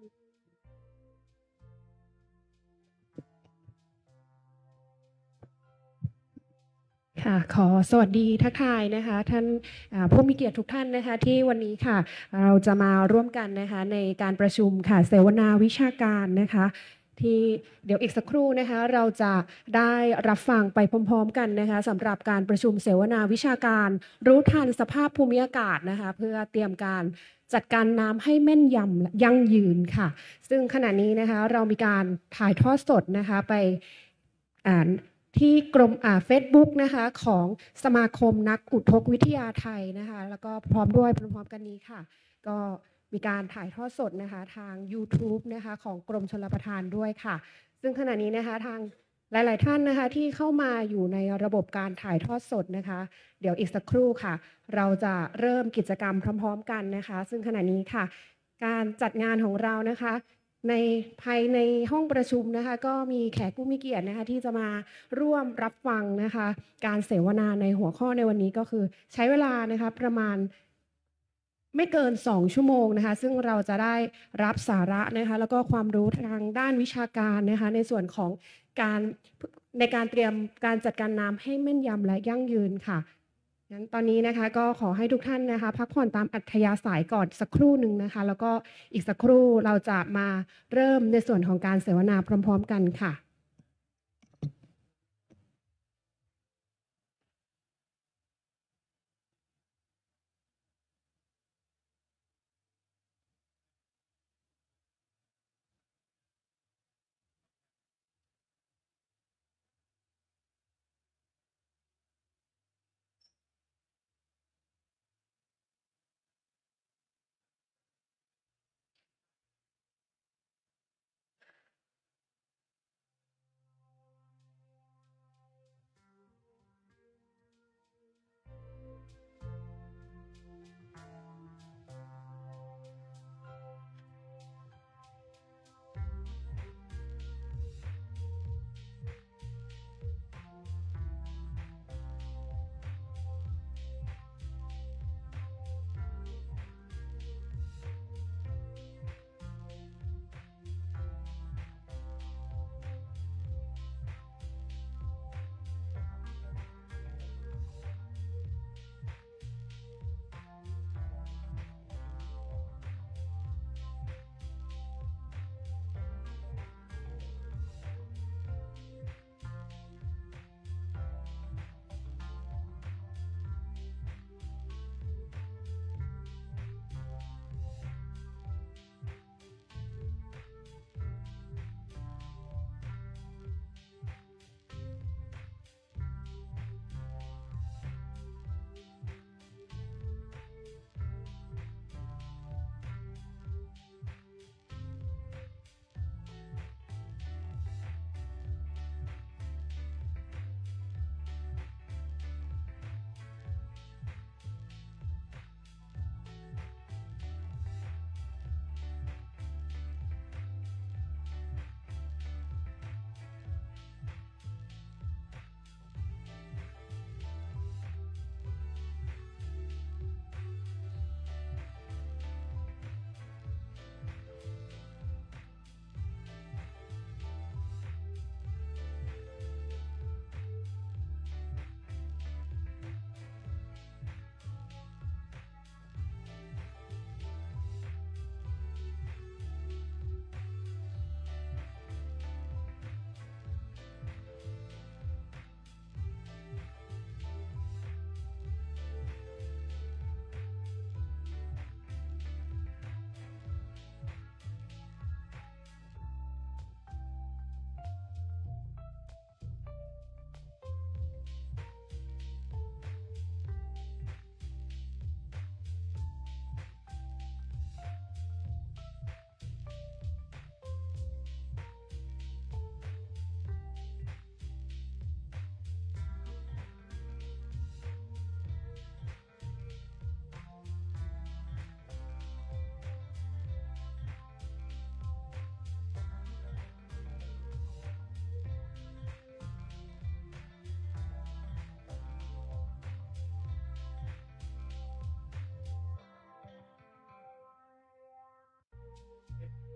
ค่ะขอสวัสดีทักทายนะคะท่านผู้มีเกียรติทุกท่านนะคะที่วันนี้ค่ะเราจะมาร่วมกันนะคะในการประชุมค่ะเสวนาวิชาการนะคะที่เดี๋ยวอีกสักครู่นะคะเราจะได้รับฟังไปพร้อมๆกันนะคะสำหรับการประชุมเสวนาวิชาการรู้ทันสภาพภูมิอากาศนะคะเพื่อเตรียมการจัดการน้ำให้แม่นยำและยั่งยืนค่ะซึ่งขณะนี้นะคะเรามีการถ่ายทอดสดนะคะไปอ่า ที่กรมเฟซบุ๊กนะคะของสมาคมนักอุทกวิทยาไทยนะคะแล้วก็พร้อมด้วยพร้อมๆกันนี้ค่ะก็มีการถ่ายทอดสดนะคะทาง YouTube นะคะของกรมชลประทานด้วยค่ะซึ่งขณะนี้นะคะทางหลายๆท่านนะคะที่เข้ามาอยู่ในระบบการถ่ายทอดสดนะคะเดี๋ยวอีกสักครู่ค่ะเราจะเริ่มกิจกรรมพร้อมๆกันนะคะซึ่งขณะนี้ค่ะการจัดงานของเรานะคะ ในภายในห้องประชุมนะคะก็มีแขกผู้มีเกียรตินะคะที่จะมาร่วมรับฟังนะคะการเสวนาในหัวข้อในวันนี้ก็คือใช้เวลานะคะประมาณไม่เกิน2 ชั่วโมงนะคะซึ่งเราจะได้รับสาระนะคะแล้วก็ความรู้ทางด้านวิชาการนะคะในส่วนของการในการเตรียมการจัดการน้ำให้แม่นยำและยั่งยืนค่ะ งั้นตอนนี้นะคะก็ขอให้ทุกท่านนะคะพักผ่อนตามอัธยาศัยก่อนสักครู่หนึ่งนะคะแล้วก็อีกสักครู่เราจะมาเริ่มในส่วนของการเสวนาพร้อมๆกันค่ะ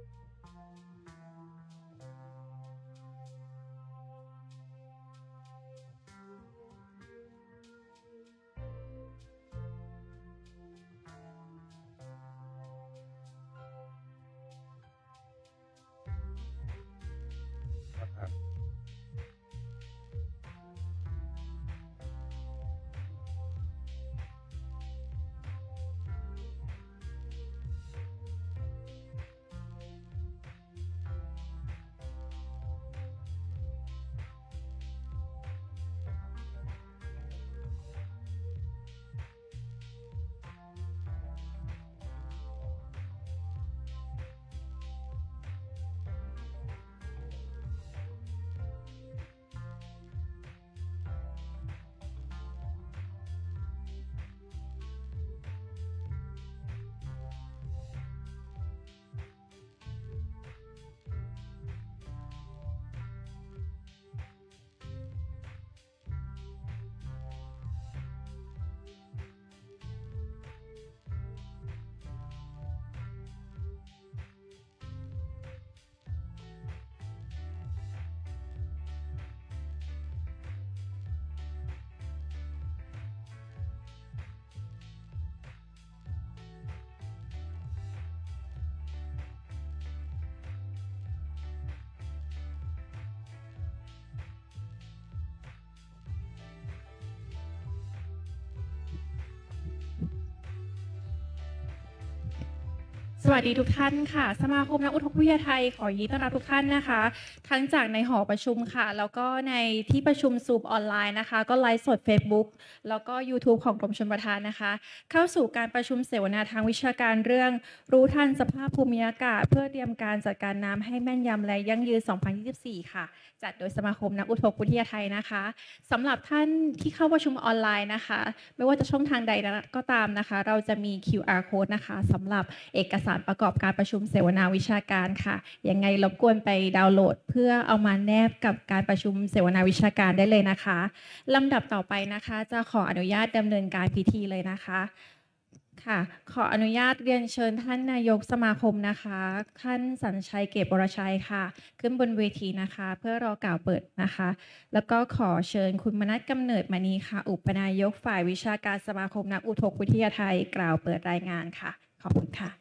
สวัสดีทุกท่านค่ะสมาคมนักอุทกวิทยาไทยขอยินดีต้อนรับทุกท่านนะคะทั้งจากในหอประชุมค่ะแล้วก็ในที่ประชุมซูมออนไลน์นะคะก็ไลฟ์สด Facebook แล้วก็ YouTube ของกรมชลประทานนะคะเข้าสู่การประชุมเสวนาทางวิชาการเรื่องรู้ทันสภาพภูมิอากาศเพื่อเตรียมการจัดการน้ำให้แม่นยำและยั่งยืน 2024 ค่ะจัดโดยสมาคมนักอุทกวิทยาไทยนะคะสำหรับท่านที่เข้าประชุมออนไลน์นะคะไม่ว่าจะช่องทางใดก็ตามนะคะเราจะมี QR code นะคะสำหรับเอกสารประกอบการประชุมเสวนาวิชาการค่ะยังไงรบกวนไปดาวน์โหลดเพื่อเอามาแนบกับการประชุมเสวนาวิชาการได้เลยนะคะลำดับต่อไปนะคะจะขออนุญาตดำเนินการพิธีเลยนะคะค่ะขออนุญาตเรียนเชิญท่านนายกสมาคมนะคะท่านสัญชัยเกตบรชัยค่ะขึ้นบนเวทีนะคะเพื่อรอกล่าวเปิดนะคะแล้วก็ขอเชิญคุณมนัสกำเนิดมณีค่ะอุปนายกฝ่ายวิชาการสมาคมนักอุทกวิทยาไทยกล่าวเปิดรายงานค่ะขอบคุณค่ะ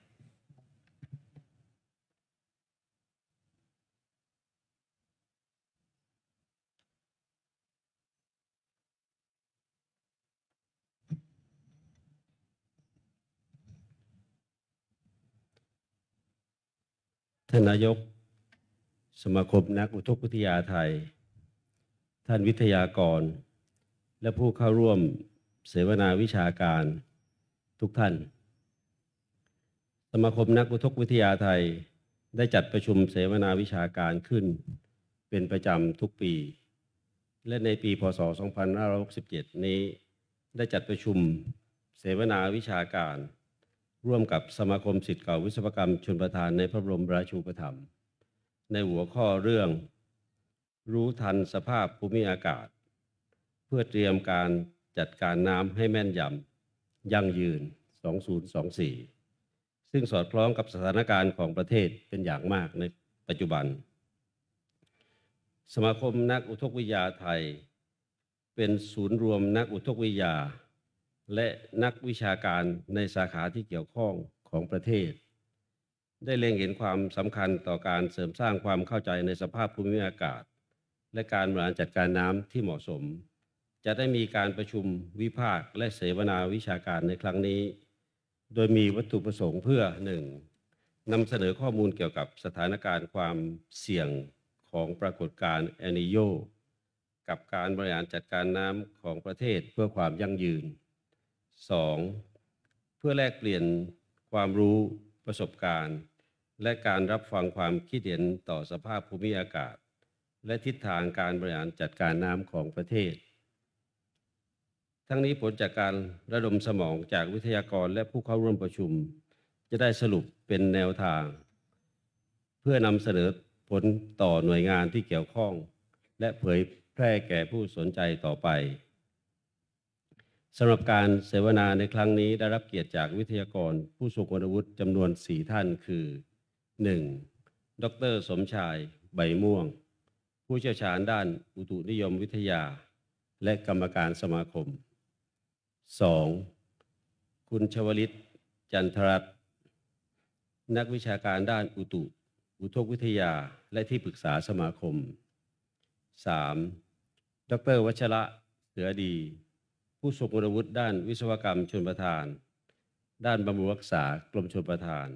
ท่านนายกสมาคมนักอุทกวิทยาไทยท่านวิทยากรและผู้เข้าร่วมเสวนาวิชาการทุกท่านสมาคมนักอุทกวิทยาไทยได้จัดประชุมเสวนาวิชาการขึ้นเป็นประจำทุกปีและในปีพ.ศ. 2567 นี้ได้จัดประชุมเสวนาวิชาการร่วมกับสมาคมศิษย์เก่าวิศวกรรมชลประทานในพระบรมราชูปถัมภ์ในหัวข้อเรื่องรู้ทันสภาพภูมิอากาศเพื่อเตรียมการจัดการน้ำให้แม่นยำยั่งยืน 2024 ซึ่งสอดคล้องกับสถานการณ์ของประเทศเป็นอย่างมากในปัจจุบันสมาคมนักอุทกวิทยาไทยเป็นศูนย์รวมนักอุทกวิทยาและนักวิชาการในสาขาที่เกี่ยวข้องของประเทศได้เล็งเห็นความสำคัญต่อการเสริมสร้างความเข้าใจในสภาพภูมิอากาศและการบริหารจัดการน้ำที่เหมาะสมจะได้มีการประชุมวิพากษ์และเสวนาวิชาการในครั้งนี้โดยมีวัตถุประสงค์เพื่อ 1. นำเสนอข้อมูลเกี่ยวกับสถานการณ์ความเสี่ยงของปรากฏการณ์เอลนีโญกับการบริหารจัดการน้ำของประเทศเพื่อความยั่งยืน 2. เพื่อแลกเปลี่ยนความรู้ประสบการณ์และการรับฟังความคิดเห็นต่อสภาพภูมิอากาศและทิศทางการบริหารจัดการน้ำของประเทศทั้งนี้ผลจากการระดมสมองจากวิทยากรและผู้เข้าร่วมประชุมจะได้สรุปเป็นแนวทางเพื่อนำเสนอผลต่อหน่วยงานที่เกี่ยวข้องและเผยแพร่แก่ผู้สนใจต่อไปสำหรับการเสวนาในครั้งนี้ได้รับเกียรติจากวิทยากรผู้ทรงคุณวุฒิจำนวน 4 ท่านคือ 1. ดร.สมชายใบม่วงผู้เชี่ยวชาญด้านอุตุนิยมวิทยาและกรรมการสมาคม 2. คุณชวลิต จันทรัตน์นักวิชาการด้านอุทกวิทยาและที่ปรึกษาสมาคม 3. ดร.วัชระ เสือดีผู้ทรงคุณวุฒิด้านวิศวกรรมชลประทานด้านบำรุงรักษากรมชลประทาน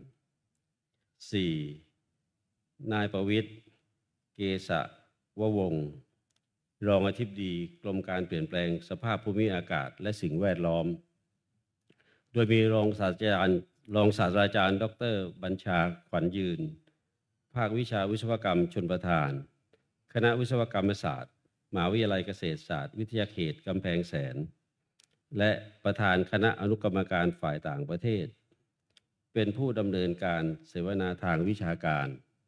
4. นายประวิตร เกษววงศ์รองอธิบดีกรมการเปลี่ยนแปลงสภาพภูมิอากาศและสิ่งแวดล้อมโดยมีรองศาสตราจารย์ดร.บัญชาขวัญยืนภาควิชาวิศวกรรมชลประทานคณะวิศวกรรมศาสตร์มหาวิทยาลัยเกษตรศาสตร์วิทยาเขตกำแพงแสนและประธานคณะอนุกรรมการฝ่ายต่างประเทศเป็นผู้ดำเนินการเสวนาทางวิชาการ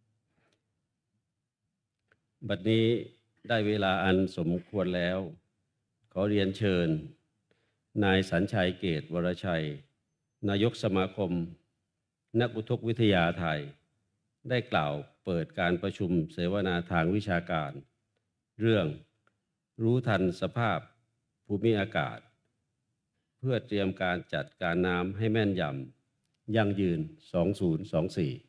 บัดนี้ได้เวลาอันสมควรแล้วขอเรียนเชิญนายสัญชัยเกตวรชัยนายกสมาคมนักอุทกวิทยาไทยได้กล่าวเปิดการประชุมเสวนาทางวิชาการเรื่องรู้ทันสภาพภูมิอากาศเพื่อเตรียมการจัดการน้ำให้แม่นยำยั่งยืน 2024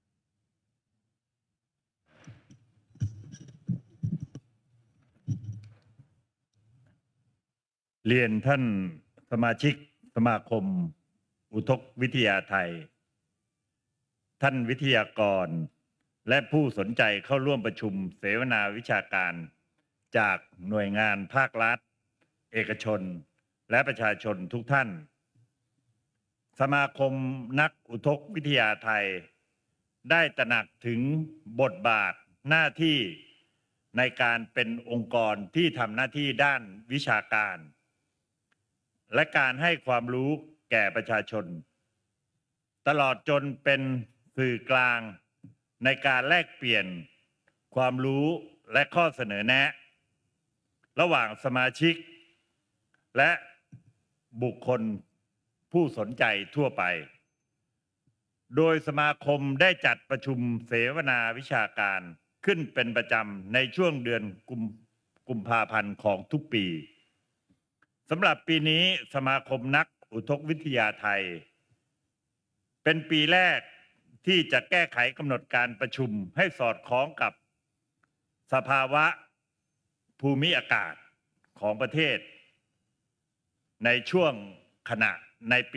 เรียนท่านสมาชิกสมาคมอุทกวิทยาไทยท่านวิทยากรและผู้สนใจเข้าร่วมประชุมเสวนาวิชาการจากหน่วยงานภาครัฐเอกชนและประชาชนทุกท่านสมาคมนักอุทกวิทยาไทยได้ตระหนักถึงบทบาทหน้าที่ในการเป็นองค์กรที่ทำหน้าที่ด้านวิชาการและการให้ความรู้แก่ประชาชนตลอดจนเป็นสื่อกลางในการแลกเปลี่ยนความรู้และข้อเสนอแนะระหว่างสมาชิกและบุคคลผู้สนใจทั่วไปโดยสมาคมได้จัดประชุมเสวนาวิชาการขึ้นเป็นประจำในช่วงเดือนกุมภาพันธ์ของทุกปีสำหรับปีนี้สมาคมนักอุทกวิทยาไทยเป็นปีแรกที่จะแก้ไขกำหนดการประชุมให้สอดคล้องกับสภาวะภูมิอากาศของประเทศในช่วงขณะในปี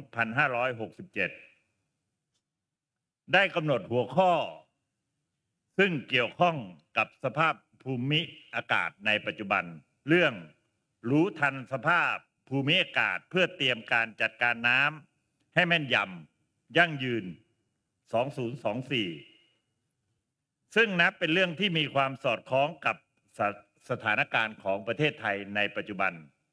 2567 ได้กำหนดหัวข้อซึ่งเกี่ยวข้องกับสภาพภูมิอากาศในปัจจุบันเรื่องรู้ทันสภาพภูมิอากาศเพื่อเตรียมการจัดการน้ำให้แม่นยำยั่งยืน 2024 ซึ่งนับเป็นเรื่องที่มีความสอดคล้องกับสถานการณ์ของประเทศไทยในปัจจุบัน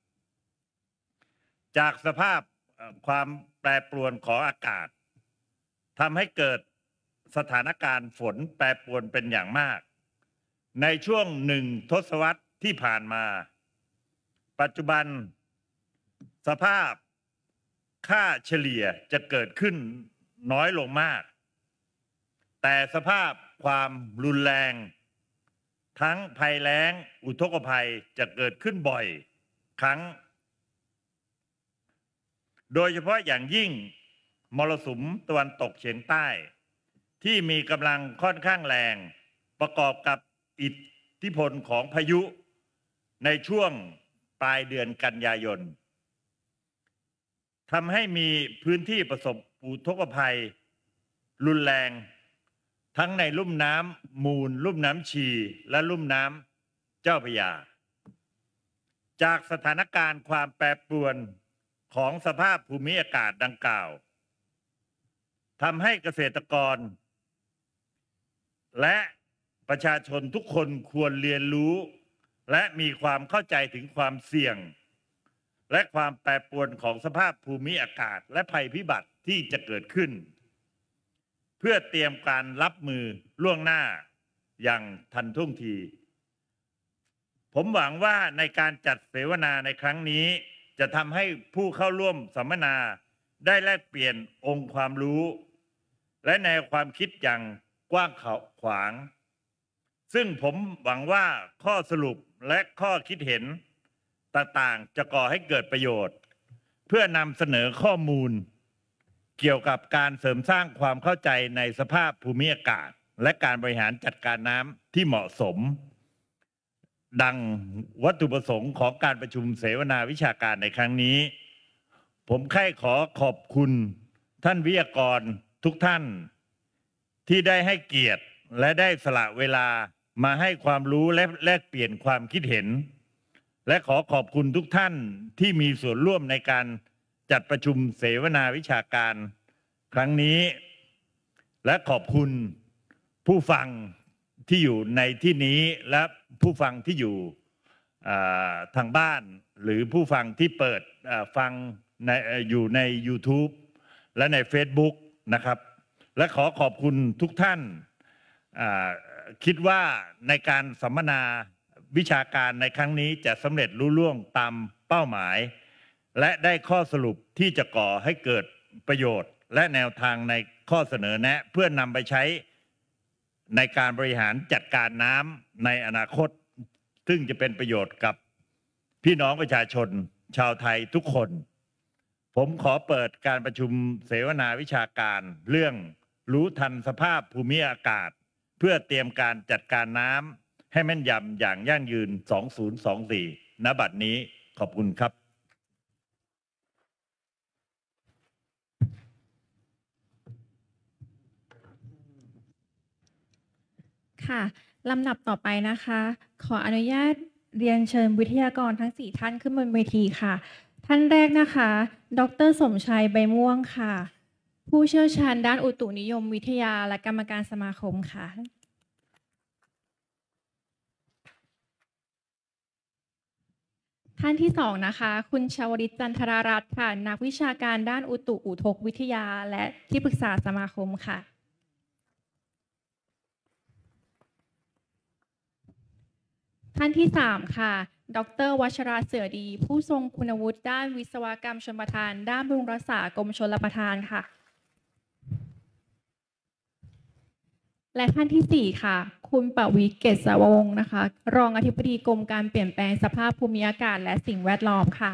จากสภาพความแปรปรวนของอากาศทำให้เกิดสถานการณ์ฝนแปรปรวนเป็นอย่างมากในช่วง1 ทศวรรษที่ผ่านมาปัจจุบันสภาพค่าเฉลี่ยจะเกิดขึ้นน้อยลงมากแต่สภาพความรุนแรงทั้งภัยแล้งอุทกภัยจะเกิดขึ้นบ่อยครั้งโดยเฉพาะอย่างยิ่งมรสุมตะวันตกเฉียงใต้ที่มีกำลังค่อนข้างแรงประกอบกับอิทธิพลของพายุในช่วงปลายเดือนกันยายนทำให้มีพื้นที่ประสบอุทกภัยรุนแรงทั้งในลุ่มน้ำมูลลุ่มน้ำชีและลุ่มน้ำเจ้าพระยาจากสถานการณ์ความแปรปรวนของสภาพภูมิอากาศดังกล่าวทำให้เกษตรกรและประชาชนทุกคนควรเรียนรู้และมีความเข้าใจถึงความเสี่ยงและความแปรปรวนของสภาพภูมิอากาศและภัยพิบัติที่จะเกิดขึ้นเพื่อเตรียมการรับมือล่วงหน้าอย่างทันท่วงที ผมหวังว่าในการจัดเสวนาในครั้งนี้จะทำให้ผู้เข้าร่วมสัมมนาได้แลกเปลี่ยนองค์ความรู้และแนวความคิดอย่างกว้างขวาง ซึ่งผมหวังว่าข้อสรุปและข้อคิดเห็นต่างๆจะก่อให้เกิดประโยชน์ เพื่อนำเสนอข้อมูลเกี่ยวกับการเสริมสร้างความเข้าใจในสภาพภูมิอากาศและการบริหารจัดการน้ำที่เหมาะสม ดังวัตถุประสงค์ของการประชุมเสวนาวิชาการในครั้งนี้ ผมขอขอบคุณท่านวิทยากรทุกท่านที่ได้ให้เกียรติและได้สละเวลามาให้ความรู้และแลกเปลี่ยนความคิดเห็น และขอบคุณทุกท่านที่มีส่วนร่วมในการจัดประชุมเสวนาวิชาการครั้งนี้ และขอบคุณผู้ฟังที่อยู่ในที่นี้และผู้ฟังที่อยู่ทางบ้านหรือผู้ฟังที่เปิดฟังอยู่ใน YouTube และใน Facebook นะครับและขอบคุณทุกท่านคิดว่าในการสัมมนาวิชาการในครั้งนี้จะสำเร็จลุล่วงตามเป้าหมายและได้ข้อสรุปที่จะก่อให้เกิดประโยชน์และแนวทางในข้อเสนอแนะเพื่อนำไปใช้ในการบริหารจัดการน้ำในอนาคตซึ่งจะเป็นประโยชน์กับพี่น้องประชาชนชาวไทยทุกคนผมขอเปิดการประชุมเสวนาวิชาการเรื่องรู้ทันสภาพภูมิอากาศเพื่อเตรียมการจัดการน้ำให้แม่นยำอย่างยั่งยืน 2024 ณ บัดนี้ขอบคุณครับค่ะลำดับต่อไปนะคะ ขออนุญาตเรียนเชิญวิทยากรทั้ง 4 ท่านขึ้นบนเวทีค่ะ ท่านแรกนะคะ ดร.สมชัยใบม่วงค่ะ ผู้เชี่ยวชาญด้านอุตุนิยมวิทยาและกรรมการสมาคมค่ะ ท่านที่ 2 นะคะ คุณชวริต จันทรารัตน์ค่ะ นักวิชาการด้านอุตุอุทกวิทยาและที่ปรึกษาสมาคมค่ะ ท่านที่ 3 ค่ะ ดร.วัชราเสือดี ผู้ทรงคุณวุฒิด้านวิศวกรรมชลประทาน ด้านบำรุงรักษากรมชลประทานค่ะ และท่านที่ 4 ค่ะ คุณปวิตร เกษวงศ์นะคะ รองอธิบดีกรมการเปลี่ยนแปลงสภาพภูมิอากาศและสิ่งแวดล้อมค่ะ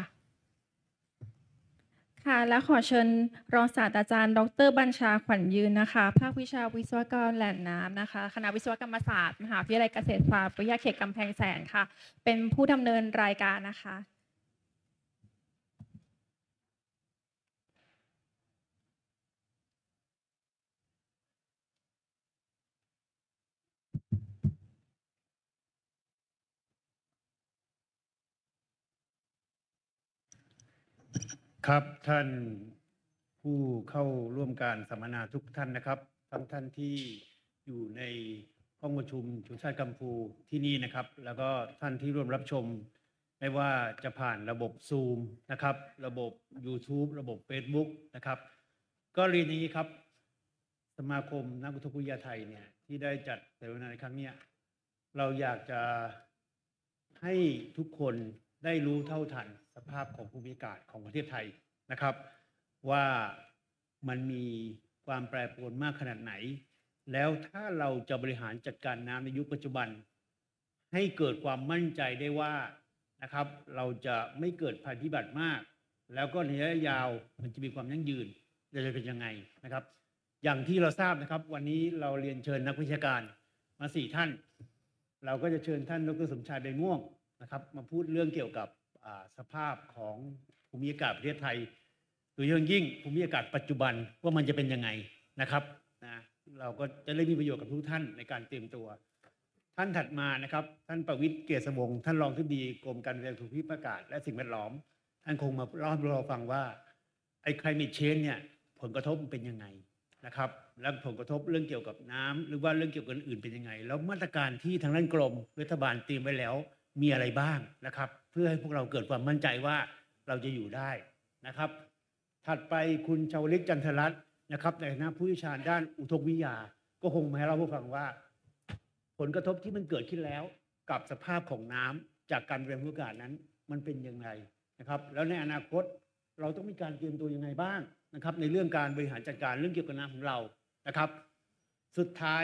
ค่ะ และขอเชิญรองศาสตราจารย์ดร.บัญชาขวัญยืนนะคะ ภาควิชาวิศวกรแหล่งน้ำนะคะ คณะวิศวกรรมศาสตร์ มหาวิทยาลัยเกษตรศาสตร์วิทยาเขตกำแพงแสนค่ะ เป็นผู้ดำเนินรายการนะคะครับท่านผู้เข้าร่วมการสัมมนาทุกท่านนะครับทั้งท่านที่อยู่ในห้องประชุมชนชาติกัมพูที่นี่นะครับแล้วก็ท่านที่ร่วมรับชมไม่ว่าจะผ่านระบบ Zoom นะครับระบบ YouTube ระบบ Facebook นะครับก็เรียนอย่างนี้ครับสมาคมนักอุทกวิทยาไทยเนี่ยที่ได้จัดเสวนาในครั้งนี้เราอยากจะให้ทุกคนได้รู้เท่าทันสภาพของภูมิอากาศของประเทศไทยนะครับว่ามันมีความแปรปรวนมากขนาดไหนแล้วถ้าเราจะบริหารจัดการน้ำในยุคปัจจุบันให้เกิดความมั่นใจได้ว่านะครับเราจะไม่เกิดภัยพิบัติมากแล้วก็ในระยะยาวมันจะมีความยั่งยืนจะเป็นยังไงนะครับอย่างที่เราทราบนะครับวันนี้เราเรียนเชิญนักวิชาการมา4 ท่านเราก็จะเชิญท่านดร.สมชายใบม่วงนะครับมาพูดเรื่องเกี่ยวกับสภาพของภูมิอากาศประเทศไทยโดยเฉพาะยิ่งภูมิอากาศปัจจุบันว่ามันจะเป็นยังไงนะครับนะเราก็จะได้มีประโยชน์กับทุกท่านในการเตรียมตัวท่านถัดมานะครับท่านประวิตร เกษวงศ์ท่านรองอธิบดีกรมการเรียนรู้ภูมิอากาศและสิ่งแวดล้อมท่านคงมาเล่าให้เราฟังว่าไอ้ climate change เนี่ยผลกระทบมันเป็นยังไงนะครับและผลกระทบเรื่องเกี่ยวกับน้ำหรือว่าเรื่องเกี่ยวกับอื่นเป็นยังไงแล้วมาตรการที่ทางด้านกรมรัฐบาลเตรียมไว้แล้วมีอะไรบ้างนะครับเพื่อให้พวกเราเกิดความมั่นใจว่าเราจะอยู่ได้นะครับถัดไปคุณชวลิต จันทรัตน์นะครับในฐานะผู้เชี่ยวชาญด้านอุทกวิทยาก็คงมาให้เราฟังว่าผลกระทบที่มันเกิดขึ้นแล้วกับสภาพของน้ำจากการเปลี่ยนแปลงภูมิอากาศนั้นมันเป็นยังไงนะครับแล้วในอนาคตเราต้องมีการเตรียมตัวยังไงบ้างนะครับในเรื่องการบริหารจัดการเรื่องเกี่ยวกับน้ำของเรานะครับสุดท้าย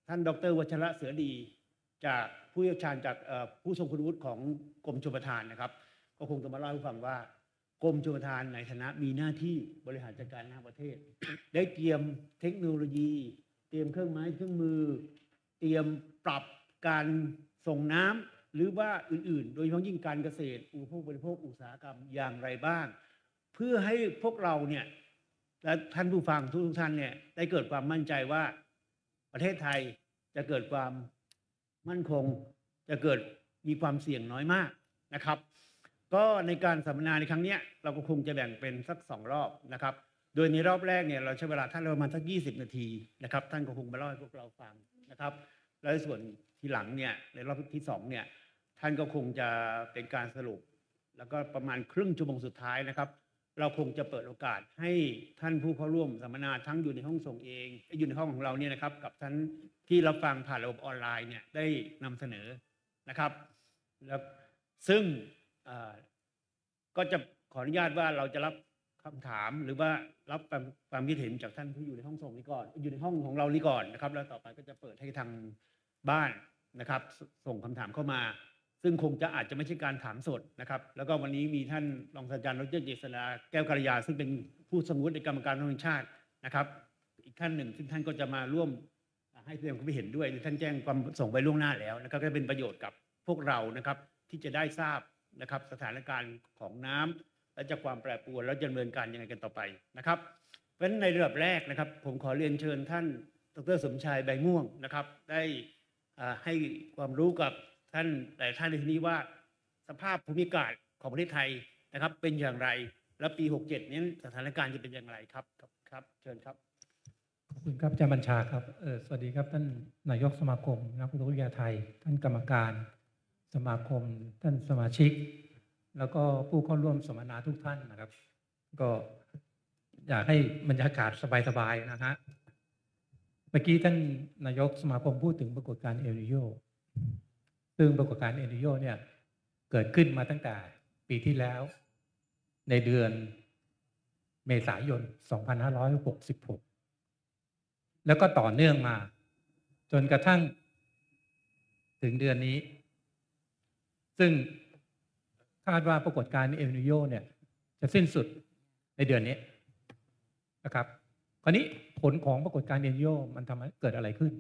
ท่านดร.วัชระเสือดีจากผู้เชี่ยวชาญจากผู้ทรงคุณวุฒิของกรมชลประทานนะครับก็คงจะมาเล่าให้ฟังว่ากรมชลประทานในฐานะมีหน้าที่บริหารจัดการน้ำประเทศ ได้เตรียมเทคโนโลยี เตรียมเครื่องไม้เครื่องมือ เตรียมปรับการส่งน้ำหรือว่าอื่นๆ โดยเฉพาะยิ่งการเกษตรอุปโภคบริโภคอุตสาหกรรมอย่างไรบ้าง เพื่อให้พวกเราเนี่ยและท่านผู้ฟังทุกท่านเนี่ยได้เกิดความมั่นใจว่าประเทศไทยจะเกิดความมั่นคงจะเกิดมีความเสี่ยงน้อยมากนะครับก็ในการสัมมนาในครั้งนี้เราก็คงจะแบ่งเป็นสัก2 รอบนะครับโดยในรอบแรกเนี่ยเราใช้เวลาท่านประมาณสัก20 นาทีนะครับท่านก็คงมาเล่าให้พวกเราฟังนะครับแล้วส่วนทีหลังเนี่ยในรอบที่2เนี่ยท่านก็คงจะเป็นการสรุปแล้วก็ประมาณครึ่งชั่วโมงสุดท้ายนะครับเราคงจะเปิดโอกาสให้ท่านผู้เข้าร่วมสัมมนาทั้งอยู่ในห้องส่งเองอยู่ในห้องของเราเนี่ยนะครับกับท่านที่รับฟังผ่านระบบออนไลน์เนี่ยได้นำเสนอนะครับแล้วซึ่งก็จะขออนุญาตว่าเราจะรับคำถามหรือว่ารับความคิดเห็นจากท่านที่อยู่ในห้องส่งนี้ก่อนอยู่ในห้องของเรานี้ก่อนนะครับแล้วต่อไปก็จะเปิดให้ทางบ้านนะครับส่งคำถามเข้ามาซึ่งคงจะอาจจะไม่ใช่การถามสดนะครับแล้วก็วันนี้มีท่านรองศาสตราจารย์ดร.เจษฎาแก้วกัลยาซึ่งเป็นผู้สมมุติในกรรมการแห่งชาตินะครับอีกท่านหนึ่งซึ่งท่านก็จะมาร่วมให้แสดงความคิดเห็นด้วยท่านแจ้งความส่งไปล่วงหน้าแล้วนะครับก็เป็นประโยชน์กับพวกเรานะครับที่จะได้ทราบนะครับสถานการณ์ของน้ำและจากความแปรปรวนแล้วจะดำเนินการยังไงกันต่อไปนะครับเพราะฉะนั้นในระดับแรกนะครับผมขอเรียนเชิญท่านดร.สมชายใบม่วงนะครับได้ให้ความรู้กับท่านแต่ท่านในที่นี้ว่าสภาพภูมิอากาศของประเทศไทยนะครับเป็นอย่างไรและปี67นี้สถานการณ์จะเป็นอย่างไรครับครับเชิญครับขอบคุณครับอาจารย์บัญชาครับสวัสดีครับท่านนายกสมาคมนักอุทกวิทยาไทยท่านกรรมการสมาคมท่านสมาชิกแล้วก็ผู้เข้าร่วมสัมมนาทุกท่านนะครับก็อยากให้บรรยากาศสบายๆนะฮะเมื่อกี้ท่านนายกสมาคมพูดถึงปรากฏการณ์เอลนิโญซึ่งปรากฏการณ์เอลนิโญเนี่ยเกิดขึ้นมาตั้งแต่ปีที่แล้วในเดือนเมษายน 2566 แล้วก็ต่อเนื่องมาจนกระทั่งถึงเดือนนี้ซึ่งคาดว่าปรากฏการณ์เอลนิโญเนี่ยจะสิ้นสุดในเดือนนี้นะครับคราวนี้ผลของปรากฏการณ์เอลนิโญมันทำให้เกิดอะไรขึ้น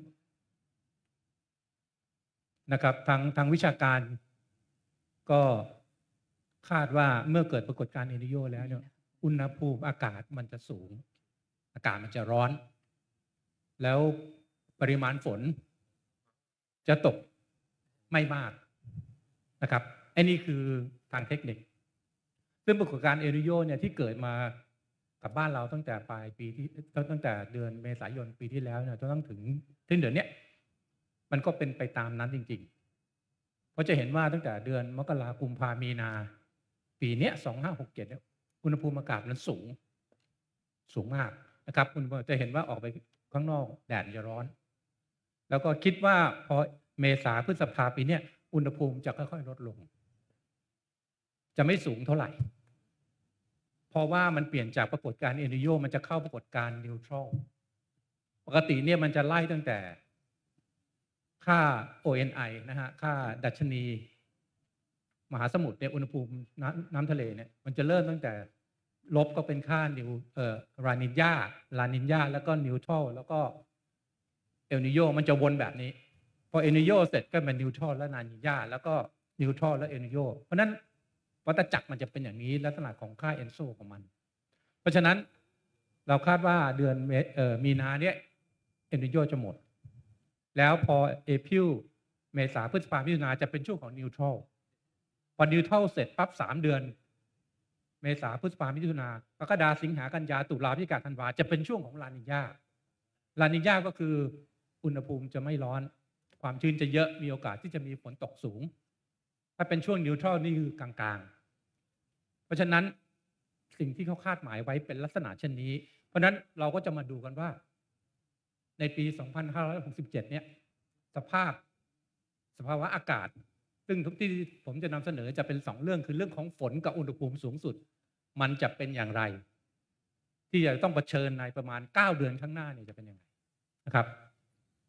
นะครับทางวิชาการก็คาดว่าเมื่อเกิดปรากฏการณ์เอลนิโญแล้วเนี่ยอุณหภูมิอากาศมันจะสูงอากาศมันจะร้อนแล้วปริมาณฝนจะตกไม่มากนะครับไอ้นี่คือทางเทคนิคซึ่งปรากฏการณ์เอลนิโญเนี่ยที่เกิดมากับบ้านเราตั้งแต่ปลายปีที่ตั้งแต่เดือนเมษายนปีที่แล้วเนี่ยจนถึงเดือนนี้มันก็เป็นไปตามนั้นจริงๆเพราะจะเห็นว่าตั้งแต่เดือนมกราคมกุมภาพันธ์มีนาปีนี้2567เนี่ยอุณหภูมิอากาศมันสูงมากนะครับคุณจะเห็นว่าออกไปข้างนอกแดดจะร้อนแล้วก็คิดว่าพอเมษาพฤษภาปีนี้อุณหภูมิจะค่อยๆลดลงจะไม่สูงเท่าไหร่เพราะว่ามันเปลี่ยนจากปรากฏการณ์เอลนิโญมันจะเข้าปรากฏการณ์นิวทรัลปกติเนี่ยมันจะไล่ตั้งแต่ค่า ONI นะฮะค่าดัชนีมหาสมุทรเนี่ยอุณหภูมิน้ำทะเลเนี่ยมันจะเริ่มตั้งแต่ลบก็เป็นค่าลานิญาแล้วก็นิวทรัลแล้วก็เอลนิโญมันจะวนแบบนี้พอเอลนิโญเสร็จก็เป็นนิวทรัลและลานิญาแล้วก็นิวทรัลและเอลนิโญเพราะนั้นวัฏจักรมันจะเป็นอย่างนี้ลักษณะของค่าเอนโซของมันเพราะฉะนั้นเราคาดว่าเดือนมีนาเนี่ยเอลนิโญจะหมดแล้วพอเอพริลเมษาพฤษภาคมมิถุนาจะเป็นช่วงของนิวทรัลพอนิวทรัลเสร็จปั๊บ3 เดือนเมษาพฤษภาคมมิถุนากรกฎาสิงหากันยาตุลาพฤศจิกาธันวาจะเป็นช่วงของลานิญาก็คืออุณหภูมิจะไม่ร้อนความชื้นจะเยอะมีโอกาสที่จะมีฝนตกสูงถ้าเป็นช่วงนิวทรัลนี่คือกลางๆเพราะฉะนั้นสิ่งที่เขาคาดหมายไว้เป็นลักษณะเช่นนี้เพราะฉะนั้นเราก็จะมาดูกันว่าในปี 2567 เนี่ยสภาวะอากาศซึ่งทุกที่ผมจะนำเสนอจะเป็น2 เรื่องคือเรื่องของฝนกับอุณหภูมิสูงสุดมันจะเป็นอย่างไรที่จะต้องเผชิญในประมาณ9 เดือนข้างหน้าเนี่ยจะเป็นยังไงนะครับ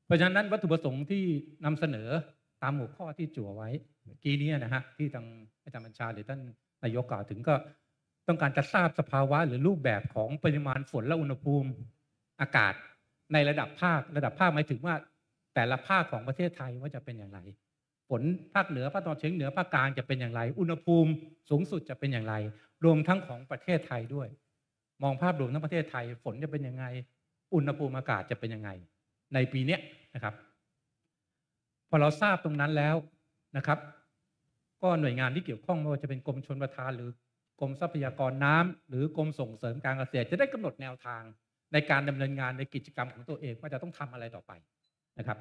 เพราะฉะนั้นวัตถุประสงค์ที่นำเสนอตามหัวข้อที่จั่วไว้เมื่อกี้นี้นะฮะที่ทางอาจารย์บัญชาหรือท่านนายกกล่าวถึงก็ต้องการจะทราบสภาวะหรือรูปแบบของปริมาณฝนและอุณหภูมิอากาศในระดับภาคหมายถึงว่าแต่ละภาคของประเทศไทยว่าจะเป็นอย่างไรฝนภาคเหนือภาคตะวันออกเฉียงเหนือภาคกลางจะเป็นอย่างไรอุณหภูมิสูงสุดจะเป็นอย่างไรรวมทั้งของประเทศไทยด้วยมองภาพรวมทั้งประเทศไทยฝนจะเป็นยังไงอุณหภูมิอากาศจะเป็นยังไงในปีนี้นะครับพอเราทราบตรงนั้นแล้วนะครับก็หน่วยงานที่เกี่ยวข้องไม่ว่าจะเป็นกรมชลประทานหรือกรมทรัพยากรน้ำหรือกรมส่งเสริมการเกษตรจะได้กำหนดแนวทางในการดำเนินงานในกิจกรรมของตัวเองว่าจะต้องทำอะไรต่อไปนะครับ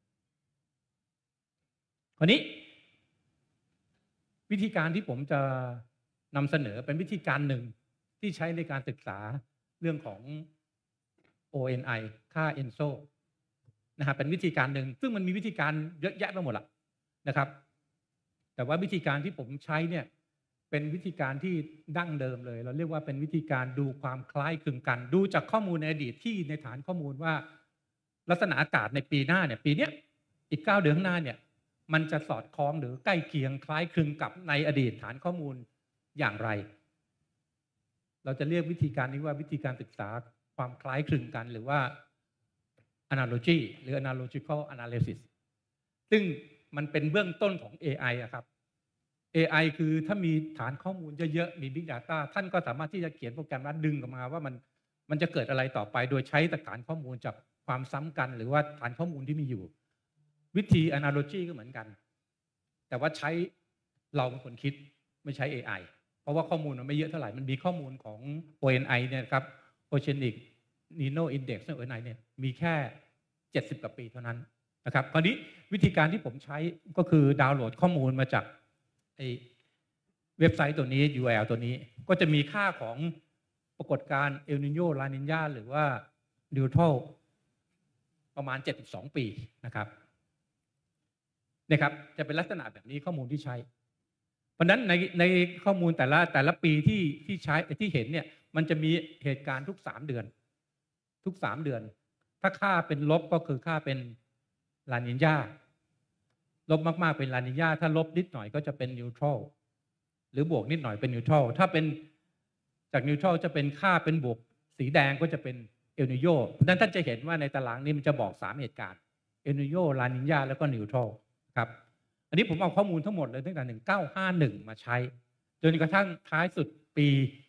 คราวนี้วิธีการที่ผมจะนำเสนอเป็นวิธีการหนึ่งที่ใช้ในการศึกษาเรื่องของ ONI ค่า ENSO นะครับเป็นวิธีการหนึ่งซึ่งมันมีวิธีการเยอะแยะไปหมดละนะครับแต่ว่าวิธีการที่ผมใช้เนี่ยเป็นวิธีการที่ดั้งเดิมเลยเราเรียกว่าเป็นวิธีการดูความคล้ายคลึงกันดูจากข้อมูลในอดีตที่ในฐานข้อมูลว่าลักษณะอากาศในปีหน้าเนี่ยปีนี้อีก9 เดือนข้างหน้าเนี่ยมันจะสอดคล้องหรือใกล้เคียงคล้ายคลึงกับในอดีตฐานข้อมูลอย่างไรเราจะเรียกวิธีการนี้ว่าวิธีการศึกษาความคล้ายคลึงกันหรือว่า analogy หรือ analogical analysis ซึ่งมันเป็นเบื้องต้นของ AI อะครับ AI คือถ้ามีฐานข้อมูลเยอะๆมี Big Data ท่านก็สามารถที่จะเขียนโปรแกรมแล้วดึงออกมาว่ามันจะเกิดอะไรต่อไปโดยใช้ฐานข้อมูลจากความซ้ำกันหรือว่าฐานข้อมูลที่มีอยู่วิธี analogy ก็เหมือนกันแต่ว่าใช้เราเป็นคนคิดไม่ใช้ AI เพราะว่าข้อมูลมันไม่เยอะเท่าไหร่มันมีข้อมูลของ ONI เนี่ยครับ Oceanic Nino Index ONI เนี่ยมีแค่70 กว่าปีเท่านั้นนะครับคราวนี้วิธีการที่ผมใช้ก็คือดาวน์โหลดข้อมูลมาจากเว็บไซต์ตัวนี้ URL ตัวนี้ก็จะมีค่าของปรากฏการณ์เอลนิโญลานิญญาหรือว่านิวทรัลประมาณ72 ปีนะครับจะเป็นลักษณะแบบนี้ข้อมูลที่ใช้เพราะฉะนั้นในข้อมูลแต่ละปีที่ใช้ที่เห็นเนี่ยมันจะมีเหตุการณ์ทุก3 เดือนถ้าค่าเป็นลบก็คือค่าเป็นลานิญญาลบมากๆเป็นลานิญญาถ้าลบนิดหน่อยก็จะเป็นนิวทรัลหรือบวกนิดหน่อยเป็นนิวทรัลถ้าเป็นจากนิวทรัลจะเป็นค่าเป็นบวกสีแดงก็จะเป็นเอลนิโญเพราะฉะนั้นท่านจะเห็นว่าในตารางนี้มันจะบอก3 เหตุการณ์เอลนิโญลานิญญาแล้วก็นิวทรัลครับอันนี้ผมเอาข้อมูลทั้งหมดเลยตั้งแต่1951มาใช้จนกระทั่งท้ายสุดปี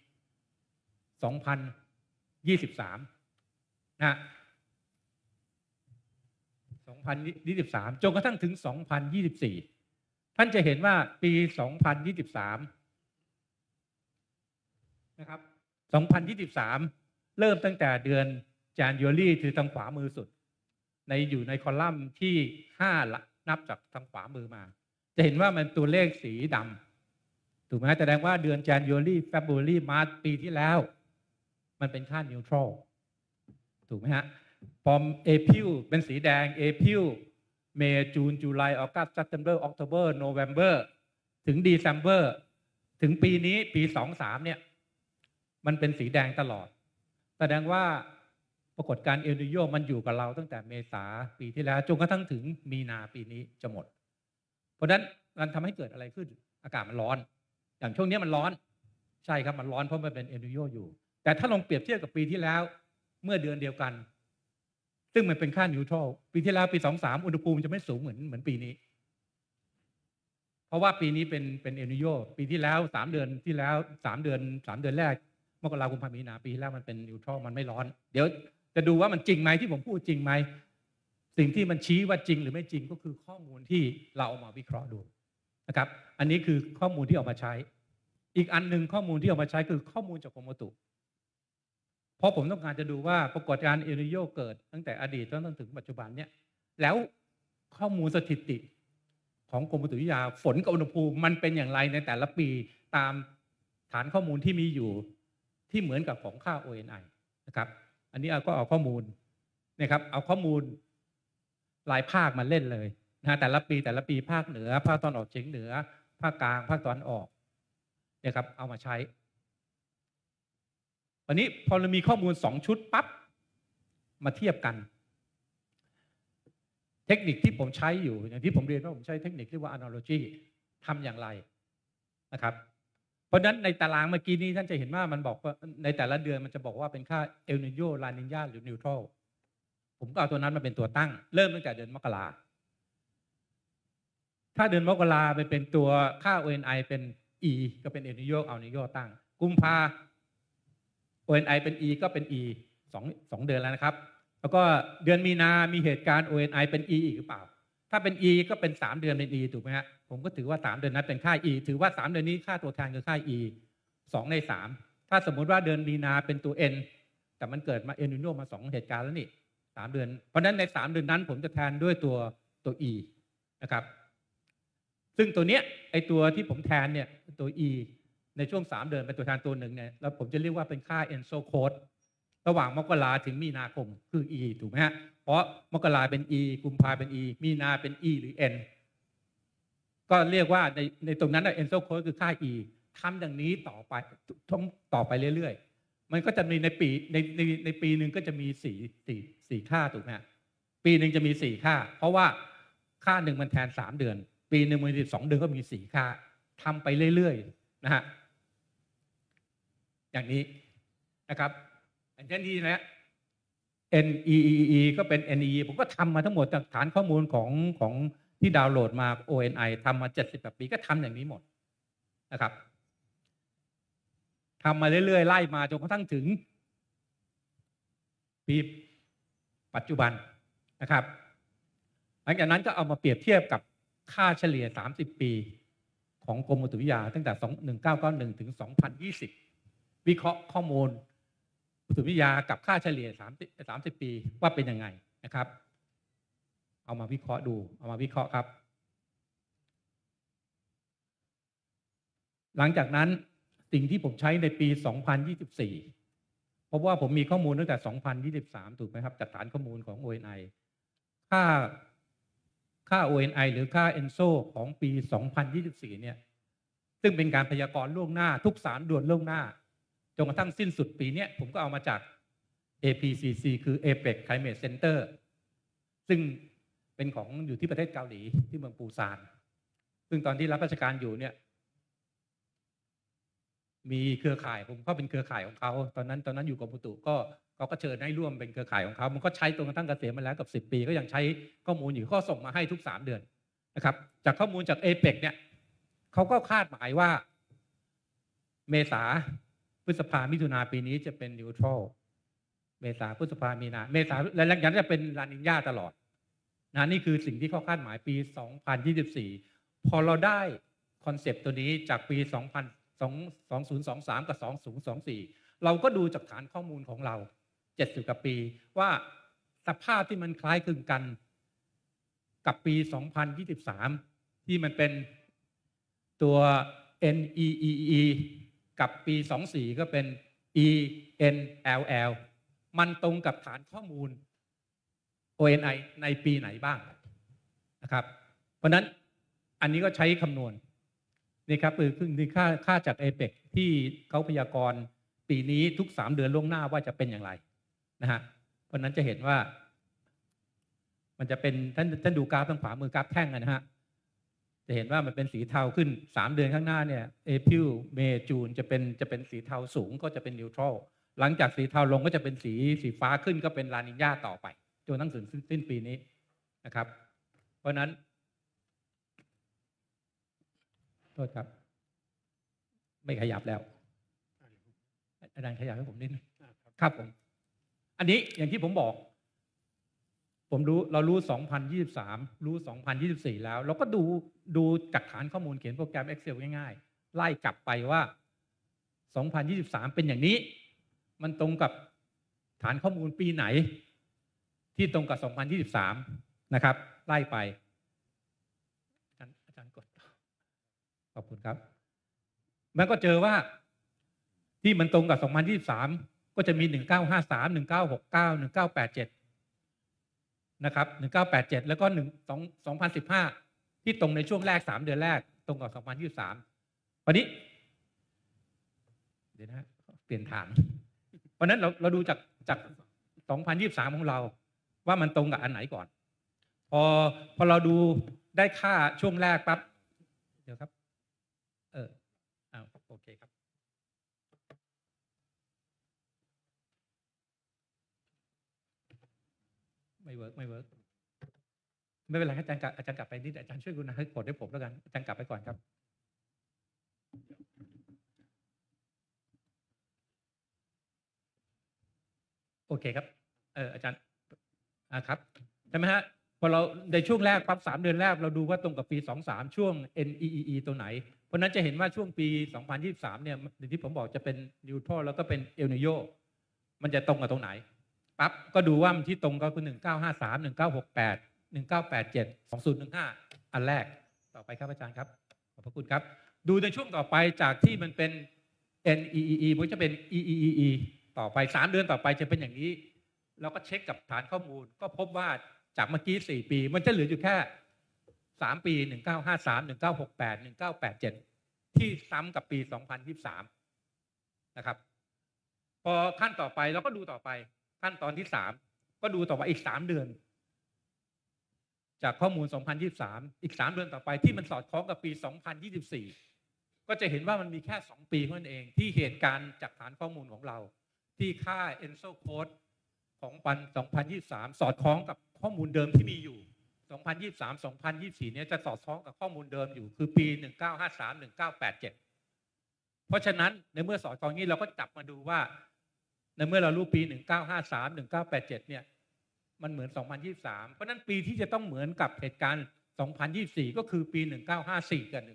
2023นะ2023จนกระทั่งถึง2024ท่านจะเห็นว่าปี2023นะครับ2023เริ่มตั้งแต่เดือน January คือทางขวามือสุดอยู่ในคอลัมน์ที่5นับจากทางขวามือมาจะเห็นว่ามันตัวเลขสีดำถูกไหมแสดงว่าเดือน January February March ปีที่แล้วมันเป็นค่า neutral ถูกไหมฮะพอ April เป็นสีแดง April May June July August September October November ถึง December ถึงปีนี้ปี23เนี่ยมันเป็นสีแดงตลอดแสดงว่าปรากฏการณ์เอลนิโญมันอยู่กับเราตั้งแต่เมษาปีที่แล้วจนกระทั่งถึงมีนาปีนี้จะหมดเพราะฉะนั้นมันทำให้เกิดอะไรขึ้นอากาศมันร้อนอย่างช่วงนี้มันร้อนใช่ครับมันร้อนเพราะมันเป็นเอลนิโญอยู่แต่ถ้าลองเปรียบเทียบกับปีที่แล้วเมื่อเดือนเดียวกันซึ่งมันเป็นค่านิวทรัลปีที่แล้วปี23อุณหภูมิจะไม่สูงเหมือนปีนี้เพราะว่าปีนี้เป็นเอลนิโญปีที่แล้ว3 เดือนที่แล้ว3 เดือนแรกมกราคมกุมภาพันธ์มีนาปีที่แล้วมันเป็นนิวทรัลมันไม่ร้อนเดี๋ยวจะดูว่ามันจริงไหมที่ผมพูดจริงไหมสิ่งที่มันชี้ว่าจริงหรือไม่จริงก็คือข้อมูลที่เราเอามาวิเคราะห์ดูนะครับอันนี้คือข้อมูลที่เอามาใช้อีกอันหนึ่งข้อมูลที่เอามาใช้คือข้อมูลจากกรมอุตุเพราะผมต้องการจะดูว่าปรากฏการณ์เอลนิโญเกิดตั้งแต่อดีตจนถึงปัจจุบันเนี่ยแล้วข้อมูลสถิติของกรมอุตุนิยมวิทยาฝนกับอุณหภูมิมันเป็นอย่างไรในแต่ละปีตามฐานข้อมูลที่มีอยู่ที่เหมือนกับของค่า ONI นะครับอันนี้ก็เอาข้อมูลนะครับเอาข้อมูลรายภาคมาเล่นเลยนะแต่ละปีภาคเหนือภาคตะวันออกเฉียงเหนือภาคกลางภาคตะวันออกนะครับเอามาใช้วันนี้พอเรามีข้อมูล2 ชุดปั๊บมาเทียบกันเทคนิคที่ผมใช้อยู่อย่างที่ผมเรียนว่าผมใช้เทคนิคเรียกว่า analogy ทำอย่างไรนะครับเพราะฉะนั้นในตารางเมื่อกี้นี้ท่านจะเห็นว่ามันบอกว่าในแต่ละเดือนมันจะบอกว่าเป็นค่าเอลนิโญลานิญาหรือนิวทรัลผมก็เอาตัวนั้นมาเป็นตัวตั้งเริ่มตั้งแต่เดือนมกราถ้าเดือนมกราเป็นตัวค่า ONI เป็น E ก็เป็นเอลนิโญเอานิโญตั้งกุมภา ONI เป็น E ก็เป็น E สองเดือนแล้วนะครับแล้วก็เดือนมีนามีเหตุการณ์ ONI เป็น E อีกหรือเปล่าถ้าเป็น E ก็เป็น3เดือนเป็น E ถูกไหมฮะผมก็ถือว่า3เดือนนั้นเป็นค่า E ถือว่า3เดือนนี้ค่าตัวแทนคือค่า E 2 ใน 3ถ้าสมมุติว่าเดือนมีนาเป็นตัว N แต่มันเกิดมาเอลนิโญมา2เหตุการณ์แล้วนี่3เดือนเพราะฉะนั้นใน3เดือนนั้นผมจะแทนด้วยตัว E นะครับซึ่งตัวเนี้ยไอตัวที่ผมแทนเนี่ยตัว E ในช่วง3เดือนเป็นตัวแทนตัวหนึ่งเนี่ยแล้วผมจะเรียกว่าเป็นค่า ENSO code ระหว่างมกราถึงมีนาคมคือ E ถูกไหมฮะเพราะมกราเป็น E กุมภาเป็น E มีนาเป็น E หรือ N ก็เรียกว่าในตรงนั้นENSO code คือค่า E ทำอย่างนี้ต่อไปเรื่อยๆมันก็จะมีในปีหนึ่งก็จะมีสี่ค่าถูกไหมฮะปีหนึ่งจะมี4ค่าเพราะว่าค่าหนึ่งมันแทน3เดือนปีหนึ่งมัน12เดือนก็มี4ค่าทำไปเรื่อยๆนะฮะอย่างนี้นะครับอย่างเช่นที่นะ NEEE ก็เป็น NEE ผมก็ทำมาทั้งหมดจากฐานข้อมูลของที่ดาวน์โหลดมา ONI ทำมา70กว่าปีก็ทำอย่างนี้หมดนะครับทำมาเรื่อยๆไล่มาจนกระทั่งถึงปีปัจจุบันนะครับหลังจากนั้นก็เอามาเปรียบเทียบกับค่าเฉลี่ย30ปีของกรมอุตุนิยมวิทยาตั้งแต่1991ถึง2020วิเคราะห์ข้อมูลอุตุนิยมวิทยากับค่าเฉลี่ย30ปีว่าเป็นยังไงนะครับเอามาวิเคราะห์ดูเอามาวิเคราะห์ครับหลังจากนั้นสิ่งที่ผมใช้ในปี2024เพราะว่าผมมีข้อมูลตั้งแต่2023ถูกไหมครับจากฐานข้อมูลของ ONI ค่า ONI หรือค่า ENSO ของปี2024เนี่ยซึ่งเป็นการพยากรณ์ล่วงหน้าทุก3เดือนล่วงหน้าจนกระทั่งสิ้นสุดปีนี้ผมก็เอามาจาก APCC คือ APEC Climate Center ซึ่งเป็นของอยู่ที่ประเทศเกาหลีที่เมืองปูซานซึ่งตอนที่รับราชการอยู่เนี่ยมีเครือข่ายผมก็เป็นเครือข่ายของเขาตอนนั้นอยู่กรมอุตุก็เขาก็เชิญให้ร่วมเป็นเครือข่ายของเขามันก็ใช้จนกระทั่งเกษียณมาแล้วกับ10ปีก็ยังใช้ข้อมูลอยู่ก็ส่งมาให้ทุก3เดือนนะครับจากข้อมูลจาก APEC เนี่ยเขาก็คาดหมายว่าเมษาพฤษภามิถุนาปีนี้จะเป็นนิวทรัลเมษาพฤษภามีนาเมษาและหลังจากนั้นจะเป็นลานิญาตลอดนะนี่คือสิ่งที่เขาคาดหมายปี2024พอเราได้คอนเซปต์ตัวนี้จากปี2023กับ2024เราก็ดูจากฐานข้อมูลของเรา70กว่าปีว่าสภาพที่มันคล้ายคลึงกันกับปี2023ที่มันเป็นตัว NEEE กับปี24ก็เป็น ENLL มันตรงกับฐานข้อมูล ONI ในปีไหนบ้างนะครับเพราะนั้นอันนี้ก็ใช้คำนวณนี่ครับคือค่าจาก APEC ที่เขาพยากรณ์ปีนี้ทุก3เดือนล่วงหน้าว่าจะเป็นอย่างไรนะฮะเพราะนั้นจะเห็นว่ามันจะเป็นท่านดูกราฟทางขวามือกราฟแท่งนะฮะจะเห็นว่ามันเป็นสีเทาขึ้น3เดือนข้างหน้าเนี่ย April May June จะเป็นสีเทาสูงก็จะเป็นนิวทรัลหลังจากสีเทาลงก็จะเป็นสีฟ้าขึ้นก็เป็นลานิญาต่อไปจนถึงสิ้นปีนี้นะครับเพราะนั้นโทษครับไม่ขยับแล้วอาจารย์ขยับให้ผมนิดนึงครับผมอันนี้อย่างที่ผมบอกเรารู้2023รู้2024แล้วเราก็ดูจากฐานข้อมูลเขียนโปรแกรม Excel ง่ายๆไล่กลับไปว่า2023เป็นอย่างนี้มันตรงกับฐานข้อมูลปีไหนที่ตรงกับ2023นะครับไล่ไปอาจารย์กดขอบคุณครับมันก็เจอว่าที่มันตรงกับ2023ก็จะมี1953 1969 1987นะครับ1987แล้วก็2015ที่ตรงในช่วงแรก3เดือนแรกตรงกับ2023วันนี้เดี๋ยวนะเปลี่ยนฐานเพราะนั้นเราดูจาก2023ของเราว่ามันตรงกับอันไหนก่อนพพอเราดูได้ค่าช่วงแรกปั๊บเดี๋ยวครับโอเคครับไม่เวิร์กไม่เป็นไรอาจารย์กลับไปนิดอาจารย์ช่วยกรุณาให้กดให้ผมแล้วกันอาจารย์กลับไปก่อนครับโอเคครับอาจารย์ครับใช่ไหมฮะพอเราในช่วงแรกปั๊บ3 เดือนแรกเราดูว่าตรงกับปี23ช่วง NEEE ตัวไหนเพราะนั้นจะเห็นว่าช่วงปี2023เนี่ยที่ผมบอกจะเป็นนิวทรัลแล้วก็เป็นเอลนิโยมันจะตรงกับตรงไหนปั๊บก็ดูว่ามันที่ตรงก็คือ1953 1968 1987 2015อันแรกต่อไปครับอาจารย์ครับขอบพระคุณครับดูในช่วงต่อไปจากที่มันเป็น NEEE มันจะเป็น EEE ต่อไป3 เดือนต่อไปจะเป็นอย่างนี้เราก็เช็คกับฐานข้อมูลก็พบว่าจากเมื่อกี้4 ปีมันจะเหลืออยู่แค่3 ปี1953 1968 1987ที่ซ้ำกับปี2023นะครับพอขั้นต่อไปเราก็ดูต่อไปขั้นตอนที่3ก็ดูต่อไปอีก3 เดือนจากข้อมูล2023อีก3 เดือนต่อไปที่มันสอดคล้องกับปี2024ก็จะเห็นว่ามันมีแค่2 ปีเท่านั้นเองที่เหตุการณ์จากฐานข้อมูลของเราที่ค่า ENSO code ของปี2023สอดคล้องกับข้อมูลเดิมที่มีอยู่2023 2024เนี่ยจะสอดคล้องกับข้อมูลเดิมอยู่คือปี1953 1987เพราะฉะนั้นในเมื่อสอดคล้องนี้เราก็จับมาดูว่าในเมื่อเรารู้ปี1953 1987เนี่ยมันเหมือน2023เพราะนั้นปีที่จะต้องเหมือนกับเหตุการณ์2024ก็คือปี1954กับ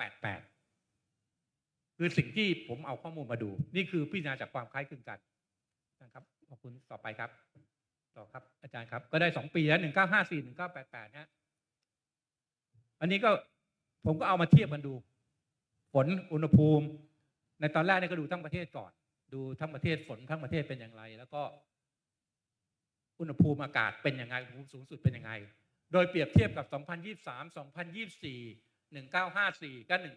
1988คือสิ่งที่ผมเอาข้อมูลมาดูนี่คือพิจารณาจากความคล้ายคลึงกันนะครับขอบคุณต่อไปครับต่อครับอาจารย์ครับก็ได้2 ปีแล้ว1954 1988นะอันนี้ก็ผมก็เอามาเทียบกันดูฝนอุณหภูมิในตอนแรกเนี่ยก็ดูทั้งประเทศก่อนดูทั้งประเทศฝนทั้งประเทศเป็นอย่างไรแล้วก็อุณหภูมิอากาศเป็นยังไงอุณหภูมิสูงสุดเป็นยังไงโดยเปรียบเทียบกับ2023 2024 1954กับ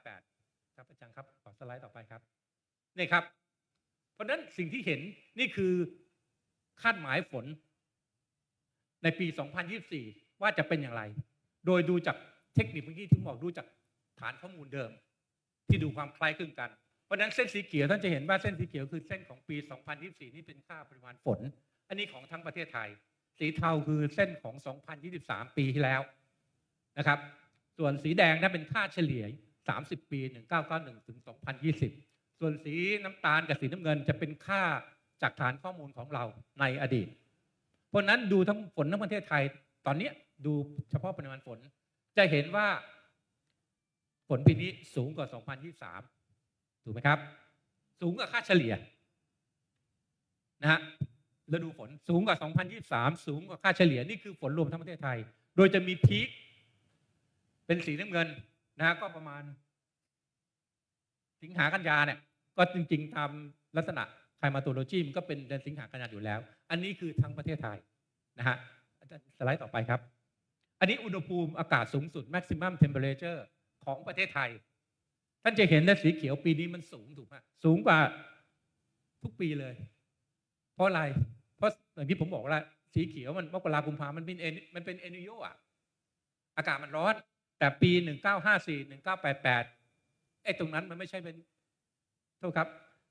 1988ครับอาจารย์ครับขอสไลด์ต่อไปครับนี่ครับเพราะฉะนั้นสิ่งที่เห็นนี่คือคาดหมายฝนในปี2024ว่าจะเป็นอย่างไรโดยดูจากเทคนิคเมื่อกี้ที่บอกดูจากฐานข้อมูลเดิมที่ดูความคล้ายคลึงกันเพราะฉะนั้นเส้นสีเขียวท่านจะเห็นว่าเส้นสีเขียวคือเส้นของปี2024นี่เป็นค่าปริมาณฝนอันนี้ของทั้งประเทศไทยสีเทาคือเส้นของ2023ปีที่แล้วนะครับส่วนสีแดงนั้นเป็นค่าเฉลี่ย30 ปี1991ถึง2020ส่วนสีน้ำตาลกับสีน้ำเงินจะเป็นค่าจากฐานข้อมูลของเราในอดีตเพราะนั้นดูทั้งฝนทั้งประเทศไทยตอนนี้ดูเฉพาะปริมาณฝนจะเห็นว่าฝนปีนี้สูงกว่า2023ถูกไหมครับสูงกว่าค่าเฉลี่ยนะฮะฤดูฝนสูงกว่า2023สูงกว่าค่าเฉลี่ยนี่คือฝนรวมทั้งประเทศไทยโดยจะมีพีคเป็นสีน้ำเงินนะฮะก็ประมาณสิงหากันยาเนี่ยก็จริงๆตามลักษณะไคลมาโตโลจีมันก็เป็นเดือนสิงหากันยาอยู่แล้วอันนี้คือทั้งประเทศไทยนะฮะสไลด์ต่อไปครับอันนี้อุณหภูมิอากาศสูงสุด maximum temperature ของประเทศไทยท่านจะเห็นในสีเขียวปีนี้มันสูงถูกไหมสูงกว่าทุกปีเลยเพราะอะไรเพราะอย่างที่ผมบอกว่าสีเขียวมันมกราคมกุมภาพันธ์มันเป็นเอลนิโญอ่ะอากาศมันร้อนแต่ปี1954 1988ไอ้ตรงนั้นมันไม่ใช่เป็นโทษครับ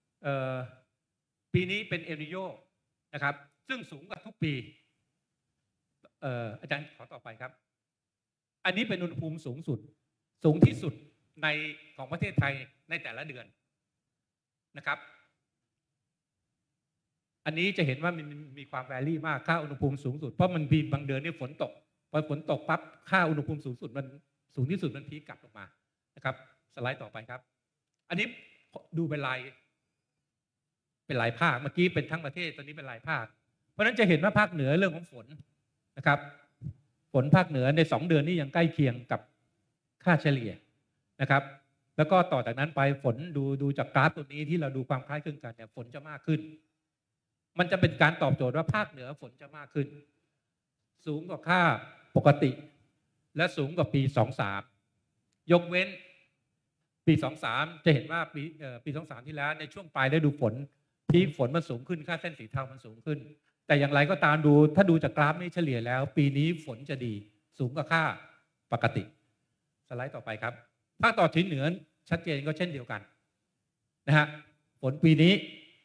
ปีนี้เป็นเอลนิโญนะครับซึ่งสูงกว่าทุกปีอาจารย์ขอต่อไปครับอันนี้เป็นอุณหภูมิสูงที่สุดในของประเทศไทยในแต่ละเดือนนะครับอันนี้จะเห็นว่ามันมีความแวรี่มากค่าอุณหภูมิสูงสุดเพราะมันมีบางเดือนนี่ฝนตกพอฝนตกปั๊บค่าอุณหภูมิสูงสุดมันสูงที่สุดมันพีคกลับลงมานะครับสไลด์ต่อไปครับอันนี้ดูเป็นลายภาคเมื่อกี้เป็นทั้งประเทศตอนนี้เป็นลายภาคเพราะฉะนั้นจะเห็นว่าภาคเหนือเรื่องของฝนนะครับฝนภาคเหนือใน2 เดือนนี้ยังใกล้เคียงกับค่าเฉลี่ยนะครับแล้วก็ต่อจากนั้นไปฝนดูจากกราฟตัวนี้ที่เราดูความคล้ายคลึงกันเนี่ยฝนจะมากขึ้นมันจะเป็นการตอบโจทย์ว่าภาคเหนือฝนจะมากขึ้นสูงกว่าค่าปกติและสูงกว่าปี23ยกเว้นปี23จะเห็นว่าปี23ที่แล้วในช่วงปลายฤดูฝนพีคฝนมันสูงขึ้นค่าเส้นสีเทามันสูงขึ้นแต่อย่างไรก็ตามถ้าดูจากกราฟนี้เฉลี่ยแล้ว ปีนี้ฝนจะดีสูงกว่าค่าปกติสไลด์ต่อไปครับภาคตะวันออกเฉียงเหนือชัดเจนก็เช่นเดียวกันนะฮะฝนปีนี้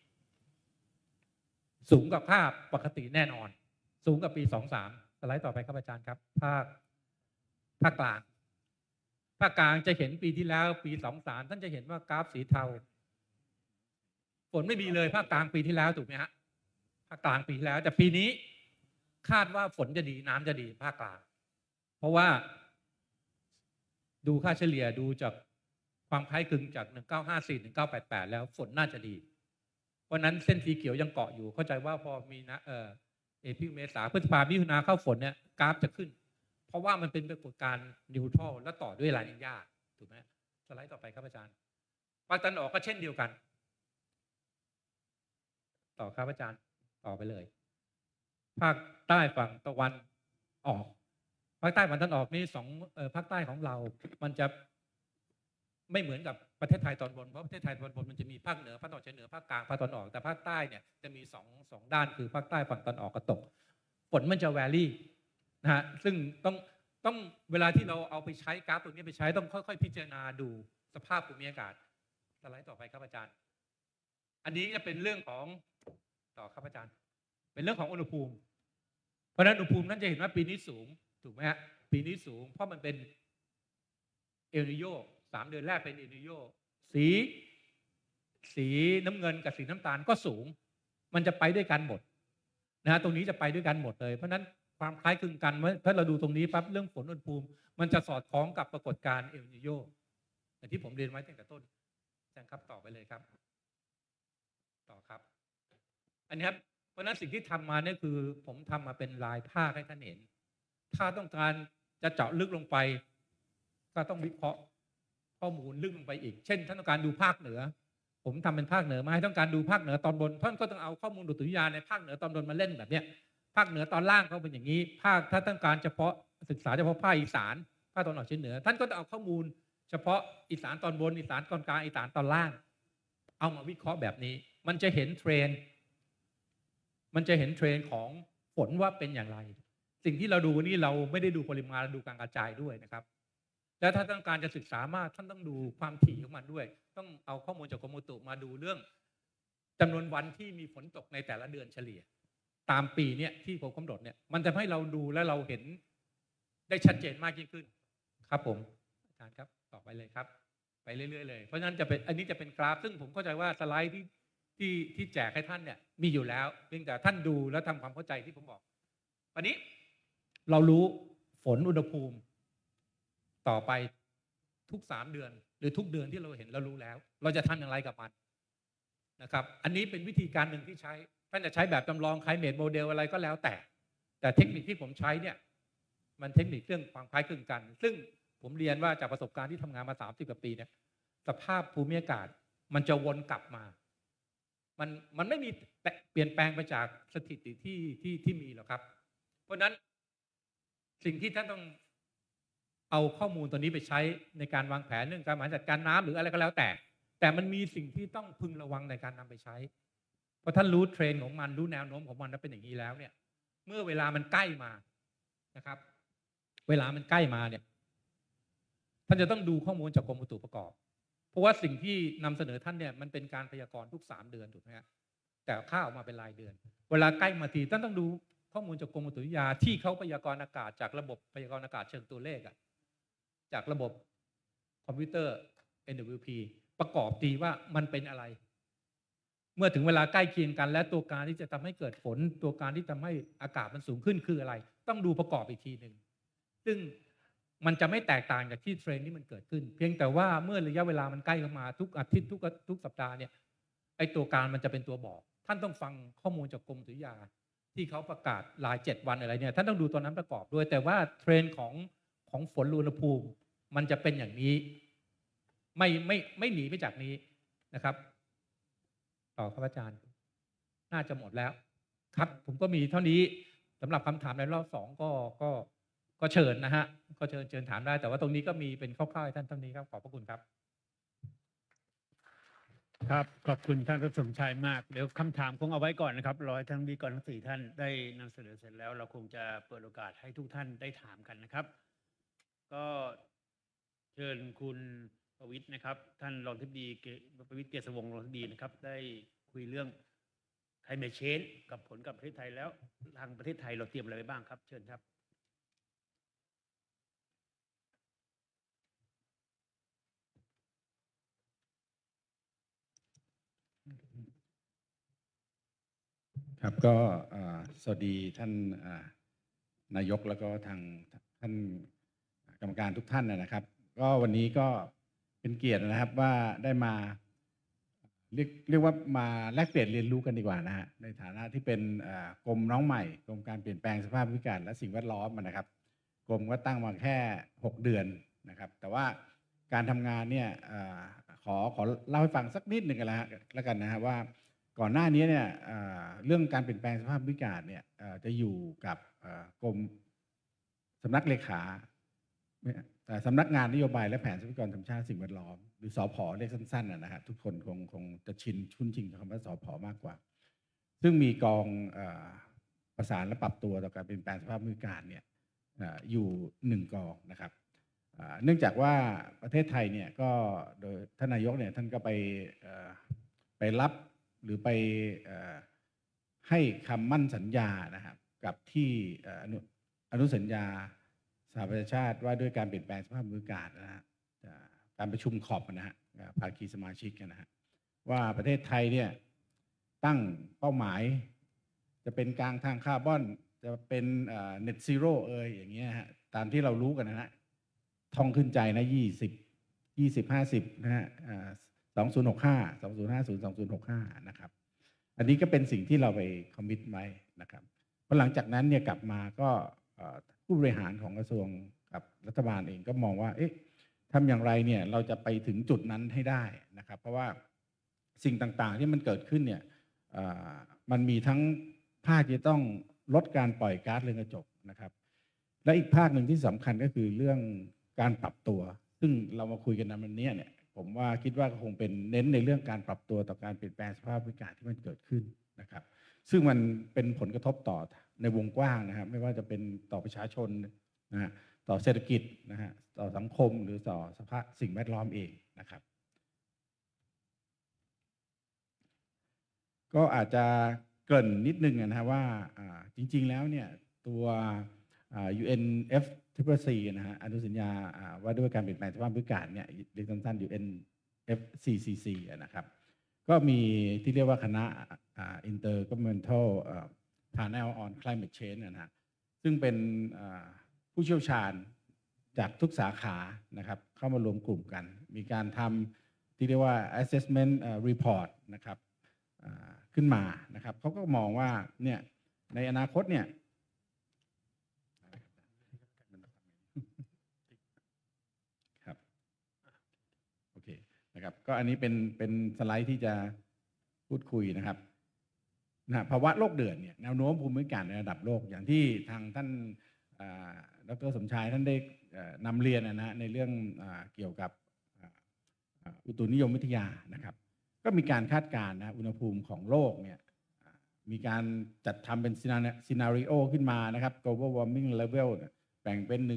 สูงกว่าค่าปกติแน่นอนสูงกว่าปี23สไลด์ต่อไปครับอาจารย์ครับภาคกลางจะเห็นปีที่แล้วปี23ท่านจะเห็นว่ากราฟสีเทาฝนไม่มีเลยภาคกลางปีที่แล้วถูกไหมฮะภาคกลางปีที่แล้วแต่ปีนี้คาดว่าฝนจะดีน้ำจะดีภาคกลางเพราะว่าดูค่าเฉลี่ยดูจากความคล้ายคลึงจาก1954 1988แล้วฝนน่าจะดีเพราะนั้นเส้นสีเขียวยังเกาะอยู่เข้าใจว่าพอมีนะเอพิเมษาพฤษภามิถุนาเข้าฝนเนี่ยกราฟจะขึ้นเพราะว่ามันเป็นปรากฏการณ์นิวทรัลและต่อด้วยลานิญาถูกไหมสไลด์ต่อไปครับอาจารย์ภาคตะวันออกก็เช่นเดียวกันต่อครับอาจารย์ต่อไปเลยภาคใต้ฝั่งตะวันออกภาคใต้ฝั่งตะวันออกนี่ภาคใต้ของเรามันจะไม่เหมือนกับประเทศไทยตอนบนเพราะประเทศไทยตอนบนมันจะมีภาคเหนือภาคตะวันออกเฉียงเหนือภาคกลางภาคตะวันออกแต่ภาคใต้เนี่ยจะมีสองด้านคือภาคใต้ฝั่งตะวันออกกับตกฝนมันจะแวรี่นะฮะซึ่งต้องเวลาที่เราเอาไปใช้กราฟตัวนี้ไปใช้ต้องค่อยๆพิจารณาดูสภาพภูมิอากาศสไลด์ต่อไปครับอาจารย์อันนี้จะเป็นเรื่องของต่อครับอาจารย์เป็นเรื่องของอุณหภูมิเพราะฉะนั้นอุณหภูมินั้นจะเห็นว่าปีนี้สูงถูกไหมฮะปีนี้สูงเพราะมันเป็นเอลนิโญ3 เดือนแรกเป็นเอลนิโญสีน้ำเงินกับสีน้ำตาลก็สูงมันจะไปด้วยกันหมดนะฮะตรงนี้จะไปด้วยกันหมดเลยเพราะฉะนั้นความคล้ายคลึงกันถ้าเราดูตรงนี้ปั๊บเรื่องฝนอุณหภูมิมันจะสอดคล้องกับปรากฏการณ์เอลนิโญอย่างที่ผมเรียนไว้ตั้งแต่ต้นอาจารย์ครับต่อไปเลยครับต่อครับอันนี้ครับเพราะฉะนั้นสิ่งที่ทำมาเนี่ยคือผมทำมาเป็นลายภาคให้ท่านเห็นถ้าต้องการจะเจาะลึกลงไปก็ต้องวิเคราะห์ข้อมูลลึกลงไปอีกเช่นท่านต้องการดูภาคเหนือผมทำเป็นภาคเหนือมาให้ต้องการดูภาคเหนือตอนบนท่านก็ต้องเอาข้อมูลอุตุนิยมในภาคเหนือตอนบนมาเล่นแบบเนี้ยภาคเหนือตอนล่างเขาเป็นอย่างนี้ถ้าต้องการเฉพาะศึกษาเฉพาะภาคอีสานภาคตะวันออกเฉียงเหนือท่านก็ต้องเอาข้อมูลเฉพาะอีสานตอนบนอีสานตอนกลางอีสานตอนล่างเอามาวิเคราะห์แบบนี้มันจะเห็นเทรนของฝนว่าเป็นอย่างไรสิ่งที่เราดูนี่เราไม่ได้ดูปริมาณเราดูการกระจายด้วยนะครับแล้วถ้าต้องการจะศึกษามากท่านต้องดูความถี่ของมันด้วยต้องเอาข้อมูลจากกรมอุตุมาดูเรื่องจำนวนวันที่มีฝนตกในแต่ละเดือนเฉลี่ยตามปีเนี่ยที่ผมกำหนดเนี่ยมันจะให้เราดูและเราเห็นได้ชัดเจนมากยิ่งขึ้นครับผมอาจารย์ครับต่อไปเลยครับไปเรื่อยๆเลยเพราะฉะนั้นอันนี้จะเป็นกราฟซึ่งผมเข้าใจว่าสไลด์ที่แจกให้ท่านเนี่ยมีอยู่แล้วเพียงแต่ท่านดูแล้วทำความเข้าใจที่ผมบอกวันนี้เรารู้ฝนอุณหภูมิต่อไปทุก3 เดือนหรือทุกเดือนที่เราเห็นเรารู้แล้วเราจะทำอย่างไรกับมันนะครับอันนี้เป็นวิธีการหนึ่งที่ใช้ท่านจะใช้แบบจำลองคล้ายเมดโมเดลอะไรก็แล้วแต่เทคนิคที่ผมใช้เนี่ยมันเทคนิคเรื่องความคล้ายคลึงกันซึ่งผมเรียนว่าจากประสบการณ์ที่ทำงานมา30 กว่าปีเนี่ยสภาพภูมิอากาศมันจะวนกลับมามันไม่มีเปลี่ยนแปลงไปจากสถิติที่มีหรอกครับเพราะนั้นสิ่งที่ท่านต้องเอาข้อมูลตัวนี้ไปใช้ในการวางแผนเรื่องการบริหารจัดการน้ำหรืออะไรก็แล้วแต่มันมีสิ่งที่ต้องพึงระวังในการนำไปใช้เพราะท่านรู้เทรนด์ของมันรู้แนวโน้มของมันว่าเป็นอย่างนี้แล้วเนี่ยเมื่อเวลามันใกล้มานะครับเวลามันใกล้มาเนี่ยท่านจะต้องดูข้อมูลจากกรมอุตุประกอบเพราะว่าสิ่งที่นำเสนอท่านเนี่ยมันเป็นการพยากรณ์ทุก3 เดือนถูกไหมฮะแต่ค่าออกมาเป็นรายเดือนเวลาใกล้มาทีท่านต้องดูข้อมูลจากกรมอุตุนิยมที่เขาพยากรณ์อากาศจากระบบพยากรณ์อากาศเชิงตัวเลขจากระบบคอมพิวเตอร์ NWP ประกอบดีว่ามันเป็นอะไรเมื่อถึงเวลาใกล้เคียงกันและตัวการที่จะทำให้เกิดฝนตัวการที่ทำให้อากาศมันสูงขึ้นคืออะไรต้องดูประกอบอีกทีหนึ่งซึ่งมันจะไม่แตกต่างจากที่เทรนด์ที่มันเกิดขึ้นเพียงแต่ว่าเมื่อระยะเวลามันใกล้เข้ามาทุกอาทิตย์ทุกสัปดาห์เนี่ยไอ้ตัวการมันจะเป็นตัวบอกท่านต้องฟังข้อมูลจากกรมอุตุนิยมที่เขาประกาศราย 7 วันอะไรเนี่ยท่านต้องดูตัวนั้นประกอบด้วยแต่ว่าเทรนด์ของฝนอุณหภูมิมันจะเป็นอย่างนี้ไม่หนีไปจากนี้นะครับต่อครับอาจารย์น่าจะหมดแล้วครับผมก็มีเท่านี้สำหรับคำถามในรอบ2ก็เชิญนะฮะก็เชิญถามได้แต่ว่าตรงนี้ก็มีเป็นคร่าวๆท่านเท่านี้ครับขอบพระคุณครับครับขอบคุณท่านรัฐสมชายมากเดี๋ยวคำถามคงเอาไว้ก่อนนะครับรอให้ท่านวิทยากรทั้ง4ท่านได้นำเสนอเสร็จแล้ว เราคงจะเปิดโอกาสให้ทุกท่านได้ถามกันนะครับ ก็เชิญคุณประวิตรนะครับ ท่านรองอธิบดีประวิตรเกษวงศ์รองอธิบดีนะครับ ได้คุยเรื่องclimate changeกับผลกับประเทศไทยแล้วทางประเทศไทยเราเตรียมอะไรไว้บ้างครับ เชิญครับครับก็สวัสดีท่านนายกแล้วก็ทางท่านกรรมการทุกท่านนะครับก็วันนี้ก็เป็นเกียรตินะครับว่าได้มาเรียกว่ามาแลกเปลี่ยนเรียนรู้กันดีกว่านะฮะในฐานะที่เป็นกรมน้องใหม่กรมการเปลี่ยนแปลงสภาพภูมิอากาศและสิ่งแวดล้อมนะครับกรมก็ตั้งมาแค่6 เดือนนะครับแต่ว่าการทำงานเนี่ยขอเล่าให้ฟังสักนิดหนึ่งกันแล้วกันนะฮะว่าก่อนหน้านี้เนี่ยเรื่องการเปลี่ยนแปลงสภาพภูมิอากาศเนี่ยจะอยู่กับกรมสำนักเลขาสำนักงานนโยบายและแผนทรัพยากรธรรมชาติสิ่งแวดล้อมหรือสผ.เรียกสั้นๆนะฮะทุกคนคงจะคุ้นชินกับคำว่าสผ.มากกว่าซึ่งมีกองประสานและปรับตัวต่อการเปลี่ยนแปลงสภาพภูมิอากาศเนี่ยอยู่1 กองนะครับเนื่องจากว่าประเทศไทยเนี่ยก็โดยท่านนายกเนี่ยท่านก็ไปรับหรือไปให้คำมั่นสัญญานะครับกับที่อนุสัญญาสหประชาชาติว่าด้วยการเปลี่ยนแปลงสภาพภูมิอากาศนะฮะการประชุมขอบนะฮะภาคีสมาชิกนะฮะว่าประเทศไทยเนี่ยตั้งเป้าหมายจะเป็นกลางทางคาร์บอนจะเป็นเน็ตซีโร่อย่างเงี้ยฮะตามที่เรารู้กันนะฮะท่องขึ้นใจนะ2050นะฮะ2065 2050 2065นะครับอันนี้ก็เป็นสิ่งที่เราไปคอมมิตไว้นะครับพอหลังจากนั้นเนี่ยกลับมาก็ผู้บริหารของกระทรวงกับรัฐบาลเองก็มองว่าเอ๊ะทำอย่างไรเนี่ยเราจะไปถึงจุดนั้นให้ได้นะครับเพราะว่าสิ่งต่างๆที่มันเกิดขึ้นเนี่ยมันมีทั้งภาคที่ต้องลดการปล่อยก๊าซเรือนกระจกนะครับและอีกภาคหนึ่งที่สำคัญก็คือเรื่องการปรับตัวซึ่งเรามาคุยกันในวันนี้เนี่ยผมว่าคิดว่าคงเป็นเน้นในเรื่องการปรับตัวต่อการเปลี่ยนแปลงสภาพภูมิอากาศที่มันเกิดขึ้นนะครับซึ่งมันเป็นผลกระทบต่อในวงกว้างนะครับไม่ว่าจะเป็นต่อประชาชนนะฮะต่อเศรษฐกิจนะฮะต่อสังคมหรือต่อสภาพสิ่งแวดล้อมเองนะครับก็อาจจะเกริ่นนิดนึงนะฮะว่าจริงๆแล้วเนี่ยตัวUNFCCC นะฮะอนุสัญญาว่าด้วยการเปลี่ยนแปลงสภาพภูมิอากาศเนี่ยเรียกสั้นๆ UNFCCC นะครับก็มีที่เรียกว่าคณะIntergovernmental Panel on Climate Change นะฮะซึ่งเป็นผู้เชี่ยวชาญจากทุกสาขานะครับเข้ามารวมกลุ่มกันมีการทำที่เรียกว่า Assessment Report นะครับขึ้นมานะครับเขาก็มองว่าเนี่ยในอนาคตเนี่ยครับโอเคนะครับก็อันนี้เป็นสไลด์ที่จะพูดคุยนะครับภาวะโลกเดือดเนี่ยแนวโน้มภูมิอากาศในระดับโลกอย่างที่ทางท่านดร.สมชายท่านได้นำเรียนนะฮะในเรื่องเกี่ยวกับอุตุนิยมวิทยานะครับก็มีการคาดการณ์นะอุณหภูมิของโลกเนี่ยมีการจัดทำเป็นซีนาริโอขึ้นมานะครับ global warming level แบ่งเป็น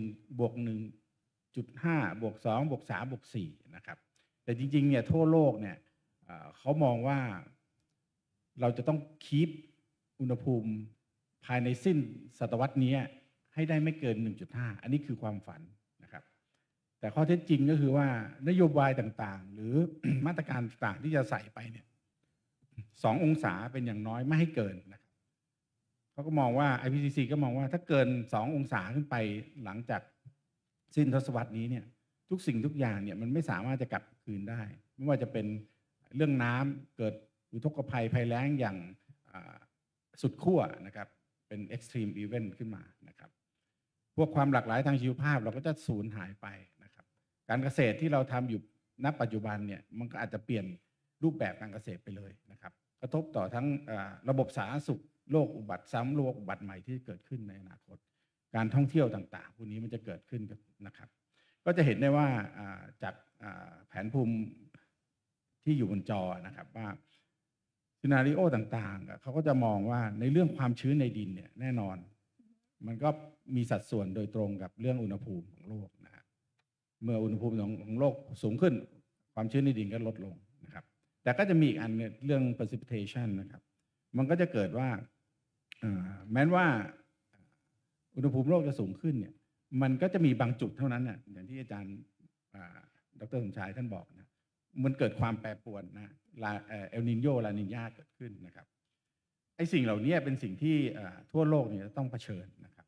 1+1.5 2 3 4นะครับแต่จริงๆเนี่ยทั่วโลกเนี่ยเขามองว่าเราจะต้องคีปอุณหภูมิภายในสิ้นศตวรรษนี้ให้ได้ไม่เกิน 1.5 อันนี้คือความฝันนะครับแต่ข้อเท็จจริงก็คือว่านโยบายต่างๆหรือ มาตรการต่างๆที่จะใส่ไปเนี่ย2 องศาเป็นอย่างน้อยไม่ให้เกินนะครับเขาก็มองว่า IPCC ก็มองว่าถ้าเกิน2 องศาขึ้นไปหลังจากสิ้นทศวรรษนี้เนี่ยทุกสิ่งทุกอย่างเนี่ยมันไม่สามารถจะกลับคืนได้ไม่ว่าจะเป็นเรื่องน้ำเกิดอุทกภัยภัยแล้งอย่างสุดขั้วนะครับเป็น extreme event ขึ้นมานะครับพวกความหลากหลายทางชีวภาพเราก็จะสูญหายไปนะครับการเกษตรที่เราทำอยู่ณปัจจุบันเนี่ยมันก็อาจจะเปลี่ยนรูปแบบการเกษตรไปเลยนะครับกระทบต่อทั้งระบบสาธารณสุขโรคอุบัติซ้ำโรคอุบัติใหม่ที่เกิดขึ้นในอนาคตการท่องเที่ยวต่างๆพวกนี้มันจะเกิดขึ้นนะครับก็จะเห็นได้ว่าจากแผนภูมิที่ที่อยู่บนจอนะครับว่าซีนาริโอต่างๆเขาก็จะมองว่าในเรื่องความชื้นในดินเนี่ยแน่นอนมันก็มีสัดส่วนโดยตรงกับเรื่องอุณหภูมิของโลกนะเมื่ออุณหภูมิของโลกสูงขึ้นความชื้นในดินก็ลดลงนะครับแต่ก็จะมีอีกอันเนี่ยเรื่อง precipitation นะครับมันก็จะเกิดว่าแม้ว่าอุณหภูมิโลกจะสูงขึ้นเนี่ยมันก็จะมีบางจุดเท่านั้นน่ะอย่างที่อาจารย์ดร.สมชายท่านบอกนะมันเกิดความแปรปรวนนะเอลนิโญลานิญาเกิดขึ้นนะครับไอ้สิ่งเหล่านี้เป็นสิ่งที่ทั่วโลกเนี่ยต้องเผชิญนะครับ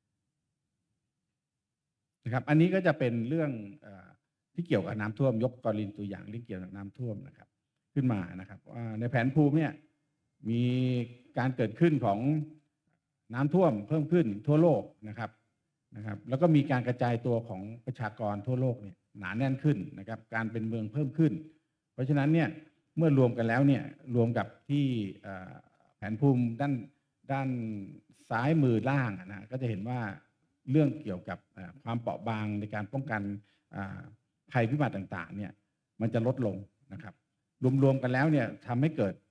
อันนี้ก็จะเป็นเรื่องที่เกี่ยวกับน้ำท่วมยกกรณีตัวอย่างเรื่องเกี่ยวกับน้ำท่วมนะครับขึ้นมานะครับว่าในแผนภูมิเนี่ยมีการเกิดขึ้นของน้ำท่วมเพิ่มขึ้นทั่วโลกนะครับแล้วก็มีการกระจายตัวของประชากรทั่วโลกเนี่ยหนาแน่นขึ้นนะครับการเป็นเมืองเพิ่มขึ้นเพราะฉะนั้นเนี่ยเมื่อรวมกันแล้วเนี่ยรวมกับที่แผนภูมิด้านซ้ายมือล่างนะก็จะเห็นว่าเรื่องเกี่ยวกับความเปราะบางในการป้องกันภัยพิบัติต่างๆเนี่ยมันจะลดลงนะครับรวมๆกันแล้วเนี่ยทำให้เกิด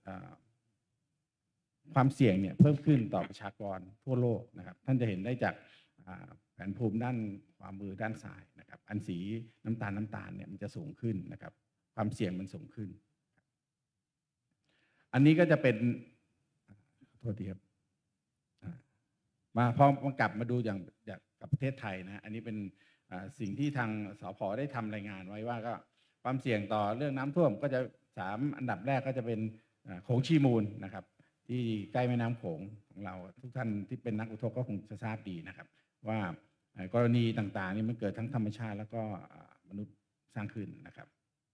ความเสี่ยงเนี่ยเพิ่มขึ้นต่อประชากรทั่วโลกนะครับท่านจะเห็นได้จากแผนภูมิด้านขวามือด้านซ้ายนะครับอันสีน้ำตาลเนี่ยมันจะสูงขึ้นนะครับความเสี่ยงมันสูงขึ้นอันนี้ก็จะเป็นโทษทีครับพอมากลับมาดูอย่างกับประเทศไทยนะอันนี้เป็นสิ่งที่ทางสผ.ได้ทำรายงานไว้ว่าก็ความเสี่ยงต่อเรื่องน้ำท่วมก็จะ3อันดับแรกก็จะเป็นโขงชีมูลนะครับที่ใกล้แม่น้ำโขงของเราทุกท่านที่เป็นนักอุทกก็คงจะทราบดีนะครับว่ากรณีต่างๆนี่มันเกิดทั้งธรรมชาติแล้วก็มนุษย์สร้างขึ้นนะครับ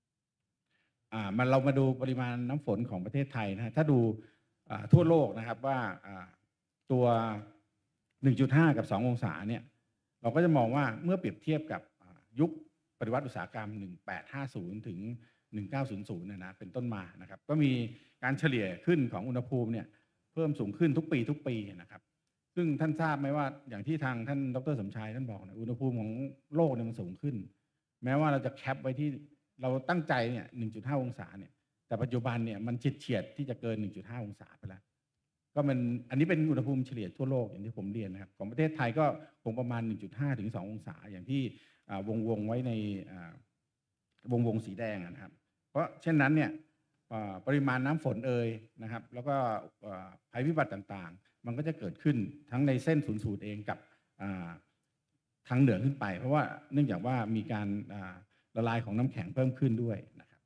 เรามาดูปริมาณน้ำฝนของประเทศไทยนะถ้าดูทั่วโลกนะครับว่าตัว 1.5 กับ 2 องศาเนี่ยเราก็จะมองว่าเมื่อเปรียบเทียบกับยุคปฏิวัติอุตสาหกรรม 1850 ถึง 1900 นะเป็นต้นมานะครับก็มีการเฉลี่ยขึ้นของอุณหภูมิเนี่ยเพิ่มสูงขึ้นทุกปีนะครับซึ่งท่านทราบไหมว่าอย่างที่ทางท่านดร.สมชายท่านบอกนะอุณหภูมิของโลกเนี่ยมันสูงขึ้นแม้ว่าเราจะแคปไว้ที่เราตั้งใจเนี่ย 1.5 องศาเนี่ยแต่ปัจจุบันเนี่ยมันเฉียดที่จะเกิน 1.5 องศาไปแล้วก็อันนี้เป็นอุณหภูมิเฉลี่ยทั่วโลกอย่างที่ผมเรียนนะครับของประเทศไทยก็คงประมาณ 1.5 ถึง 2 องศาอย่างที่วงไว้ในวงสีแดงนะครับเพราะเช่นนั้นเนี่ยปริมาณน้ำฝนนะครับแล้วก็ภัยพิบัติต่างๆมันก็จะเกิดขึ้นทั้งในเส้นศูนย์สูตรเองกับทางเหนือขึ้นไปเพราะว่าเนื่องจากว่ามีการละลายของน้ำแข็งเพิ่มขึ้นด้วยนะครับ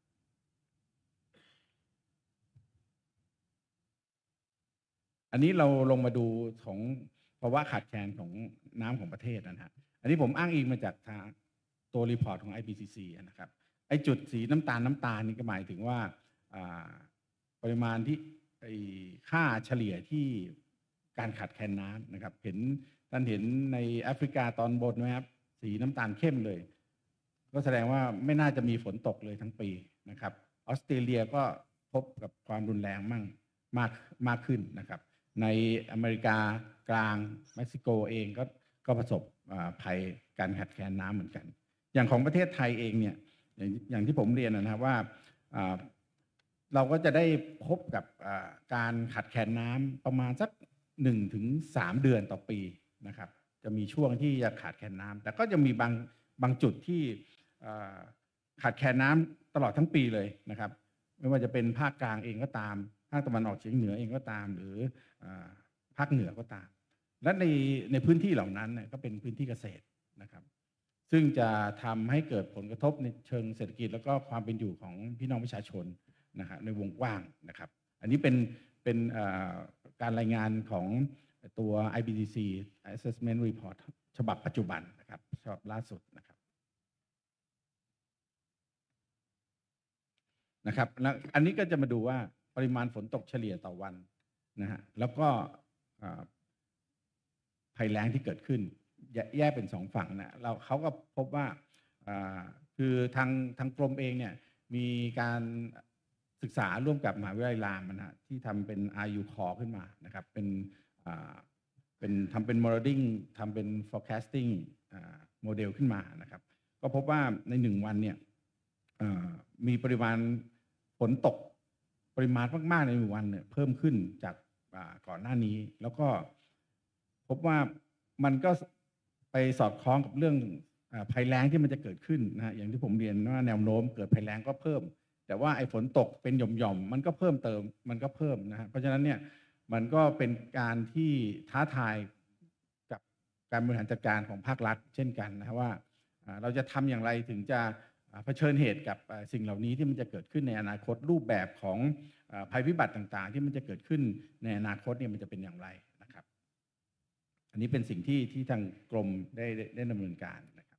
อันนี้เราลงมาดูของภาวะขาดแคลนของน้ำของประเทศนะฮะอันนี้ผมอ้างอิงมาจากทางตัวรีพอร์ตของ IPCC นะครับไอ้จุดสีน้ำตาลนี่ก็หมายถึงว่าปริมาณที่ค่าเฉลี่ยที่การขาดแคลนน้ำนะครับท่านเห็นในแอฟริกาตอนบนไหมครับสีน้ำตาลเข้มเลยก็แสดงว่าไม่น่าจะมีฝนตกเลยทั้งปีนะครับออสเตรเลียก็พบกับความรุนแรงมากขึ้นนะครับในอเมริกากลางเม็กซิโกเองก็ประสบภัยการขาดแคลนน้ำเหมือนกันอย่างของประเทศไทยเองเนี่ยอย่างที่ผมเรียนนะครับว่าเราก็จะได้พบกับการขาดแคลนน้ำประมาณสัก 1-3 เดือนต่อปีนะครับจะมีช่วงที่จะขาดแคลนน้ำแต่ก็จะมีบางจุดที่ขาดแคลนน้ำตลอดทั้งปีเลยนะครับไม่ว่าจะเป็นภาคกลางเองก็ตามภาคตะวันออกเฉียงเหนือเองก็ตามหรือภาคเหนือก็ตามและในพื้นที่เหล่านั้นก็เป็นพื้นที่เกษตรนะครับซึ่งจะทำให้เกิดผลกระทบในเชิงเศรษฐกิจแล้วก็ความเป็นอยู่ของพี่น้องประชาชนนะครับในวงกว้างนะครับอันนี้เป็นการรายงานของตัว IPCC Assessment Report ฉบับปัจจุบันนะครับฉบับล่าสุดนะครับแล้วอันนี้ก็จะมาดูว่าปริมาณฝนตกเฉลี่ยต่อวันนะฮะแล้วก็ภัยแล้งที่เกิดขึ้นแยกเป็น2 ฝั่งนะเขาก็พบว่าคือทางกรมเองเนี่ยมีการศึกษาร่วมกับมหาวิทยาลัยรามนะที่ทำเป็น RU Core ขึ้นมานะครับทำเป็น modeling ทำเป็น forecasting โมเดลขึ้นมานะครับก็พบว่าใน1 วันเนี่ยมีปริมาณฝฝนตกปริมาณมากๆใน1 วันเนี่ยเพิ่มขึ้นจากก่อนหน้านี้แล้วก็พบว่ามันก็ไปสอดคล้องกับเรื่องภัยแล้งที่มันจะเกิดขึ้นนะฮะอย่างที่ผมเรียนว่าแนวโน้มเกิดภัยแล้งก็เพิ่มแต่ว่าไอ้ฝนตกเป็นหย่อมๆมันก็เพิ่มเติมมันก็เพิ่มนะฮะเพราะฉะนั้นเนี่ยมันก็เป็นการที่ท้าทายกับการบริหารจัดการของภาครัฐเช่นกันนะว่าเราจะทำอย่างไรถึงจะเผชิญเหตุกับสิ่งเหล่านี้ที่มันจะเกิดขึ้นในอนาคตรูปแบบของภัยพิบัติต่างๆที่มันจะเกิดขึ้นในอนาคตเนี่ยมันจะเป็นอย่างไรนะครับอันนี้เป็นสิ่งที่ทางกรมได้ดำเนินการนะครับ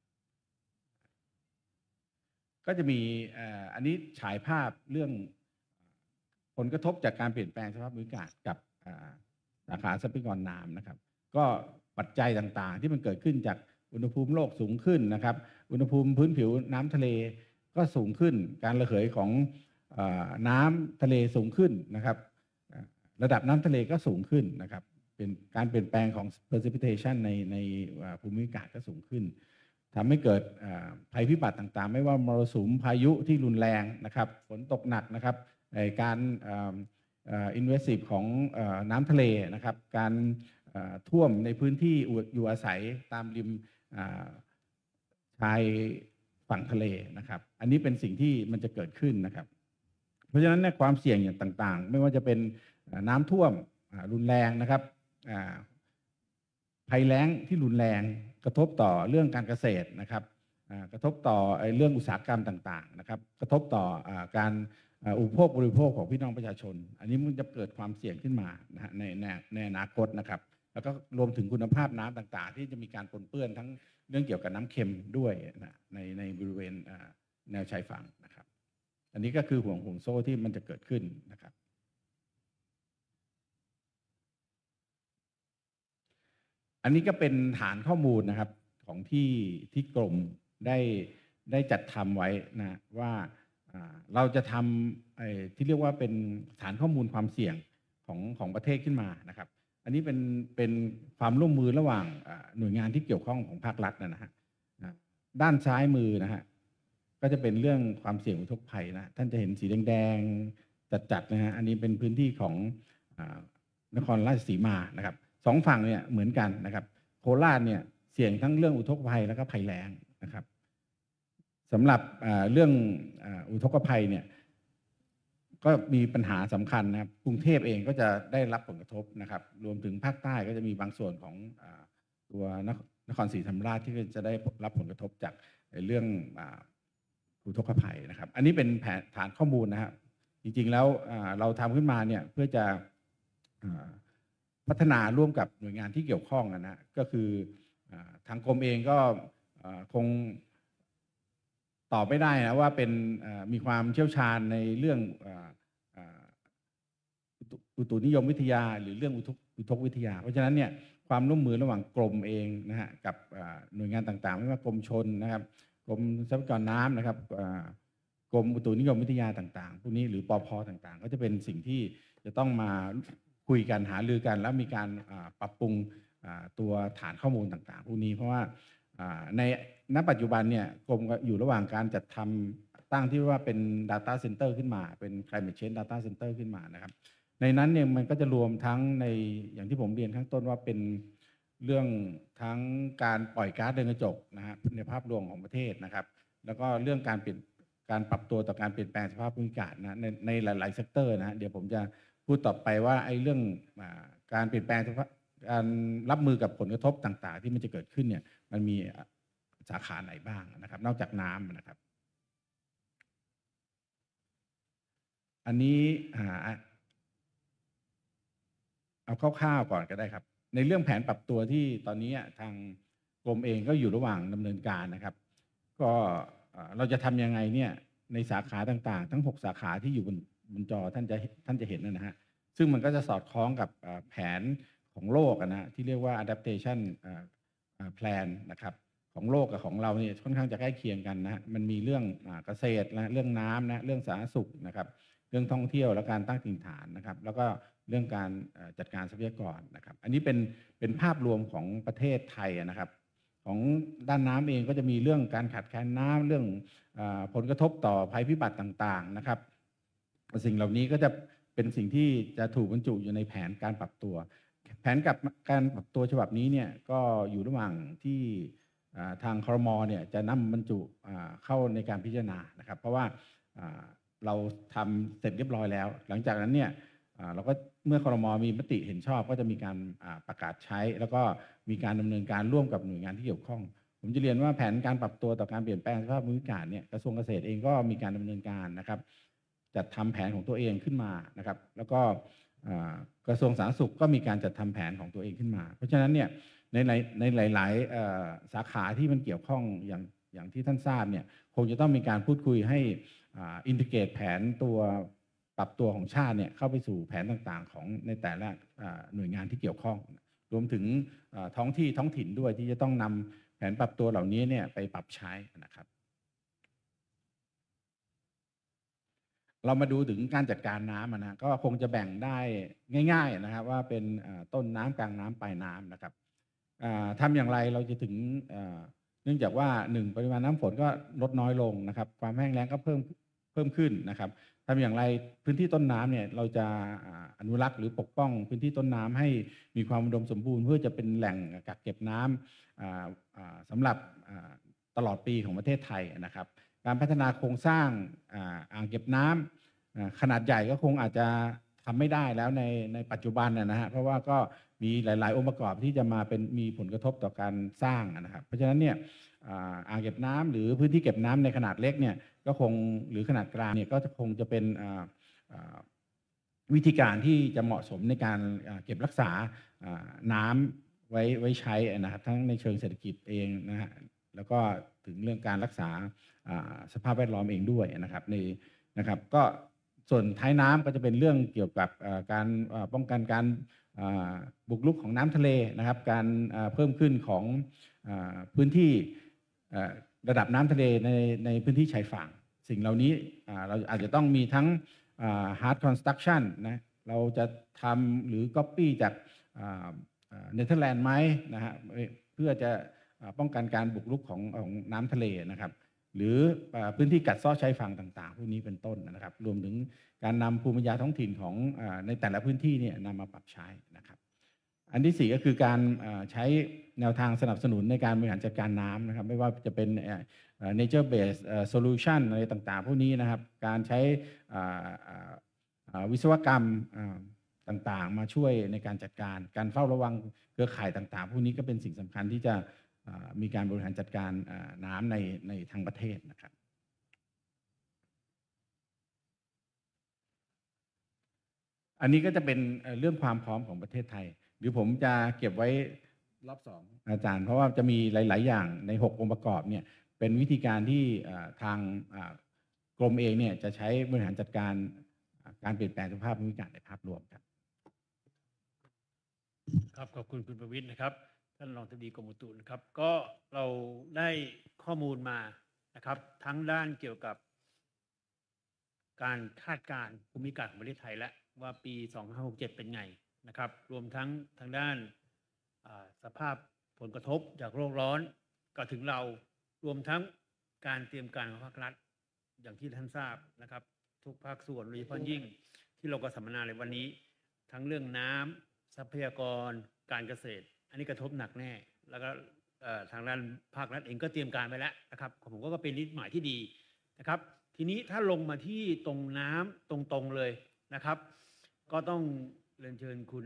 ก็จะมีอันนี้ฉายภาพเรื่องผลกระทบจากการเปลี่ยนแปลงสภาพภูมิอากาศกับสาขาทรัพยากรน้ำนะครับก็ปัจจัยต่างๆที่มันเกิดขึ้นจากอุณหภูมิโลกสูงขึ้นนะครับอุณหภูมิพื้นผิวน้ำทะเลก็สูงขึ้นการระเหยของน้ำทะเลสูงขึ้นนะครับระดับน้ำทะเลก็สูงขึ้นนะครับเป็นการเปลี่ยนแปลงของ precipitation ในภูมิอากาศก็สูงขึ้นทำให้เกิดภัยพิบัติต่างๆไม่ว่ามรสุมพายุที่รุนแรงนะครับฝนตกหนักนะครับการinvasive ของน้ำทะเลนะครับการท่วมในพื้นที่อยู่อาศัยตามริมชายฝั่งทะเลนะครับอันนี้เป็นสิ่งที่มันจะเกิดขึ้นนะครับเพราะฉะนั้นเนี่ยความเสี่ยงอย่างต่างๆไม่ว่าจะเป็นน้ำท่วมรุนแรงนะครับภัยแล้งที่รุนแรงกระทบต่อเรื่องการเกษตรนะครับกระทบต่อเรื่องอุตสาหกรรมต่างๆนะครับกระทบต่อการอุปโภคบริโภคของพี่น้องประชาชนอันนี้มันจะเกิดความเสี่ยงขึ้นมานะฮะในอนาคตนะครับแล้วก็รวมถึงคุณภาพน้ำต่างๆที่จะมีการปนเปื้อนทั้งเรื่องเกี่ยวกับน้ำเค็มด้วยนะในบริเวณแนวชายฝั่งนะครับอันนี้ก็คือห่วงโซ่ที่มันจะเกิดขึ้นนะครับอันนี้ก็เป็นฐานข้อมูลนะครับของที่กรมได้จัดทำไว้นะว่าเราจะทำที่เรียกว่าเป็นฐานข้อมูลความเสี่ยงของประเทศขึ้นมานะครับอันนี้เป็นความร่วมมือระหว่างหน่วยงานที่เกี่ยวข้องของภาครัฐนะฮะด้านซ้ายมือนะฮะก็จะเป็นเรื่องความเสี่ยงอุทกภัยนะท่านจะเห็นสีแดงๆจัดๆนะฮะอันนี้เป็นพื้นที่ของนครราชสีมานะครับสองฝั่งเนี่ยเหมือนกันนะครับโคราชเนี่ยเสี่ยงทั้งเรื่องอุทกภัยแล้วก็ภัยแล้งนะครับสำหรับเรื่องอุทกภัยเนี่ยก็มีปัญหาสำคัญนะครับกรุงเทพเองก็จะได้รับผลกระทบนะครับรวมถึงภาคใต้ก็จะมีบางส่วนของตัวนครศรีธรรมราชที่จะได้รับผลกระทบจากเรื่องอุทกภัยนะครับอันนี้เป็นฐานข้อมูลนะครับจริงๆแล้วเราทำขึ้นมาเนี่ยเพื่อจะพัฒนาร่วมกับหน่วยงานที่เกี่ยวข้องนะก็คือทางกรมเองก็คงตอบไม่ได้นะว่าเป็นมีความเชี่ยวชาญในเรื่องอุตุนิยมวิทยาหรือเรื่องอุทกวิทยาเพราะฉะนั้นเนี่ยความร่วมมือระหว่างกรมเองนะฮะกับหน่วยงานต่างๆไม่ว่ากรมชลนะครับกรมทรัพยากรน้ำนะครับกรมอุตุนิยมวิทยาต่างๆพวกนี้หรือปภ.ต่างๆก็จะเป็นสิ่งที่จะต้องมาคุยกันหารือกันแล้วมีการปรับปรุงตัวฐานข้อมูลต่างๆพวกนี้เพราะว่าในณปัจจุบันเนี่ยกรมอยู่ระหว่างการจัดทำตั้งที่ว่าเป็น Data Center ขึ้นมาเป็น Climate Change Data Center ขึ้นมานะครับในนั้นเนี่ยมันก็จะรวมทั้งในอย่างที่ผมเรียนข้างต้นว่าเป็นเรื่องทั้งการปล่อยก๊าซเรือนกระจกนะฮะในภาพรวมของประเทศนะครับแล้วก็เรื่องการปรับตัวต่อการเปลี่ยนแปลงสภาพภูมิอากาศนะในหลายๆเซกเตอร์นะฮะเดี๋ยวผมจะพูดต่อไปว่าไอ้เรื่องการเปลี่ยนแปลงการรับมือกับผลกระทบต่างๆที่มันจะเกิดขึ้นเนี่ยมันมีสาขาไหนบ้างนะครับนอกจากน้ำนะครับอันนี้เอาคร่าวๆก่อนก็ได้ครับในเรื่องแผนปรับตัวที่ตอนนี้ทางกรมเองก็อยู่ระหว่างดำเนินการนะครับก็เราจะทำยังไงเนี่ยในสาขาต่างๆทั้ง6สาขาที่อยู่บนจอท่านจะเห็นนะฮะซึ่งมันก็จะสอดคล้องกับแผนของโลกนะที่เรียกว่า adaptation plan นะครับของโลกกับของเราเนี่ยค่อนข้างจะใกล้เคียงกันนะมันมีเรื่องเกษตรนะเรื่องน้ำนะเรื่องสาธารณสุขนะครับเรื่องท่องเที่ยวและการตั้งถิ่นฐานนะครับแล้วก็เรื่องการจัดการทรัพยากรนะครับอันนี้เป็นภาพรวมของประเทศไทยนะครับของด้านน้ำเองก็จะมีเรื่องการขาดแคลนน้ำเรื่องผลกระทบต่อภัยพิบัติต่างๆนะครับสิ่งเหล่านี้ก็จะเป็นสิ่งที่จะถูกบรรจุอยู่ในแผนการปรับตัว แผนกับการปรับตัวฉบับนี้เนี่ยก็อยู่ระหว่างที่ทางครม.เนี่ยจะนำบรรจุเข้าในการพิจารณานะครับเพราะว่าเราทำเสร็จเรียบร้อยแล้วหลังจากนั้นเนี่ยเราก็เมื่อครม.มีมติเห็นชอบก็จะมีการประกาศใช้แล้วก็มีการดำเนินการร่วมกับหน่วยงานที่เกี่ยวข้องผมจะเรียนว่าแผนการปรับตัวต่อการเปลี่ยนแปลงสภาพภูมิอากาศเนี่ยกระทรวงเกษตรเองก็มีการดำเนินการนะครับจัดทำแผนของตัวเองขึ้นมานะครับแล้วก็กระทรวงสาธารณสุขก็มีการจัดทำแผนของตัวเองขึ้นมาเพราะฉะนั้นเนี่ยในหลายสาขาที่มันเกี่ยวข้องอย่างที่ท่านทราบเนี่ยคงจะต้องมีการพูดคุยให้อินทิเกรตแผนตัวปรับตัวของชาติเนี่ยเข้าไปสู่แผนต่างๆของในแต่ละหน่วยงานที่เกี่ยวข้องรวมถึงท้องถิ่นด้วยที่จะต้องนำแผนปรับตัวเหล่านี้เนี่ยไปปรับใช้นะครับเรามาดูถึงการจัดการน้ำนะก็คงจะแบ่งได้ง่ายๆนะครับว่าเป็นต้นน้ำกลางน้ำปลายน้ำนะครับทำอย่างไรเราจะถึงเนื่องจากว่า1ปริมาณน้ำฝนก็ลดน้อยลงนะครับความแห้งแล้งก็เพิ่มขึ้นนะครับทำอย่างไรพื้นที่ต้นน้ำเนี่ยเราจะอนุรักษ์หรือปกป้องพื้นที่ต้นน้ำให้มีความอุดมสมบูรณ์เพื่อจะเป็นแหล่งกักเก็บน้ำสำหรับตลอดปีของประเทศไทยนะครับการพัฒนาโครงสร้างอ่างเก็บน้ำขนาดใหญ่ก็คงอาจจะทำไม่ได้แล้วในปัจจุบันนะฮะเพราะว่าก็มีหลายๆองค์ประกอบที่จะมามีผลกระทบต่อการสร้างนะครับเพราะฉะนั้นเนี่ยอ่างเก็บน้ำหรือพื้นที่เก็บน้ำในขนาดเล็กเนี่ยก็คงหรือขนาดกลางเนี่ยก็คงจะเป็นวิธีการที่จะเหมาะสมในการเก็บรักษาน้ำไว้ใช้นะครับทั้งในเชิงเศรษฐกิจเองนะฮะแล้วก็ถึงเรื่องการรักษาสภาพแวดล้อมเองด้วยนะครับก็ส่วนท้ายน้ำก็จะเป็นเรื่องเกี่ยวกับการป้องกันการบุกรุกของน้ำทะเลนะครับการเพิ่มขึ้นของพื้นที่ระดับน้ำทะเลในพื้นที่ชายฝั่งสิ่งเหล่านี้เราอาจจะต้องมีทั้ง hard construction นะเราจะทำหรือ copy จากเนเธอร์แลนด์ไหมนะฮะเพื่อจะป้องกันการบุกรุกของน้ำทะเลนะครับหรือพื้นที่กัดเซาะชายฝั่งต่างๆพวกนี้เป็นต้นนะครับรวมถึงการนำภูมิปัญญาท้องถิ่นของในแต่ละพื้นที่เนี่ยนำมาปรับใช้นะครับอันที่4ก็คือการใช้แนวทางสนับสนุนในการบริหารจัดการน้ำนะครับไม่ว่าจะเป็นnature based solution อะไรต่างๆพวกนี้นะครับการใช้วิศวกรรมต่างๆมาช่วยในการจัดการเฝ้าระวังเครือข่ายต่างๆพวกนี้ก็เป็นสิ่งสำคัญที่จะมีการบริหารจัดการน้ำในทางประเทศนะครับอันนี้ก็จะเป็นเรื่องความพร้อมของประเทศไทยหรือผมจะเก็บไว้รอบ2อาจารย์เพราะว่าจะมีหลายๆอย่างใน6องค์ประกอบเนี่ยเป็นวิธีการที่ทางกรมเองเนี่ยจะใช้บริหารจัดการการเปลี่ยนแปลงสภาพภูมิอากาศในภาพรวมครับครับขอบคุณคุณประวิตรนะครับท่านรองอธิบดีกรมอุตุนะครับก็เราได้ข้อมูลมานะครับทั้งด้านเกี่ยวกับการคาดการณ์ภูมิอากาศของประเทศไทยและว่าปี2567เป็นไงนะครับรวมทั้งทางด้านสภาพผลกระทบจากโลกร้อนก็ถึงเรารวมทั้งการเตรียมการของภาครัฐอย่างที่ท่านทราบนะครับทุกภาคส่วนโดยเฉพาะยิ่งที่เราก็สัมมนาในวันนี้ทั้งเรื่องน้ำทรัพยากรการเกษตรอันนี้กระทบหนักแน่แล้วก็ทางด้านภาครัฐเองก็เตรียมการไปแล้วนะครับผมก็เป็นนิดหมายที่ดีนะครับทีนี้ถ้าลงมาที่ตรงน้ำตรงๆเลยนะครับก็ต้องเรียนเชิญคุณ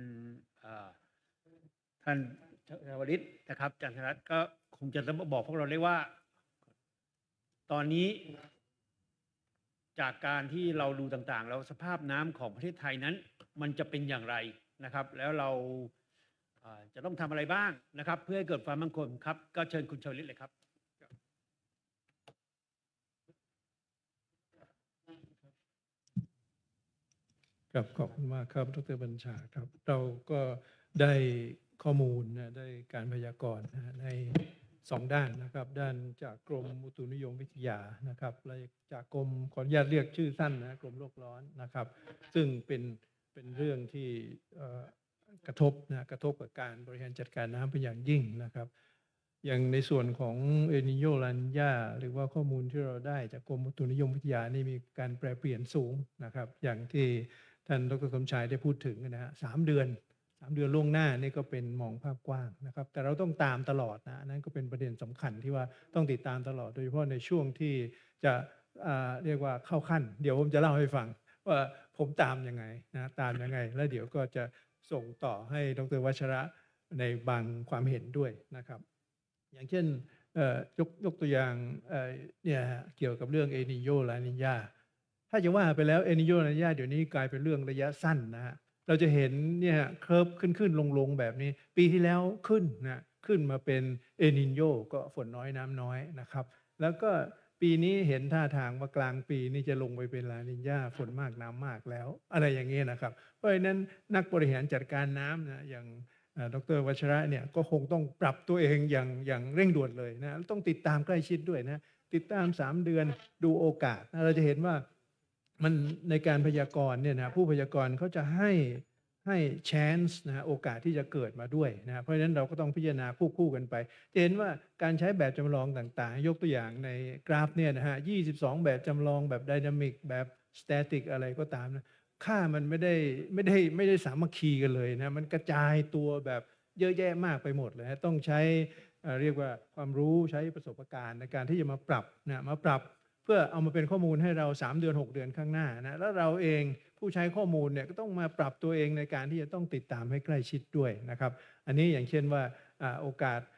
ท่านชวลิตนะครับจันทรัตน์ก็คงจะบอกพวกเราได้ว่าตอนนี้จากการที่เราดูต่างๆแล้วสภาพน้ำของประเทศไทยนั้นมันจะเป็นอย่างไรนะครับแล้วเราจะต้องทำอะไรบ้างนะครับเพื่อให้เกิดความมั่นคงครับก็เชิญคุณชวลิตเลยครับครับขอบคุณมากครับดร.บัญชาครับเราก็ได้ข้อมูลนะได้การพยากรณ์ใน2ด้านนะครับด้านจากกรมอุตุนิยมวิทยานะครับและจากกรมขออนุญาตเรียกชื่อสั้นนะกรมโลกร้อนนะครับซึ่งเป็นเรื่องที่กระทบกับการบริหารจัดการน้ำเป็นอย่างยิ่งนะครับอย่างในส่วนของเอลนิโญลานิญาหรือว่าข้อมูลที่เราได้จากกรมอุตุนิยมวิทยานี่มีการแปรเปลี่ยนสูงนะครับอย่างที่ท่านดร.สมชายได้พูดถึงนะฮะ3 เดือนล่วงหน้านี่ก็เป็นมองภาพกว้างนะครับแต่เราต้องตามตลอดนะนั่นก็เป็นประเด็นสำคัญที่ว่าต้องติดตามตลอดโดยเฉพาะในช่วงที่จะเรียกว่าเข้าขั้นเดี๋ยวผมจะเล่าให้ฟังว่าผมตามยังไงนะตามยังไงแล้วเดี๋ยวก็จะส่งต่อให้ดร.วัชระในบางความเห็นด้วยนะครับอย่างเช่นยกตัวอย่างเนี่ยเกี่ยวกับเรื่องเอลนิโญลานิญาถ้าจะว่าไปแล้วเอลนิโญลานิญาเดี๋ยวนี้กลายเป็นเรื่องระยะสั้นนะฮะเราจะเห็นเนี่ยเคอร์ฟขึ้นลงแบบนี้ปีที่แล้วขึ้นมาเป็นเอลนิโญก็ฝนน้อยน้ำน้อยนะครับแล้วก็ปีนี้เห็นท่าทางว่ากลางปีนี่จะลงไปเป็นลานิญาฝนมากน้ำมากแล้วอะไรอย่างเงี้ยนะครับเพราะฉะนั้นนักบริหารจัดการน้ำนะอย่างดร.วัชระเนี่ยก็คงต้องปรับตัวเองอย่างเร่งด่วนเลยนะต้องติดตามใกล้ชิดด้วยนะติดตาม3 เดือนดูโอกาสนะเราจะเห็นว่ามันในการพยากรณ์เนี่ยนะผู้พยากรณ์เขาจะให้ chance นะโอกาสที่จะเกิดมาด้วยนะเพราะฉะนั้นเราก็ต้องพิจารณาคู่กันไปจะเห็นว่าการใช้แบบจำลองต่างๆยกตัวอย่างในกราฟเนี่ยนะฮะ22 แบบจำลองแบบไดนามิกแบบสแตติกอะไรก็ตามนะค่ามันไม่ได้สามัคคีกันเลยนะมันกระจายตัวแบบเยอะแยะมากไปหมดเลยนะต้องใช้เรียกว่าความรู้ใช้ประสบการณ์ในการที่จะมาปรับเพื่อเอามาเป็นข้อมูลให้เรา3 เดือน 6 เดือนข้างหน้านะแล้วเราเองผู้ใช้ข้อมูลเนี่ยก็ต้องมาปรับตัวเองในการที่จะต้องติดตามให้ใกล้ชิดด้วยนะครับอันนี้อย่างเช่นว่าโอกาส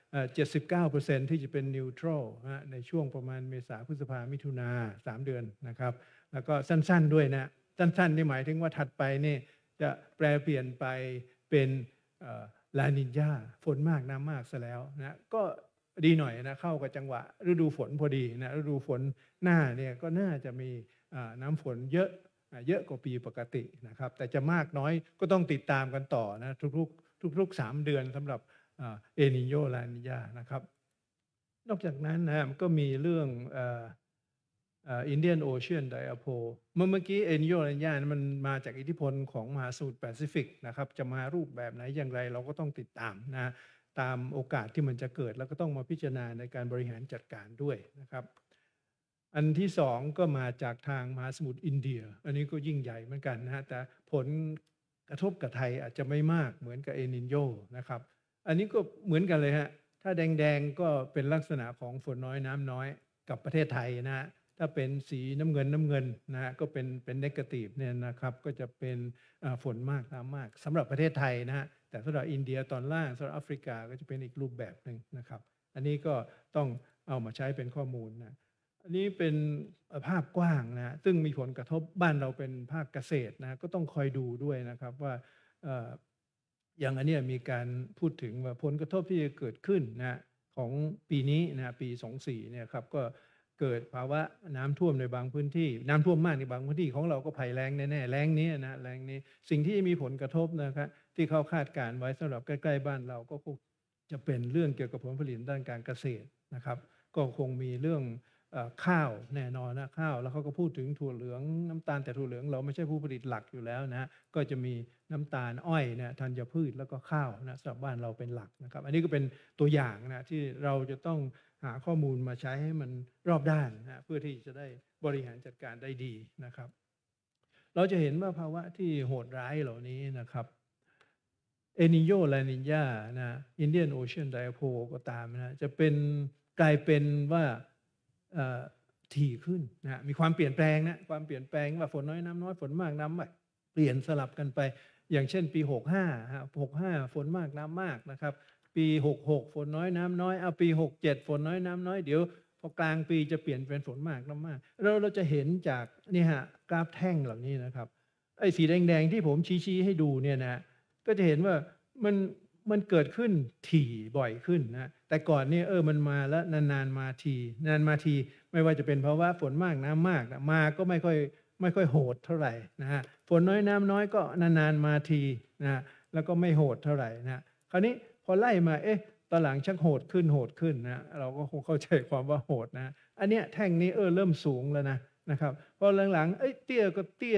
79% ที่จะเป็นนิวทรัลในช่วงประมาณเมษาพฤษภามิถุนา3 เดือนนะครับแล้วก็สั้นๆด้วยนะสั้นๆนี่หมายถึงว่าถัดไปนี่จะแปลเปลี่ยนไปเป็นลานิญาฝนมากน้ำมากซะแล้วนะก็ดีหน่อยนะเข้ากับจังหวะฤดูฝนพอดีนะฤดูฝนหน้าเนี่ยก็น่าจะมีน้ำฝนเยอะกว่าปีปกตินะครับแต่จะมากน้อยก็ต้องติดตามกันต่อนะทุก3 เดือนสำหรับเอลนิโญลานิญานะครับนอกจากนั้นนะมันก็มีเรื่องอินเดียนโอเชียนไดอะโพเมื่อกี้เอลนิโญลานิญามันมาจากอิทธิพลของมหาสมุทรแปซิฟิกนะครับจะมารูปแบบไหนอย่างไรเราก็ต้องติดตามนะตามโอกาสที่มันจะเกิดแล้วก็ต้องมาพิจารณาในการบริหารจัดการด้วยนะครับอันที่2ก็มาจากทางมหาสมุทรอินเดียอันนี้ก็ยิ่งใหญ่เหมือนกันนะฮะแต่ผลกระทบกับไทยอาจจะไม่มากเหมือนกับเอลนิโญนะครับอันนี้ก็เหมือนกันเลยฮะถ้าแดงๆก็เป็นลักษณะของฝนน้อยน้ำน้อยกับประเทศไทยนะฮะถ้าเป็นสีน้ำเงินนะฮะก็เป็นเนกาทีฟเนี่ยนะครับก็จะเป็นฝนมากน้ำมากสำหรับประเทศไทยนะฮะแต่สำหรับอินเดียตอนล่างสำหรับแอฟริกาก็จะเป็นอีกรูปแบบหนึ่งนะครับอันนี้ก็ต้องเอามาใช้เป็นข้อมูลนะอันนี้เป็นภาพกว้างนะซึ่งมีผลกระทบบ้านเราเป็นภาคเกษตรนะก็ต้องคอยดูด้วยนะครับว่าอย่างอันนี้มีการพูดถึงว่าผลกระทบที่จะเกิดขึ้นนะของปีนี้นะปี24เนี่ยครับก็เกิดภาวะน้ำท่วมในบางพื้นที่น้ำท่วมมากในบางพื้นที่ของเราก็ภัยแล้งแน่ๆแล้งนี้นะแล้งนี้สิ่งที่มีผลกระทบนะครับที่เขาคาดการไว้สำหรับใกล้ๆบ้านเราก็คงจะเป็นเรื่องเกี่ยวกับผลผลิตด้านการเกษตรนะครับก็คงมีเรื่องข้าวแน่นอนนะข้าวแล้วเขาก็พูดถึงถั่วเหลืองน้ำตาลแต่ถั่วเหลืองเราไม่ใช่ผู้ผลิตหลักอยู่แล้วนะก็จะมีน้ำตาลอ้อยนะธัญพืชแล้วก็ข้าวนะสำหรับบ้านเราเป็นหลักนะครับอันนี้ก็เป็นตัวอย่างนะที่เราจะต้องหาข้อมูลมาใช้ให้มันรอบด้านนะเพื่อที่จะได้บริหารจัดการได้ดีนะครับเราจะเห็นว่าภาวะที่โหดร้ายเหล่านี้นะครับเอลนิโญลานิญานะอินเดียนโอเชียนไดอะโพก็ตามนะจะเป็นกลายเป็นว่าถี่ขึ้นนะมีความเปลี่ยนแปลงนะความเปลี่ยนแปลงว่าฝนน้อยน้ำน้อยฝนมากน้ำมากเปลี่ยนสลับกันไปอย่างเช่นปี65ฝนมากน้ำมากนะครับปี66ฝนน้อยน้ำน้อยเอาปี67ฝนน้อยน้ำน้อยเดี๋ยวพอกลางปีจะเปลี่ยนเป็นฝนมากน้ำมากเราจะเห็นจากนี่ฮะกราฟแท่งเหล่านี้นะครับไอ้สีแดงๆที่ผมชี้ให้ดูเนี่ยนะก็จะเห็นว่ามันเกิดขึ้นถี่บ่อยขึ้นนะแต่ก่อนนี่มันมาแล้วนานมาทีไม่ว่าจะเป็นเพราะว่าฝนมากน้ำมากนะมาก็ไม่ค่อยโหดเท่าไหร่นะฮะฝนน้อยน้ำน้อยก็นานมาทีนะแล้วก็ไม่โหดเท่าไหร่นะคราวนี้พอไล่มาตอนหลังชักโหดขึ้นนะเราก็คงเข้าใจความว่าโหดนะอันเนี้ยแท่งนี้เริ่มสูงแล้วนะครับพอหลังๆเตี้ยก็เตี้ย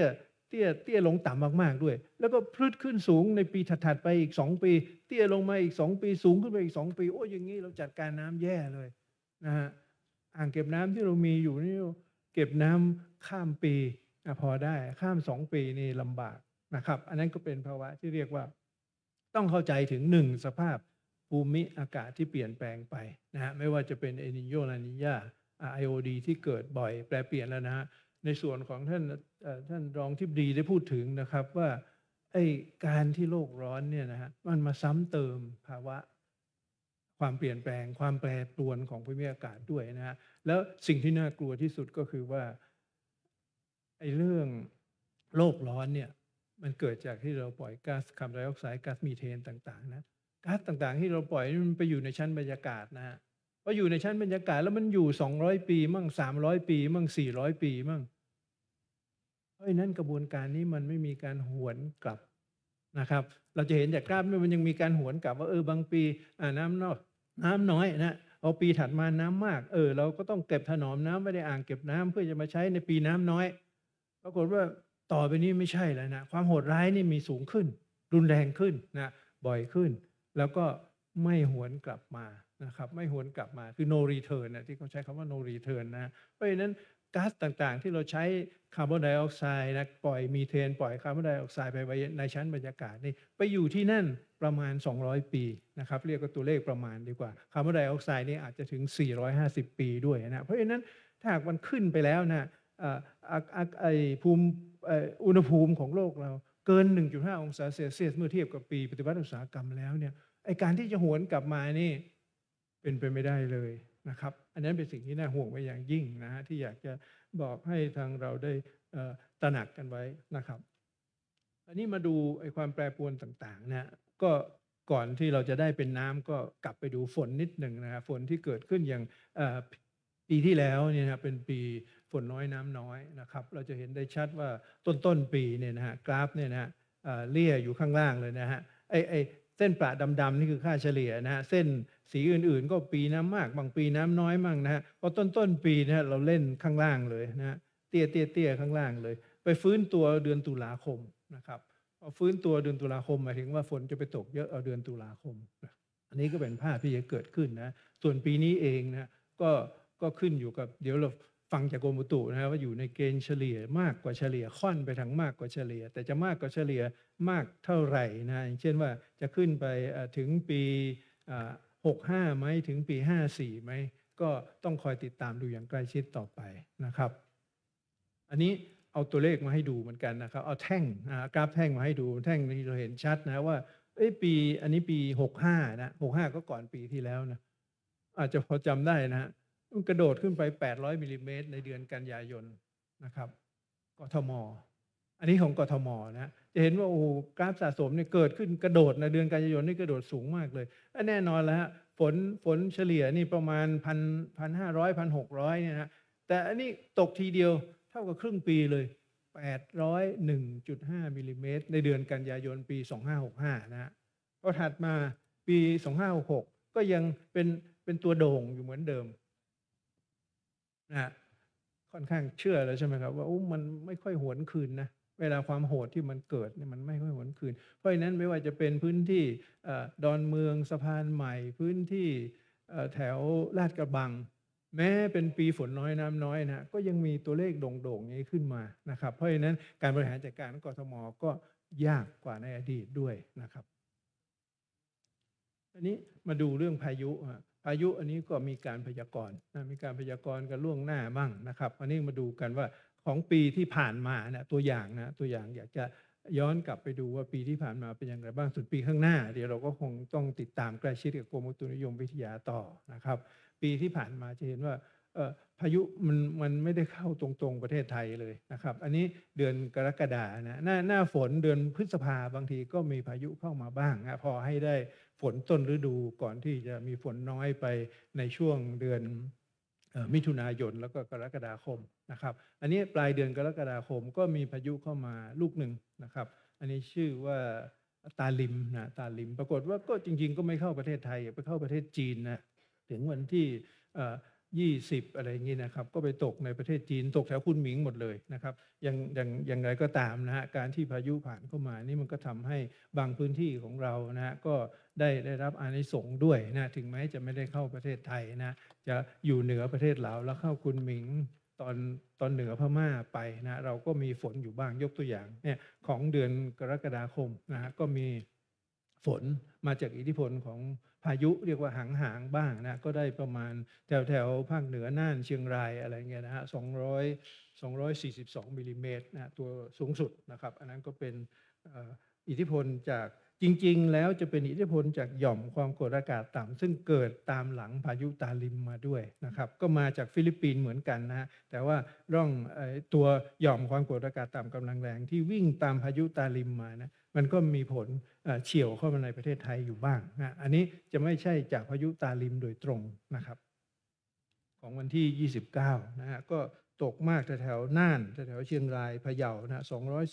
เตี้ยลงต่ำมากๆด้วย แล้วก็พลึดขึ้นสูงในปีถัดๆไปอีก2 ปี เตี้ยลงมาอีก2 ปีสูงขึ้นไปอีก2 ปีโอ้อย่างนี้เราจัดการน้ำแย่เลยนะฮะอ่างเก็บน้ำที่เรามีอยู่นี่เก็บน้ำข้ามปีพอได้ข้าม2 ปีนี่ลำบากนะครับอันนั้นก็เป็นภาวะที่เรียกว่าต้องเข้าใจถึง1สภาพภูมิอากาศที่เปลี่ยนแปลงไปนะฮะไม่ว่าจะเป็นเอลนิโญลานีญาIOD ที่เกิดบ่อยแปรเปลี่ยนแล้วนะฮะในส่วนของท่านรองทิบดีได้พูดถึงนะครับว่าไอ้การที่โลกร้อนเนี่ยนะฮะมันมาซ้ำเติมภาวะความเปลี่ยนแปลงความแปรปรวนของภูมิอากาศด้วยนะฮะแล้วสิ่งที่น่ากลัวที่สุดก็คือว่าไอ้เรื่องโลกร้อนเนี่ยมันเกิดจากที่เราปล่อยก๊าซคาร์บอนไดออกไซด์ก๊าซมีเทนต่างๆนะก๊าซต่างๆที่เราปล่อยมันไปอยู่ในชั้นบรรยากาศนะฮะพออยู่ในชั้นบรรยากาศแล้วมันอยู่200 ปีมั่ง300 ปีมั่ง400 ปีมั่งเพราะฉะนั้นกระบวนการนี้มันไม่มีการหวนกลับนะครับเราจะเห็นจากกราฟมันยังมีการหวนกลับว่าบางปีน้ำน้อยนะเอาปีถัดมาน้ำมากเราก็ต้องเก็บถนอมน้ำไว้ในอ่างเก็บน้ำเพื่อจะมาใช้ในปีน้ำน้อยปรากฏว่าต่อไปนี้ไม่ใช่แล้วนะความโหดร้ายนี่มีสูงขึ้นรุนแรงขึ้นนะบ่อยขึ้นแล้วก็ไม่หวนกลับมานะครับไม่หวนกลับมาคือ no return นะที่เขาใช้คำว่า no return นะเพราะฉะนั้นก๊าซต่างๆที่เราใช้คาร์บอนไดออกไซด์นะปล่อยมีเทนปล่อยคาร์บอนไดออกไซด์ไปไว้ในชั้นบรรยากาศนี่ไปอยู่ที่นั่นประมาณ200 ปีนะครับเรียกว่าตัวเลขประมาณดีกว่าคาร์บอนไดออกไซด์นี่อาจจะถึง450 ปีด้วยนะเพราะฉะนั้นถ้าหากมันขึ้นไปแล้วนะอุณหภูมิของโลกเราเกิน 1.5 องศาเซลเซียสเมื่อเทียบกับปีปฏิวัติอุตสาหกรรมแล้วเนี่ยไอ้การที่จะหวนกลับมานี่เป็นไปไม่ได้เลยนะครับอันนั้นเป็นสิ่งที่น่าห่วงไว้อย่างยิ่งนะฮะที่อยากจะบอกให้ทางเราได้ตระหนักกันไว้นะครับอันนี้มาดูไอ้ความแปรปรวนต่างๆนะก็ก่อนที่เราจะได้เป็นน้ำก็กลับไปดูฝนนิดหนึ่งนะครับฝนที่เกิดขึ้นอย่างปีที่แล้วเนี่ยนะเป็นปีฝนน้อยน้ำน้อยนะครับเราจะเห็นได้ชัดว่าต้นปีเนี่ยนะฮะกราฟเนี่ยนะฮะเลี่ยอยู่ข้างล่างเลยนะฮะไอเส้นประดำๆนี่คือค่าเฉลี่ยนะฮะเส้นสีอื่นๆก็ปีน้ำมากบางปีน้ำน้อยมั่งนะฮะพอต้นปีนะฮะเราเล่นข้างล่างเลยนะฮะเตี้ยข้างล่างเลยไปฟื้นตัวเดือนตุลาคมนะครับพอฟื้นตัวเดือนตุลาคมหมายถึงว่าฝนจะไปตกเยอะเอาเดือนตุลาคมอันนี้ก็เป็นภาพที่จะเกิดขึ้นนะส่วนปีนี้เองนะก็ขึ้นอยู่กับเดี๋ยวเราฟังจากกรมอุตุนะว่าอยู่ในเกณฑ์เฉลี่ยมากกว่าเฉลี่ยค่อนไปทางมากกว่าเฉลี่ยแต่จะมากกว่าเฉลี่ยมากเท่าไหร่นะอย่างเช่นว่าจะขึ้นไปถึงปี65ไหมถึงปี54ไหมก็ต้องคอยติดตามดูอย่างใกล้ชิดต่อไปนะครับอันนี้เอาตัวเลขมาให้ดูเหมือนกันนะครับเอาแท่งกราฟแท่งมาให้ดูแท่งนี้เราเห็นชัดนะว่าอันนี้ปี65นะ65ก็ก่อนปีที่แล้วนะอาจจะพอจำได้นะมันกระโดดขึ้นไป800 มิลลิเมตรในเดือนกันยายนนะครับกทมอันนี้ของกทมนะจะเห็นว่าโอ้กราฟสะสมเนี่ยเกิดขึ้นกระโดดในเดือนกันยายนนี่กระโดดสูงมากเลยแน่นอนแล้วฮะฝนเฉลี่ยนี่ประมาณ1,500 1,600เนี่ยนะแต่อันนี้ตกทีเดียวเท่ากับครึ่งปีเลย801.5 มิลลิเมตรในเดือนกันยายนปี2565นะฮะพอถัดมาปี2566ก็ยังเป็นตัวโด่งอยู่เหมือนเดิมนะค่อนข้างเชื่อแล้วใช่ไหมครับว่ามันไม่ค่อยหวนคืนนะเวลาความโหดที่มันเกิดเนี่ยมันไม่ค่อยหวนคืนเพราะฉะนั้นไม่ว่าจะเป็นพื้นที่ดอนเมืองสะพานใหม่พื้นที่แถวลาดกระบังแม้เป็นปีฝนน้อยน้ำน้อยนะก็ยังมีตัวเลขโด่งๆนี้ขึ้นมานะครับเพราะฉะนั้นการบริหารจัดการของกทมก็ยากกว่าในอดีตด้วยนะครับอันนี้มาดูเรื่องพายุอันนี้ก็มีการพยากรณ์มีการพยากรณ์กันล่วงหน้าบ้างนะครับอันนี้มาดูกันว่าของปีที่ผ่านมานะตัวอย่างอยากจะย้อนกลับไปดูว่าปีที่ผ่านมาเป็นอย่างไรบ้างส่วนปีข้างหน้าเดี๋ยวเราก็คงต้องติดตามใกล้ชิดกับกรมอุตุนิยมวิทยาต่อนะครับปีที่ผ่านมาจะเห็นว่าพายุมันไม่ได้เข้าตรงๆประเทศไทยเลยนะครับอันนี้เดือนกรกฎานะหน้าฝนเดือนพฤษภาบางทีก็มีพายุเข้ามาบ้างนะพอให้ได้ฝนต้นฤดูก่อนที่จะมีฝนน้อยไปในช่วงเดือนมิถุนายนแล้วก็กรกฎาคมนะครับอันนี้ปลายเดือนกรกฎาคมก็มีพายุเข้ามาลูกหนึ่งนะครับอันนี้ชื่อว่าตาลิมปรากฏว่าก็จริงๆก็ไม่เข้าประเทศไทยไปเข้าประเทศจีนนะถึงวันที่ 20อะไรอย่างนี้นะครับก็ไปตกในประเทศจีนตกแถวคุนหมิงหมดเลยนะครับอย่างไรก็ตามนะฮะการที่พายุผ่านเข้ามานี่มันก็ทำให้บางพื้นที่ของเรานะฮะก็ได้รับอานิสงส์ด้วยนะถึงแม้จะไม่ได้เข้าประเทศไทยนะจะอยู่เหนือประเทศลาวแล้วเข้าคุนหมิงตอนเหนือพม่าไปนะเราก็มีฝนอยู่บ้างยกตัวอย่างเนี่ยของเดือนกรกฎาคมนะฮะก็มีฝนมาจากอิทธิพลของพายุเรียกว่าหางบ้างนะก็ได้ประมาณแถวภาคเหนือน่านเชียงรายอะไรเงี้ยนะฮะ242มิลลิเมตรนะตัวสูงสุดนะครับอันนั้นก็เป็นอิทธิพลจากจริงๆแล้วจะเป็นอิทธิพลจากหย่อมความกดอากาศต่ำซึ่งเกิดตามหลังพายุตาลิมมาด้วยนะครับก็มาจากฟิลิปปินส์เหมือนกันนะฮะแต่ว่าร่องตัวหย่อมความกดอากาศต่ำกำลังแรงที่วิ่งตามพายุตาลิมมานะมันก็มีผลเฉี่ยวเข้ามาในประเทศไทยอยู่บ้างนะอันนี้จะไม่ใช่จากพายุตาลิมโดยตรงนะครับของวันที่29นะฮะก็ตกมากแถวน่านแถวเชียงรายพะเยานะ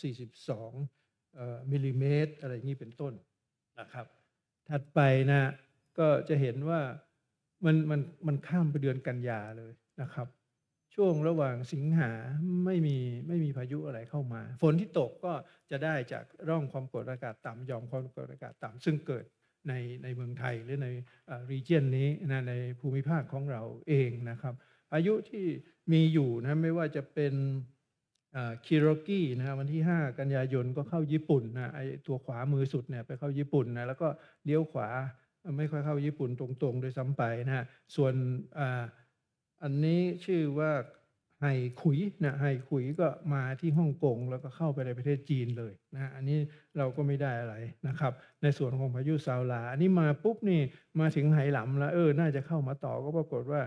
242มิลลิเมตรอะไรอย่างนี้เป็นต้นนะครับถัดไปนะก็จะเห็นว่ามันข้ามไปเดือนกันยาเลยนะครับช่วงระหว่างสิงหาไม่มีพายุอะไรเข้ามาฝนที่ตกก็จะได้จากร่องความกดอากาศต่ำหย่อมความกดอากาศต่ำซึ่งเกิดในเมืองไทยหรือในregion นี้นะในภูมิภาคของเราเองนะครับพายุที่มีอยู่นะไม่ว่าจะเป็นคิโรกินะวันที่5กันยายนก็เข้าญี่ปุ่นนะไอตัวขวามือสุดเนี่ยไปเข้าญี่ปุ่นนะแล้วก็เลี้ยวขวาไม่ค่อยเข้าญี่ปุ่นตรงๆโดยซ้ำไปนะฮะส่วนอันนี้ชื่อว่าไห่ขุยนะไห่ขุยก็มาที่ฮ่องกงแล้วก็เข้าไปในประเทศจีนเลยนะอันนี้เราก็ไม่ได้อะไรนะครับในส่วนของพายุซาวลาอันนี้มาปุ๊บนี่มาถึงไหหลำแล้วน่าจะเข้ามาต่อก็ปรากฏว่า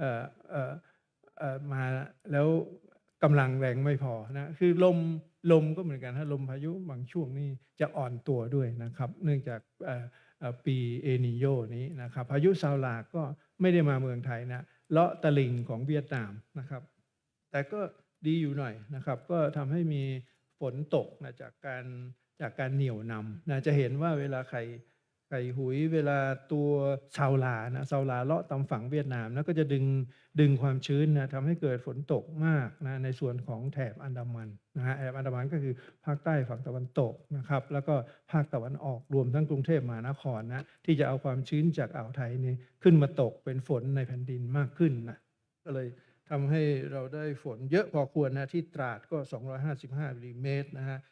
มาแล้วกำลังแรงไม่พอนะคือลมก็เหมือนกันถ้าลมพายุบางช่วงนี้จะอ่อนตัวด้วยนะครับเนื่องจากปีเอนิโยนี้นะครับพายุซาวลาก็ไม่ได้มาเมืองไทยนะเลาะตะลิ่งของเวียดนามนะครับแต่ก็ดีอยู่หน่อยนะครับก็ทำให้มีฝนตกนะจากการเหนี่ยวนำนะจะเห็นว่าเวลาไข่หุยเวลาตัวซาวลาเลาะตามฝั่งเวียดนามแล้วก็จะดึงความชื้นนะทำให้เกิดฝนตกมากนะในส่วนของแถบอันดามันนะฮะแถบอันดามันก็คือภาคใต้ฝั่งตะวันตกนะครับแล้วก็ภาคตะวันออกรวมทั้งกรุงเทพมหานครนะที่จะเอาความชื้นจากอ่าวไทยนี่ขึ้นมาตกเป็นฝนในแผ่นดินมากขึ้นนะก็เลยทำให้เราได้ฝนเยอะพอควรนะที่ตราดก็255มิลลิเมตรนะฮะ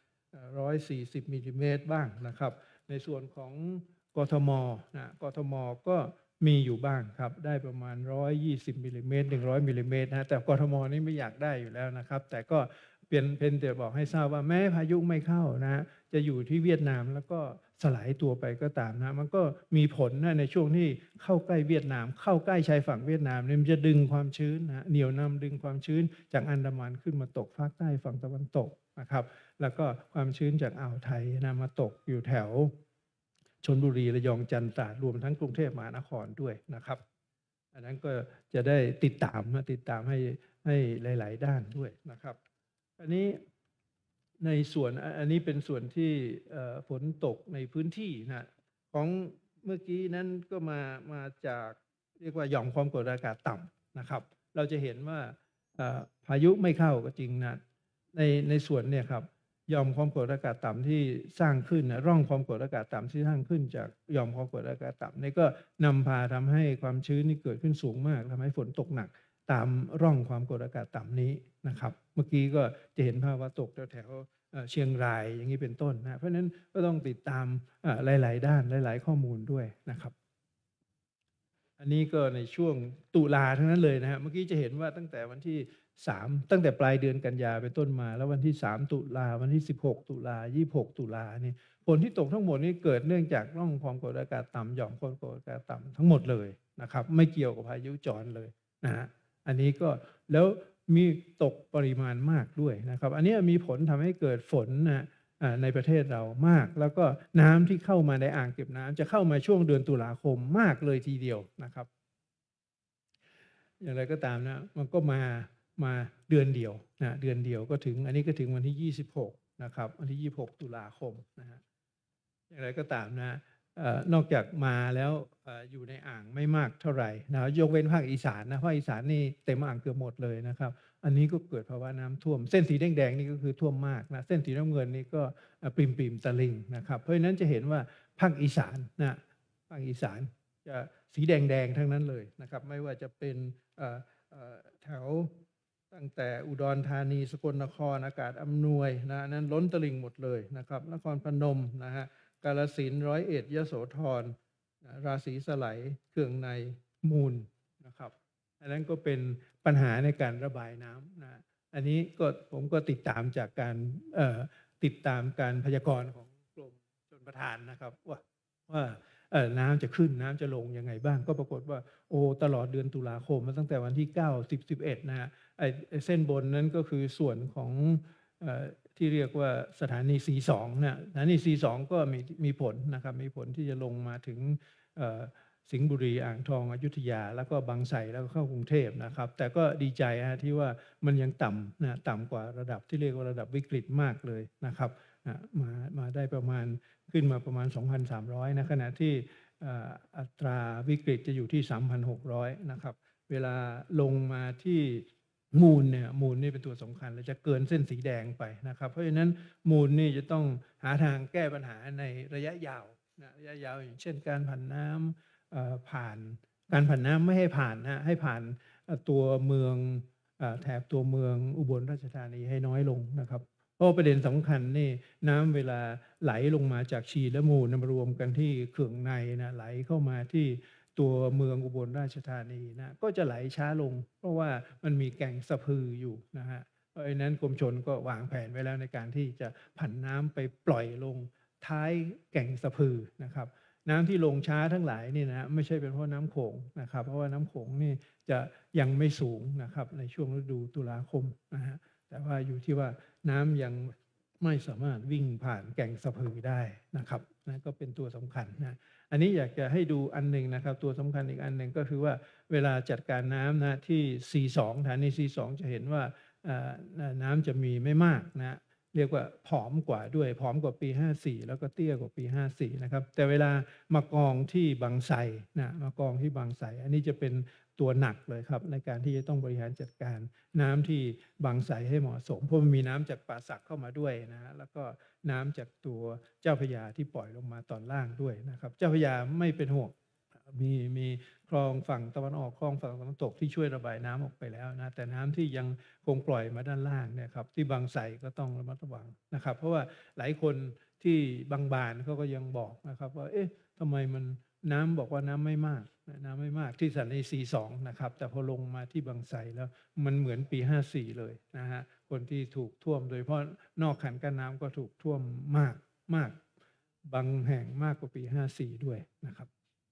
140มิลลิเมตรบ้างนะครับในส่วนของกทมนะกทมก็มีอยู่บ้างครับได้ประมาณ120มิลลิเมตร100มิลลิเมตรนะแต่กทมนี่ไม่อยากได้อยู่แล้วนะครับแต่ก็เป็นแต่บอกให้ทราบว่าแม้พายุไม่เข้านะจะอยู่ที่เวียดนามแล้วก็สลายตัวไปก็ตามนะมันก็มีผลนะในช่วงที่เข้าใกล้เวียดนามเข้าใกล้ชายฝั่งเวียดนามเนี่ยมันจะดึงความชื้นนะเหนี่ยวนำดึงความชื้นจากอันดามันขึ้นมาตกภาคใต้ฝั่งตะวันตกนะครับแล้วก็ความชื้นจากอ่าวไทยนะมาตกอยู่แถวชลบุรีระยองจันทร์ตราดรวมทั้งกรุงเทพมหานครด้วยนะครับอันนั้นก็จะได้ติดตามให้หลายๆด้านด้วยนะครับอันนี้ในส่วนอันนี้เป็นส่วนที่ฝนตกในพื้นที่นะของเมื่อกี้นั้นก็มาจากเรียกว่าหย่อมความกดอากาศต่ำนะครับเราจะเห็นว่าพายุไม่เข้าก็จริงนะในส่วนเนี่ยครับหย่อมความกดอากาศต่ำที่สร้างขึ้นนะร่องความกดอากาศต่ำที่สร้างขึ้นจากหย่อมความกดอากาศต่ำนี่ก็นำพาทำให้ความชื้นนี่เกิดขึ้นสูงมากทำให้ฝนตกหนักตามร่องความกดอากาศต่ำนี้นะครับเมื่อกี้ก็จะเห็นภาพว่าตกแถวเชียงรายอย่างนี้เป็นต้นนะเพราะฉะนั้นก็ต้องติดตามหลายๆด้านหลายๆข้อมูลด้วยนะครับอันนี้ก็ในช่วงตุลาทั้งนั้นเลยนะฮะเมื่อกี้จะเห็นว่าตั้งแต่วันที่3ตั้งแต่ปลายเดือนกันยาเป็นต้นมาแล้ววันที่3ตุลาวันที่16ตุลา26ตุลานี่ฝนที่ตกทั้งหมดนี้เกิดเนื่องจากร่องความกดอากาศต่ำหย่อมความกดอากาศต่ำทั้งหมดเลยนะครับไม่เกี่ยวกับพายุจรเลยนะฮะอันนี้ก็แล้วมีตกปริมาณมากด้วยนะครับอันนี้มีผลทำให้เกิดฝนนะในประเทศเรามากแล้วก็น้ำที่เข้ามาในอ่างเก็บน้ำจะเข้ามาช่วงเดือนตุลาคมมากเลยทีเดียวนะครับอย่างไรก็ตามนะมันก็มาเดือนเดียวนะเดือนเดียวก็ถึงอันนี้ก็ถึงวันที่26นะครับวันที่26ตุลาคมนะฮะอย่างไรก็ตามนะนอกจากมาแล้วอยู่ในอ่างไม่มากเท่าไหร่นะยกเว้นภาคอีสานนะภาคอีสานนี่เต็มอ่างเกือบหมดเลยนะครับอันนี้ก็เกิดภาวะน้ำท่วมเส้นสีแดงๆนี่ก็คือท่วมมากนะเส้นสีน้ำเงินนี่ก็ปริมตะลิงนะครับเพราะฉะนั้นจะเห็นว่าภาคอีสานนะภาคอีสานจะสีแดงๆทั้งนั้นเลยนะครับไม่ว่าจะเป็นแถวตั้งแต่อุดรธานีสกลนครอากาศอำนวยนะนั้นล้นตลิ่งหมดเลยนะครับนครพนมนะฮะกาฬสินธุ์ร้อยเอ็ดยโสธรราศีสไลยเคืองในมูลนะครับอันนั้นก็เป็นปัญหาในการระบายน้ำนะอันนี้ก็ผมก็ติดตามจากการติดตามการพยากรณ์ของกรมชลประทานนะครับว่าน้ำจะขึ้นน้ำจะลงยังไงบ้างก็ปรากฏว่าตลอดเดือนตุลาคมมาตั้งแต่วันที่9 10 11นะฮะเส้นบนนั้นก็คือส่วนของที่เรียกว่าสถานี C2 นะสถานี C2 ก็มีผลนะครับมีผลที่จะลงมาถึงสิงห์บุรีอ่างทองอยุธยาแล้วก็บางไทรแล้วก็เข้ากรุงเทพนะครับแต่ก็ดีใจที่ว่ามันยังต่ำนะต่ำกว่าระดับที่เรียกว่าระดับวิกฤตมากเลยนะครับมาได้ประมาณขึ้นมาประมาณ 2,300 นะขณะที่อัตราวิกฤตจะอยู่ที่ 3,600 นะครับเวลาลงมาที่มูลนี่เป็นตัวสำคัญและจะเกินเส้นสีแดงไปนะครับเพราะฉะนั้นมูลนี่จะต้องหาทางแก้ปัญหาในระยะยาวนะระยะยาวอย่างเช่นการผันน้ำผ่านการผันน้ำไม่ให้ผ่านนะให้ผ่านตัวเมืองแถบตัวเมืองอุบลราชธานีให้น้อยลงนะครับเพราะประเด็นสำคัญนี่น้ำเวลาไหลลงมาจากชีและมูลมารวมกันที่เขื่องในนะไหลเข้ามาที่ตัวเมืองอุบลราชธานีนะก็จะไหลช้าลงเพราะว่ามันมีแก่งสะพืออยู่นะฮะเพราะฉะนั้นกรมชลก็วางแผนไว้แล้วในการที่จะผันน้ำไปปล่อยลงท้ายแก่งสะพือนะครับน้ำที่ลงช้าทั้งหลายนี่นะไม่ใช่เป็นเพราะน้ำโขงนะครับเพราะว่าน้ำโขงนี่จะยังไม่สูงนะครับในช่วงฤดูตุลาคมนะฮะแต่ว่าอยู่ที่ว่าน้ำยังไม่สามารถวิ่งผ่านแก่งสะพือได้นะครับนั่นก็เป็นตัวสำคัญนะอันนี้อยากจะให้ดูอันหนึ่งนะครับตัวสำคัญอีกอันหนึ่งก็คือว่าเวลาจัดการน้ำนะที่ C2 สถานี C2 จะเห็นว่าน้ำจะมีไม่มากนะเรียกว่าผอมกว่าด้วยผอมกว่าปี54แล้วก็เตี้ยกว่าปี54นะครับแต่เวลามากองที่บางไทรนะมากองที่บางไทรอันนี้จะเป็นตัวหนักเลยครับในการที่จะต้องบริหารจัดการน้ำที่บางไทรให้เหมาะสมเพราะมันมีน้ำจากป่าสักเข้ามาด้วยนะแล้วก็น้ำจากตัวเจ้าพระยาที่ปล่อยลงมาตอนล่างด้วยนะครับเจ้าพระยาไม่เป็นห่วงมีคลองฝั่งตะวันออกคลองฝั่งตะวันตกที่ช่วยระบายน้ำออกไปแล้วนะแต่น้ำที่ยังคงปล่อยมาด้านล่างเนี่ยครับที่บางไทรก็ต้องระมัดระวังนะครับเพราะว่าหลายคนที่บางบานเขาก็ยังบอกนะครับว่าทำไมมันน้ำบอกว่าน้ำไม่มากที่สถานี C2 นะครับแต่พอลงมาที่บางไทรแล้วมันเหมือนปี54เลยนะฮะคนที่ถูกท่วมโดยเฉพาะนอกคันกั้นน้ำก็ถูกท่วมมากบางแห่งมากกว่าปี54ด้วยนะครับ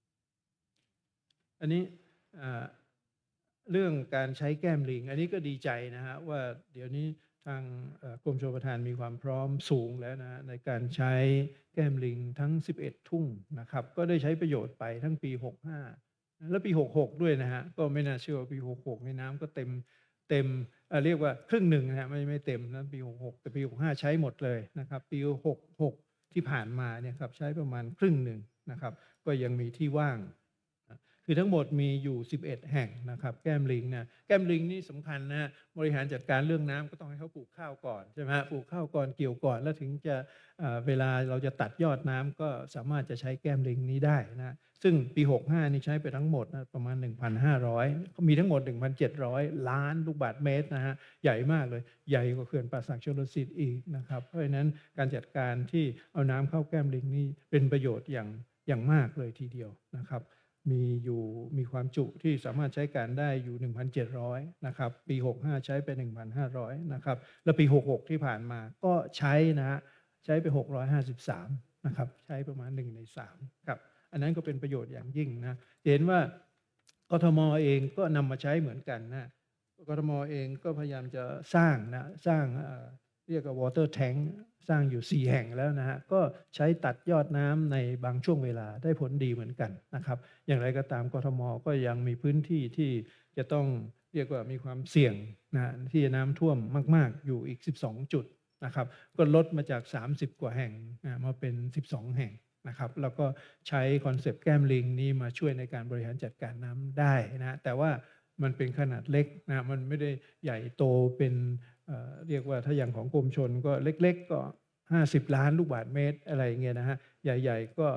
อันนี้เรื่องการใช้แก้มลิงอันนี้ก็ดีใจนะฮะว่าเดี๋ยวนี้ทางกรมชลประทานมีความพร้อมสูงแล้วนะในการใช้แก้มลิงทั้ง11ทุ่งนะครับก็ได้ใช้ประโยชน์ไปทั้งปี65และปี66ด้วยนะฮะก็ไม่น่าเชื่อว่าปี66ในน้ำก็เต็มเรียกว่าครึ่งหนึ่งนะฮะไม่เต็มนะปี66แต่ปี65ใช้หมดเลยนะครับปี66ที่ผ่านมาเนี่ยครับใช้ประมาณครึ่งหนึ่งนะครับก็ยังมีที่ว่างคือทั้งหมดมีอยู่11แห่งนะครับแก้มลิงนะแก้มลิงนี่สำคัญนะบริหารจัดการเรื่องน้ำก็ต้องให้เขาปลูกข้าวก่อนใช่ไหมฮะปลูกข้าวก่อนเกี่ยวก่อนแล้วถึงจะเวลาเราจะตัดยอดน้ำก็สามารถจะใช้แก้มลิงนี้ได้นะซึ่งปี65นี่ใช้ไปทั้งหมดนะประมาณ 1,500 มีทั้งหมด 1,700 ล้านลูกบาศก์เมตรนะฮะใหญ่มากเลยใหญ่กว่าเขื่อนป่าสักชลสิทธิ์อีกนะครับเพราะฉะนั้นการจัดการที่เอาน้ำเข้าแก้มลิงนี่เป็นประโยชน์อย่างมากเลยทีเดียวนะครับมีความจุที่สามารถใช้การได้อยู่ 1,700 นะครับปี65ใช้ไป 1,500 นะครับแล้วปี66ที่ผ่านมาก็ใช้นะฮะใช้ไป653นะครับใช้ประมาณ1 ใน 3ครับอันนั้นก็เป็นประโยชน์อย่างยิ่งนะเห็นว่ากทมเองก็นำมาใช้เหมือนกันนะกทมเองก็พยายามจะสร้างเรียกว่า water tank สร้างอยู่4แห่งแล้วนะฮะก็ใช้ตัดยอดน้ำในบางช่วงเวลาได้ผลดีเหมือนกันนะครับอย่างไรก็ตามกทมก็ยังมีพื้นที่ที่จะต้องเรียกว่ามีความเสี่ยงนะที่น้ำท่วมมากๆอยู่อีก12จุดนะครับก็ลดมาจาก30กว่าแห่งมาเป็น12แห่งนะครับแล้วก็ใช้คอนเซปต์แก้มลิงนี้มาช่วยในการบริหารจัดการน้ำได้นะแต่ว่ามันเป็นขนาดเล็กนะมันไม่ได้ใหญ่โตเป็นเรียกว่าถ้าอย่างของกรมชลก็เล็กๆก็50 ล้านลูกบาศก์เมตรอะไรเงี้ยนะฮะใหญ่ๆก็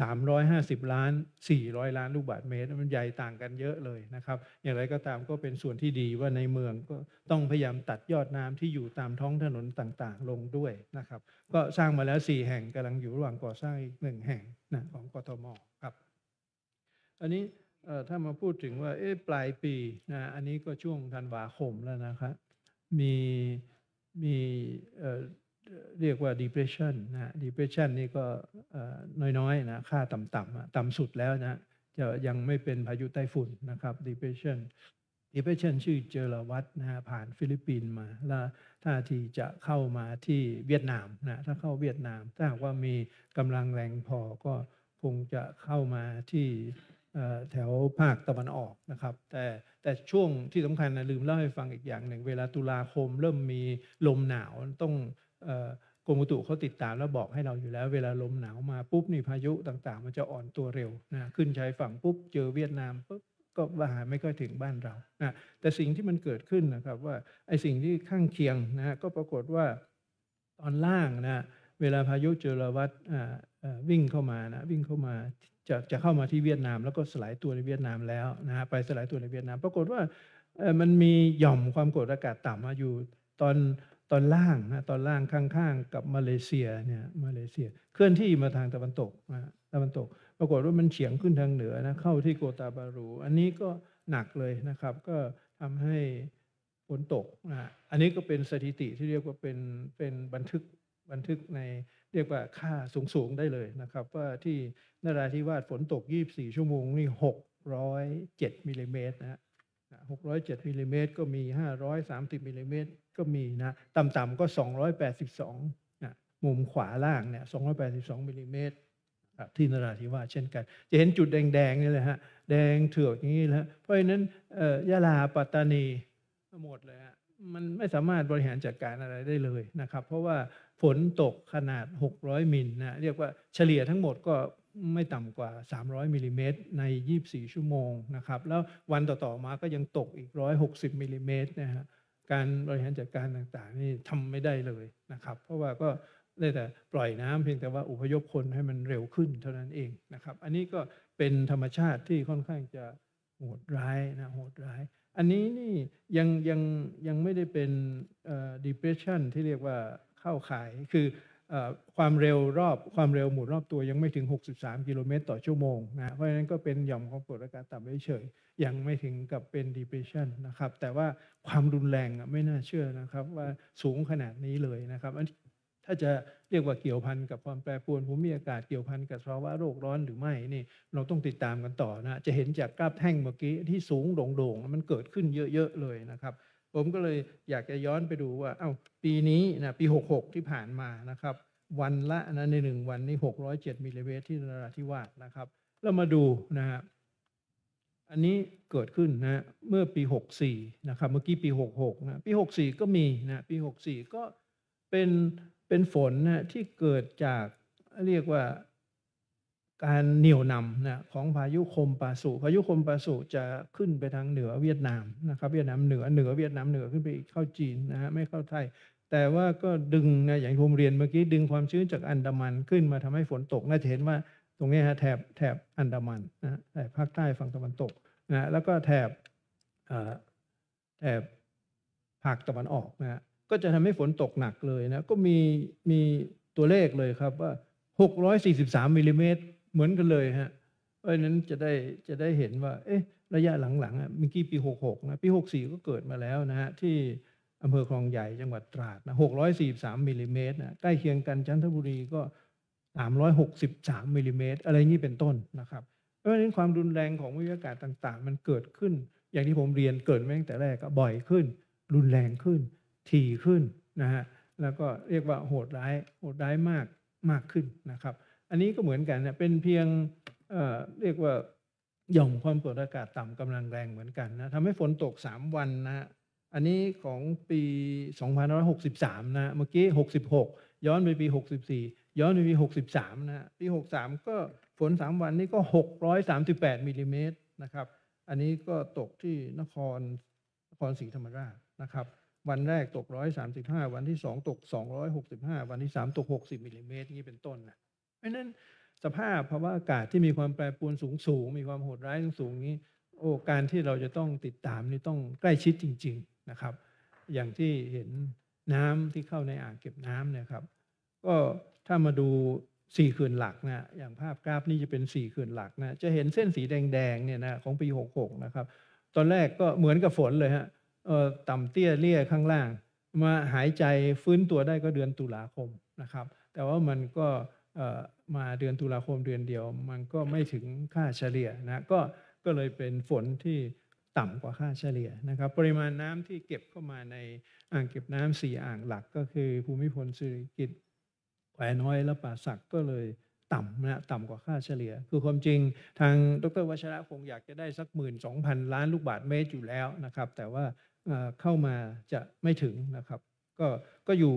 350 ล้าน400 ล้านลูกบาศก์เมตรมันใหญ่ต่างกันเยอะเลยนะครับอย่างไรก็ตามก็เป็นส่วนที่ดีว่าในเมืองก็ต้องพยายามตัดยอดน้ำที่อยู่ตามท้องถนนต่างๆลงด้วยนะครับก็สร้างมาแล้ว4 แห่งกำลังอยู่ระหว่างก่อสร้างอีก1 แห่งนะของกทมครับอันนี้ถ้ามาพูดถึงว่าปลายปีนะอันนี้ก็ช่วงธันวาคมแล้วนะครับมีเรียกว่า depression นะ depression นี่ก็น้อยๆนะค่าต่ำๆต่ำสุดแล้วนะจะยังไม่เป็นพายุไต้ฝุ่นนะครับ depression ชื่อเจอราวัตนะฮะผ่านฟิลิปปินส์มาแล้วท่าทีจะเข้ามาที่เวียดนามนะถ้าเข้าเวียดนามถ้าหากว่ามีกำลังแรงพอก็คงจะเข้ามาที่แถวภาคตะวันออกนะครับแต่ช่วงที่สำคัญนะลืมเล่าให้ฟังอีกอย่างหนึ่งเวลาตุลาคมเริ่มมีลมหนาวต้องกรมอุตุเขาติดตามแล้วบอกให้เราอยู่แล้วเวลาลมหนาวมาปุ๊บนี่พายุต่างๆมันจะอ่อนตัวเร็วนะขึ้นชายฝั่งปุ๊บเจอเวียดนามปุ๊บก็หาไม่ค่อยถึงบ้านเรานะแต่สิ่งที่มันเกิดขึ้นนะครับว่าไอ้สิ่งที่ข้างเคียงนะก็ปรากฏว่าตอนล่างนะเวลาพายุเจอราวัตวิ่งเข้ามาจะเข้ามาที่เวียดนามแล้วก็สลายตัวในเวียดนามแล้วนะฮะไปสลายตัวในเวียดนามปรากฏว่ามันมีหย่อมความกดอากาศต่ำมาอยู่ตอนล่างนะตอนล่างข้างๆกับมาเลเซียเนี่ยเคลื่อนที่มาทางตะวันตกปรากฏว่ามันเฉียงขึ้นทางเหนือนะเข้าที่โกตาบารูอันนี้ก็หนักเลยนะครับก็ทำให้ฝนตกนะอันนี้ก็เป็นสถิติที่เรียกว่าเป็นบันทึกในเรียกว่าค่าสูงได้เลยนะครับว่าที่นราธิวาสฝนตก24 ชั่วโมงนี่607 มิลลิเมตรนะ607 มิลลิเมตรก็มี530 มิลลิเมตรก็มีนะต่ำๆก็282นะมุมขวาล่างเนี่ย282 มิลลิเมตรที่นราธิวาสเช่นกันจะเห็นจุดแดงๆนี่เลยฮะแดงเถือกอย่างนี้แล้วเพราะฉะนั้นยะลาปัตตานีหมดเลยฮะมันไม่สามารถบริหารจัดการอะไรได้เลยนะครับเพราะว่าฝนตกขนาด600 มิลนะเรียกว่าเฉลี่ยทั้งหมดก็ไม่ต่ำกว่า300 มิลลิเมตรใน24 ชั่วโมงนะครับแล้ววันต่อๆมาก็ยังตกอีก160 มิลลิเมตรนะฮะการบริหารจัดการต่างๆนี่ทำไม่ได้เลยนะครับเพราะว่าก็ได้แต่ปล่อยน้ำเพียงแต่ว่าอพยพคนให้มันเร็วขึ้นเท่านั้นเองนะครับอันนี้ก็เป็นธรรมชาติที่ค่อนข้างจะโหดร้ายอันนี้นี่ยังไม่ได้เป็นdepression ที่เรียกว่าเข้าข่ายคือความเร็วหมุนรอบตัวยังไม่ถึง63 กิโลเมตรต่อชั่วโมงนะเพราะฉะนั้นก็เป็นหย่อมความกดอากาศต่ำเฉยๆยังไม่ถึงกับเป็น depression นะครับแต่ว่าความรุนแรงไม่น่าเชื่อนะครับว่าสูงขนาดนี้เลยนะครับถ้าจะเรียกว่าเกี่ยวพันกับความแปรปรวนภูมิอากาศเกี่ยวพันกับภาวะโลกร้อนหรือไม่นี่เราต้องติดตามกันต่อนะจะเห็นจากกราฟแท่งเมื่อกี้ที่สูงโด่งๆมันเกิดขึ้นเยอะๆเลยนะครับผมก็เลยอยากจะย้อนไปดูว่าปีนี้นะปี66ที่ผ่านมานะครับวันละนะใน1 วันนี้607 มิลลิเมตรที่นราธิวาสนะครับแล้วมาดูนะฮะอันนี้เกิดขึ้นนะเมื่อปี64นะครับเมื่อกี้ปี66นะปี64ก็มีนะปี64ก็เป็นฝนนะที่เกิดจากเรียกว่าการเหนี่ยวนำนะของพายุคมปาสุจะขึ้นไปทางเหนือเวียดนามนะครับเวียดนามเหนือเวียดนามเหนือขึ้นไปเข้าจีนนะฮะไม่เข้าไทยแต่ว่าก็ดึงนะอย่างที่ผมเรียนเมื่อกี้ดึงความชื้นจากอันดามันขึ้นมาทำให้ฝนตกน่าจะเห็นว่าตรงนี้ฮะแถบอันดามันนะแถบภาคใต้ฝั่งตะวันตกนะแล้วก็แถบภาคตะวันออกนะก็จะทำให้ฝนตกหนักเลยนะก็มีตัวเลขเลยครับว่า643 มิลลิเมตรเหมือนกันเลยฮะเพราะฉะนั้นจะได้เห็นว่าระยะหลังๆเมื่อกี้ปี66นะปี64ก็เกิดมาแล้วนะฮะที่อำเภอคลองใหญ่จังหวัดตราดนะ643 มิลลิเมตรนะใกล้เคียงกันจันทบุรีก็363 มิลลิเมตรอะไรนี้เป็นต้นนะครับเพราะฉะนั้นความรุนแรงของภูมิอากาศต่างๆมันเกิดขึ้นอย่างที่ผมเรียนเกิดมาตั้งแต่แรกก็บ่อยขึ้นรุนแรงขึ้นถี่ขึ้นนะฮะแล้วก็เรียกว่าโหดร้ายมากขึ้นนะครับอันนี้ก็เหมือนกันนะเป็นเพียงเรียกว่าหย่อมความกดอากาศต่ำกำลังแรงเหมือนกันนะทำให้ฝนตก3 วันนะอันนี้ของปี2563นะเมื่อกี้66ย้อนไปปี64 ย้อนไปปี63นะฮะปี63ก็ฝน3วันนี้ก็638มิลลิเมตรนะครับอันนี้ก็ตกที่นครศรีธรรมราชนะครับวันแรกตก135วันที่2ตก265วันที่3ตก60มิลลิเมตรนี้เป็นต้นนะเพราะฉะนั้นสภาพภาวะอากาศที่มีความแปรปรวนสูงมีความโหดร้ายสูงนี้การที่เราจะต้องติดตามนี่ต้องใกล้ชิดจริงๆนะครับอย่างที่เห็นน้ำที่เข้าในอ่างเก็บน้ำเนี่ยครับก็ถ้ามาดู4เขื่อนหลักนะอย่างภาพกราฟนี้จะเป็น4เขื่อนหลักนะจะเห็นเส้นสีแดงๆเนี่ยนะของปี66นะครับตอนแรกก็เหมือนกับฝนเลยฮะต่ำเตี้ยเลี่ยข้างล่างมาหายใจฟื้นตัวได้ก็เดือนตุลาคมนะครับแต่ว่ามันก็มาเดือนตุลาคมเดือนเดียวมันก็ไม่ถึงค่าเฉลี่ยนะก็เลยเป็นฝนที่ต่ำกว่าค่าเฉลี่ยนะครับปริมาณน้ำที่เก็บเข้ามาในอ่างเก็บน้ำ4อ่างหลักก็คือภูมิพลสิริกิติ์แควน้อยและป่าสักก็เลยต่ำนะต่ำกว่าค่าเฉลี่ยคือความจริงทางดร.วชระคงอยากจะได้สัก 12,000 ล้านลูกบาศก์เมตรอยู่แล้วนะครับแต่ว่าเข้ามาจะไม่ถึงนะครับก็อยู่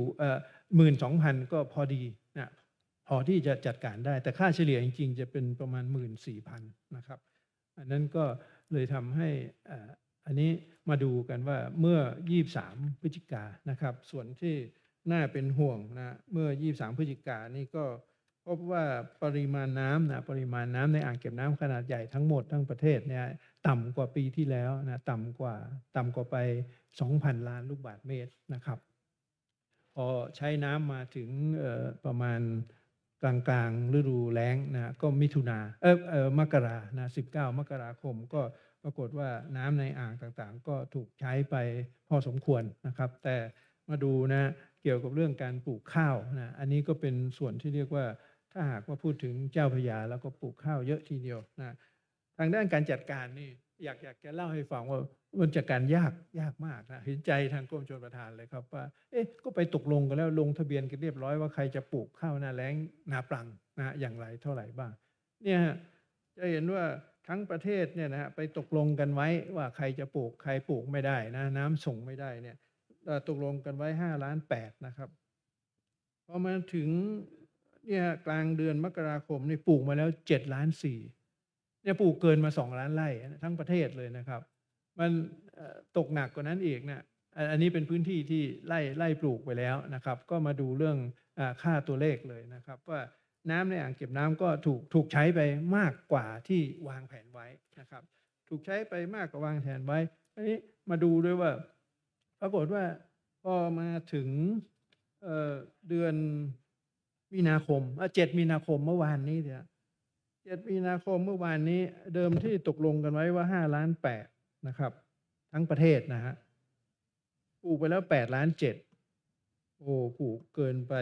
12,000 ก็พอดีนะพอที่จะจัดการได้แต่ค่าเฉลี่ยจริงๆจะเป็นประมาณ 14,000 นะครับอันนั้นก็เลยทำให้อันนี้มาดูกันว่าเมื่อ23พฤศจิกายนนะครับส่วนที่น่าเป็นห่วงนะเมื่อ23พฤศจิกายนนี่ก็พบว่าปริมาณน้ำในอ่างเก็บน้ำขนาดใหญ่ทั้งหมดทั้งประเทศเนี่ยต่ำกว่าปีที่แล้วนะต่ำกว่าไป 2,000 ล้านลูกบาศก์เมตรนะครับพอใช้น้ำมาถึงประมาณกลางฤดูแล้งนะก็มิถุนามกรานะ19มกราคมก็ปรากฏว่าน้ำในอ่างต่างๆก็ถูกใช้ไปพอสมควรนะครับแต่มาดูนะเกี่ยวกับเรื่องการปลูกข้าวนะอันนี้ก็เป็นส่วนที่เรียกว่าถ้าหากว่าพูดถึงเจ้าพระยาแล้วก็ปลูกข้าวเยอะทีเดียวนะทางด้านการจัดการนี่อยากจะเล่าให้ฟังว่ามันจัดการยากมากนะเห็นใจทางกรมชลประทานเลยครับว่าก็ไปตกลงกันแล้วลงทะเบียนกันเรียบร้อยว่าใครจะปลูกข้าวหน้าแล้งนาปลังนะอย่างไรเท่าไหร่บ้างเนี่ยจะเห็นว่าทั้งประเทศเนี่ยนะไปตกลงกันไว้ว่าใครจะปลูกใครปลูกไม่ได้นะน้ำส่งไม่ได้เนี่ยตกลงกันไว้5.8 ล้านนะครับพอมาถึงเนี่ยกลางเดือนมกราคมนี่ปลูกมาแล้ว7.4 ล้านเนี่ยปลูกเกินมา2 ล้านไร่ทั้งประเทศเลยนะครับมันตกหนักกว่านั้นอีกนะอันนี้เป็นพื้นที่ที่ไล่ปลูกไปแล้วนะครับก็มาดูเรื่องค่าตัวเลขเลยนะครับว่าน้ำในอ่างเก็บน้ำก็ถูกใช้ไปมากกว่าที่วางแผนไว้นะครับถูกใช้ไปมากกว่าวางแผนไว้อันนี้มาดูด้วยว่าปรากฏว่าพอมาถึงเดือนมีนาคม7 มีนาคมเมื่อวานนี้เนี่ย7 มีนาคมเมื่อวานนี้เดิมที่ตกลงกันไว้ว่า5.8 ล้านนะครับทั้งประเทศนะฮะปลูกไปแล้ว8.7 ล้านปลูกเกินไป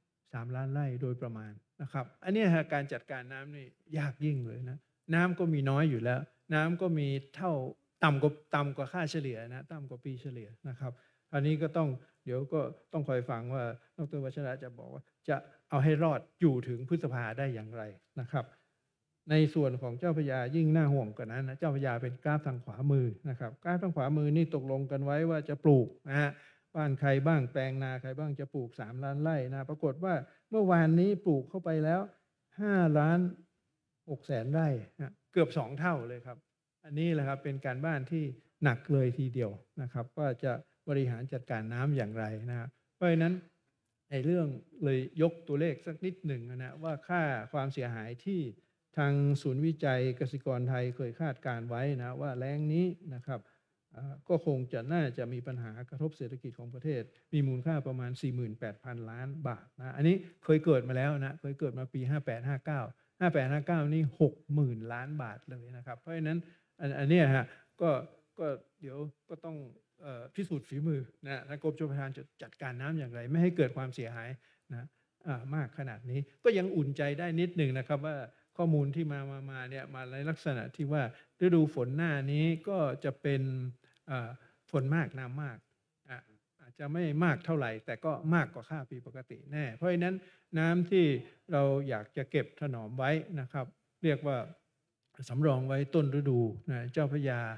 3 ล้านไร่โดยประมาณนะครับอันนี้การจัดการน้ำนี่ยากยิ่งเลยนะน้ำก็มีน้อยอยู่แล้วน้ำก็มีต่ำกว่าค่าเฉลี่ยนะต่ำกว่าปีเฉลี่ยนะครับอันนี้ก็เดี๋ยวก็ต้องคอยฟังว่าดร.วชระจะบอกว่าจะเอาให้รอดอยู่ถึงพฤษภาได้อย่างไรนะครับในส่วนของเจ้าพระยายิ่งน่าห่วงกว่านั้นนะเจ้าพระยาเป็นกราฟทางขวามือนะครับกราฟทางขวามือนี่ตกลงกันไว้ว่าจะปลูกนะฮะบ้านใครบ้างแปลงนาใครบ้างจะปลูก3 ล้านไร่นะปรากฏว่าเมื่อวานนี้ปลูกเข้าไปแล้ว5.6 ล้านไร่นะเกือบ2 เท่าเลยครับอันนี้แหละครับเป็นการบ้านที่หนักเลยทีเดียวนะครับว่าจะบริหารจัดการน้ำอย่างไรนะครับเพราะฉะนั้นในเรื่องเลยยกตัวเลขสักนิดหนึ่งนะว่าค่าความเสียหายที่ทางศูนย์วิจัยกสิกรไทยเคยคาดการไว้นะว่าแล้งนี้นะครับก็คงน่าจะมีปัญหากระทบเศรษฐกิจของประเทศมีมูลค่าประมาณ 48,000 ล้านบาทนะอันนี้เคยเกิดมาแล้วนะเคยเกิดมาปี58-59นี่ 60,000 ล้านบาทเลยนะครับเพราะฉะนั้นอันนี้ฮะก็เดี๋ยวก็ต้องพิสูจน์ฝีมือนะทางกรมชลประทานจะจัดการน้ำอย่างไรไม่ให้เกิดความเสียหายนะมากขนาดนี้ก็ยังอุ่นใจได้นิดหนึ่งนะครับว่าข้อมูลที่มาเนี่ยมาในลักษณะที่ว่าฤดูฝนหน้านี้ก็จะเป็นฝนมากน้ำมากอาจจะไม่มากเท่าไหร่แต่ก็มากกว่าค่าปีปกติแน่เพราะฉะนั้นน้ำที่เราอยากจะเก็บถนอมไว้นะครับเรียกว่าสำรองไว้ต้นฤดูนะเจ้าพระยา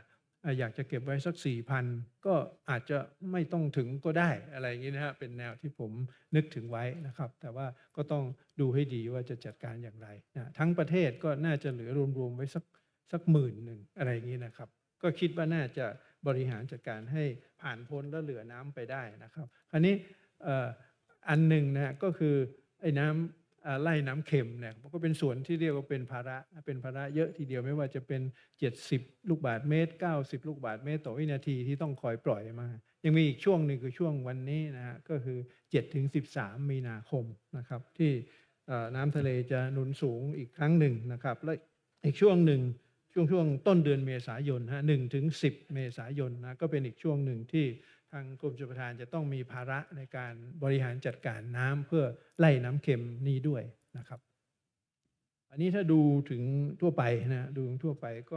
อยากจะเก็บไว้สัก 4,000 ก็อาจจะไม่ต้องถึงก็ได้อะไรอย่างนี้นะฮะเป็นแนวที่ผมนึกถึงไว้นะครับแต่ว่าก็ต้องดูให้ดีว่าจะจัดการอย่างไรนะทั้งประเทศก็น่าจะเหลือรวมๆไว้สัก10,000อะไรอย่างนี้นะครับก็คิดว่าน่าจะบริหารจัดการให้ผ่านพ้นและเหลือน้ำไปได้นะครับคราวนี้อันหนึ่งนะก็คือไอ้น้ำไล่น้ำเค็มเนี่ยก็เป็นส่วนที่เรียกว่าเป็นภาระเยอะทีเดียวไม่ว่าจะเป็น70ลูกบาศก์เมตร90ลูกบาศก์เมตรต่อวินาทีที่ต้องคอยปล่อยมายังมีอีกช่วงหนึ่งคือช่วงวันนี้นะฮะก็คือ7 ถึง 13 มีนาคมนะครับที่น้ำทะเลจะหนุนสูงอีกครั้งหนึ่งนะครับและอีกช่วงหนึ่งช่วงต้นเดือนเมษายน1 ถึง 10 เมษายนนะก็เป็นอีกช่วงหนึ่งที่ทางกรมชลประทานจะต้องมีภาระในการบริหารจัดการน้ำเพื่อไล่น้ำเค็มนี้ด้วยนะครับอันนี้ถ้าดูถึงทั่วไปนะดูทั่วไปก็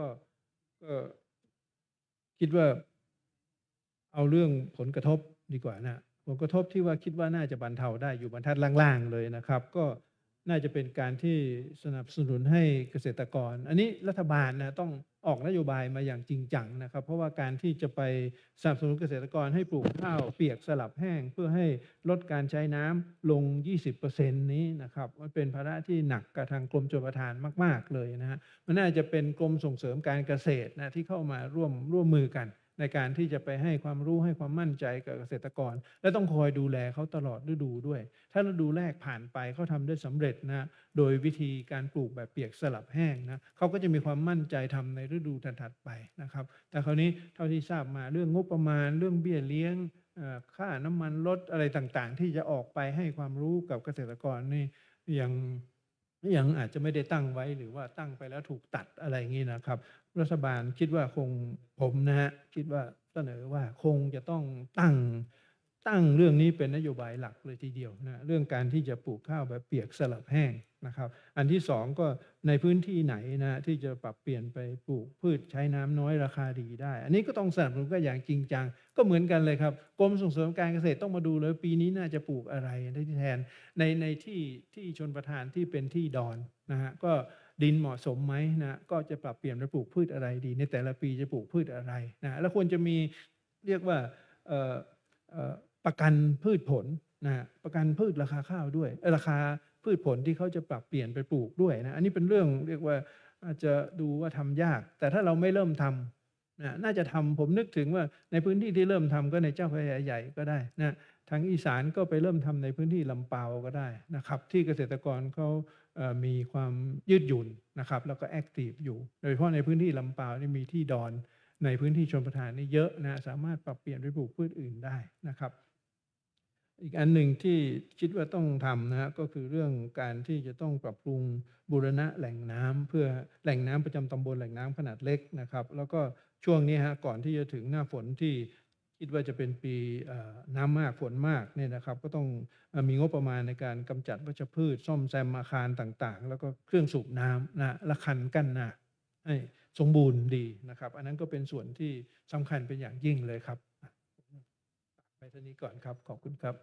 คิดว่าเอาเรื่องผลกระทบดีกว่านะผลกระทบที่ว่าคิดว่าน่าจะบรรเทาได้อยู่บรรทัดล่างๆเลยนะครับก็น่าจะเป็นการที่สนับสนุนให้เกษตรกรอันนี้รัฐบาลนะต้องออกนโยบายมาอย่างจริงจังนะครับเพราะว่าการที่จะไปสนับสนุนเกษตรกรให้ปลูกข้าวเปียกสลับแห้งเพื่อให้ลดการใช้น้ำลง 20% นี้นะครับมันเป็นภาระที่หนักกับทางกรมชลประทานมากๆเลยนะฮะมันน่าจะเป็นกรมส่งเสริมการเกษตรนะที่เข้ามาร่วมมือกันในการที่จะไปให้ความรู้ให้ความมั่นใจกับเกษตรกรและต้องคอยดูแลเขาตลอดฤดูด้วยถ้าฤดูแรกผ่านไปเขาทำได้สำเร็จนะโดยวิธีการปลูกแบบเปียกสลับแห้งนะเขาก็จะมีความมั่นใจทำในฤดูถัดไปนะครับแต่คราวนี้เท่าที่ทราบมาเรื่องงบประมาณเรื่องเบี้ยเลี้ยงค่าน้ำมันลดอะไรต่างๆที่จะออกไปให้ความรู้กับเกษตรกรนี่ยังอาจจะไม่ได้ตั้งไว้หรือว่าตั้งไปแล้วถูกตัดอะไรอย่างนี้นะครับรัฐบาลคิดว่าผมนะฮะคิดว่าเสนอว่าคงจะต้องตั้งเรื่องนี้เป็นนโยบายหลักเลยทีเดียวนะเรื่องการที่จะปลูกข้าวแบบเปียกสลับแห้งนะครับอันที่สองก็ในพื้นที่ไหนนะที่จะปรับเปลี่ยนไปปลูกพืชใช้น้ำน้อยราคาดีได้อันนี้ก็ต้องสนับสนุนก็อย่างจริงจังก็เหมือนกันเลยครับกรมส่งเสริมการเกษตรต้องมาดูเลยปีนี้น่าจะปลูกอะไรที่แทนในที่ชนประทานที่เป็นที่ดอนนะฮะก็ดินเหมาะสมไหมนะก็จะปรับเปลี่ยนไปปลูกพืชอะไรดีในแต่ละปีจะปลูกพืชอะไรนะแล้วควรจะมีเรียกว่าประกันพืชผลนะประกันพืชราคาข้าวด้วยราคาพืชผลที่เขาจะปรับเปลี่ยนไปปลูกด้วยนะอันนี้เป็นเรื่องเรียกว่าอาจจะดูว่าทำยากแต่ถ้าเราไม่เริ่มทำนะน่าจะทำผมนึกถึงว่าในพื้นที่ที่เริ่มทำก็ในเจ้าพระยาใหญ่ก็ได้นะทางอีสานก็ไปเริ่มทำในพื้นที่ลำปาวก็ได้นะครับที่เกษตรกรเขามีความยืดหยุ่นนะครับแล้วก็แอคทีฟอยู่โดยเฉพาะในพื้นที่ลำปาวนี่มีที่ดอนในพื้นที่ชลประทานนี่เยอะนะสามารถปรับเปลี่ยนไปปลูกพืชอื่นได้นะครับอีกอันหนึ่งที่คิดว่าต้องทำนะก็คือเรื่องการที่จะต้องปรับปรุงบูรณะแหล่งน้ำเพื่อแหล่งน้ำประจำตำบลแหล่งน้ำขนาดเล็กนะครับแล้วก็ช่วงนี้ก่อนที่จะถึงหน้าฝนที่คิดว่าจะเป็นปีน้ำมากฝนมากเนี่ยนะครับก็ต้องมีงบประมาณในการกำจัดวัชพืชซ่อมแซมอาคารต่างๆแล้วก็เครื่องสูบน้ำนะและคันกั้นน้ำให้สมบูรณ์ดีนะครับอันนั้นก็เป็นส่วนที่สำคัญเป็นอย่างยิ่งเลยครับไปเท่านี้ก่อนครับขอบคุณครับ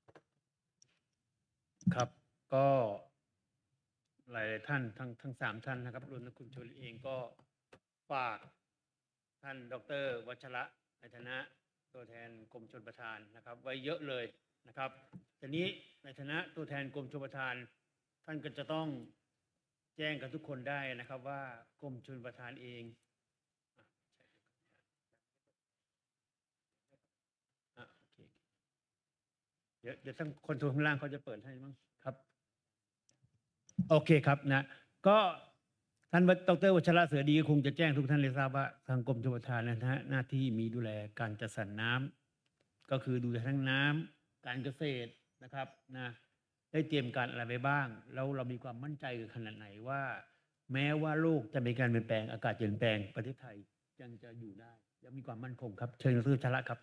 ครับก็หลายท่านทั้ง3ท่านนะครับรวมทั้งคุณชลีเองก็ฝากท่านดร.วัชระในฐานะตัวแทนกรมชลประทานนะครับไว้เยอะเลยนะครับทีนี้ในฐานะตัวแทนกรมชลประทานท่านก็จะต้องแจ้งกับทุกคนได้นะครับว่ากรมชลประทานเองเดี๋ยวทั้งคนข้างล่างเขาจะเปิดให้มั้งครับโอเคครับนะก็ท่านดร.วัชระเสือดีคงจะแจ้งทุกท่านเลยทราบว่าทางกรมชลประทานนะฮะหน้าที่มีดูแลการจัดสรรน้ำก็คือดูแลทั้งน้ำการเกษตรนะครับนะได้เตรียมการอะไรไปบ้างแล้วเรามีความมั่นใจขนาดไหนว่าแม้ว่าโลกจะมีการเปลี่ยนแปลงอากาศเปลี่ยนแปลงประเทศไทยยังจะอยู่ได้ยังมีความมั่นคงครับเชิญดร.วัชระครับ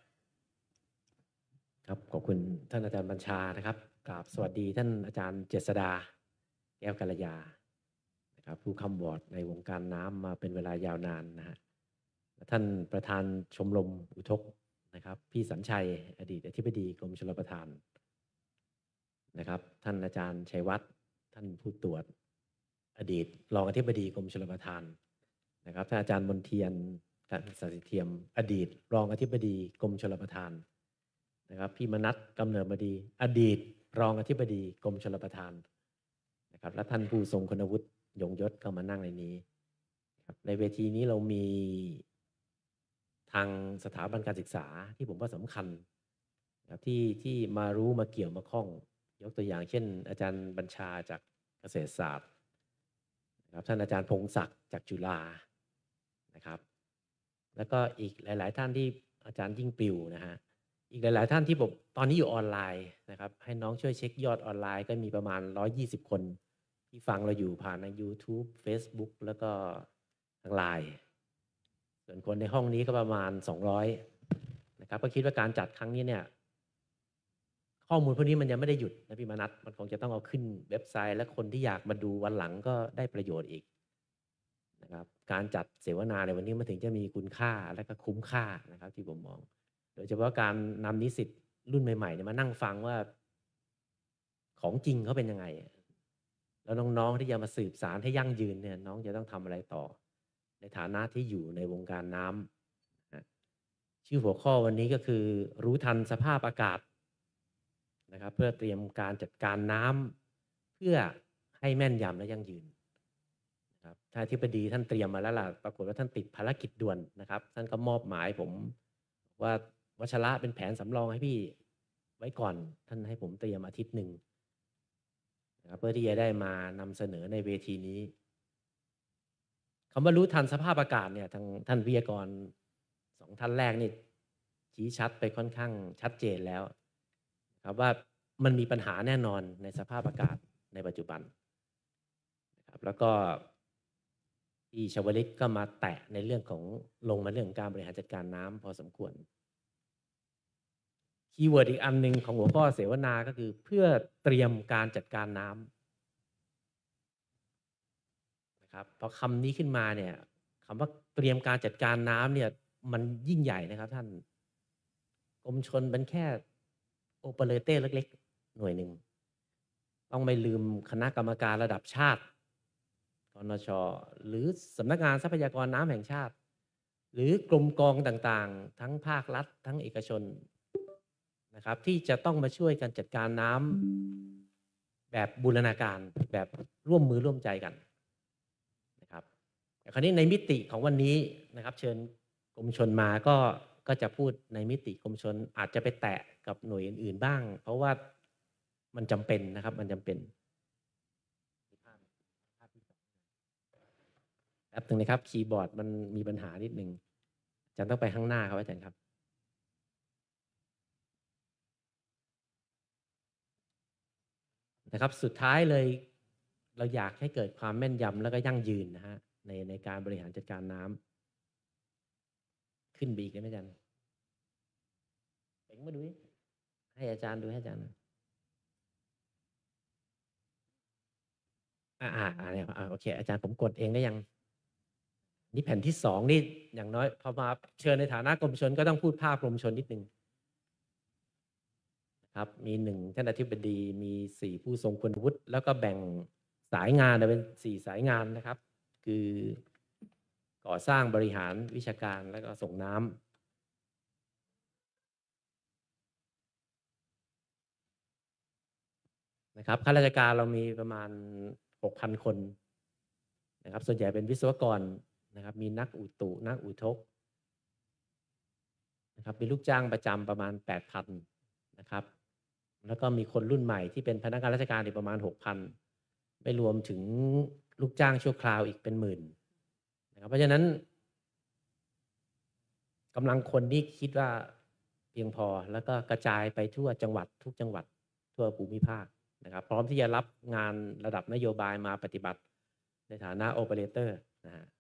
ครับขอบคุณท่านอาจารย์บัญชานะครับกราบสวัสดีท่านอาจารย์เจษฎาแก้วกัลยานะครับผู้ค้ำวอร์ดในวงการน้ำมาเป็นเวลายาวนานนะฮะท่านประธานชมรมอุทกนะครับพี่สัญชัยอดีตอธิบดีกรมชลประทานนะครับท่านอาจารย์ชัยวัฒน์ท่านผู้ตรวจอดีตรองอธิบดีกรมชลประทานนะครับท่านอาจารย์มนเทียนท่านสศิเทียมอดีตรองอธิบดีกรมชลประทานนะครับพี่มนัสกำเนิดบดีอดีตรองอธิบดีกรมชลประทานนะครับและท่านผู้ทรงคุณวุฒิยงยศเข้ามานั่งในนี้ครับในเวทีนี้เรามีทางสถาบันการศึกษาที่ผมว่าสำคัญนะครับที่มารู้มาเกี่ยวมาข้องยกตัวอย่างเช่นอาจารย์บัญชาจากเกษตรศาสตร์นะครับท่านอาจารย์พงศักดิ์จากจุฬานะครับแล้วก็อีกหลายๆท่านที่อาจารย์ยิ่งปิวนะฮะอีกหลายๆท่านที่ผมตอนนี้อยู่ออนไลน์นะครับให้น้องช่วยเช็คยอดออนไลน์ก็มีประมาณ120 คนที่ฟังเราอยู่ผ่านใน YouTube Facebook แล้วก็ทางไลน์ส่วนคนในห้องนี้ก็ประมาณ200นะครับก็คิดว่าการจัดครั้งนี้เนี่ยข้อมูลพวกนี้มันยังไม่ได้หยุดนะพี่มนัสมันคงจะต้องเอาขึ้นเว็บไซต์และคนที่อยากมาดูวันหลังก็ได้ประโยชน์อีกนะครับการจัดเสวนาในวันนี้มันถึงจะมีคุณค่าและก็คุ้มค่านะครับที่ผมมองโดยเฉพาะการนำนิสิตรุ่นใหม่ๆเนี่ยมานั่งฟังว่าของจริงเขาเป็นยังไงแล้วน้องๆที่จะมาสืบสารให้ยั่งยืนเนี่ยน้องจะต้องทำอะไรต่อในฐานะที่อยู่ในวงการน้ำนะชื่อหัวข้อวันนี้ก็คือรู้ทันสภาพอากาศนะครับเพื่อเตรียมการจัดการน้ำเพื่อให้แม่นยำและยั่งยืนนะครับท่านอธิบดีท่านเตรียมมาแล้วล่ะปรากฏว่าท่านติดภารกิจด่วนนะครับท่านก็มอบหมายผมว่าวัชระเป็นแผนสำรองให้พี่ไว้ก่อนท่านให้ผมเตรียมอาทิตย์หนึ่งนะครับเพื่อที่จะได้มานำเสนอในเวทีนี้คำว่ารู้ทันสภาพอากาศเนี่ยทางท่านวิทยากร2 ท่านแรกนี่ชี้ชัดไปค่อนข้างชัดเจนแล้วครับว่ามันมีปัญหาแน่นอนในสภาพอากาศในปัจจุบันนะครับแล้วก็ที่ชวลิตก็มาแตะในเรื่องของลงมาเรื่องการบริหารจัดการน้ำพอสมควรคีย์เวิร์ดอีกอันหนึ่งของหัวข้อเสวนาก็คือเพื่อเตรียมการจัดการน้ำนะครับพอคำนี้ขึ้นมาเนี่ยคำว่าเตรียมการจัดการน้ำเนี่ยมันยิ่งใหญ่นะครับท่านกรมชลเป็นแค่โอเปอเรเตอร์เล็กๆหน่วยหนึ่งต้องไม่ลืมคณะกรรมการระดับชาติกนช.หรือสำนักงานทรัพยากรน้ำแห่งชาติหรือกรมกองต่างๆทั้งภาครัฐทั้งเอกชนนะครับที่จะต้องมาช่วยกันจัดการน้ำแบบบูรณาการแบบร่วมมือร่วมใจกันนะครับแต่คราวนี้ในมิติของวันนี้นะครับเชิญกรมชลมาก็จะพูดในมิติกรมชลอาจจะไปแตะกับหน่วยอื่นๆบ้างเพราะว่ามันจำเป็นนะครับมันจำเป็นแป๊บนึงนะครับคีย์บอร์ดมันมีปัญหานิดนึงอาจารย์ต้องไปข้างหน้าครับอาจารย์ครับนะครับสุดท้ายเลยเราอยากให้เกิดความแม่นยำแล้วก็ยั่งยืนนะฮะในการบริหารจัดการน้ำขึ้นบีกได้ไหมอาจารย์เป่งมาดูให้อาจารย์ดูให้อาจารย์เนี่ยโอเคอาจารย์ผมกดเองได้ยังนี่แผ่นที่2นี่อย่างน้อยพอมาเชิญในฐานะกรมชลก็ต้องพูดภาพกรมชลนิดนึงนะครับมี1ท่านอธิบดีมี4ผู้ทรงคุณวุฒิแล้วก็แบ่งสายงานเป็น4สายงานนะครับคือก่อสร้างบริหารวิชาการแล้วก็ส่งน้ำนะครับข้าราชการเรามีประมาณ 6,000 คนนะครับส่วนใหญ่เป็นวิศวกรนะครับมีนักอุตุนักอุทกนะครับมีลูกจ้างประจำประมาณ 8,000 นะครับแล้วก็มีคนรุ่นใหม่ที่เป็นพนักงานราชการอีกประมาณ 6,000 ไม่รวมถึงลูกจ้างชั่วคราวอีกเป็นหมื่นนะครับเพราะฉะนั้นกำลังคนนี่คิดว่าเพียงพอแล้วก็กระจายไปทั่วจังหวัดทุกจังหวัดทั่วภูมิภาคนะครับพร้อมที่จะรับงานระดับนโยบายมาปฏิบัติในฐานะโอเปอเรเตอร์นะฮะ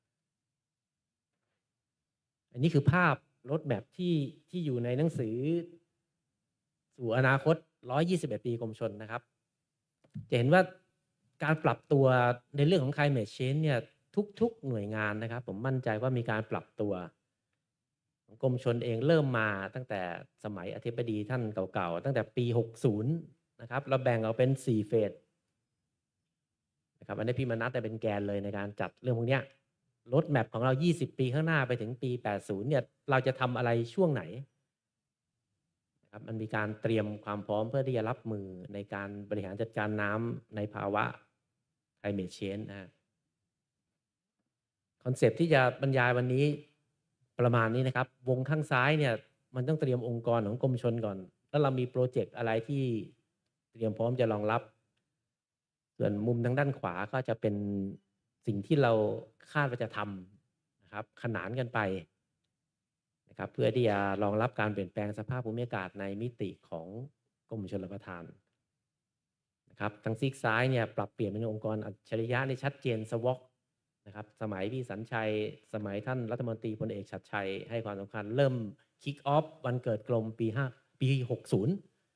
อันนี้คือภาพรถแมพที่อยู่ในหนังสือสู่อนาคต121 ปีกรมชลนะครับจะเห็นว่าการปรับตัวในเรื่องของ climate change เนี่ยทุกๆหน่วยงานนะครับผมมั่นใจว่ามีการปรับตัวของกรมชลเองเริ่มมาตั้งแต่สมัยอธิบดีท่านเก่าๆตั้งแต่ปี60นะครับเราแบ่งออกเป็น4เฟสนะครับอันนี้พี่มนัสเป็นแกนเลยในการจัดเรื่องพวกนี้รถแมพของเรา 20 ปีข้างหน้าไปถึงปี 80 เนี่ยเราจะทำอะไรช่วงไหนนะครับมันมีการเตรียมความพร้อมเพื่อที่จะรับมือในการบริหารจัดการน้ำในภาวะ climate change นะฮะคอนเซปต์ที่จะบรรยายวันนี้ประมาณนี้นะครับวงข้างซ้ายเนี่ยมันต้องเตรียมองค์กรของกรมชลก่อนแล้วเรามีโปรเจกต์อะไรที่เตรียมพร้อมจะรองรับส่วนมุมทางด้านขวาก็จะเป็นสิ่งที่เราคาดว่าจะทำนะครับขนานกันไปนะครับเพื่อที่จะรองรับการเปลี่ยนแปลงสภาพภูมิอากาศในมิติของกรมชลประทานนะครับทางซีกซ้ายเนี่ยปรับเปลี่ยนเป็นองค์กรอัจฉริยะในชัดเจนสวอคนะครับสมัยพี่สัญชัยสมัยท่านรัฐมนตรีพลเอกชัดชัยให้ความสำคัญเริ่มคิกออฟวันเกิดกรมปี 60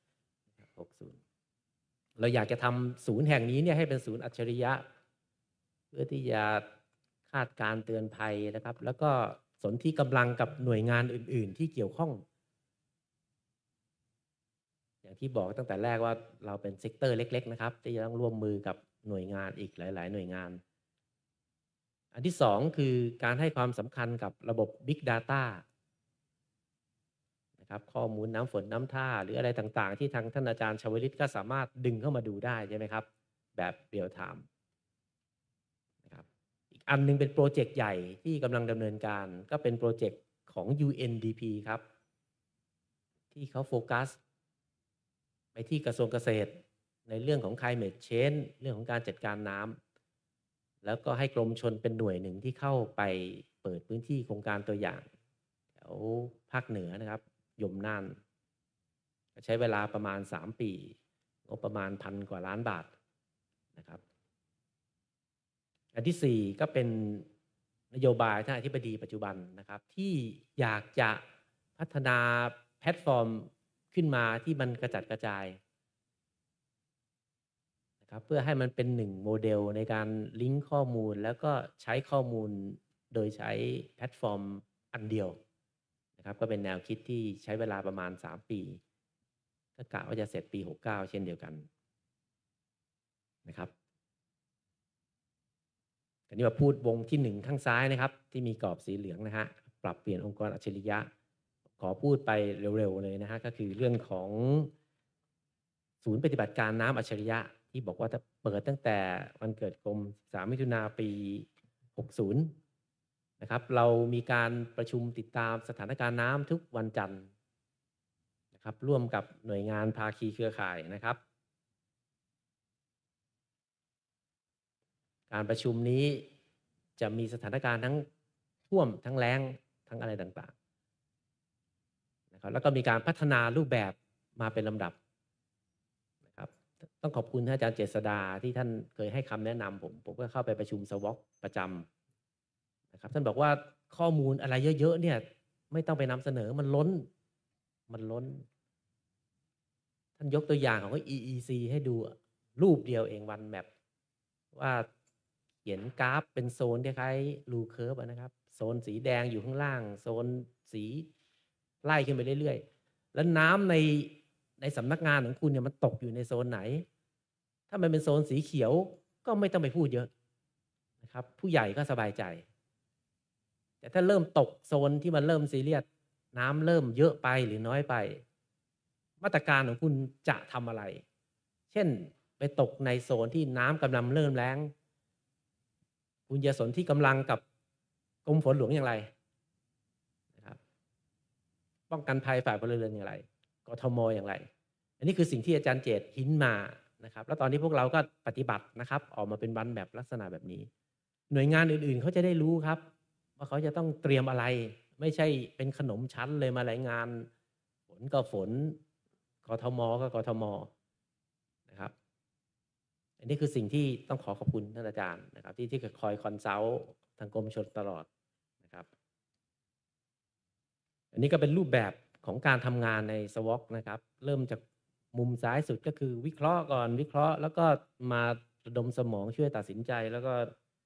เราอยากจะทำศูนย์แห่งนี้เนี่ยให้เป็นศูนย์อัจฉริยะเพื่อที่จะคาดการเตือนภัยนะครับแล้วก็สนธิกำลังกับหน่วยงานอื่นๆที่เกี่ยวข้องอย่างที่บอกตั้งแต่แรกว่าเราเป็นเซกเตอร์เล็กๆนะครับที่จะต้องร่วมมือกับหน่วยงานอีกหลายๆหน่วยงานอันที่สองคือการให้ความสำคัญกับระบบ Big Data นะครับข้อมูลน้ำฝนน้ำท่าหรืออะไรต่างๆที่ทางท่านอาจารย์ชวลิตก็สามารถดึงเข้ามาดูได้ใช่ไหมครับแบบเรียลไทม์นะครับอีกอันนึงเป็นโปรเจกต์ใหญ่ที่กำลังดำเนินการก็เป็นโปรเจกต์ของ UNDP ครับที่เขาโฟกัสไปที่กระทรวงเกษตรในเรื่องของ climate change เรื่องของการจัดการน้ำแล้วก็ให้กรมชลเป็นหน่วยหนึ่งที่เข้าไปเปิดพื้นที่โครงการตัวอย่างแถวภาคเหนือนะครับยมน่านใช้เวลาประมาณ3 ปีงบประมาณ1,000 กว่าล้านบาทนะครับอันที่4ก็เป็นนโยบายท่านอธิบดีปัจจุบันนะครับที่อยากจะพัฒนาแพลตฟอร์มขึ้นมาที่มันกระจัดกระจายนะครับเพื่อให้มันเป็น1 โมเดลในการลิงก์ข้อมูลแล้วก็ใช้ข้อมูลโดยใช้แพลตฟอร์มอันเดียวนะครับก็เป็นแนวคิดที่ใช้เวลาประมาณ3 ปีก็กะว่าจะเสร็จปี 69 เช่นเดียวกันนะครับอันนี้มาพูดวงที่1ข้างซ้ายนะครับที่มีกรอบสีเหลืองนะฮะปรับเปลี่ยนองค์กรอัจฉริยะขอพูดไปเร็วๆเลยนะฮะก็คือเรื่องของศูนย์ปฏิบัติการน้ำอัจฉริยะที่บอกว่าจะเปิดตั้งแต่วันเกิดกรม3 มิถุนายนปี 60นะครับเรามีการประชุมติดตามสถานการณ์น้ำทุกวันจันทร์นะครับร่วมกับหน่วยงานภาคีเครือข่ายนะครับการประชุมนี้จะมีสถานการณ์ทั้งท่วมทั้งแล้งทั้งอะไรต่างๆนะครับแล้วก็มีการพัฒนารูปแบบมาเป็นลำดับนะครับต้องขอบคุณท่านอาจารย์เจษฎาที่ท่านเคยให้คำแนะนำผมก็เข้าไปประชุมสวอคประจำนะครับท่านบอกว่าข้อมูลอะไรเยอะๆเนี่ยไม่ต้องไปนำเสนอมันล้นท่านยกตัวอย่างของ EEC ให้ดูรูปเดียวเองวันแมปว่าเขียนกราฟเป็นโซนคล้ายๆรูเคิร์ฟนะครับโซนสีแดงอยู่ข้างล่างโซนสีไล่ขึ้นไปเรื่อยๆแล้วน้ำในสำนักงานของคุณเนี่ยมันตกอยู่ในโซนไหนถ้ามันเป็นโซนสีเขียวก็ไม่ต้องไปพูดเยอะนะครับผู้ใหญ่ก็สบายใจแต่ถ้าเริ่มตกโซนที่มันเริ่มซีเรียสน้ำเริ่มเยอะไปหรือน้อยไปมาตรการของคุณจะทำอะไรเช่นไปตกในโซนที่น้ำกำลังเริ่มแล้งคุณจะสนที่กำลังกับกรมฝนหลวงอย่างไรนะครับป้องกันภัยฝ่ายพลเรือนอย่างไรกทมอย่างไรอันนี้คือสิ่งที่อาจารย์เจตหินมานะครับแล้วตอนนี้พวกเราก็ปฏิบัตินะครับออกมาเป็นวันแบบลักษณะแบบนี้หน่วยงานอื่นๆเขาจะได้รู้ครับว่าเขาจะต้องเตรียมอะไรไม่ใช่เป็นขนมชั้นเลยมารายงานฝนก็ฝนกทมก็กทมนะครับอันนี้คือสิ่งที่ต้องขอบคุณท่านอาจารย์นะครับที่คอยคอนซัลท์ทางกรมชลตลอดนะครับอันนี้ก็เป็นรูปแบบของการทำงานในสวอคนะครับเริ่มจากมุมซ้ายสุดก็คือวิเคราะห์ก่อนวิเคราะห์แล้วก็มาระดมสมองช่วยตัดสินใจแล้วก็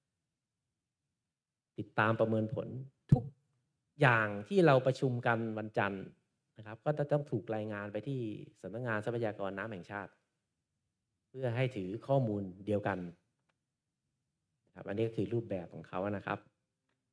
ติดตามประเมินผลทุกอย่างที่เราประชุมกันวันจันทร์นะครับก็จะต้องถูกรายงานไปที่สำนักงานทรัพยากรน้ำแห่งชาติเพื่อให้ถือข้อมูลเดียวกันนะครับอันนี้ก็คือรูปแบบของเขานะครับ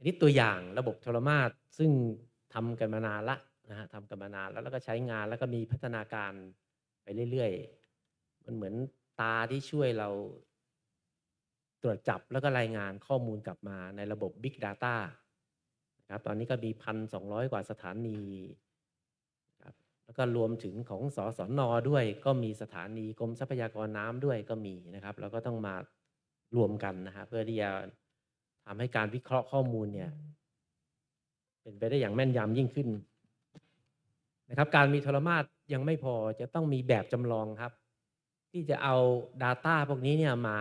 อันนี้ตัวอย่างระบบโทรมาตรซึ่งทำกันมานานละนะฮะทำกันมานานแล้วก็ใช้งานแล้วก็มีพัฒนาการไปเรื่อยๆมันเหมือนตาที่ช่วยเราตรวจจับแล้วก็รายงานข้อมูลกลับมาในระบบ Big Data นะครับตอนนี้ก็มี 1,200 กว่าสถานีครับแล้วก็รวมถึงของสสน.ด้วยก็มีสถานีกรมทรัพยากรน้ำด้วยก็มีนะครับแล้วก็ต้องมารวมกันนะฮะเพื่อที่จะทำให้การวิเคราะห์ข้อมูลเนี่ยเป็นไปได้อย่างแม่นยำยิ่งขึ้นนะครับการมีโทรมาตรยังไม่พอจะต้องมีแบบจำลองครับที่จะเอา Data พวกนี้เนี่ยมา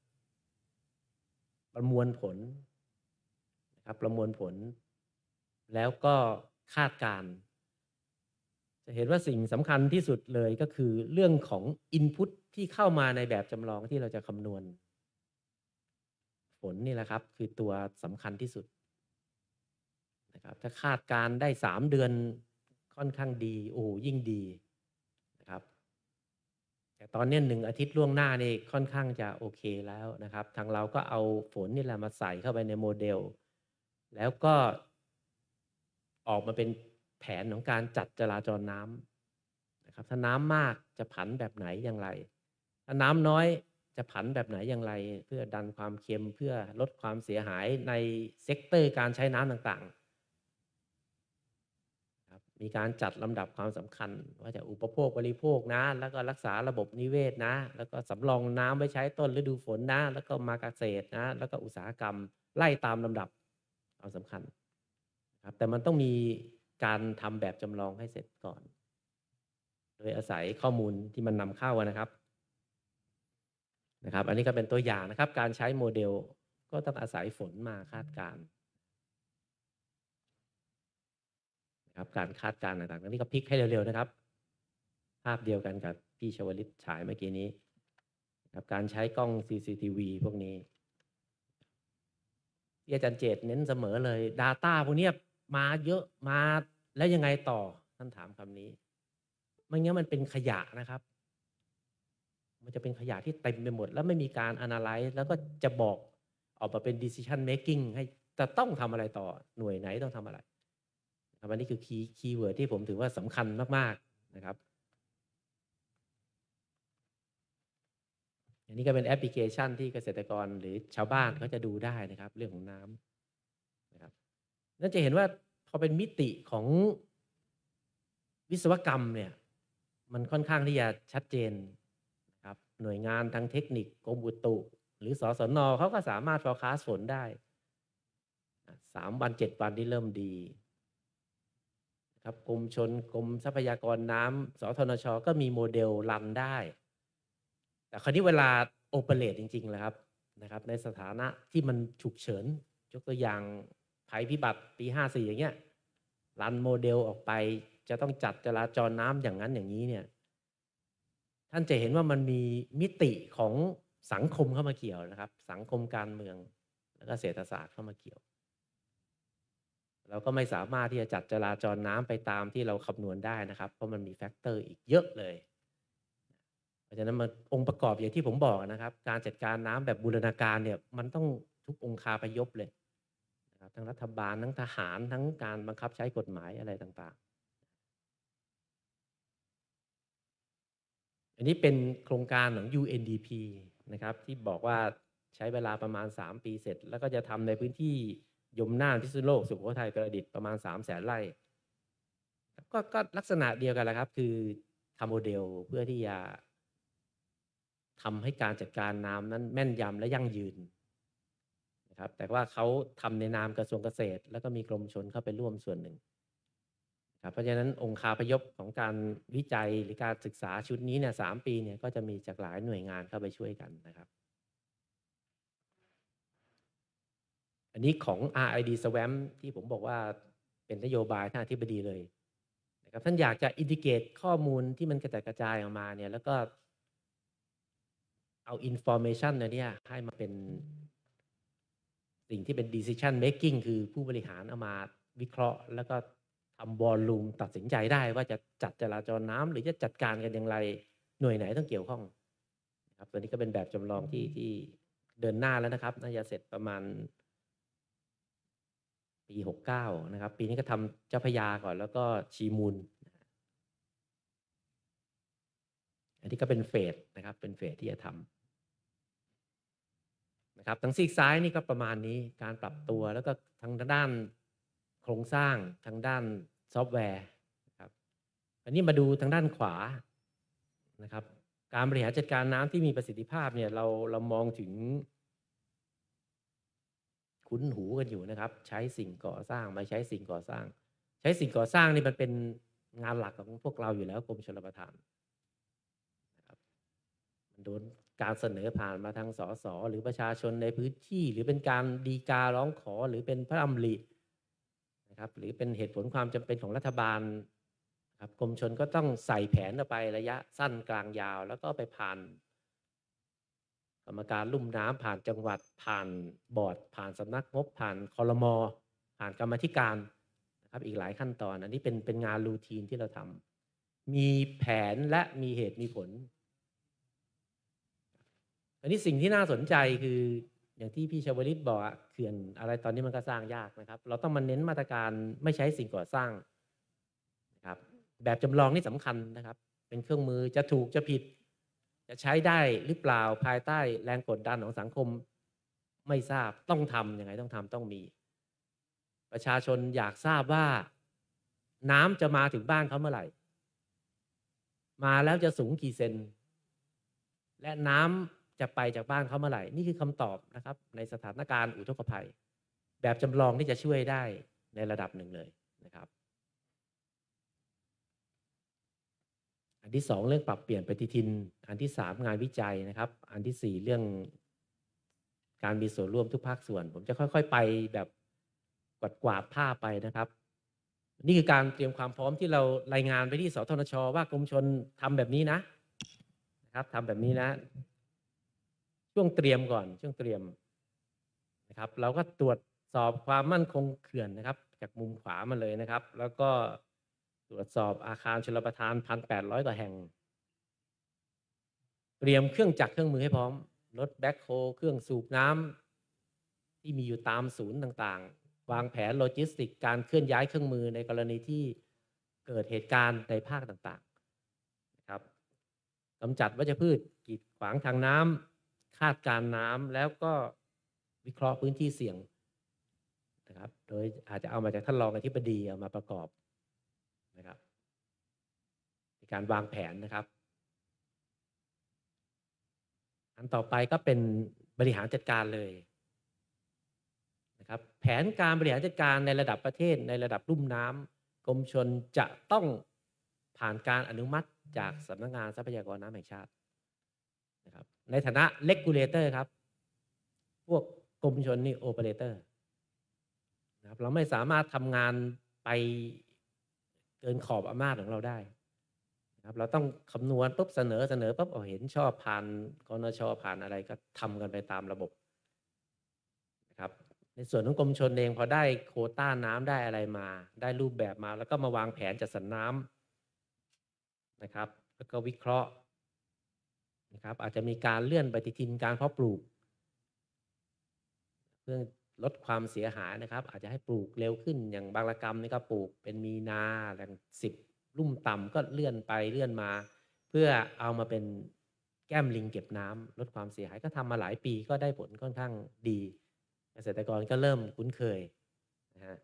ประมวลผลนะครับประมวลผลแล้วก็คาดการณ์จะเห็นว่าสิ่งสำคัญที่สุดเลยก็คือเรื่องของ Input ที่เข้ามาในแบบจำลองที่เราจะคำนวณผลนี่แหละครับคือตัวสำคัญที่สุดนะครับถ้าคาดการได้3 เดือนค่อนข้างดีโอ้ยิ่งดีนะครับแต่ตอนนี้1 อาทิตย์ล่วงหน้านี่ค่อนข้างจะโอเคแล้วนะครับทางเราก็เอาฝนนี่แหละมาใส่เข้าไปในโมเดลแล้วก็ออกมาเป็นแผนของการจัดจราจรน้ำนะครับถ้าน้ำมากจะผันแบบไหนอย่างไรถ้าน้ำน้อยจะผันแบบไหนอย่างไรเพื่อดันความเค็มเพื่อลดความเสียหายในเซกเตอร์การใช้น้ำต่างๆครับมีการจัดลำดับความสำคัญว่าจะอุปโภคบริโภคนะแล้วก็รักษาระบบนิเวศนะแล้วก็สำรองน้ำไว้ใช้ต้นฤดูฝนนะแล้วก็มาเกษตรนะแล้วก็อุตสาหกรรมไล่ตามลำดับความสำคัญครับแต่มันต้องมีการทำแบบจำลองให้เสร็จก่อนโดยอาศัยข้อมูลที่มันนำเข้านะครับอันนี้ก็เป็นตัวอย่างนะครับการใช้โมเดลก็ต้องอาศัยฝนมาคาดการณ์นะครับการคาดการณ์ต่างๆนี่ก็พลิกให้เร็วๆนะครับภาพเดียวกันกับพี่ชวลิตฉายเมื่อกี้นี้นะครับการใช้กล้อง CCTV พวกนี้ที่อาจารย์เจตเน้นเสมอเลย Data พวกนี้มาเยอะมาแล้วยังไงต่อท่านถามคำนี้ไม่งั้นมันเป็นขยะนะครับมันจะเป็นขยะที่เต็มไปหมดแล้วไม่มีการ analyze แล้วก็จะบอกออกมาเป็น decision making ให้จะต้องทำอะไรต่อหน่วยไหนต้องทำอะไรอันนี้คือคีย์เวิร์ดที่ผมถือว่าสำคัญมากๆนะครับอันนี้ก็เป็นแอปพลิเคชันที่เกษตรกรหรือชาวบ้านเขาจะดูได้นะครับเรื่องของน้ำนะครับนั่นจะเห็นว่าพอเป็นมิติของวิศวกรรมเนี่ยมันค่อนข้างที่จะชัดเจนนะครับหน่วยงานทางเทคนิคกรมอุตุหรือสสน.เขาก็สามารถ forecast ฝนได้3 วัน 7 วันที่เริ่มดีนะครับกรมชลกรมทรัพยากรน้ำสธนช.ก็มีโมเดลรันได้แต่คราวนี้เวลาโอเปเรตจริงๆแล้วนะครับในสถานะที่มันฉุกเฉินยกตัวอย่างภัยพิบัติปี54อย่างเงี้ยรันโมเดลออกไปจะต้องจัดจราจรน้ำอย่างนั้นอย่างนี้เนี่ยท่านจะเห็นว่ามันมีมิติของสังคมเข้ามาเกี่ยวนะครับสังคมการเมืองแล้วก็เศรษฐศาสตร์เข้ามาเกี่ยวเราก็ไม่สามารถที่จะจัดจราจรน้ำไปตามที่เราคำนวณได้นะครับเพราะมันมีแฟกเตอร์อีกเยอะเลยเพราะฉะนั้นมันองค์ประกอบอย่างที่ผมบอกนะครับการจัดการน้ำแบบบูรณาการเนี่ยมันต้องทุกองค์คาพยพเลยนะครับทั้งรัฐบาลทั้งทหารทั้งการบังคับใช้กฎหมายอะไรต่างๆอันนี้เป็นโครงการของ UNDP นะครับที่บอกว่าใช้เวลาประมาณ3 ปีเสร็จแล้วก็จะทำในพื้นที่ยมน่านพิษณุโลกสุโขทัยกระดิษฐ์ประมาณ 300,000 ไร่ก็ลักษณะเดียวกันแหละครับคือทำโมเดลเพื่อที่จะทำให้การจัดการน้ำนั้นแม่นยำและยั่งยืนนะครับแต่ว่าเขาทำในนามกระทรวงเกษตรแล้วก็มีกรมชลเข้าไปร่วมส่วนหนึ่งครับเพราะฉะนั้นองค์คาพยพของการวิจัยหรือการศึกษาชุดนี้เนี่ย3 ปีเนี่ยก็จะมีจากหลายหน่วยงานเข้าไปช่วยกันนะครับอันนี้ของ RID SWAMP ที่ผมบอกว่าเป็นนโยบายท่านอธิบดีเลยนะครับท่านอยากจะอินดิเกตข้อมูลที่มันกระจายออกมาเนี่ยแล้วก็เอา information เนี่ยให้มาเป็นสิ่งที่เป็น decision making คือผู้บริหารเอามาวิเคราะห์แล้วก็ทำวอลลุ่มตัดสินใจได้ว่าจะจัดจราจรน้ำหรือจะจัดการกันอย่างไรหน่วยไหนต้องเกี่ยวข้องนะครับตัวนี้ก็เป็นแบบจำลองที่เดินหน้าแล้วนะครับน่าจะเสร็จประมาณปี69นะครับปีนี้ก็ทำเจ้าพระยาก่อนแล้วก็ชีมูลอันนี้ก็เป็นเฟสนะครับเป็นเฟสที่จะทำนะครับทั้งซีกซ้ายนี่ก็ประมาณนี้การปรับตัวแล้วก็ทางด้านโครงสร้างทางด้านซอฟต์แวร์นะครับอันนี้มาดูทางด้านขวานะครับการบริหารจัดการน้ำที่มีประสิทธิภาพเนี่ยเรามองถึงคุ้นหูกันอยู่นะครับใช้สิ่งก่อสร้างไม่ใช้สิ่งก่อสร้างใช้สิ่งก่อสร้างนี่มันเป็นงานหลักของพวกเราอยู่แล้วกรมชลประทานนะครับมันโดนการเสนอผ่านมาทางสสหรือประชาชนในพื้นที่หรือเป็นการฎีการ้องขอหรือเป็นพระดำรินะครับหรือเป็นเหตุผลความจำเป็นของรัฐบาลครับกรมชลก็ต้องใส่แผนออกไประยะสั้นกลางยาวแล้วก็ไปผ่านกรรมการลุ่มน้ำผ่านจังหวัดผ่านบอร์ดผ่านสำนักงบผ่านครม.ผ่านกรรมาธิการนะครับอีกหลายขั้นตอนอันนี้เป็นงานรูทีนที่เราทำมีแผนและมีเหตุมีผลอันนี้สิ่งที่น่าสนใจคืออย่างที่พี่ชวลิตบอกเขื่อนอะไรตอนนี้มันก็สร้างยากนะครับเราต้องมาเน้นมาตรการไม่ใช้สิ่งก่อสร้างนะครับแบบจำลองนี่สำคัญนะครับเป็นเครื่องมือจะถูกจะผิดจะใช้ได้หรือเปล่าภายใต้แรงกดดันของสังคมไม่ทราบต้องทำยังไงต้องทำต้องมีประชาชนอยากทราบว่าน้ำจะมาถึงบ้านเขาเมื่อไหร่มาแล้วจะสูงกี่เซนและน้ำจะไปจากบ้านเขาเมื่อไหร่นี่คือคำตอบนะครับในสถานการณ์อุทกภัยแบบจำลองที่จะช่วยได้ในระดับหนึ่งเลยนะครับอันที่2เรื่องปรับเปลี่ยนปฏิทินอันที่3งานวิจัยนะครับอันที่4เรื่องการมีส่วนร่วมทุกภาคส่วนผมจะค่อยๆไปแบบกวาดผ้าไปนะครับนี่คือการเตรียมความพร้อมที่เรารายงานไปที่สทนช.ว่ากรมชลทำแบบนี้นะครับทำแบบนี้นะช่วงเตรียมก่อนช่วงเตรียมนะครับเราก็ตรวจสอบความมั่นคงเขื่อนนะครับจากมุมขวามาเลยนะครับแล้วก็ตรวจสอบอาคารชลประทาน 1,800 กว่าแห่งเตรียมเครื่องจักรเครื่องมือให้พร้อมรถแบ็คโฮเครื่องสูบน้ำที่มีอยู่ตามศูนย์ต่างๆวางแผนโลจิสติกการเคลื่อนย้ายเครื่องมือในกรณีที่เกิดเหตุการณ์ในภาคต่างๆนะครับกำจัดวัชพืชกีดขวางทางน้ำคาดการน้ำแล้วก็วิเคราะห์พื้นที่เสี่ยงนะครับโดยอาจจะเอามาจากท่านรองอธิบดีเอามาประกอบนะครับในการวางแผนนะครับอันต่อไปก็เป็นบริหารจัดการเลยนะครับแผนการบริหารจัดการในระดับประเทศในระดับลุ่มน้ำกรมชลจะต้องผ่านการอนุมัติจากสำนักงานทรัพยากรน้ำแห่งชาตินะครับในฐานะเลกูเลเตอร์ครับพวกกรมชลนี่โอเปอเรเตอร์นะครับเราไม่สามารถทำงานไปเกินขอบอำนาจของเราได้นะครับเราต้องคำนวณปุ๊บเสนอปุ๊บเห็นชอบผ่านกนช.ผ่านอะไรก็ทำกันไปตามระบบนะครับในส่วนของกรมชลเองพอได้โควต้าน้ำได้อะไรมาได้รูปแบบมาแล้วก็มาวางแผนจัดสรรน้ำนะครับแล้วก็วิเคราะห์นะครับอาจจะมีการเลื่อนปฏิทินการเพาะปลูกเพื่อลดความเสียหายนะครับอาจจะให้ปลูกเร็วขึ้นอย่างบางระกำนี่ก็ปลูกเป็นมีนาแหล่ง10ลุ่มต่ำก็เลื่อนไปเลื่อนมาเพื่อเอามาเป็นแก้มลิงเก็บน้ำลดความเสียหายก็ทำมาหลายปีก็ได้ผลค่อนข้างดีเกษตรกรก็เริ่มคุ้นเคยนะฮะ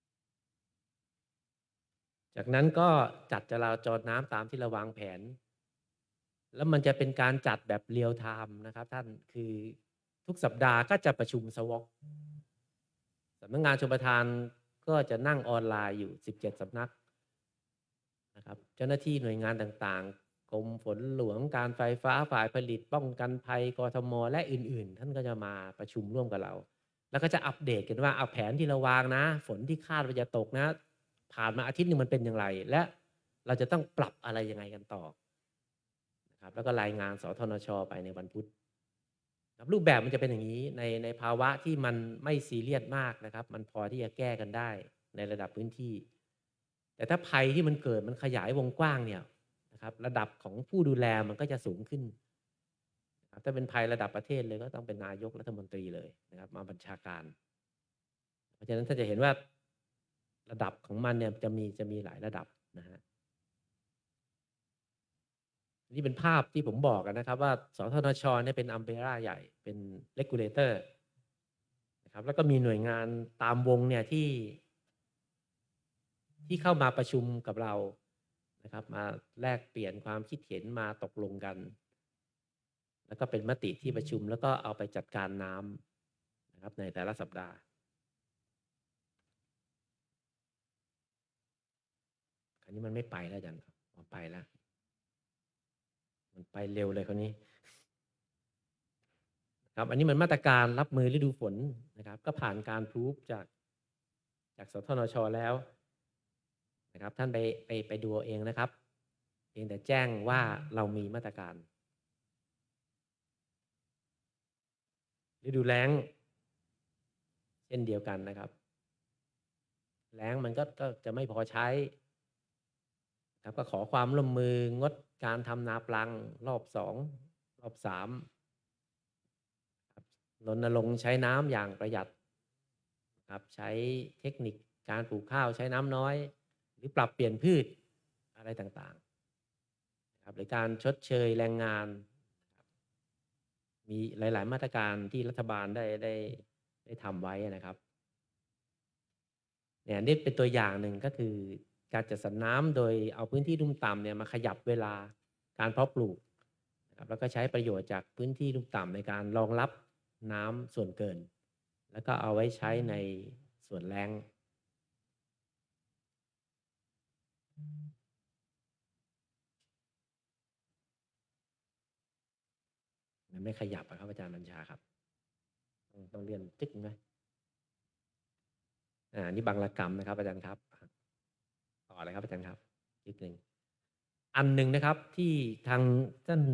จากนั้นก็จัดจราจรน้ำตามที่เราวางแผนแล้วมันจะเป็นการจัดแบบเรียลไทม์นะครับท่านคือทุกสัปดาห์ก็จะประชุมสวอคสำนักงานชลประทานก็จะนั่งออนไลน์อยู่17สำนักนะครับเจ้าหน้าที่หน่วยงานต่างๆกรมฝนหลวงการไฟฟ้าฝ่ายผลิตป้องกันภัยกทม.และอื่นๆท่านก็จะมาประชุมร่วมกับเราแล้วก็จะอัปเดตกันว่าเอาแผนที่เราวางนะฝนที่คาดว่าจะตกนะผ่านมาอาทิตย์นึงมันเป็นอย่างไรและเราจะต้องปรับอะไรยังไงกันต่อนะครับแล้วก็รายงานสทนช.ไปในวันพุธรูปแบบมันจะเป็นอย่างนี้ในภาวะที่มันไม่ซีเรียสมากนะครับมันพอที่จะแก้กันได้ในระดับพื้นที่แต่ถ้าภัยที่มันเกิดมันขยายวงกว้างเนี่ยนะครับระดับของผู้ดูแลมันก็จะสูงขึ้นนะครับถ้าเป็นภัยระดับประเทศเลยก็ต้องเป็นนายกรัฐมนตรีเลยนะครับมาบัญชาการเพราะฉะนั้นถ้าจะเห็นว่าระดับของมันเนี่ยจะมีหลายระดับนะฮะนี่เป็นภาพที่ผมบอกนะครับว่าสทนชเนี่ยเป็นอัมเบร่าใหญ่เป็นเรกูเลเตอร์นะครับแล้วก็มีหน่วยงานตามวงเนี่ยที่เข้ามาประชุมกับเรานะครับมาแลกเปลี่ยนความคิดเห็นมาตกลงกันแล้วก็เป็นมติที่ประชุมแล้วก็เอาไปจัดการน้ำนะครับในแต่ละสัปดาห์อันนี้มันไม่ไปแล้วอาจารย์ครับไปแล้วมันไปเร็วเลยคนนี้ครับอันนี้มันมาตรการรับมือฤดูฝนนะครับก็ผ่านการพรูฟจากสทนชแล้วนะครับท่านไปดูเองนะครับเพียงแต่แจ้งว่าเรามีมาตรการฤดูแล้งเช่นเดียวกันนะครับแล้งมันก็จะไม่พอใช้ครับก็ขอความร่วมมืองดการทำนาปลังรอบ2รอบ3รณรงค์ใช้น้ำอย่างประหยัดครับใช้เทคนิคการปลูกข้าวใช้น้ำน้อยหรือปรับเปลี่ยนพืชอะไรต่างๆครับหรือการชดเชยแรงงานมีหลายๆมาตรการที่รัฐบาลได้ทำไว้นะครับเนี่ยนี่เป็นตัวอย่างหนึ่งก็คือการจัดสรรน้ำโดยเอาพื้นที่ลุ่มต่ำเนี่ยมาขยับเวลาการเพาะปลูกนะครับแล้วก็ใช้ประโยชน์จากพื้นที่ลุ่มต่ำในการรองรับน้ำส่วนเกินแล้วก็เอาไว้ใช้ในส่วนแล้งมันไม่ขยับครับอาจารย์บัญชาครับต้องเรียนจึ๊กไหมนี่บางระกรรมนะครับอาจารย์ครับต่อเลยครับอาจารย์ครับอีกหนึ่งอันหนึ่งนะครับที่ทางท่าน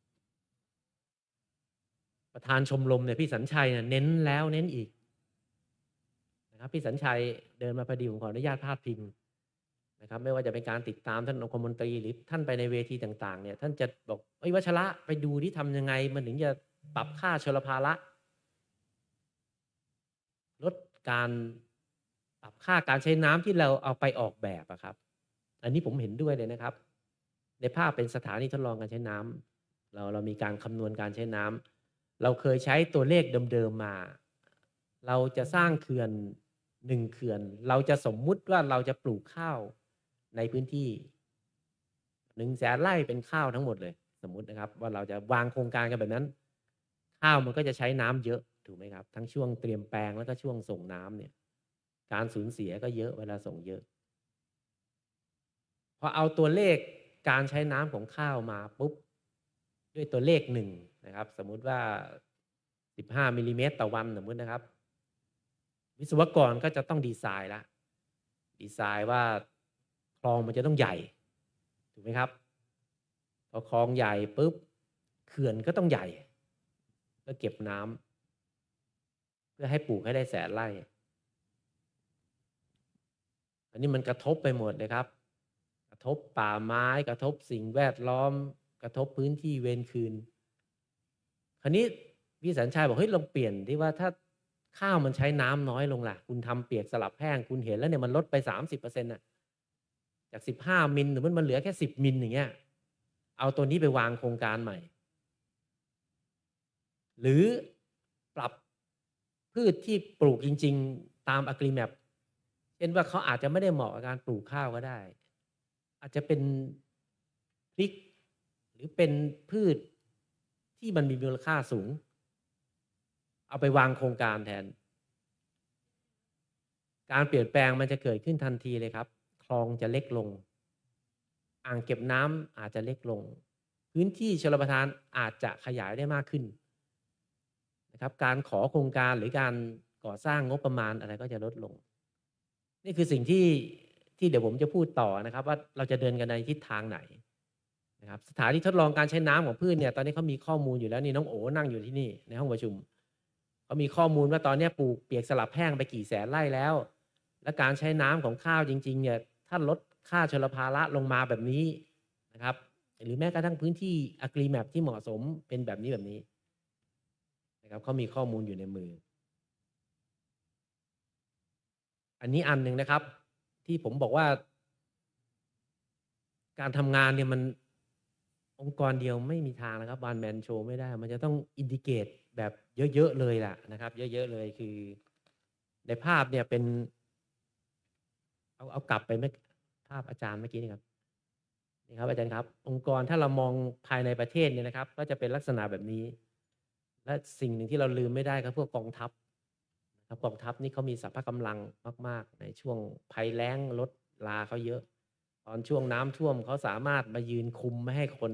ประธานชมรมเนี่ยพี่สัญชัยเนี่ยเน้นแล้วเน้นอีกนะครับพี่สัญชัยเดินมาพอดีผมขออนุญาตพาดพิงนะครับไม่ว่าจะเป็นการติดตามท่านองคมนตรีหรือท่านไปในเวทีต่างๆเนี่ยท่านจะบอกวัชระไปดูที่ทำยังไงมันถึงจะปรับค่าชลภาระลดการปรับค่าการใช้น้ำที่เราเอาไปออกแบบครับอันนี้ผมเห็นด้วยเลยนะครับในภาพเป็นสถานีทดลองการใช้น้ำเรามีการคำนวณการใช้น้ำเราเคยใช้ตัวเลขเดิมๆมาเราจะสร้างเขื่อน1เขื่อนเราจะสมมุติว่าเราจะปลูกข้าวในพื้นที่100,000 ไร่เป็นข้าวทั้งหมดเลยสมมุตินะครับว่าเราจะวางโครงการกันแบบนั้นข้าวมันก็จะใช้น้ำเยอะถูกไหมครับทั้งช่วงเตรียมแปลงแล้วก็ช่วงส่งน้ำเนี่ยการสูญเสียก็เยอะเวลาส่งเยอะพอเอาตัวเลขการใช้น้ำของข้าวมาปุ๊บด้วยตัวเลข1นะครับสมมุติว่า15 มิลลิเมตรต่อวันสมมุตินะครับวิศวกรก็จะต้องดีไซน์ว่าคลองมันจะต้องใหญ่ถูกไหมครับพอคลองใหญ่ปุ๊บเขื่อนก็ต้องใหญ่เพื่อเก็บน้ำเพื่อให้ปลูกให้ได้100,000 ไร่อันนี้มันกระทบไปหมดเลยครับกระทบป่าไม้กระทบสิ่งแวดล้อมกระทบพื้นที่เวรคืนคราวนี้พี่สัญชัยบอกเฮ้ยลองเปลี่ยนที่ว่าถ้าข้าวมันใช้น้ำน้อยลงล่ะคุณทำเปียกสลับแห้งคุณเห็นแล้วเนี่ยมันลดไป 30% น่ะจาก15 มิลหรือมันเหลือแค่10 มิลอย่างเงี้ยเอาตัวนี้ไปวางโครงการใหม่หรือปรับพืชที่ปลูกจริงๆตามAgriMapเช่นว่าเขาอาจจะไม่ได้เหมาะกับการปลูกข้าวก็ได้อาจจะเป็นพริกหรือเป็นพืชที่มันมีมูลค่าสูงเอาไปวางโครงการแทนการเปลี่ยนแปลงมันจะเกิดขึ้นทันทีเลยครับคลองจะเล็กลงอ่างเก็บน้ำอาจจะเล็กลงพื้นที่ชลประทานอาจจะขยายได้มากขึ้นนะครับการขอโครงการหรือการก่อสร้างงบประมาณอะไรก็จะลดลงนี่คือสิ่งที่เดี๋ยวผมจะพูดต่อนะครับว่าเราจะเดินกันในทิศทางไหนนะครับสถานที่ทดลองการใช้น้ำของพืชเนี่ยตอนนี้เขามีข้อมูลอยู่แล้วนี่น้องโอ๋นั่งอยู่ที่นี่ในห้องประชุมเขามีข้อมูลว่าตอนนี้ปลูกเปียกสลับแห้งไปกี่100,000 ไร่แล้วและการใช้น้ำของข้าวจริงๆเนี่ยถ้าลดค่าชลภาระลงมาแบบนี้นะครับหรือแม้กระทั่งพื้นที่AgriMapที่เหมาะสมเป็นแบบนี้นะครับเขามีข้อมูลอยู่ในมืออันนี้อันหนึ่งนะครับ ที่ผมบอกว่า การทำงานเนี่ยมันองค์กรเดียวไม่มีทางนะครับ one man show ไม่ได้ มันจะต้องอินดิเกตแบบเยอะๆเลยล่ะนะครับ เยอะๆเลยคือ ในภาพเนี่ยเป็นเอากลับไปเมื่อภาพอาจารย์เมื่อกี้นี่ครับนี่ครับอาจารย์ครับ องค์กรถ้าเรามองภายในประเทศเนี่ยนะครับ ก็จะเป็นลักษณะแบบนี้ และสิ่งหนึ่งที่เราลืมไม่ได้ครับพวกกองทัพนะครับกองทัพนี่เขามีสรรพกำลังมากๆ ในช่วงภัยแล้งลดลาเขาเยอะ ตอนช่วงน้ำท่วมเขาสามารถมายืนคุมไม่ให้คน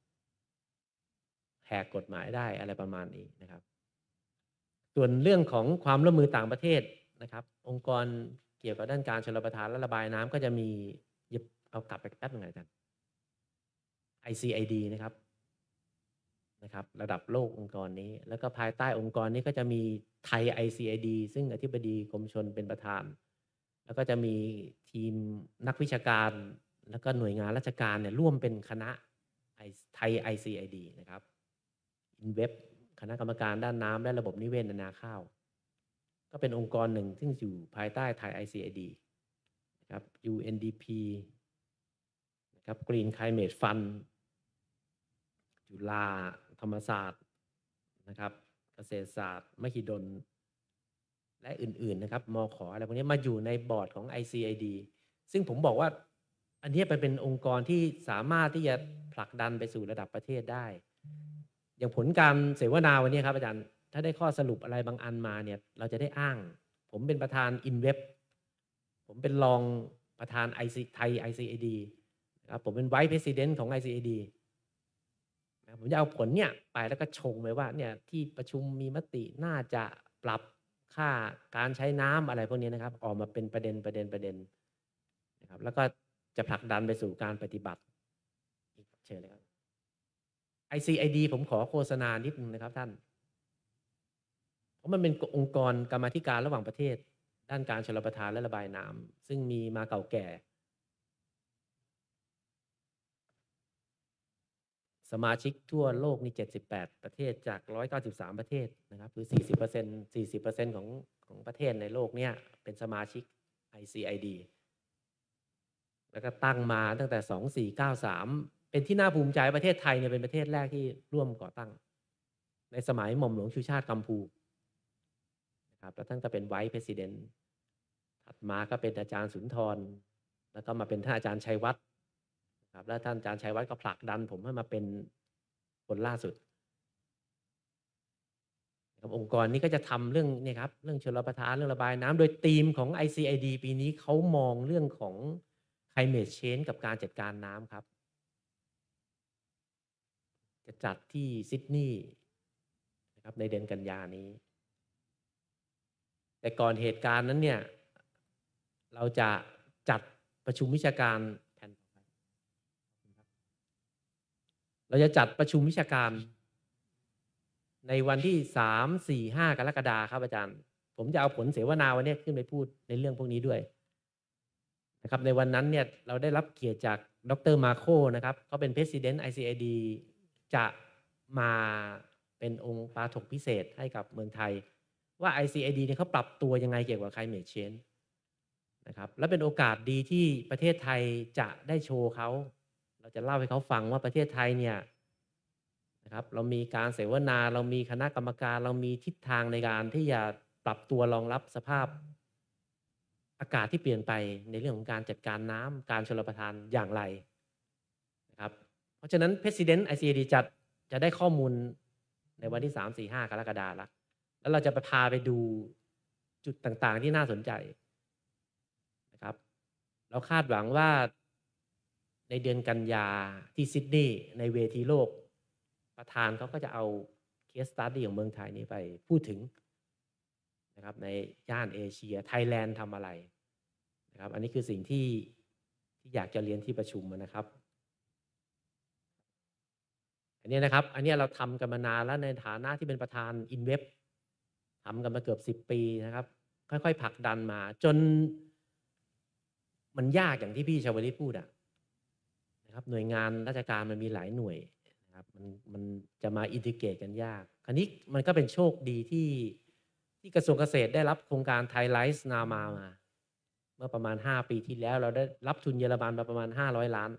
แหกกฎหมายได้อะไรประมาณนี้นะครับ ส่วนเรื่องของความร่วมมือต่างประเทศนะครับ องค์กรเกี่ยวกับด้านการชลประทานและระบายน้ำก็จะมีเอากลับไปแป๊บนึงอาจารย์ ICID นะครับระดับโลกองค์กรนี้ แล้วก็ภายใต้องค์กรนี้ก็จะมีไทย ICID ซึ่งอธิบดีกรมชลเป็นประธาน แล้วก็จะมีทีมนักวิชาการแล้วก็หน่วยงานราชการเนี่ยร่วมเป็นคณะไทย ICID นะครับอินเว็บคณะกรรมการด้านน้ำและระบบนิเวศนาข้าว ก็เป็นองค์กรหนึ่งซึ่งอยู่ภายใต้ไทย ICID นะครับ UNDP นะครับ Green Climate Fund จุฬาธรรมศาสตร์นะครับเกษตรศาสตร์มหิดลและอื่นๆนะครับมข.อะไรพวกนี้มาอยู่ในบอร์ดของ ICID ซึ่งผมบอกว่าอันนี้เป็นองค์กรที่สามารถที่จะผลักดันไปสู่ระดับประเทศได้ อย่างผลการเสวนาวันนี้ครับอาจารย์ถ้าได้ข้อสรุปอะไรบางอันมาเนี่ยเราจะได้อ้างผมเป็นประธานอินเว็บผมเป็นรองประธานไทย ICID นะครับผมเป็นไวซ์เพรสิดเนนต์ของ ICID นะผมจะเอาผลเนี่ยไปแล้วก็ชงไปว่าเนี่ยที่ประชุมมีมติน่าจะปรับค่าการใช้น้ำอะไรพวกนี้นะครับออกมาเป็นประเด็นนะครับแล้วก็จะผลักดันไปสู่การปฏิบัติเชิญเลยครับ ICID ผมขอโฆษณานิดนึงนะครับท่านเพราะมันเป็นองค์กรกรรมาธิการระหว่างประเทศด้านการชลประทานและระบายน้ำซึ่งมีมาเก่าแก่สมาชิกทั่วโลกนี่78ประเทศจาก193ประเทศนะครับคือ 40% ของประเทศในโลกเนี่ยเป็นสมาชิก ICID แล้วก็ตั้งมาตั้งแต่2493เป็นที่น่าภูมิใจประเทศไทยเนี่ยเป็นประเทศแรกที่ร่วมก่อตั้งในสมัยหม่อมหลวงชูชาติกัมพูนะครับแล้วท่านก็เป็นไวซ์เพรสิดเนนต์ถัดมาก็เป็นอาจารย์สุนทรแล้วก็มาเป็นท่านอาจารย์ชัยวัฒน์ครับแล้วท่านอาจารย์ชัยวัฒน์ก็ผลักดันผมให้มาเป็นคนล่าสุดองค์กรนี้ก็จะทำเรื่องนี่ครับเรื่องชลประทานเรื่องระบายน้ำโดยธีมของ ICID ปีนี้เขามองเรื่องของ climate change กับการจัดการน้ำครับจะจัดที่ซิดนีย์นะครับในเดือนกันยานี้แต่ก่อนเหตุการณ์นั้นเนี่ยเราจะจัดประชุมวิชาการเราจะจัดประชุมวิชาการในวันที่3, 4, 5 กรกฎาคมครับอาจารย์ผมจะเอาผลเสวนาวันนี้ขึ้นไปพูดในเรื่องพวกนี้ด้วยนะครับในวันนั้นเนี่ยเราได้รับเกียรติจากดร. มาโคนะครับเขาเป็น President ICID จะมาเป็นองค์ปาฐกพิเศษให้กับเมืองไทยว่า ICID เนี่ยเขาปรับตัวยังไงเกี่ยวกับ climate change นะครับและเป็นโอกาสดีที่ประเทศไทยจะได้โชว์เขาเราจะเล่าให้เขาฟังว่าประเทศไทยเนี่ยนะครับเรามีการเสวนาเรามีคณะกรรมการเรามีทิศทางในการที่จะปรับตัวรองรับสภาพอากาศที่เปลี่ยนไปในเรื่องของการจัดการน้ำการชลประทานอย่างไรนะครับเพราะฉะนั้น President ICID จะได้ข้อมูลในวันที่3, 4, 5 กรกฎาคมแล้วเราจะไปพาไปดูจุดต่างๆที่น่าสนใจนะครับเราคาดหวังว่าในเดือนกันยาที่ซิดนีย์ในเวทีโลกประธานเขาก็จะเอาเคสสตั๊ดดี้ของเมืองไทยนี้ไปพูดถึงนะครับในย่านเอเชียไทยแลนด์ทำอะไรนะครับอันนี้คือสิ่งที่อยากจะเรียนที่ประชุมนะครับอันนี้นะครับอันนี้เราทำกันมานานแล้วในฐานะที่เป็นประธานอินเว็บทำกันมาเกือบ10 ปีนะครับค่อยๆผลักดันมาจนมันยากอย่างที่พี่ชวลิตพูดนะครับหน่วยงานราชการมันมีหลายหน่วยนะครับมันจะมาอินทิเกรตกันยากคราวนี้มันก็เป็นโชคดีที่กระทรวงเกษตรได้รับโครงการไทยไลฟ์นามามื่อประมาณ5 ปีที่แล้วเราได้รับทุนเยอรมันมาประมาณ500 ล้าน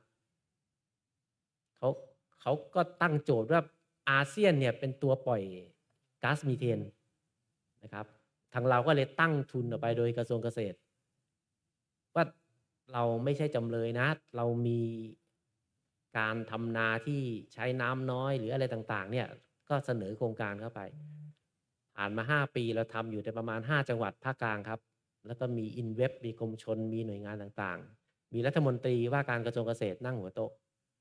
เขาก็ตั้งโจทย์ว่าอาเซียนเนี่ยเป็นตัวปล่อยก๊าซมีเทนนะครับทางเราก็เลยตั้งทุนออกไปโดยกระทรวงเกษตรว่าเราไม่ใช่จำเลยนะเรามีการทำนาที่ใช้น้ำน้อยหรืออะไรต่างๆเนี่ยก็เสนอโครงการเข้าไปผ่านมา5 ปีเราทำอยู่ในประมาณ5 จังหวัดภาคกลางครับแล้วก็มีอินเว็บมีกรมชลมีหน่วยงานต่างๆมีรัฐมนตรีว่าการกระทรวงเกษตรนั่งหัวโต๊ะ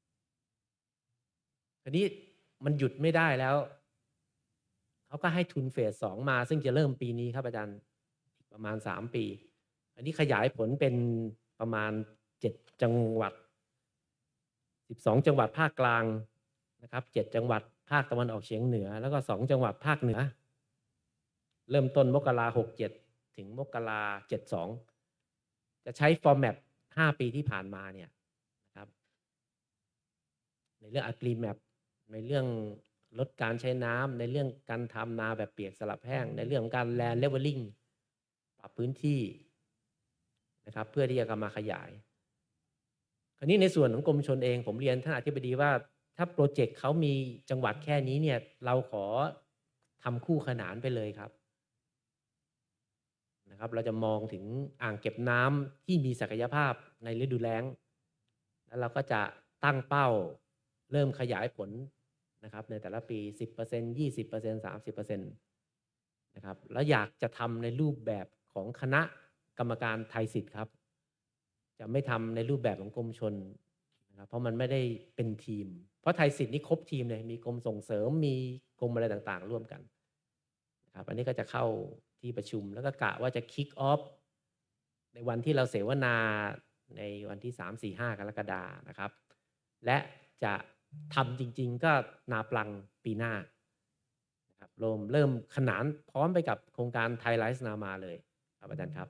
ทีนี้มันหยุดไม่ได้แล้วเขาก็ให้ทุนเฟส 2มาซึ่งจะเริ่มปีนี้ครับอาจารย์อีกประมาณ3 ปีอันนี้ขยายผลเป็นประมาณ7 จังหวัด12 จังหวัดภาคกลางนะครับ7 จังหวัดภาคตะวันออกเฉียงเหนือแล้วก็2 จังหวัดภาคเหนือเริ่มต้นมกรา67ถึงมกรา72จะใช้ฟอร์แมต5 ปีที่ผ่านมาเนี่ยนะครับในเรื่อง Agri-Map ในเรื่องลดการใช้น้ำในเรื่องการทำนาแบบเปียกสลับแห้งในเรื่องของการ Land Leveling ปรับพื้นที่นะครับเพื่อที่จะมาขยายคราวนี้ในส่วนของกรมชลเองผมเรียนท่านอธิบดีว่าถ้าโปรเจกต์เขามีจังหวัดแค่นี้เนี่ยเราขอทำคู่ขนานไปเลยครับนะครับเราจะมองถึงอ่างเก็บน้ำที่มีศักยภาพในฤดูแล้งแล้วเราก็จะตั้งเป้าเริ่มขยายผลนะครับในแต่ละปี 10% 20% 30% นะครับแล้วอยากจะทำในรูปแบบของคณะกรรมการไทยสิทธิ์ครับจะไม่ทำในรูปแบบของกรมชลนะครับเพราะมันไม่ได้เป็นทีมเพราะไทยสิทธิ์นี่ครบทีมเลยมีกรมส่งเสริมมีกรมอะไรต่างๆร่วมกันนะครับอันนี้ก็จะเข้าที่ประชุมแล้วก็กะว่าจะคิกออฟในวันที่เราเสวนาในวันที่3 4 5 กรกฎาคมนะครับและจะทำจริงๆก็นาปลังปีหน้านะครับเริ่มขนานพร้อมไปกับโครงการไทยไลฟ์นามาเลยครับอาจารย์ครับ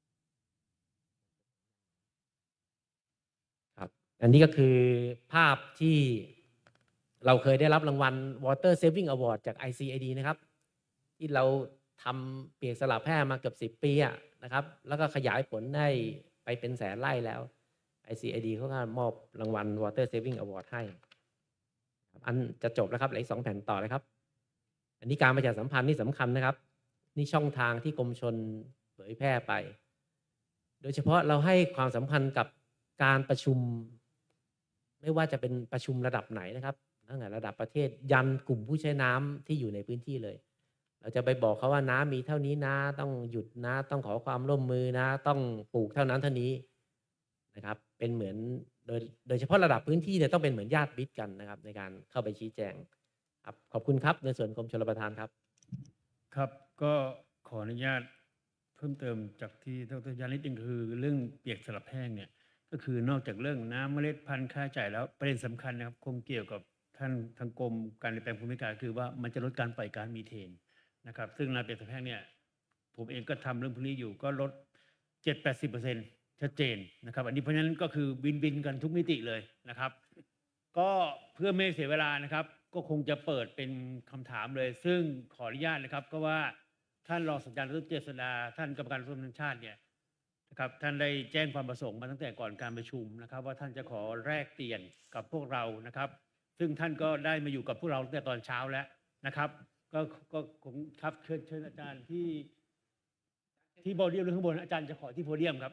อันนี้ก็คือภาพที่เราเคยได้รับรางวัล Water Saving Award จาก ICAD นะครับที่เราทำเปียกสลับแห้งมาเกือบ10 ปีนะครับแล้วก็ขยายผลได้ไปเป็นแสนไร่แล้ว ICAD เขาก็มอบรางวัล Water Saving Award ให้อันจะจบแล้วครับเหลืออีก2 แผ่นต่อเลยครับอันนี้การประชาสัมพันธ์นี่สำคัญนะครับนี่ช่องทางที่กรมชลเผยแพร่ไปโดยเฉพาะเราให้ความสำคัญกับการประชุมไม่ว่าจะเป็นประชุมระดับไหนนะครับตั้งแต่ระดับประเทศยันกลุ่มผู้ใช้น้ำที่อยู่ในพื้นที่เลยเราจะไปบอกเขาว่าน้ำมีเท่านี้นะต้องหยุดนะต้องขอความร่วมมือนะต้องปลูกเท่านั้นเท่านี้นะครับเป็นเหมือนโดยเฉพาะระดับพื้นที่เนี่ยต้องเป็นเหมือนญาติมิตรกันนะครับในการเข้าไปชี้แจงครับขอบคุณครับในส่วนกรมชลประทานครับครับก็ขออนุญาตเพิ่มเติมจากที่ดร.ยานิดนึงคือเรื่องเปียกสลับแห้งเนี่ยก็คือนอกจากเรื่องน้ำเมล็ดพันธุ์ค่าใช้จ่ายแล้วประเด็นสำคัญนะครับคงเกี่ยวกับท่านทางกรมการเปลี่ยนแปลงภูมิอากาศคือว่ามันจะลดการปล่อยก๊าซมีเทนนะครับซึ่งน้ำเปียกสลับแห้งเนี่ยผมเองก็ทำเรื่องพวกนี้อยู่ก็ลด 70-80% ชัดเจนนะครับอันนี้เพราะฉะนั้นก็คือวินกันทุกมิติเลยนะครับก็เพื่อไม่เสียเวลานะครับก็คงจะเปิดเป็นคำถามเลยซึ่งขออนุญาตนะครับก็ว่าท่านรองศาสตราจารย์ดร.เจษฎาท่านกรรมการร่วมแห่งชาติเนี่ยนะครับท่านได้แจ้งความประสงค์มาตั้งแต่ก่อนการประชุมนะครับว่าท่านจะขอแลกเปลี่ยนกับพวกเรานะครับซึ่งท่านก็ได้มาอยู่กับพวกเราตั้งแต่ตอนเช้าแล้วนะครับก็ผมครับเชิญอาจารย์ที่โพเดียมหรือข้างบนอาจารย์จะขอที่โพเดียมครับ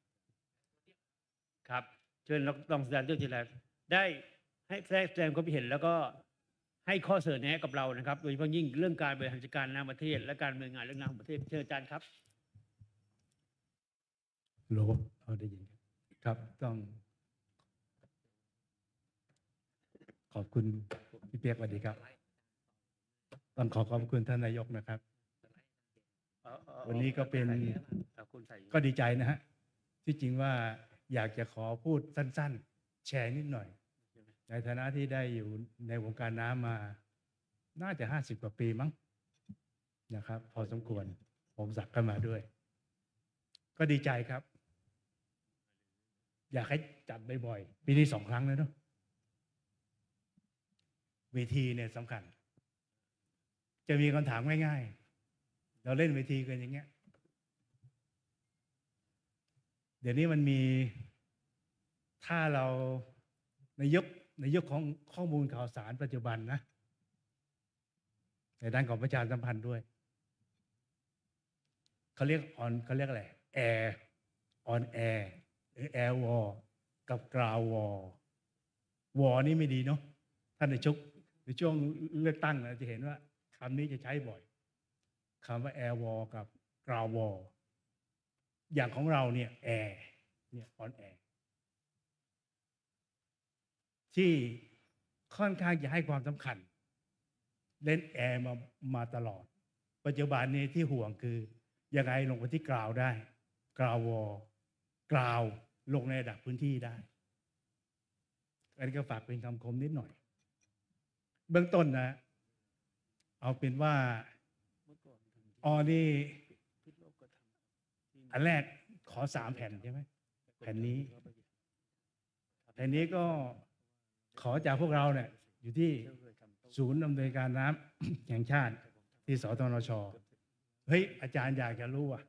ครับเชิญรองศาสตราจารย์ดร.เจษฎาได้ให้แสดงความคิดเห็นแล้วก็ให้ข้อเสนอแนะกับเรานะครับโดยเฉพาะยิ่งเรื่องการบริหารจัดการน้ำประเทศและการดำเนินงานเรื่องน้ำประเทศเชิญอาจารย์ครับโลได้ยินครับต้องขอบคุณพี่เปียกสวัสดีครับต้องขอบคุณท่านนายกนะครับวันนี้ก็เป็นก็ดีใจนะฮะที่จริงว่าอยากจะขอพูดสั้นๆแชร์นิดหน่อยในฐานะที่ได้อยู่ในวงการน้ำมาน่าจะ50 กว่าปีมั้งนะครับพอสมควรผมสักกันมาด้วยก็ดีใจครับอยากให้จัดบ่อยๆปีนี้2 ครั้งเลยเนาะเวทีเนี่ยสำคัญจะมีคำถามง่ายๆเราเล่นเวทีกันอย่างเงี้ยเดี๋ยวนี้มันมีถ้าเราในยุคของข้อมูลข่าวสารปัจจุบันนะในด้านของประชาสัมพันธ์ด้วยเขาเรียกอะไรแอร์ออนแอร์หรือแอร์วอลกับกราววอลวอลนี่ไม่ดีเนาะท่านในช่วงเลือกตั้งนะจะเห็นว่าคำนี้จะใช้บ่อยคำว่าแอร์วอลกับกราววอลอย่างของเราเนี่ยแอร์เนี่ยออนแอร์ที่ค่อนข้างจะให้ความสำคัญเล่นแอร์มาตลอดปัจจุบันนี้ที่ห่วงคือยังไงลงไปที่กราวได้กราววอลกราวลงในระดับพื้นที่ได้อันนี้ก็ฝากเป็นคำคมนิดหน่อยเบื้องต้นนะเอาเป็นว่านี่อันแรกขอ3 แผ่นใช่ไหมแผ่นนี้ก็ขอจากพวกเราเนี่ยอยู่ที่ศูนย์อำนวยการน้ำ แห่งชาติที่สทนช.เฮ้ยอาจารย์อยากจะรู้ว่า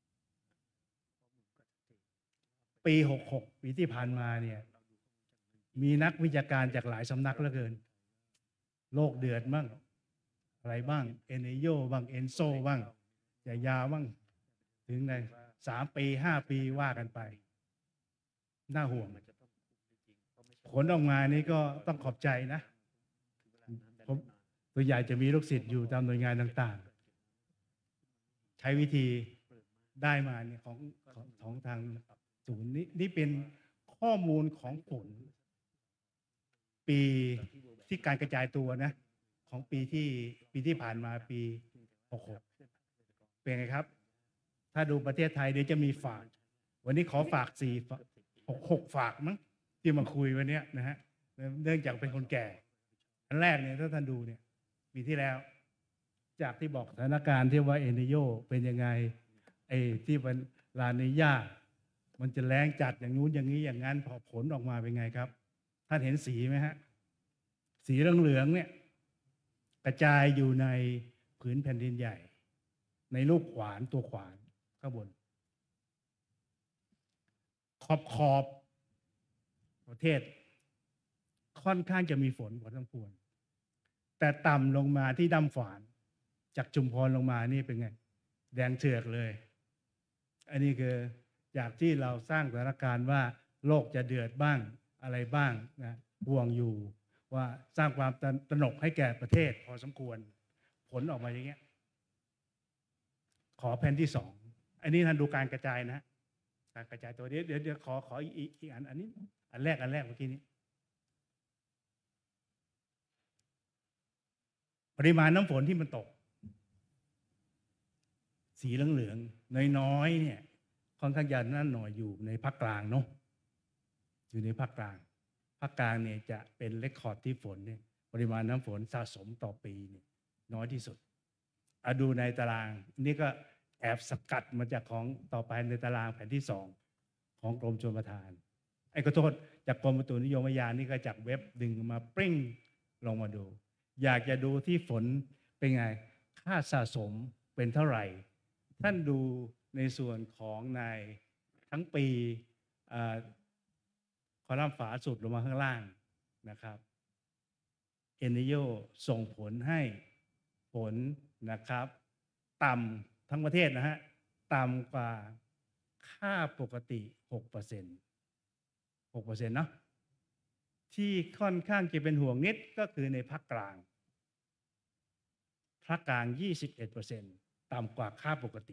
ปี66ปีที่ผ่านมาเนี่ยมีนักวิชาการจากหลายสำนักเหลือเกินโลกเดือดบ้างอะไรบ้างเอเนโยบ้างเอนโซบ้างยาบ้างถึงใน3 ปี 5 ปีว่ากันไปน่าห่วงผลออกมานี้ก็ต้องขอบใจนะผมตัวใหญ่จะมีลูกศิษย์อยู่ตามหน่วยงานต่างๆใช้วิธีได้มาเนี่ยของทางศูนย์นี่เป็นข้อมูลของผลปีที่การกระจายตัวนะของปีที่ผ่านมาปี66เป็นไงครับถ้าดูประเทศไทยเดี๋ยวจะมีฝากวันนี้ขอฝาก6 ฝากมั้งที่มาคุยวันนี้นะฮะเนื่องจากเป็นคนแก่อันแรกเนี่ยถ้าท่านดูเนี่ยปีที่แล้วจากที่บอกสถานการณ์ที่ว่าเอเนโยเป็นยังไงไอ้ที่เป็นลานีญามันจะแรงจัดอย่างนู้นอย่างนี้อย่างนั้นพอผลออกมาเป็นไงครับท่านเห็นสีไหมฮะสีเหลืองๆเนี่ยกระจายอยู่ในผืนแผ่นดินใหญ่ในรูปขวานตัวขวานข้างบนขอบประเทศค่อนข้างจะมีฝนพอสมควรแต่ต่ำลงมาที่ด้ำฝานจากชุมพรลงมานี่เป็นไงแดงเถือกเลยอันนี้คือจากที่เราสร้างสถานการณ์ว่าโลกจะเดือดบ้างอะไรบ้างนะห่วงอยู่ว่าสร้างความตระหนกให้แก่ประเทศพอสมควรผลออกมาอย่างเงี้ยขอแผ่นที่2อันนี้ท่านดูการกระจายนะการกระจายตัวเดี๋ยวขออีกอันนี้อันแรกเมื่อกี้นี้ปริมาณน้ำฝนที่มันตกสีเหลืองๆน้อยๆเนี่ยค่อนข้างจะนั่นหน่อยอยู่ในภาคกลางเนาะอยู่ในภาคกลางเนี่ยจะเป็นเรคคอร์ดที่ฝนเนี่ยปริมาณน้ำฝนสะสมต่อปีเนี่ยน้อยที่สุดดูในตารางนี่ก็แอบสกัดมาจากของต่อไปในตารางแผ่นที่2ของกรมชลประทานขอโทษจากกรมอุตุนิยมวิทยานี่ก็จากเว็บดึงมาปริ้งลงมาดูอยากจะดูที่ฝนเป็นไงค่าสะสมเป็นเท่าไหร่ท่านดูในส่วนของในทั้งปีคอลัมน์ฝาสุดลงมาข้างล่างนะครับเอเนโยส่งผลให้ฝนนะครับต่ำทั้งประเทศนะฮะต่ำกว่าค่าปกติ 6% เนาะที่ค่อนข้างจะเป็นห่วงนิดก็คือในภาคกลาง 21% ต่ำกว่าค่าปกติ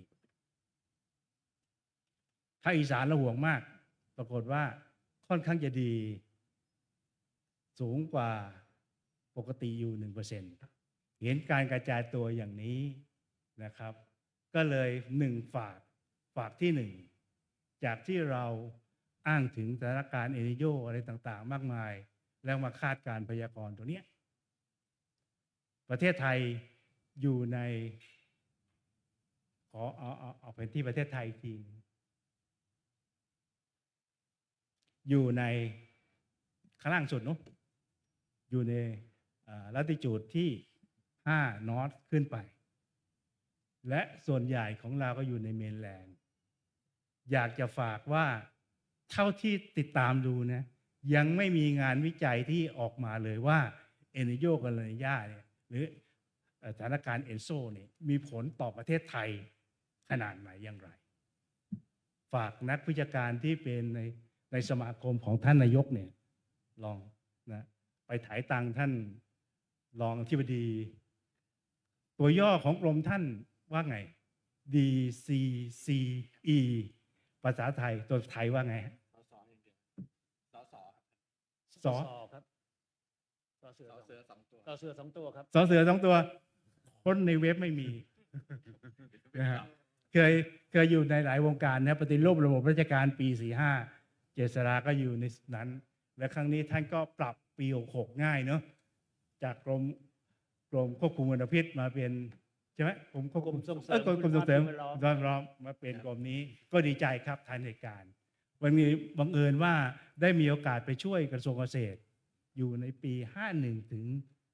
ถ้าอีสานเราห่วงมากปรากฏว่าค่อนข้างจะดีสูงกว่าปกติอยู่ 1% เห็นการกระจายตัวอย่างนี้นะครับก็เลยฝากที่ 1จากที่เราอ้างถึงสถานการณ์เอลนิโญอะไรต่างๆมากมายแล้วมาคาดการณ์พยากรณ์ตัวเนี้ยประเทศไทยอยู่ในขอเอาแผนที่ประเทศไทยทีอยู่ในข้างล่างสุดเนาะอยู่ในลัติจูดที่5 นอร์ทขึ้นไปและส่วนใหญ่ของเราก็อยู่ในเมนแลนด์อยากจะฝากว่าเท่าที่ติดตามดูนะยังไม่มีงานวิจัยที่ออกมาเลยว่าเอนิโยกับลานีญาเนี่ยหรือสถานการณ์เอนโซเนี่ยมีผลต่อประเทศไทยขนาดไหนอย่างไร ฝากนักวิชาการที่เป็นในสมาคมของท่านนายกเนี่ยลองนะไปถ่ายตังท่านรองอธิบดี ตัวย่อของกรมท่านว่าไง DCCE ภาษาไทยตัวไทยว่าไงสอครับสอเสือสองตัวครับสอเสือสองตัวคนในเว็บไม่มีนะฮะเคยอยู่ในหลายวงการนะปฏิรูประบบราชการปี45เจษฎาก็อยู่ในนั้นและครั้งนี้ท่านก็ปรับปี66ง่ายเนาะจากกรมควบคุมมลพิษมาเป็นใช่ไหมกรมส่งเสริมมาเป็นกรมนี้ก็ดีใจครับทันเหตุการณ์วันนี้บังเอิญว่าได้มีโอกาสไปช่วยกระทรวงเกษตรอยู่ในปี51ถึง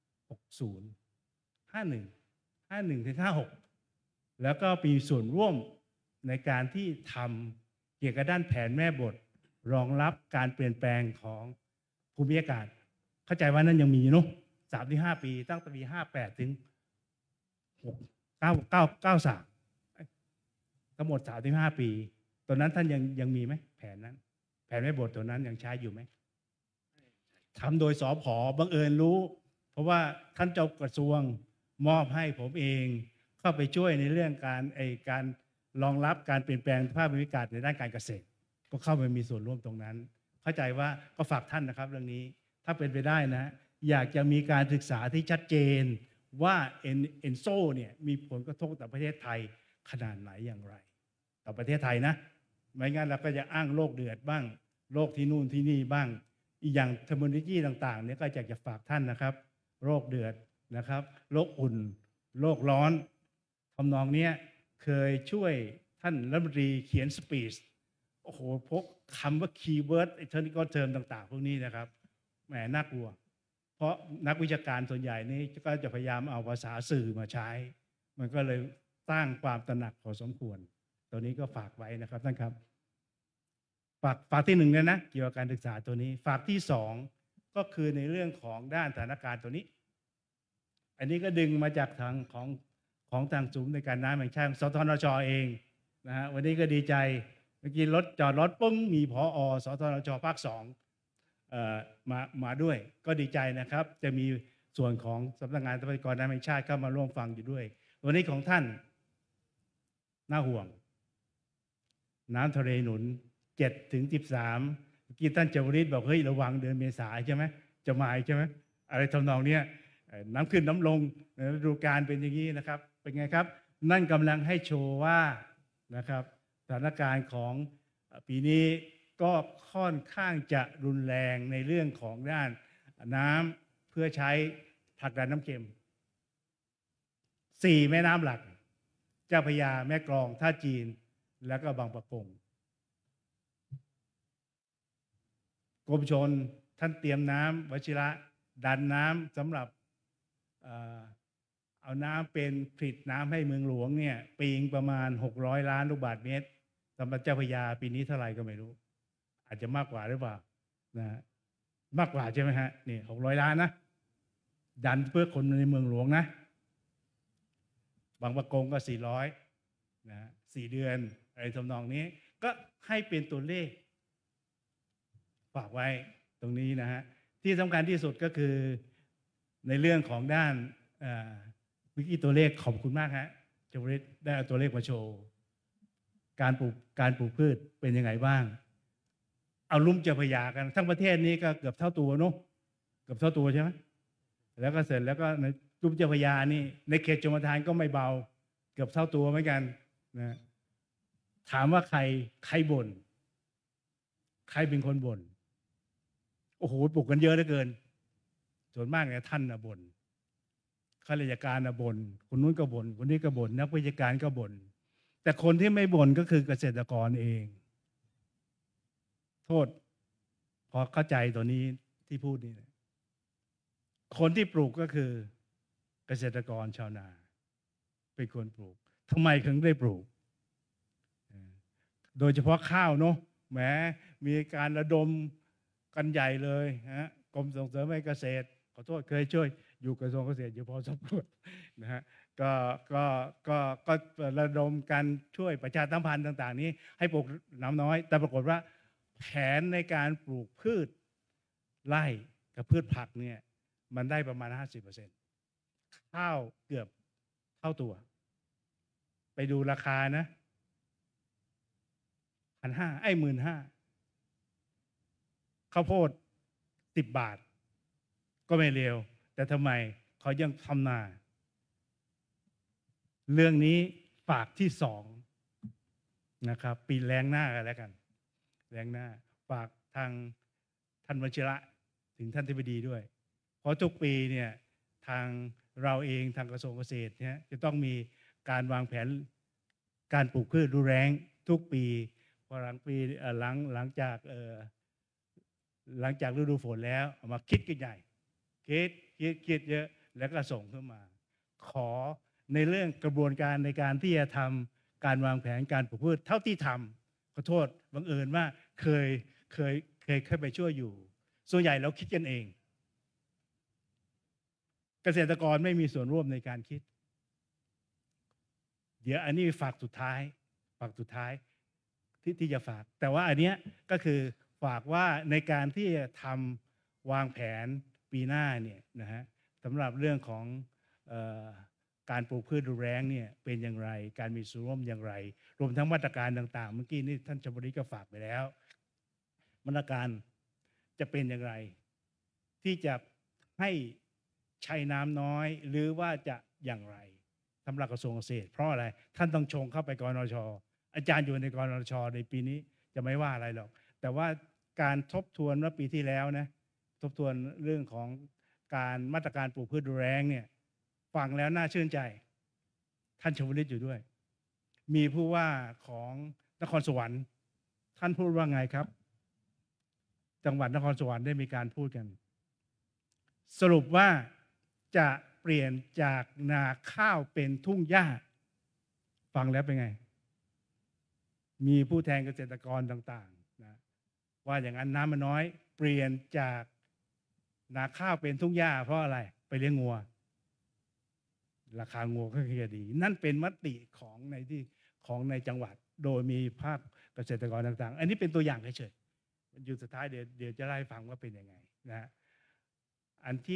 60 51ถึง56แล้วก็มีส่วนร่วมในการที่ทำเกี่ยวกับด้านแผนแม่บทรองรับการเปลี่ยนแปลงของภูมิอากาศเข้าใจว่านั้นยังมีเนาะ3-5 ปีตั้งแต่ปี58ถึง93ทั้งหมด3-5 ปีตอนนั้นท่านยังมีไหมแผนนั้นแผนแม่บทตัวนั้นยังใช้อยู่ไหมทำโดยสผ.บังเอิญรู้เพราะว่าท่านเจ้ากระทรวงมอบให้ผมเองเข้าไปช่วยในเรื่องการรองรับการเปลี่ยนแปลงสภาพภูมิอากาศในด้านการเกษตรก็เข้าไปมีส่วนร่วมตรงนั้นเข้าใจว่าก็ฝากท่านนะครับเรื่องนี้ถ้าเป็นไปได้นะอยากจะมีการศึกษาที่ชัดเจนว่าเอ็นโซเนี่ยมีผลกระทบต่อประเทศไทยขนาดไหนอย่างไรต่อประเทศไทยนะไม่งั้นเราก็จะอ้างโรคเดือดบ้างโรคที่นู่นที่นี่บ้างอีกอย่างเทคโนโลยีต่างๆเนี่ยก็อยากจะฝากท่านนะครับโรคเดือดนะครับโรคอุ่นโรคร้อนทำนองนี้เคยช่วยท่านรัฐมนตรีเขียนสปีชโอ้โหพกคำว่าคีย์เวิร์ดเทคนิคอลเทอมต่างๆพวกนี้นะครับแหมน่ากลัวเพราะนักวิชาการส่วนใหญ่นี่ก็จะพยายามเอาภาษาสื่อมาใช้มันก็เลยสร้างความตระหนักพอสมควรตัวนี้ก็ฝากไว้นะครับท่านครับฝากที่1นะเกี่ยวกับการศึกษาตัวนี้ฝากที่2ก็คือในเรื่องของด้านสถานการณ์ตัวนี้อันนี้ก็ดึงมาจากทางของทางศูนย์ในการน้ำแห่งชาติสทนช.เองนะฮะวันนี้ก็ดีใจเมื่อกี้จอดรถปึ้งมีผอ.สทนช.ภาค2มาด้วยก็ดีใจนะครับจะมีส่วนของสำนักงานทรัพยากรน้ำแห่งชาติเข้ามาร่วมฟังอยู่ด้วยวันนี้ของท่านน่าห่วงน้ำทะเลหนุน7 ถึง 13เมื่อกี้ท่านเจวริศบอกเฮ้ยระวังเดือนเมษายนใช่ไหมจะมาใช่ไหมอะไรทำนองนี้น้ำขึ้นน้ำลงฤดูกาลเป็นอย่างนี้นะครับเป็นไงครับนั่นกำลังให้โชว์ว่านะครับสถานการณ์ของปีนี้ก็ค่อนข้างจะรุนแรงในเรื่องของด้านน้ำเพื่อใช้ผลักดันน้ำเค็ม4 แม่น้ำหลักเจ้าพระยาแม่กลองท่าจีนแล้วก็บางปะกงกรมชลท่านเตรียมน้ำวชิระดันน้ำสำหรับเอาน้ำเป็นผลิตน้ำให้เมืองหลวงเนี่ยปีงประมาณ600 ล้านลูกบาศก์เมตรสำหรับเจ้าพระยาปีนี้เท่าไหร่ก็ไม่รู้อาจจะมากกว่าหรือเปล่านะมากกว่าใช่ไหมฮะนี่600 ล้านนะดันเพื่อคนในเมืองหลวงนะบางปะกงก็400นะ4 เดือนอะไรทำนองนี้ก็ให้เป็นตัวเลขฝากไว้ตรงนี้นะฮะที่สำคัญที่สุดก็คือในเรื่องของด้านวิกิตัวเลขขอบคุณมากฮะเจวริศได้เอาตัวเลขมาโชว์การปลูกพืชเป็นยังไงบ้างเอาลุ่มเจ้าพระยากันทั้งประเทศนี้ก็เกือบเท่าตัวเนาะเกือบเท่าตัวใช่ไหมแล้วก็เสร็จแล้วก็ในลุ่มเจ้าพระยานี่ในเขตชลประทานก็ไม่เบาเกือบเท่าตัวเหมือนกันนะถามว่าใครบ่นใครเป็นคนบ่นโอ้โหปลูกกันเยอะเหลือเกินส่วนมากเนี่ยท่านนะบ่นข้าราชการนะบ่นคนนู้นก็บ่นคนนี้ก็บ่นนักวิชาการก็บ่นแต่คนที่ไม่บ่นก็คือเกษตรกรเองโทษพอเข้าใจตัวนี้ที่พูดนี่คนที่ปลูกก็คือเกษตรกรชาวนาเป็นคนปลูกทำไมถึงได้ปลูกโดยเฉพาะข้าวเนาะแหมมีการระดมกันใหญ่เลยฮะกรมส่งเสริมการเกษตรขอโทษเคยช่วยอยู่กระทรวงเกษตรอยู่พอสมควรนะฮะก็ระดมการช่วยประชาสัมพันธ์ต่างๆนี้ให้ปลูกน้ำน้อยแต่ปรากฏว่าแผนในการปลูกพืชไร่กับพืชผักเนี่ยมันได้ประมาณ 50%ข้าวเกือบเท่าตัวไปดูราคานะ15,000 ข้าวโพด10 บาทก็ไม่เลวแต่ทำไมเขายังทำนาเรื่องนี้ฝากที่2นะครับปีแรงหน้ากันแล้วกันแรงหน้าฝากทางท่านวชิระถึงท่านทิบดีด้วยเพราะทุกปีเนี่ยทางเราเองทางกระทรวงเกษตรเนี่ยจะต้องมีการวางแผนการปลูกพืชฤดูแล้งทุกปีพอหลังปีหลังจากฤดูฝนแล้วเอามาคิดกันใหญ่คิดเยอะแล้วก็ส่งขึ้นมาขอในเรื่องกระบวนการในการที่จะทำการวางแผนการปลูกพืชเท่าที่ทำขอโทษบังเอิญว่าเคยไปช่วยอยู่ส่วนใหญ่เราคิดกันเองเกษตรกรไม่มีส่วนร่วมในการคิดเดี๋ยวอันนี้ฝากสุดท้ายที่จะฝากแต่ว่าอันเนี้ยก็คือฝากว่าในการที่จะทำวางแผนปีหน้าเนี่ยนะฮะสำหรับเรื่องของการปลูกพืชฤดูแล้งเนี่ยเป็นอย่างไรการมีส่วนร่วมอย่างไรรวมทั้งมาตรการต่างๆเมื่อกี้นี่ท่านชมบุรีก็ฝากไปแล้วมาตรการจะเป็นอย่างไรที่จะให้ใช้น้ำน้อยหรือว่าจะอย่างไรสำหรับกระทรวงเกษตรเพราะอะไรท่านต้องชงเข้าไปกนช.อาจารย์อยู่ในกนช.ในปีนี้จะไม่ว่าอะไรหรอกแต่ว่าการทบทวนว่าปีที่แล้วนะทบทวนเรื่องของการมาตรการปลูกพืชฤดูแล้งเนี่ยฟังแล้วน่าชื่นใจท่านชวลิตอยู่ด้วยมีผู้ว่าของนครสวรรค์ท่านพูดว่าไงครับจังหวัดนครสวรรค์ได้มีการพูดกันสรุปว่าจะเปลี่ยนจากนาข้าวเป็นทุ่งหญ้าฟังแล้วเป็นไงมีผู้แทนเกษตรกรต่างๆนะว่าอย่างนั้นน้ำมันน้อยเปลี่ยนจากนาข้าวเป็นทุ่งหญ้าเพราะอะไรไปเลี้ยงงัวราคางัวก็คือดีนั่นเป็นมติของในจังหวัดโดยมีภาคเกษตรกรต่างๆอันนี้เป็นตัวอย่างเฉยๆอยู่สุดท้ายเดี๋ยวจะไล่ฟังว่าเป็นยังไงนะอันที่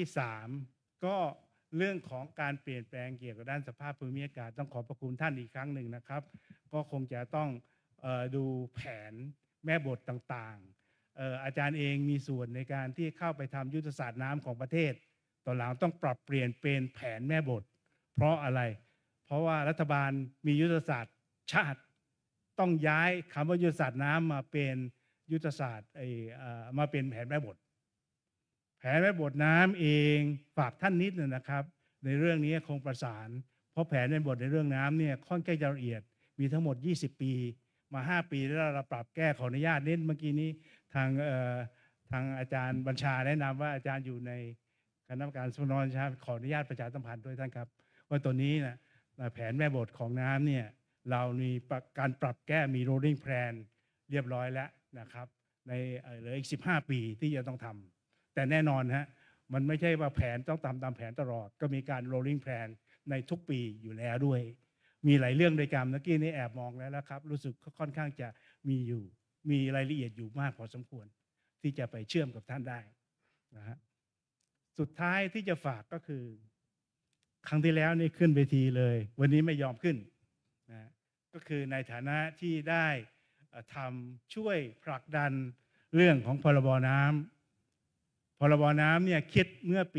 3ก็เรื่องของการเปลี่ยนแปลงเกี่ยวกับด้านสภาพภูมิอากาศต้องขอบพระคุณท่านอีกครั้งหนึ่งนะครับก็คงจะต้องดูแผนแม่บทต่างๆอาจารย์เองมีส่วนในการที่เข้าไปทำยุทธศาสตร์น้ำของประเทศตอนหลังต้องปรับเปลี่ยนเป็นแผนแม่บทเพราะอะไรเพราะว่ารัฐบาลมียุทธศาสตร์ชาติต้องย้ายคำว่ายุทธศาสตร์น้ำมาเป็นยุทธศาสตร์มาเป็นแผนแม่บทแผนแม่บทน้ำเองฝากท่านนิดนึงนะครับในเรื่องนี้คงประสานเพราะแผนแม่บทในเรื่องน้ำเนี่ยค่อนข้างละเอียดมีทั้งหมด20 ปีมา5 ปีแล้วเราปรับแก้ขออนุญาตเน้นเมื่อกี้นี้ทางอาจารย์บัญชาแนะนำว่าอาจารย์อยู่ในคณะกรรมการสมรรถขออนุญาตประชาสัมพันธ์ด้วยท่านครับว่าตัวนี้นะแผนแม่บทของน้ำเนี่ยเรามีการปรับแก้มี rolling plan เรียบร้อยแล้วนะครับในเหลืออีก15 ปีที่จะต้องทำแต่แน่นอนฮะมันไม่ใช่ว่าแผนต้องทำตามแผนตลอดก็มีการ rolling plan ในทุกปีอยู่แล้วด้วยมีหลายเรื่องด้วยกันเมื่อกี้นี้แอบมองแล้วนะครับรู้สึกค่อนข้างจะมีรายละเอียดอยู่มากพอสมควรที่จะไปเชื่อมกับท่านได้นะฮะสุดท้ายที่จะฝากก็คือครั้งที่แล้วนี่ขึ้นเวทีเลยวันนี้ไม่ยอมขึ้นนะก็คือในฐานะที่ได้ทำช่วยผลักดันเรื่องของพรบน้ำเนี่ยคิดเมื่อปี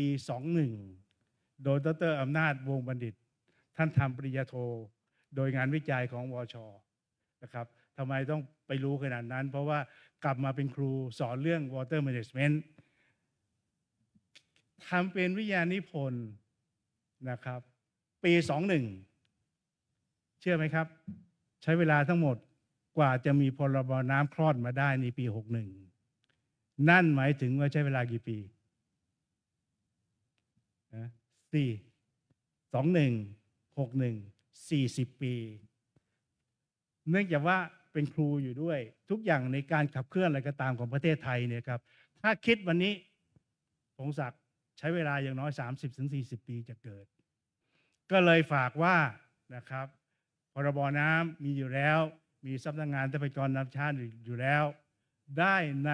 21โดยดร.อำนาจวงศ์บัณฑิตท่านทำปริญญาโทโดยงานวิจัยของวช.นะครับทำไมต้องไปรู้ขนาดนั้นเพราะว่ากลับมาเป็นครูสอนเรื่อง water management ทำเป็นวิทยานิพนธ์นะครับปี 21เชื่อไหมครับใช้เวลาทั้งหมดกว่าจะมีพรบน้ำคลอดมาได้ในปี 61นั่นหมายถึงว่าใช้เวลากี่ปี21 61 40 ปีเนื่องจากว่าเป็นครูอยู่ด้วย ทุกอย่างในการขับเคลื่อนอะไรก็ตามของประเทศไทยเนี่ยครับถ้าคิดวันนี้พงศักดิ์ใช้เวลาอย่างน้อย 30-40 ปีจะเกิด ก็เลยฝากว่านะครับพรบน้ำมีอยู่แล้วมีสำนักงานทรัพยากรน้ำชาติอยู่แล้วได้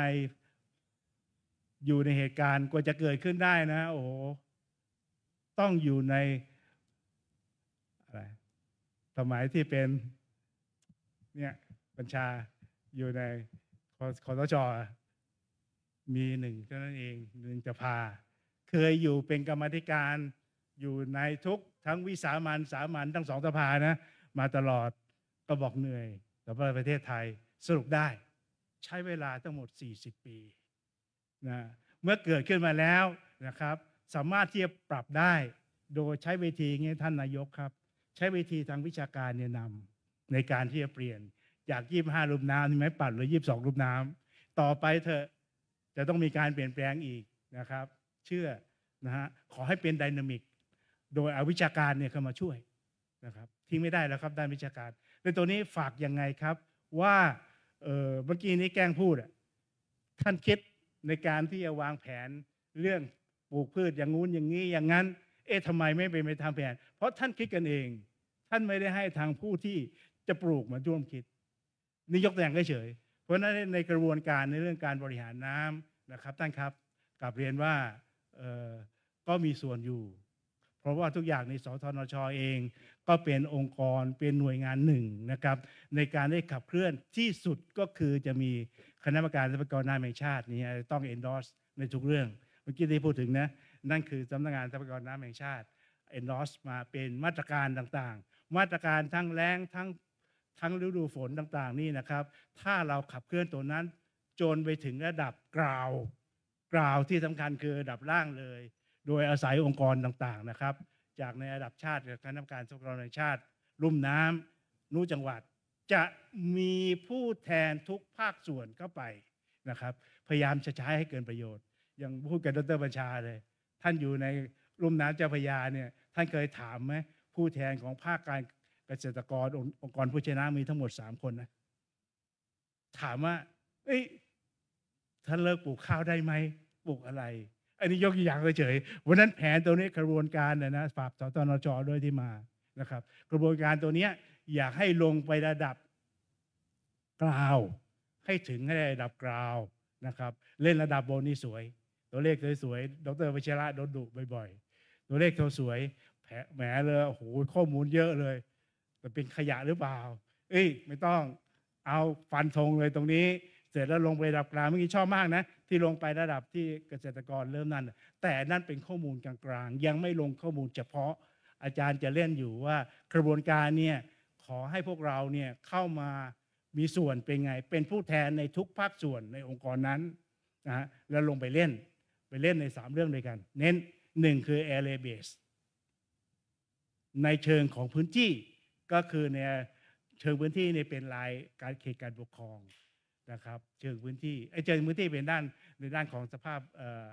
อยู่ในเหตุการณ์กว่าจะเกิดขึ้นได้นะโอ้โหต้องอยู่ในอะไรสมัยที่เป็นเนี่ยบัญชาอยู่ในคสช.มีหนึ่งเท่านั้นเองหนึ่งจะพาเคยอยู่เป็นกรรมาธิการอยู่ในทุกทั้งวิสามัญสามัญทั้งสองสภานะมาตลอดก็บอกเหนื่อยสำหรับประเทศไทยสรุปได้ใช้เวลาทั้งหมด40 ปีนะเมื่อเกิดขึ้นมาแล้วนะครับสามารถที่จะปรับได้โดยใช้เวทีงี้ท่านนายกครับใช้เวทีทางวิชาการเนี่ยนำในการที่จะเปลี่ยนจาก25รูปน้ำที่ไม่ปัดหรือ22รูปน้ำต่อไปเถอะจะต้องมีการเปลี่ยนแปลงอีกนะครับเชื่อนะฮะขอให้เป็นไดนามิกโดยเอาวิชาการเนี่ยเข้ามาช่วยนะครับทิ้งไม่ได้แล้วครับด้านวิชาการในตัวนี้ฝากยังไงครับว่าเมื่อกี้นี้แกล้งพูดท่านคิดในการที่จะวางแผนเรื่องปลูกพืชอย่างงู้นอย่างนี้อย่างนั้นทำไมไม่ไปทำแผนเพราะท่านคิดกันเองท่านไม่ได้ให้ทางผู้ที่จะปลูกมาร่วมคิดนี่ยกตัวอย่างเฉยเพราะฉะนั้นในกระบวนการในเรื่องการบริหารน้ำนะครับท่านครับกลับเรียนว่าก็มีส่วนอยู่เพราะว่าทุกอย่างในสธนช.เองก็เป็นองค์กรเป็นหน่วยงานหนึ่งนะครับในการได้ขับเคลื่อนที่สุดก็คือจะมีคณะกรรมการทรัพยากรน้ำแห่งชาตินี้ต้อง endorse ในทุกเรื่องเมื่อกี้ที่พูดถึงนะนั่นคือสำนักงานทรัพยากรน้ำแห่งชาติ endorse มาเป็นมาตรการต่างๆมาตรการทั้งแล้งทั้งฤดูฝนต่างๆนี่นะครับถ้าเราขับเคลื่อนตัวนั้นจนไปถึงระดับกล่าวที่สำคัญคือระดับล่างเลยโดยอาศัยองค์กรต่างๆนะครับจากในระดับชาติกับคณะกรรมการทรัพยากรแห่งชาติลุ่มน้ำจังหวัดจะมีผู้แทนทุกภาคส่วนเข้าไปนะครับพยายามจะใช้ให้เกินประโยชน์อย่างพูดกับดร.บัญชาเลยท่านอยู่ในลุ่มน้ำเจ้าพระยาเนี่ยท่านเคยถามไหมผู้แทนของภาคการเกษตรกรองค์กรผู้ชนะมีทั้งหมด3 คนนะถามว่าท่านเลิกปลูกข้าวได้ไหมปลูกอะไรอันนี้ยกตัวอย่างเฉยๆวันนั้นแผนตัวนี้กระบวนการนะฝากสธนช.ด้วยที่มานะครับกระบวนการตัวนี้อยากให้ลงไประดับกราวให้ถึงให้ได้ระดับกราวนะครับเล่นระดับบนนี่สวยตัวเลขสวยๆดร.วชิระโดนดุบ่อยๆตัวเลขสวยแหมเลยโอ้โหข้อมูลเยอะเลยแต่เป็นขยะหรือเปล่าไม่ต้องเอาฟันธงเลยตรงนี้เสร็จแล้วลงไประดับกลางเมื่อกี้ชอบมากนะที่ลงไประดับที่เกษตรกรเริ่มนั่นแต่นั่นเป็นข้อมูลกลางๆยังไม่ลงข้อมูลเฉพาะอาจารย์จะเล่นอยู่ว่ากระบวนการเนี่ยขอให้พวกเราเนี่ยเข้ามามีส่วนเป็นไงเป็นผู้แทนในทุกภาคส่วนในองค์กรนั้นนะแล้วลงไปเล่นใน3 เรื่องด้วยกันเน้น1คือ area base ในเชิงของพื้นที่ก็คือในเชิงพื้นที่เนี่ยเป็นรายการเขตการปกครองนะครับเชิงพื้นที่เชิงพื้นที่เป็นในด้านของสภาพ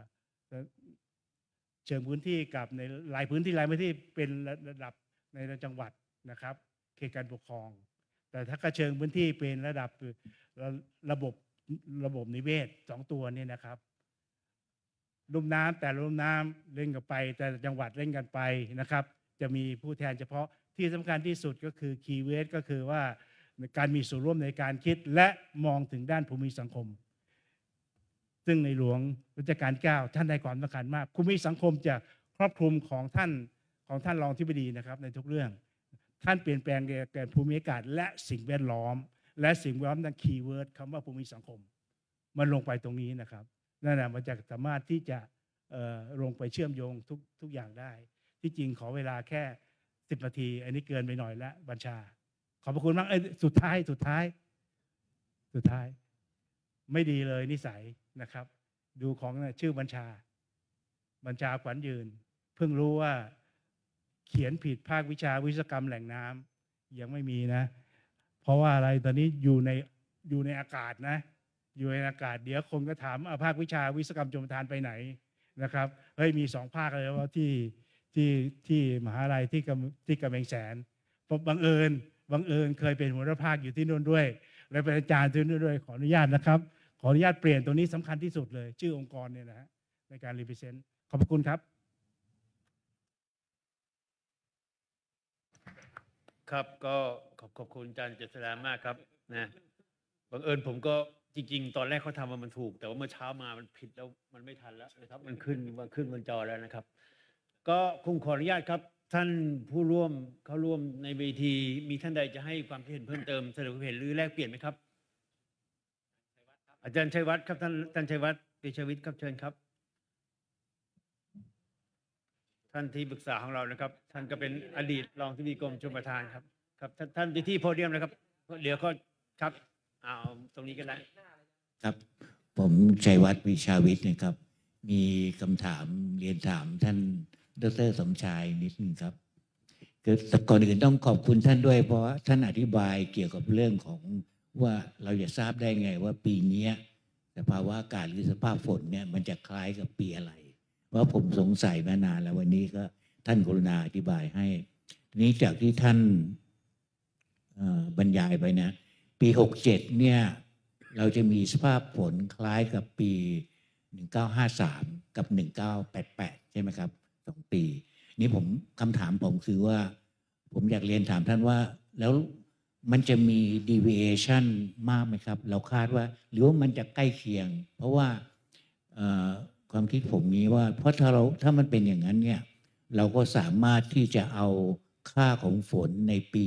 เชิงพื้นที่กับในรายพื้นที่เป็นระดับในจังหวัดนะครับเขตการปกครองแต่ถ้ากระเชิงพื้นที่เป็นระดับระบบนิเวศ2 ตัวนี่นะครับลุ่มน้ำแต่ลุ่มน้ำเล่นกันไปแต่จังหวัดเล่นกันไปนะครับจะมีผู้แทนเฉพาะที่สำคัญที่สุดก็คือคีย์เวิร์ดก็คือว่าการมีส่วนร่วมในการคิดและมองถึงด้านภูมิสังคมซึ่งในหลวงรัชกาลที่ 9ท่านได้ความสำคัญมากภูมิสังคมจะครอบคลุมของท่านรองธิบดีนะครับในทุกเรื่องท่านเปลี่ยนแปลงแก่ภูมิอากาศและสิ่งแวดล้อมและสิ่งแวดล้อมนั่นคีย์เวิร์ดคำว่าภูมิสังคมมันลงไปตรงนี้นะครับนั่นแหละมันจะสามารถที่จะลงไปเชื่อมโยงทุกอย่างได้ที่จริงขอเวลาแค่10 นาทีอันนี้เกินไปหน่อยแล้วบัญชาขอบพระคุณมากสุดท้ายไม่ดีเลยนิสัยนะครับดูของชื่อบัญชาขวัญยืนเพิ่งรู้ว่าเขียนผิดภาควิชาวิศวกรรมแหล่งน้ำยังไม่มีนะเพราะว่าอะไรตอนนี้อยู่ในอากาศนะอยู่ในอากาศเดี๋ยวคนก็ถามภาควิชาวิศวกรรมชลประทานไปไหนนะครับมี2 ภาคเลยว่าที่มหาลัยที่กำแพงแสนบังเอิญเคยเป็นหัวหน้าภาคอยู่ที่นู่นด้วยและเป็นอาจารย์ด้วยขออนุญาตนะครับ ขออนุญาตเปลี่ยนตัวนี้สำคัญที่สุดเลย ชื่อองค์กรเนี่ยนะฮะในการ represent ขอบพระคุณครับครับก็ขอบคุณอาจารย์เจษฎามากครับนะบังเอิญผมก็จริงๆ ตอนแรกเขาทำมันถูก แต่ว่าเมื่อเช้ามามันผิดแล้วมันไม่ทันแล้วนะครับมันขึ้นบนจอแล้วนะครับ ก็คงขออนุญาตครับ ท่านผู้ร่วมเข้าร่วมในเวทีมีท่านใดจะให้ความคิดเห็นเพิ่มเติมเสนอความเห็นหรือแลกเปลี่ยนไหมครับ อาจารย์ชัยวัฒน์ครับท่านชัยวัฒน์เตชวิทย์ครับเชิญครับ ท่านที่ปรึกษาของเรานะครับ ท่านก็เป็นอดีตรองที่ดีกรมชลประทานครับครับท่านที่โพเดียมนะครับเดี๋ยวก็ครับเอาตรงนี้ก็ได้ครับผมชัยวัฒน์วิชาวิทย์นะครับมีคำถามเรียนถามท่านดร.สมชายนิดนึงครับคือก่อนอื่นต้องขอบคุณท่านด้วยเพราะท่านอธิบายเกี่ยวกับเรื่องของว่าเราจะทราบได้ไงว่าปีนี้สภาวะอากาศหรือสภาพฝนเนี่ยมันจะคล้ายกับปีอะไรว่าผมสงสัยมานานแล้ววันนี้ก็ท่านกรุณาอธิบายให้ทีนี้จากที่ท่านบรรยายไปนะปี67เนี่ยเราจะมีสภาพฝนคล้ายกับปี1953กับ1988ใช่ไหมครับ2ปีนี้คำถามผมคือว่าผมอยากเรียนถามท่านว่าแล้วมันจะมี deviation มากไหมครับเราคาดว่าหรือว่ามันจะใกล้เคียงเพราะว่าความคิดผมนี้ว่าเพราะถ้ามันเป็นอย่างนั้นเนี่ยเราก็สามารถที่จะเอาค่าของฝนในปี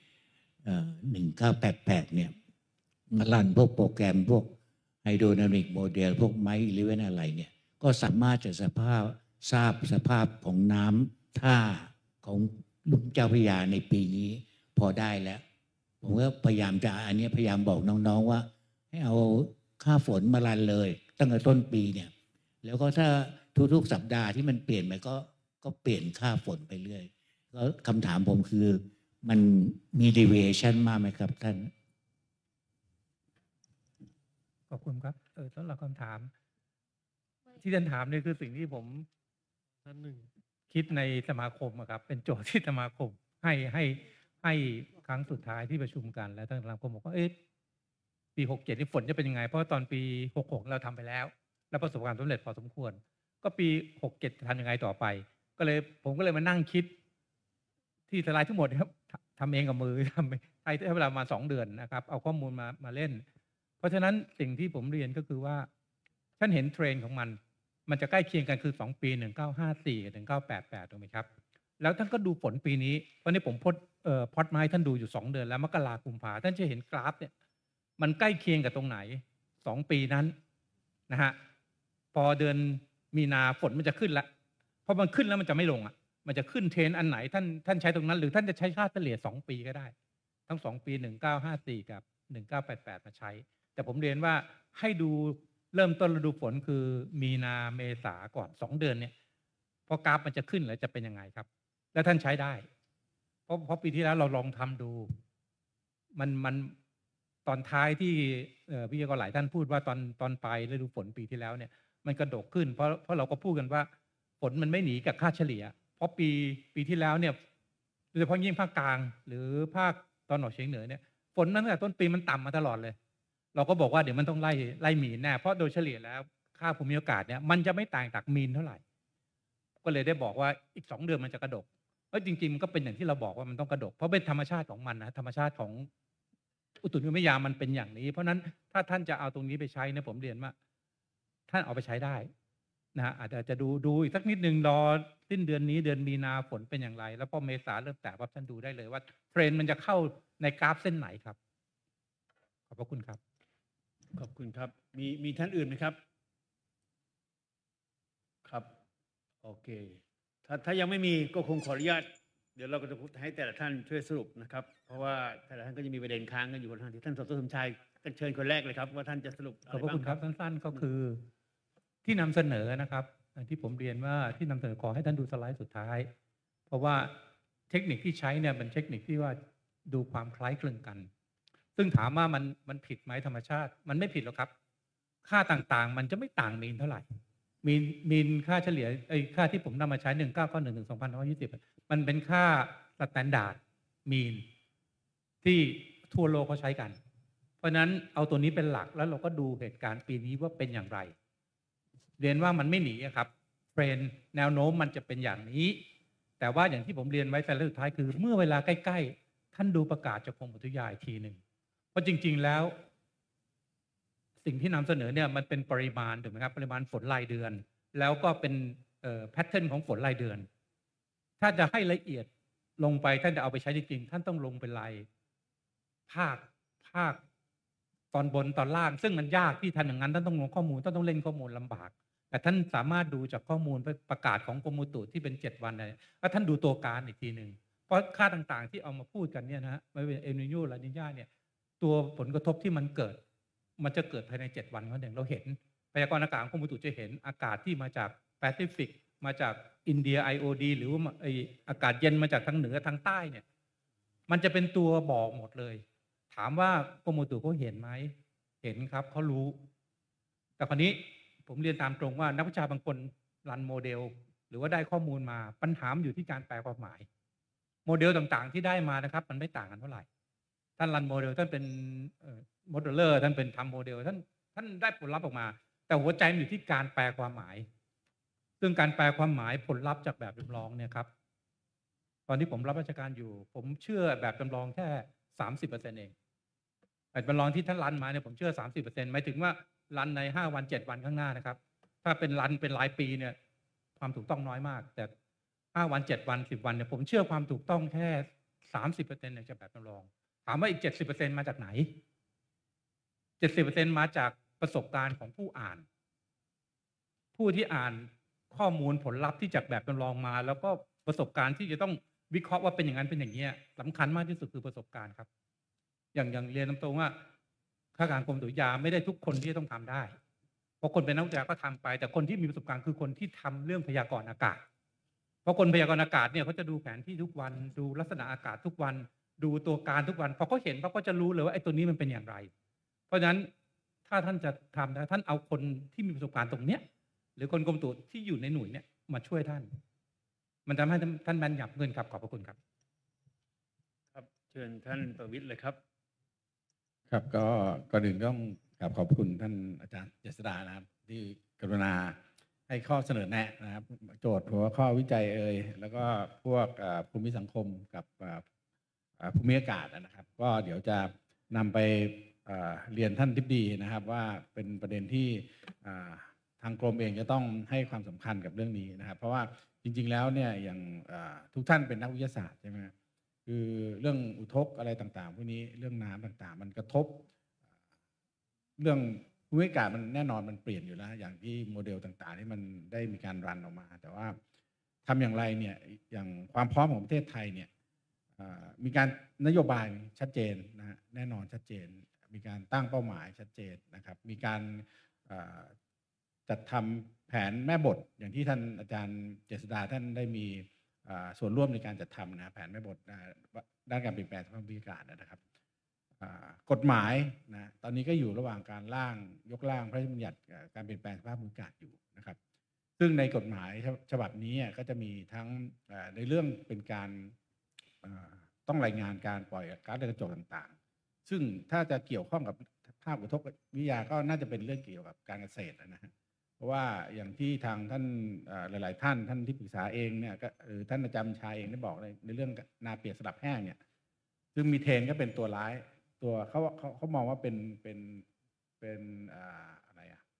1988เนี่ยมารันพวกโปรแกรมพวกไฮโดรไดนามิกโมเดลพวกไมค์อิเลเวนอะไรเนี่ยก็สามารถจะทราบสภาพของน้ำท่าของลุ่มเจ้าพระยาในปีนี้พอได้แล้วผมก็พยายามบอกน้องๆว่าให้เอาค่าฝนมารันเลยตั้งแต่ต้นปีเนี่ยแล้วก็ถ้าทุกๆสัปดาห์ที่มันเปลี่ยนไปก็เปลี่ยนค่าฝนไปเรื่อยแล้วคำถามผมคือมันมี deviation มากไหมครับท่านขอบคุณครับสำหรับคำถามที่ท่านถามเนี่ยคือสิ่งที่ผมคิดในสมาคมครับเป็นโจทย์ที่สมาคมให้ครั้งสุดท้ายที่ประชุมกันแล้วท่านสมาคมบอกว่าปี67นี่ฝนจะเป็นยังไงเพราะตอนปี66เราทำไปแล้วประสบความสำเร็จพอสมควรก็ปี67จะทำยังไงต่อไปผมก็เลยมานั่งคิดที่สไลด์ทั้งหมดครับทำเองกับมือทำให้เวลามา2 เดือนนะครับเอาข้อมูลมาเล่นเพราะฉะนั้นสิ่งที่ผมเรียนก็คือว่าท่านเห็นเทรนด์ของมันจะใกล้เคียงกันคือ2ปี1954กับ1988ถูกไหมครับแล้วท่านก็ดูฝนปีนี้วันนี้ผมพอดมาให้ท่านดูอยู่2 เดือนแล้วมกราคมกุมภาท่านจะเห็นกราฟเนี่ยมันใกล้เคียงกับตรงไหน2 ปีนั้นนะฮะพอเดือนมีนาฝนมันจะขึ้นละพอมันขึ้นแล้วมันจะไม่ลงมันจะขึ้นเทรนอันไหนท่านใช้ตรงนั้นหรือท่านจะใช้ค่าเฉลี่ย2 ปีก็ได้ทั้ง2 ปี1954กับ1988มาใช้แต่ผมเรียนว่าให้ดูเริ่มต้นฤดูฝนคือมีนาเมษาก่อน2 เดือนเนี่ยพอกราฟมันจะขึ้นแล้วจะเป็นยังไงครับแล้วท่านใช้ได้เพราะปีที่แล้วเราลองทำดูมันตอนท้ายที่วิทยากรหลายท่านพูดว่าตอนปลายฤดูฝนปีที่แล้วเนี่ยมันกระโดดขึ้นเพราะเราก็พูดกันว่าฝนมันไม่หนีกับค่าเฉลี่ยเพราะปีที่แล้วเนี่ยโดยเฉพาะยิ่งภาคกลางหรือภาคตอนออกเฉียงเหนือเนี่ยฝนตั้งแต่ต้นปีมันต่ำมาตลอดเลยเราก็บอกว่าเดี๋ยวมันต้องไล่มีนแน่เพราะโดยเฉลี่ยแล้วค่าภูมิอากาศเนี่ยมันจะไม่ต่างจากมีนเท่าไหร่ก็เลยได้บอกว่าอีก2 เดือนมันจะกระโดดจริงๆมันก็เป็นอย่างที่เราบอกว่ามันต้องกระโดดเพราะเป็นธรรมชาติของมันนะธรรมชาติของอุตุนิยมวิทยามันเป็นอย่างนี้เพราะนั้นถ้าท่านจะเอาตรงนี้ไปใช้เนี่ยผมเรียนว่าท่านเอาไปใช้ได้นะอาจจะดูอีกสักนิดนึงรอสิ้นเดือนนี้เดือนมีนาฝนเป็นอย่างไรแล้วพอเมษาเริ่มแตะปั๊บท่านดูได้เลยว่าเทรนด์มันจะเข้าในกราฟเส้นไหนครับขอบพระคุณครับขอบคุณครับมีท่านอื่นไหมครับครับโอเคถ้ายังไม่มีก็คงขออนุญาตเดี๋ยวเราก็จะให้แต่ละท่านช่วยสรุปนะครับเพราะว่าแต่ละท่านก็จะมีประเด็นค้างกันอยู่ทางที่ท่านสสสมชายเชิญคนแรกเลยครับว่าท่านจะสรุปอะไรบ้างขอบคุณครับสั้นๆก็คือที่นำเสนอนะครับที่ผมเรียนว่าที่นำเสนอขอให้ท่านดูสไลด์สุดท้ายเพราะว่าเทคนิคที่ใช้เนี่ยเป็นเทคนิคที่ว่าดูความคล้ายคลึงกันซึ่งถามว่ามันผิดไหมธรรมชาติมันไม่ผิดหรอกครับค่าต่างๆมันจะไม่ต่างมีนเท่าไหร่มีนค่าเฉลี่ยค่าที่ผมนำมาใช้1991ถึง2520มันเป็นค่าสแตนดาร์ดมีนที่ทั่วโลกเขาใช้กันเพเพราะฉะนั้นเอาตัวนี้เป็นหลักแล้วเราก็ดูเหตุการณ์ปีนี้ว่าเป็นอย่างไร เรียนว่ามันไม่หนีครับเทรนด์แนวโน้มมันจะเป็นอย่างนี้ แต่ว่าอย่างที่ผมเรียนไว้แต่ละสุดท้ายคือเมื่อเวลาใกล้ๆท่านดูประกาศจากกรมอุตุนิยมวิทยาอีกทีหนึ่งเพราะจริงๆแล้วสิ่งที่นำเสนอเนี่ยมันเป็นปริมาณถูกไหมครับปริมาณฝนรายเดือนแล้วก็เป็นแพทเทิร์นของฝนรายเดือนถ้าจะให้ละเอียดลงไปท่านจะเอาไปใช้จริงๆท่านต้องลงเป็นรายภาคตอนบนตอนล่างซึ่งมันยากที่ทำอย่างนั้นท่านต้องลงข้อมูลต้องเล่นข้อมูลลำบากแต่ท่านสามารถดูจากข้อมูลประกาศของกรมอุตุที่เป็น7 วันเนี่ยแล้วท่านดูตัวการอีกทีหนึ่งเพราะค่าต่างๆที่เอามาพูดกันเนี่ยนะฮะไม่เป็นเอลนิโญลานิญาเนี่ยตัวผลกระทบที่มันจะเกิดภายใน7 วันเท่านั้นเองเราเห็นพยากรณ์อากาศของกรมอุตุจะเห็นอากาศที่มาจากแปซิฟิกมาจากอินเดีย IOD หรือว่าอากาศเย็นมาจากทางเหนือทางใต้เนี่ยมันจะเป็นตัวบอกหมดเลยถามว่ากรมอุตุเขาเห็นไหมเห็นครับเขารู้แต่คราวนี้ผมเรียนตามตรงว่านักวิชาบางคนรันโมเดลหรือว่าได้ข้อมูลมาปัญหาอยู่ที่การแปลความหมายโมเดลต่างๆที่ได้มานะครับมันไม่ต่างกันเท่าไหร่ท่านรันโมเดลท่านเป็นโมเดลเลอร์ท่านเป็นทำโมเดลท่านได้ผลลัพธ์ออกมาแต่หัวใจมันอยู่ที่การแปลความหมายซึ่งการแปลความหมายผลลัพธ์จากแบบจำลองเนี่ยครับตอนที่ผมรับราชการอยู่ผมเชื่อแบบจำลองแค่ 30% เองแบบจำลองที่ท่านรันมาเนี่ยผมเชื่อ 30% หมายถึงว่ารันใน5 วัน 7 วันข้างหน้านะครับถ้าเป็นรันเป็นรายปีเนี่ยความถูกต้องน้อยมากแต่5 วัน 7 วัน 10 วันเนี่ยผมเชื่อความถูกต้องแค่ 30% เนี่ยจากแบบจำลองถามว่าอีก 70% มาจากไหน 70% มาจากประสบการณ์ของผู้อ่านผู้ที่อ่านข้อมูลผลลัพธ์ที่จากแบบจำลองมาแล้วก็ประสบการณ์ที่จะต้องวิเคราะห์ว่าเป็นอย่างนั้นเป็นอย่างนี้สำคัญมากที่สุดคือประสบการณ์ครับอย่างเรียนตรงๆว่าข้าราชการกรมอุตุนิยมวิทยาไม่ได้ทุกคนที่จะต้องทำได้เพราะคนเป็นนักวิทยาก็ทำไปแต่คนที่มีประสบการณ์คือคนที่ทำเรื่องพยากรณ์อากาศเพราะคนพยากรณ์อากาศเนี่ยเขาจะดูแผนที่ทุกวันดูลักษณะอากาศทุกวันดูตัวการทุกวันพอเขาเห็นเขาก็จะรู้เลยว่าไอ้ตัวนี้มันเป็นอย่างไรเพราะฉะนั้นถ้าท่านจะทำนะท่านเอาคนที่มีประสบการณ์ตรงเนี้ยหรือคนกรมอุตุที่อยู่ในหน่วยเนี่ยมาช่วยท่านมันทำให้ท่านแม่นยำเงินครับขอบพระคุณครับครับเชิญท่านประวิตรเลยครับครับก็ก่อนอื่นต้องขอบคุณท่านอาจารย์เจษฎานะครับที่กรุณาให้ข้อเสนอแนะนะครับโจทย์หัวข้อวิจัยแล้วก็พวกภูมิสังคมกับภูมิอากาศนะครับก็เดี๋ยวจะนำไปเรียนท่านทิบดีนะครับว่าเป็นประเด็นที่ทางกรมเองจะต้องให้ความสำคัญกับเรื่องนี้นะครับเพราะว่าจริงๆแล้วเนี่ยอย่างทุกท่านเป็นนักวิทยาศาสตร์ใช่ไหมคือเรื่องอุทกอะไรต่างๆพวกนี้เรื่องน้ำต่างๆมันกระทบเรื่องภูมิอากาศมันแน่นอนมันเปลี่ยนอยู่แล้วอย่างที่โมเดลต่างๆที่มันได้มีการรันออกมาแต่ว่าทำอย่างไรเนี่ยอย่างความพร้อมของประเทศไทยเนี่ยมีการนโยบายชัดเจนนะแน่นอนชัดเจนมีการตั้งเป้าหมายชัดเจนนะครับมีการจัดทำแผนแม่บทอย่างที่ท่านอาจารย์เจษฎาท่านได้มีส่วนร่วมในการจัดทำนะแผนแม่บทด้านการเปลี่ยนแปลงสภาพภูมิอากาศนะครับกฎหมายนะตอนนี้ก็อยู่ระหว่างการยกร่างพระราชบัญญัติการเปลี่ยนแปลงสภาพภูมิอากาศอยู่นะครับซึ่งในกฎหมายฉบับนี้ก็จะมีทั้งในเรื่องเป็นการต้องรายงานการปล่อยก๊าซเรือนกระจกต่างๆซึ่งถ้าจะเกี่ยวข้องกับภาพอุทกวิทยาก็น่าจะเป็นเรื่องเกี่ยวกับการเกษตรนะฮะเพราะว่าอย่างที่ทางท่านหลายๆท่านที่ปรึกษาเองเนี่ยก็ท่านอาจารย์ชายเองได้บอกในเรื่องนาเปียกสลับแห้งเนี่ยซึ่งมีเทนก็เป็นตัวร้ายตัวเขามองว่าเป็นอะไร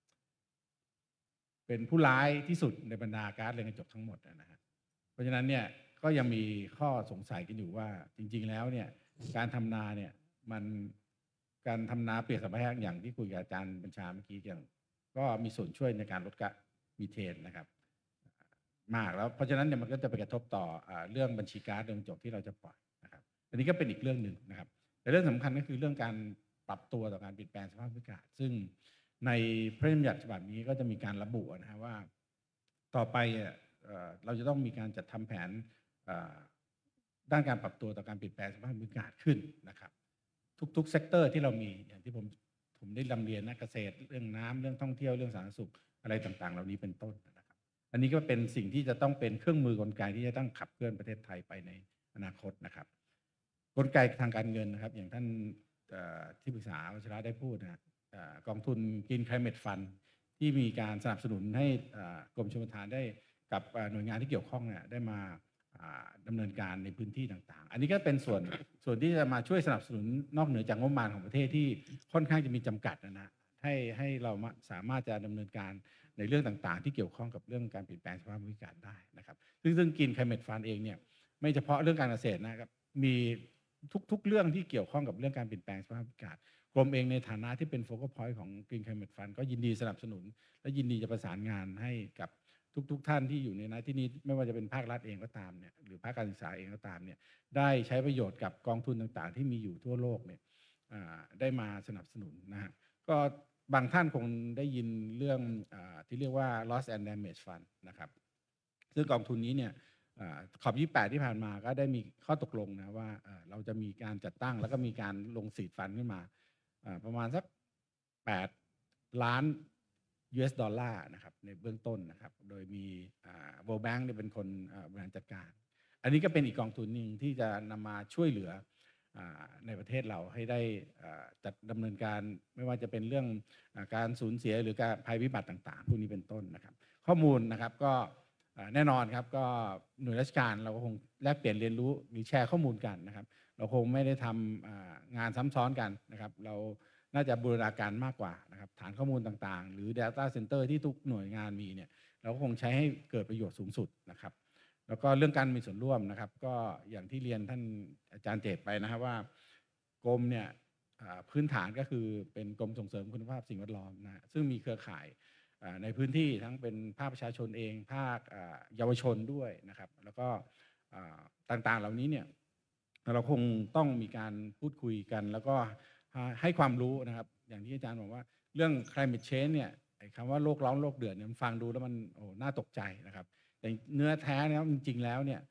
เป็นผู้ร้ายที่สุดในบรรดาก๊าซเรือนกระจกทั้งหมดนะฮะเพราะฉะนั้นเนี่ยก็ยังมีข้อสงสัยกันอยู่ว่าจริงๆแล้วเนี่ยการทำนาเนี่ยการทำนาเปียกสลับแห้งอย่างที่คุยกับอาจารย์บัญชาเมื่อกี้อย่างก็มีส่วนช่วยในการลดก๊าซมีเทนนะครับมากแล้วเพราะฉะนั้นเนี่ยมันก็จะไปกระทบต่อเรื่องบัญชีก๊าซเรือนกระจกที่เราจะปล่อยนะครับอันนี้ก็เป็นอีกเรื่องหนึ่งนะครับแต่เรื่องสำคัญก็คือเรื่องการปรับตัวต่อการเปลี่ยนแปลงสภาพภูมิอากาศซึ่งในพระราชบัญญัติฉบับนี้ก็จะมีการระบุนะฮะว่าต่อไปเราจะต้องมีการจัดทำแผนด้านการปรับตัวต่อการเปลี่ยนแปลงสภาพภูมิอากาศขึ้นนะครับทุกเซกเตอร์ที่เรามีอย่างที่ผมได้นำเรียนนะเกษตรเรื่องน้ำเรื่องท่องเที่ยวเรื่องสาธารณสุขอะไรต่างๆเหล่านี้เป็นต้นนะครับอันนี้ก็เป็นสิ่งที่จะต้องเป็นเครื่องมือกลไกที่จะต้องขับเคลื่อนประเทศไทยไปในอนาคตนะครับกลไกทางการเงินนะครับอย่างท่านที่ปรึกษาวัชระได้พูดนะกองทุน Green Climate Fund ที่มีการสนับสนุนให้กรมชลประทานได้กับหน่วยงานที่เกี่ยวข้องเนี่ยได้มาดำเนินการในพื้นที่ต่างๆอันนี้ก็เป็นส่วนที่จะมาช่วยสนับสนุนนอกเหนือจากงบประมาณของประเทศที่ค่อนข้างจะมีจำกัดนะให้เราสามารถจะดำเนินการในเรื่องต่างๆที่เกี่ยวข้องกับเรื่องการเปลี่ยนแปลงสภาพภูมิอากาศได้นะครับซึ่งกิน Climate Fund เองเนี่ยไม่เฉพาะเรื่องการเกษตรนะครับมีทุกเรื่องที่เกี่ยวข้องกับเรื่องการเปลี่ยนแปลงสภาพอากาศกรมเองในฐานะที่เป็น Focal Point ของ Green Climate Fund ก็ยินดีสนับสนุนและยินดีจะประสานงานให้กับทุกท่านที่อยู่ในที่นี้ไม่ว่าจะเป็นภาครัฐเองก็ตามเนี่ยหรือภาคการศึกษาเองก็ตามเนี่ยได้ใช้ประโยชน์กับกองทุนต่างๆที่มีอยู่ทั่วโลกเนี่ยได้มาสนับสนุนนะฮะก็บางท่านคงได้ยินเรื่องที่เรียกว่า Loss and Damage Fund นะครับซึ่งกองทุนนี้เนี่ยขอบ28ที่ผ่านมาก็ได้มีข้อตกลงนะว่าเราจะมีการจัดตั้งแล้วก็มีการลงซีดฟันขึ้นมาประมาณสัก8 ล้าน US ดอลลาร์นะครับในเบื้องต้นนะครับโดยมีWorld Bank เป็นคนบริหารจัดการอันนี้ก็เป็นอีกกองทุนหนึ่งที่จะนำมาช่วยเหลือในประเทศเราให้ได้จัดดำเนินการไม่ว่าจะเป็นเรื่องการสูญเสียหรือการภัยพิบัติต่างๆพวกนี้เป็นต้นนะครับข้อมูลนะครับก็แน่นอนครับก็หน่วยราชการเราก็คงแลกเปลี่ยนเรียนรู้หรือแชร์ข้อมูลกันนะครับเราคงไม่ได้ทำงานซ้ำซ้อนกันนะครับเราน่าจะบูรณาการมากกว่านะครับฐานข้อมูลต่างๆหรือ Data Center ที่ทุกหน่วยงานมีเนี่ยเราก็คงใช้ให้เกิดประโยชน์สูงสุดนะครับแล้วก็เรื่องการมีส่วนร่วมนะครับก็อย่างที่เรียนท่านอาจารย์เจตไปนะครับว่ากรมเนี่ยพื้นฐานก็คือเป็นกรมส่งเสริมคุณภาพสิ่งแวดล้อมนะซึ่งมีเครือข่ายในพื้นที่ทั้งเป็นภาคประชาชนเองภาคเยาวชนด้วยนะครับแล้วก็ต่างๆเหล่านี้เนี่ยเราคงต้องมีการพูดคุยกันแล้วก็ให้ความรู้นะครับอย่างที่อาจารย์บอกว่าเรื่อง climate change เนี่ยคำว่าโลกร้อนโลกเดือดเนี่ยมันฟังดูแล้วมันน่าตกใจนะครับแต่เนื้อแท้เนี่ยจริงๆแล้วเนี่ย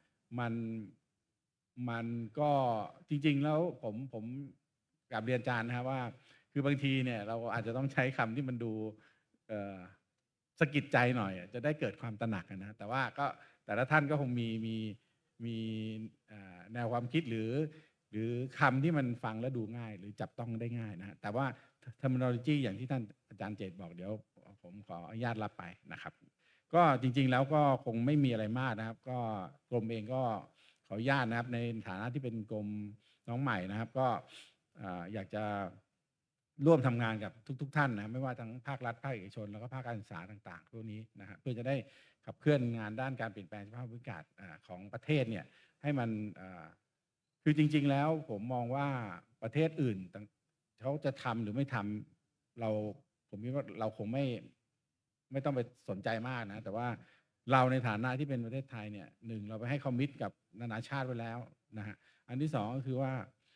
มันก็จริงๆแล้วผมกราบเรียนอาจารย์นะครับว่าคือบางทีเนี่ยเราอาจจะต้องใช้คำที่มันดูสะกิดใจหน่อยจะได้เกิดความตระหนักนะแต่ว่าก็แต่ละท่านก็คงมีแนวความคิดหรือคำที่มันฟังแล้วดูง่ายหรือจับต้องได้ง่ายนะแต่ว่า terminology อย่างที่ท่านอาจารย์เจตบอกเดี๋ยวผมขออนุญาตรับไปนะครับก็จริงๆแล้วก็คงไม่มีอะไรมากนะครับก็กรมเองก็ขออนุญาตนะครับในฐานะที่เป็นกรมน้องใหม่นะครับก็อยากจะร่วมทำงานกับทุกท่านนะไม่ว่าทั้งภาครัฐภาคเอกชนแล้วก็ภาคการศึกษาต่างๆพวกนี้นะครับเพื่อจะได้ขับเคลื่อนงานด้านการเปลี่ยนแปลงสภาพภูมิอากาศของประเทศเนี่ยให้มันคือจริงๆแล้วผมมองว่าประเทศอื่นเขาจะทำหรือไม่ทำผมคิดว่าเราคงไม่ต้องไปสนใจมากนะแต่ว่าเราในฐานะที่เป็นประเทศไทยเนี่ยหนึ่งเราไปให้คอมมิตกับนานาชาติไว้แล้วนะฮะอันที่สองก็คือว่า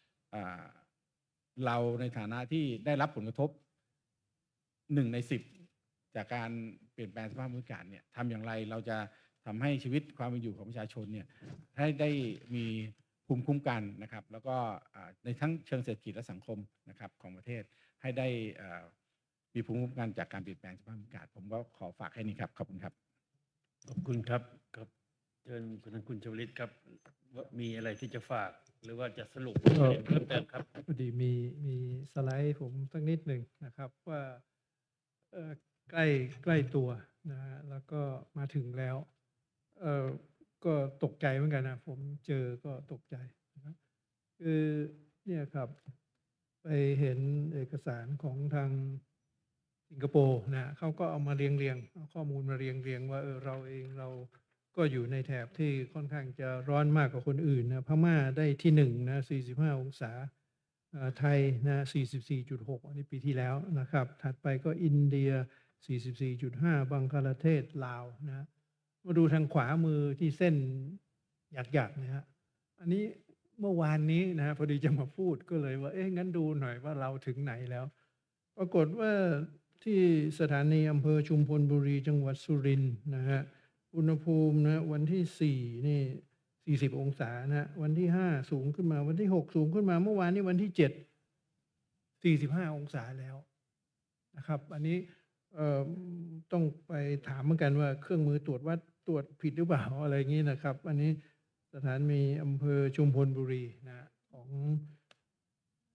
เราในฐานะที่ได้รับผลกระทบ1 ใน 10จากการเปลี่ยนแปลงสภาพภูมิอากาศเนี่ยทำอย่างไรเราจะทำให้ชีวิตความเป็นอยู่ของประชาชนเนี่ยให้ได้มีภูมิคุ้มกันนะครับแล้วก็ในทั้งเชิงเศรษฐกิจและสังคมนะครับของประเทศให้ได้มีภูมิคุ้มกันจากการเปลี่ยนแปลงสภาพภูมิอากาศผมก็ขอฝากแค่นี้ครับขอบคุณครับขอบคุณครับครับเชิญคุณชวลิตครับว่ามีอะไรที่จะฝากหรือว่าจะสรุปเพิ่มเติมครับพอดีมีสไลด์ผมสักนิดหนึ่งนะครับว่าใกล้ตัวนะฮะแล้วก็มาถึงแล้วก็ตกใจเหมือนกันนะผมเจอก็ตกใจนะครับคือเนี่ยครับไปเห็นเอกสารของทางสิงคโปร์นะเขาก็เอามาเรียงเอาข้อมูลมาเรียงว่าเราเองเราก็อยู่ในแถบที่ค่อนข้างจะร้อนมากกว่าคนอื่นนะพม่าได้ที่1นะ45 องศาไทยนะ44.6อันนี้ปีที่แล้วนะครับถัดไปก็อินเดีย44.5บังคลาเทศลาวนะมาดูทางขวามือที่เส้นหยักๆนะฮะอันนี้เมื่อวานนี้นะพอดีจะมาพูดก็เลยว่างั้นดูหน่อยว่าเราถึงไหนแล้วปรากฏว่าที่สถานีอำเภอชุมพลบุรีจังหวัดสุรินทร์นะฮะอุณหภูมินะวันที่4นี่40 องศานะวันที่5สูงขึ้นมาวันที่6สูงขึ้นมาเมื่อวานนี้วันที่7 45 องศาแล้วนะครับอันนี้ต้องไปถามเหมือนกันว่าเครื่องมือตรวจผิดหรือเปล่าอะไรอย่างนี้นะครับอันนี้สถานีอำเภอชุมพลบุรีนะของ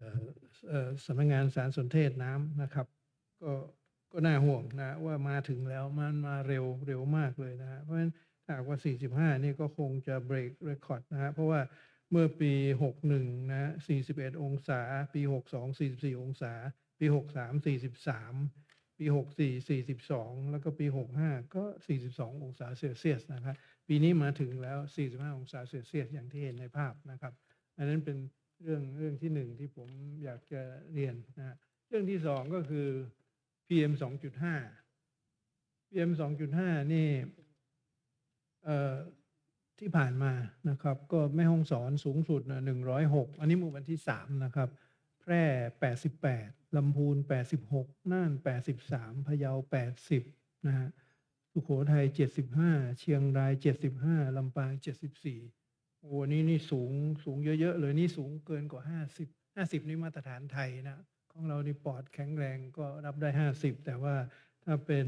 สำนักงานสารสนเทศน้ำนะครับก็น่าห่วงนะว่ามาถึงแล้วมันมาเร็วมากเลยนะฮะเพราะฉะนั้นถ้าหากว่า45นี่ก็คงจะเบรกเรคคอร์ดนะฮะเพราะว่าเมื่อปี61นะ41องศาปี62 44องศาปี63 43ปี64 42แล้วก็ปี65ก็42องศาเซลเซียสนะครับปีนี้มาถึงแล้ว45องศาเซลเซียสอย่างที่เห็นในภาพนะครับอันนั้นเป็นเรื่องที่หนึ่งที่ผมอยากจะเรียนนะเรื่องที่สองก็คือ PM 2.5 PM 2.5นี่ที่ผ่านมานะครับก็แม่ฮ่องสอนสูงสุดนะ106อันนี้เมื่อวันที่3นะครับแพร่88ลำพูน86น่าน83พะเยา80นะฮะสุโขทัย75เชียงราย75ลำปาง74โอ้นี่สูงเยอะๆเลยนี่สูงเกินกว่า50นี่มาตรฐานไทยนะของเรานี่ปอดแข็งแรงก็รับได้50แต่ว่าถ้าเป็น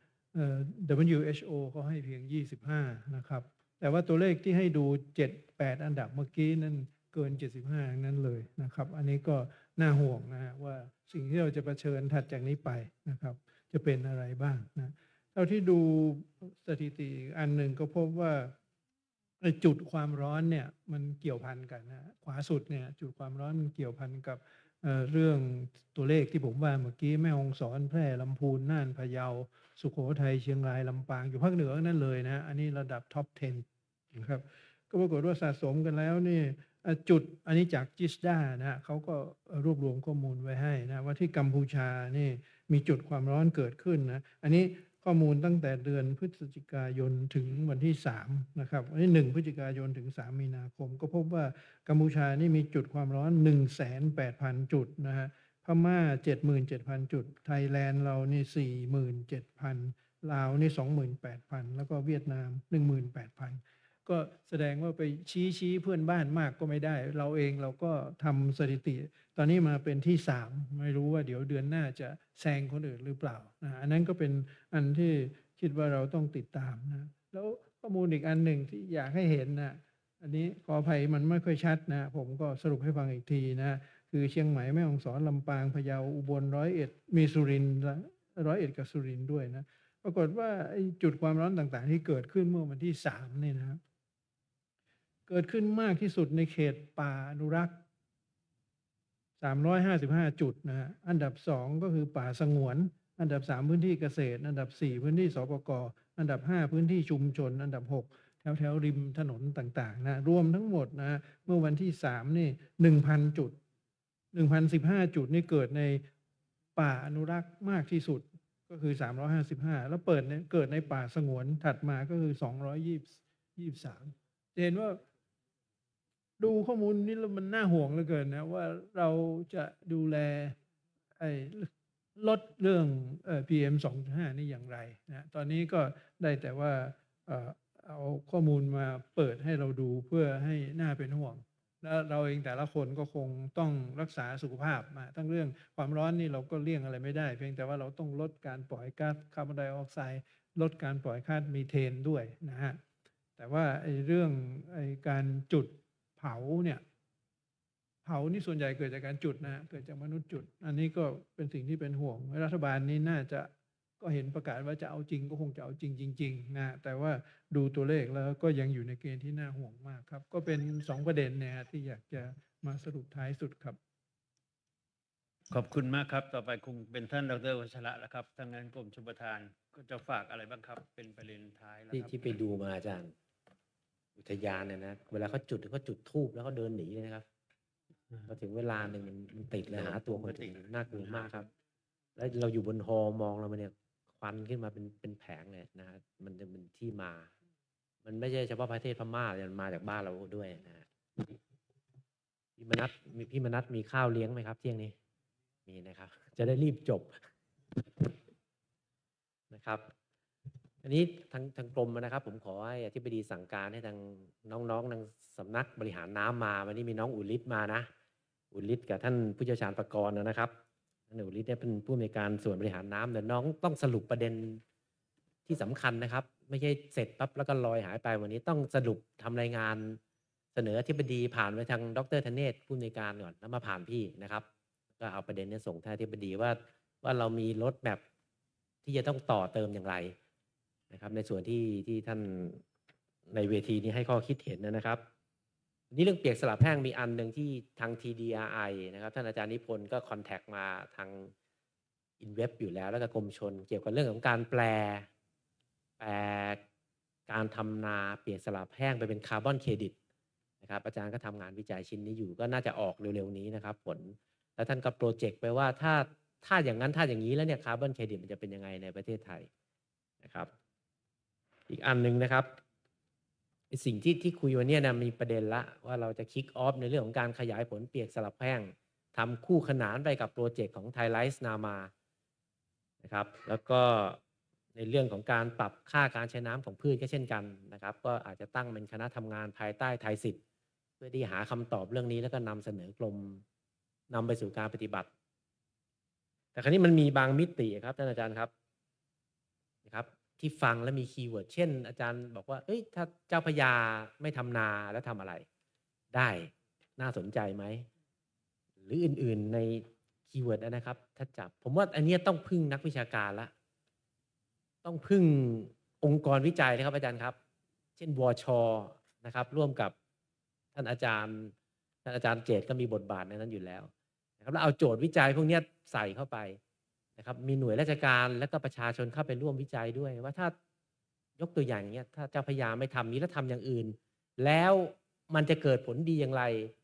WHO เขาให้เพียง25นะครับแต่ว่าตัวเลขที่ให้ดู7-8อันดับเมื่อกี้นั้นเกิน75นั้นเลยนะครับอันนี้ก็น่าห่วงนะฮะว่าสิ่งที่เราจะเผชิญถัดจากนี้ไปนะครับจะเป็นอะไรบ้างนะเท่าที่ดูสถิติอันหนึ่งก็พบว่าจุดความร้อนเนี่ยมันเกี่ยวพันกันนะขวาสุดเนี่ยจุดความร้อนมันเกี่ยวพันกับเรื่องตัวเลขที่ผมว่าเมื่อกี้แม่ฮ่องสอนแพร่ลำพูนน่านพะเยาสุโขทัยเชียงรายลำปางอยู่ภาคเหนือนั่นเลยนะอันนี้ระดับท็อป 10นะครับก็ปรากฏว่าสะสมกันแล้วนี่จุดอันนี้จากจิสดานะเขาก็รวบรวมข้อมูลไว้ให้นะว่าที่กัมพูชานี่มีจุดความร้อนเกิดขึ้นนะอันนี้ข้อมูลตั้งแต่เดือนพฤศจิกายนถึงวันที่3นะครับวันที่1พฤศจิกายนถึง3มีนาคมก็พบว่ากัมพูชานี่มีจุดความร้อน 180,000 จุดนะฮะพม่า 77,000 จุดไทยแลนด์เรานี่ 47,000 ลาวนี่ 28,000 แล้วก็เวียดนาม 18,000 ก็แสดงว่าไปชี้เพื่อนบ้านมากก็ไม่ได้เราเองเราก็ทำสถิติตอนนี้มาเป็นที่3ไม่รู้ว่าเดี๋ยวเดือนหน้าจะแซงคนอื่นหรือเปล่านะอันนั้นก็เป็นอันที่คิดว่าเราต้องติดตามนะแล้วข้อมูลอีกอันหนึ่งที่อยากให้เห็นนะอันนี้ขออภัยมันไม่ค่อยชัดนะผมก็สรุปให้ฟังอีกทีนะคือเชียงใหม่แม่ฮ่องสอนลำปางพะเยาอุบล101มีสุรินทร์101กับสุรินทร์ด้วยนะปรากฏว่าจุดความร้อนต่างๆที่เกิดขึ้นเมื่อวันที่3เนี่ยนะครับเกิดขึ้นมากที่สุดในเขตป่าอนุรักษ์355จุดนะฮะอันดับ2ก็คือป่าสงวนอันดับ3พื้นที่เกษตรอันดับ4พื้นที่สปก.อันดับ5พื้นที่ชุมชนอันดับ6แถวริมถนนต่างๆนะรวมทั้งหมดนะเมื่อวันที่3นี่ 1,000 จุด 1,015 จุดนี่เกิดในป่าอนุรักษ์มากที่สุดก็คือ355แล้วเกิดในป่าสงวนถัดมาก็คือ223เห็นว่าดูข้อมูลนี้แล้วมันน่าห่วงเหลือเกินนะว่าเราจะดูแลลดเรื่องPM 2.5 นี่อย่างไรนะตอนนี้ก็ได้แต่ว่าเอาข้อมูลมาเปิดให้เราดูเพื่อให้น่าเป็นห่วงแล้วเราเองแต่ละคนก็คงต้องรักษาสุขภาพมาทั้งเรื่องความร้อนนี่เราก็เลี่ยงอะไรไม่ได้เพียงแต่ว่าเราต้องลดการปล่อยก๊าซคาร์บอนไดออกไซด์ลดการปล่อยก๊าซมีเทนด้วยนะฮะแต่ว่าเรื่องการจุดเผาเนี่ยเผานี่ส่วนใหญ่เกิดจากการจุดนะเกิดจากมนุษย์จุดอันนี้ก็เป็นสิ่งที่เป็นห่วงรัฐบาลนี้น่าจะก็เห็นประกาศว่าจะเอาจริงก็คงจะเอาจริงนะแต่ว่าดูตัวเลขแล้วก็ยังอยู่ในเกณฑ์ที่น่าห่วงมากครับก็เป็น2ประเด็นเนี่ยที่อยากจะมาสรุปท้ายสุดครับขอบคุณมากครับต่อไปคงเป็นท่านดร.วัชระแล้วครับทางนั้นกรมชลประทานก็จะฝากอะไรบ้างครับเป็นประเด็นท้ายแล้วครับที่ไปดูมาอาจารย์อุทยานเนี่ยนะเวลาเขาจุดธูปแล้วเขาเดินหนีเลยนะครับพอถึงเวลาหนึ่งมันติดเลยหาตัวคนติดน่ากลัวมากครับแล้วเราอยู่บนฮอมองเราเนี่ยควันขึ้นมาเป็นแผงเลยนะฮะมันจะเป็นที่มามันไม่ใช่เฉพาะประเทศพม่ามันมาจากบ้านเราด้วยนะฮะพี่มนัสมีข้าวเลี้ยงไหมครับเที่ยงนี้มีนะครับจะได้รีบจบนะครับอันนี้ทางกรมนะครับผมขอให้อธิบดีสั่งการให้ทางน้องๆทางสำนักบริหารน้ำมาวันนี้มีน้องอุลิศมานะอุลิศกับท่านผู้เชี่ยวชาญประกรณ์นะครับท่านอุลิศเนี่ยเป็นผู้อำนวยการส่วนบริหารน้ำแต่น้องต้องสรุปประเด็นที่สำคัญนะครับไม่ใช่เสร็จปั๊บแล้วก็ลอยหายไปวันนี้ต้องสรุปทำรายงานเสนออธิบดีผ่านไปทางดร.ธเนศผู้อำนวยการก่อนแล้วมาผ่านพี่นะครับก็เอาประเด็นนี้ส่งท่านอธิบดีว่าเรามีรถแมพที่จะต้องต่อเติมอย่างไรนะครับในส่วนที่ท่านในเวทีนี้ให้ข้อคิดเห็นนะครับนี่เรื่องเปียกสลับแห้งมีอันหนึ่งที่ทาง TDRI นะครับท่านอาจารย์นิพนธ์ก็คอนแทคมาทางอินเว็บอยู่แล้วก็กรมชลเกี่ยวกับเรื่องของการแปลการทำนาเปียกสลับแห้งไปเป็นคาร์บอนเครดิตนะครับอาจารย์ก็ทำงานวิจัยชิ้นนี้อยู่ก็น่าจะออกเร็วๆนี้นะครับผลแล้วท่านก็โปรเจกต์ไปว่าถ้าอย่างนั้นถ้าอย่างนี้แล้วเนี่ยคาร์บอนเครดิตมันจะเป็นยังไงในประเทศไทยนะครับอีกอันหนึ่งนะครับสิ่งที่คุยวันนี้นะมีประเด็นละว่าเราจะคิกออฟในเรื่องของการขยายผลเปียกสลับแห้งทำคู่ขนานไปกับโปรเจกต์ของไทยไลซ์นามานะครับแล้วก็ในเรื่องของการปรับค่าการใช้น้ำของพืชก็เช่นกันนะครับก็อาจจะตั้งเป็นคณะทำงานภายใต้ไทยสิทธิ์เพื่อที่หาคำตอบเรื่องนี้แล้วก็นำเสนอกรมนำไปสู่การปฏิบัติแต่คราวนี้มันมีบางมิติครับท่านอาจารย์ครับนะครับที่ฟังแล้วมีคีย์เวิร์ดเช่นอาจารย์บอกว่าถ้าเจ้าพญาไม่ทำนาแล้วทำอะไรได้น่าสนใจไหมหรืออื่นๆในคีย์เวิร์ดนะครับถ้าจับผมว่าอันนี้ต้องพึ่งนักวิชาการละต้องพึ่งองค์กรวิจัยนะครับอาจารย์ครับเช่นวช.นะครับร่วมกับท่านอาจารย์เจตก็มีบทบาทในนั้นอยู่แล้วนะครับแล้วเอาโจทย์วิจัยพวกนี้ใส่เข้าไปนะครับมีหน่วยราชการและก็ประชาชนเข้าไปร่วมวิจัยด้วยว่าถ้ายกตัวอย่างเงี้ยถ้าเจ้าพญาไม่ทำนี้แล้วทำอย่างอื่นแล้วมันจะเกิดผลดีอย่างไร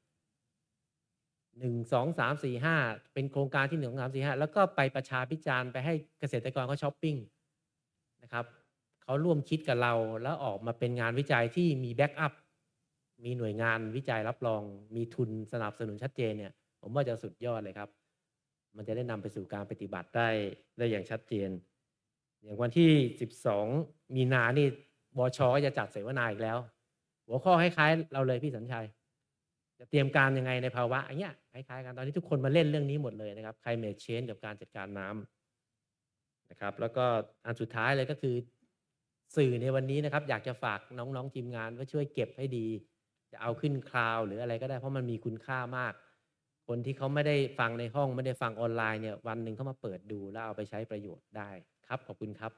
1 2 3 4 5เป็นโครงการที่1 2 3 4 5แล้วก็ไปประชาพิจารณ์ไปให้เกษตรกรเขาช้อปปิ้งนะครับเขาร่วมคิดกับเราแล้วออกมาเป็นงานวิจัยที่มีแบ็กอัพมีหน่วยงานวิจัยรับรองมีทุนสนับสนุนชัดเจนเนี่ยผมว่าจะสุดยอดเลยครับมันจะได้นำไปสู่การปฏิบัติได้อย่างชัดเจนอย่างวันที่12 มีนานี่วช.ก็จะจัดเสวนาอีกแล้วหัวข้อคล้ายๆเราเลยพี่สัญชัยจะเตรียมการยังไงในภาวะอย่างเงี้ยคล้ายๆกันตอนนี้ทุกคนมาเล่นเรื่องนี้หมดเลยนะครับ climate change กับการจัดการน้ำนะครับแล้วก็อันสุดท้ายเลยก็คือสื่อในวันนี้นะครับอยากจะฝากน้องๆทีมงานว่าช่วยเก็บให้ดีจะเอาขึ้นคลาวด์หรืออะไรก็ได้เพราะมันมีคุณค่ามากคนที่เขาไม่ได้ฟังในห้องไม่ได้ฟังออนไลน์เนี่ยวันหนึ่งเขามาเปิดดูแล้วเอาไปใช้ประโยชน์ได้ครับขอบคุณครับ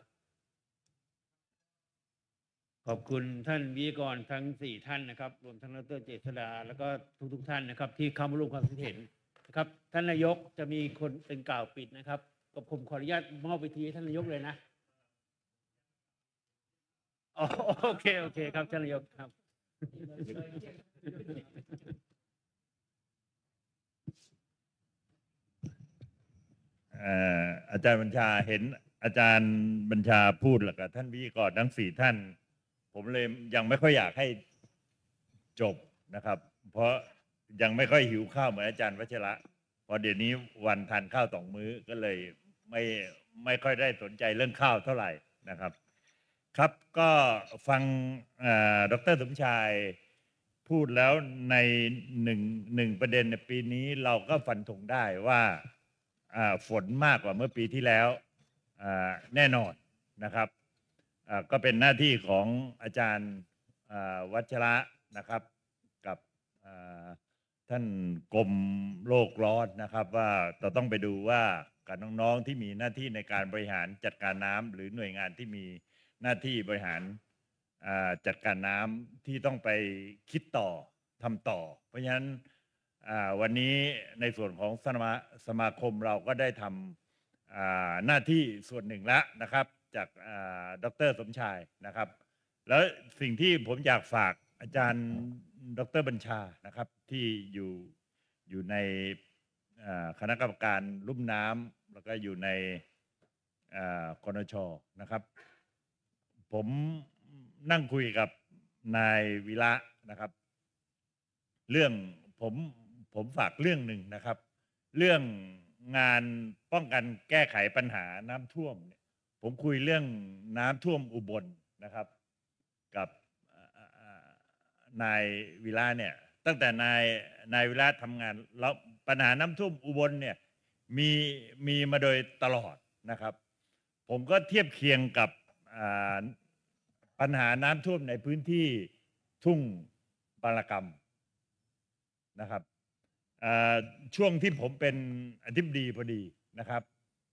ขอบคุณท่านวิทยากรทั้ง4ท่านนะครับรวมทั้งดร.เจษฎาแล้วก็ทุกท่านนะครับที่เข้ามาร่วมความคิดเห็นนะครับท่านนายกจะมีคนเป็นกล่าวปิดนะครับก็ผมขออนุญาตมอบเวทีให้ท่านนายกเลยนะโอเคครับท่านนายกครับอาจารย์บัญชาเห็นอาจารย์บัญชาพูดแล้วกับท่านวิทยากรทั้ง4ท่านผมเลยยังไม่ค่อยอยากให้จบนะครับเพราะยังไม่ค่อยหิวข้าวเหมือนอาจารย์วัชระพอเดี๋ยวนี้วันทานข้าว2 มื้อก็เลยไม่ค่อยได้สนใจเรื่องข้าวเท่าไหร่นะครับครับก็ฟังดร.สมชายพูดแล้วในหนึ่งประเด็นในปีนี้เราก็ฟันธงได้ว่าฝนมากกว่าเมื่อปีที่แล้วแน่นอนนะครับก็เป็นหน้าที่ของอาจารย์วัชระนะครับกับท่านกรมโลกร้อนนะครับว่าเราต้องไปดูว่ากับน้องๆที่มีหน้าที่ในการบริหารจัดการน้ำหรือหน่วยงานที่มีหน้าที่บริหารจัดการน้ำที่ต้องไปคิดต่อทำต่อเพราะฉะนั้นวันนี้ในส่วนของสมาคมเราก็ได้ทำหน้าที่ส่วนหนึ่งแล้วนะครับจากดร.สมชายนะครับแล้วสิ่งที่ผมอยากฝากอาจารย์ดร.บัญชานะครับที่อยู่ในคณะกรรมการลุ่มน้ำแล้วก็อยู่ในกนช.นะครับผมนั่งคุยกับนายวิระนะครับเรื่องผมฝากเรื่องหนึ่งนะครับเรื่องงานป้องกันแก้ไขปัญหาน้ำท่วมผมคุยเรื่องน้ำท่วมอุบลนะครับกับนายวิระเนี่ยตั้งแต่นายวิระทำงานแล้วปัญหาน้ำท่วมอุบลเนี่ยมีมาโดยตลอดนะครับผมก็เทียบเคียงกับปัญหาน้ำท่วมในพื้นที่ทุ่งบางระกำนะครับช่วงที่ผมเป็นอธิบดีพอดีนะครับ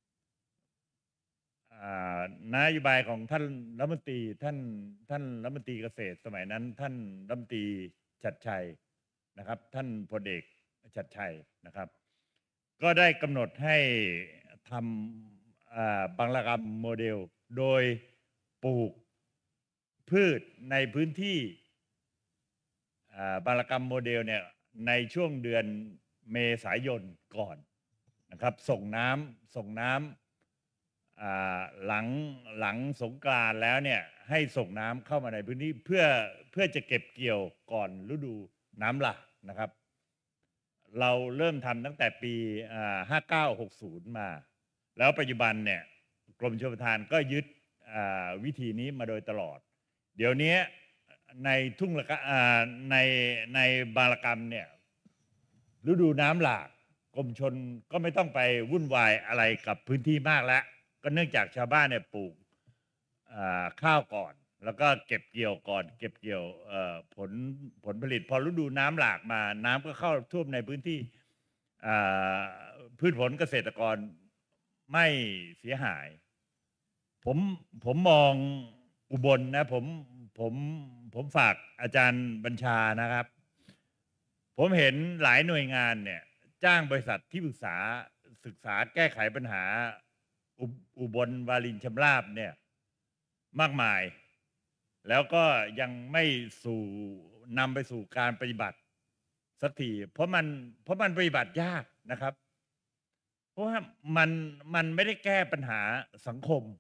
นโยบายของท่านรัฐมนตรีท่านรัฐมนตรีเกษตรสมัยนั้นท่านรัฐมนตรีชัดชัยนะครับท่านพลเอกชัดชัยนะครับก็ได้กำหนดให้ทำบางระกำโมเดลโดยปลูกพืชในพื้นที่บางระกำโมเดลเนี่ยในช่วงเดือนเมษายนก่อนนะครับส่งน้ำหลังสงกรานต์แล้วเนี่ยให้ส่งน้ำเข้ามาในพื้นที่เพื่อจะเก็บเกี่ยวก่อนฤดูน้ำหลากนะครับเราเริ่มทำตั้งแต่ปี5960มาแล้วปัจจุบันเนี่ยกรมชลประทานก็ยึดวิธีนี้มาโดยตลอดเดี๋ยวนี้ในทุ่งในบางระกำเนี่ยฤดูน้ำหลากกรมชลก็ไม่ต้องไปวุ่นวายอะไรกับพื้นที่มากแล้วก็เนื่องจากชาวบ้านเนี่ยปลูกข้าวก่อนแล้วก็เก็บเกี่ยวก่อนเก็บเกี่ยวผลผลิตพอฤดูน้ำหลากมาน้ำก็เข้าท่วมในพื้นที่พืชผลเกษตรกรไม่เสียหายผมมองอุบลนะผมฝากอาจารย์บัญชานะครับผมเห็นหลายหน่วยงานเนี่ยจ้างบริษัทที่ปรึกษาศึกษาแก้ไขปัญหาอุบลวารินชำราบเนี่ยมากมายแล้วก็ยังไม่นำไปสู่การปฏิบัติสักทีเพราะมันปฏิบัติยากนะครับเพราะว่ามันไม่ได้แก้ปัญหาสังคม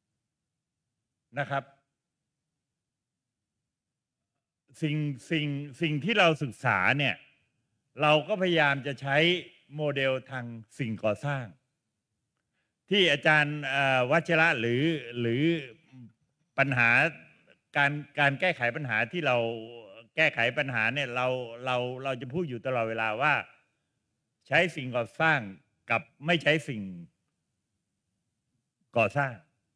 นะครับสิ่งที่เราศึกษาเนี่ยเราก็พยายามจะใช้โมเดลทางสิ่งก่อสร้างที่อาจารย์วัชระหรือปัญหาการแก้ไขปัญหาที่เราแก้ไขปัญหาเนี่ยเราจะพูดอยู่ตลอดเวลาว่าใช้สิ่งก่อสร้างกับไม่ใช้สิ่งก่อสร้าง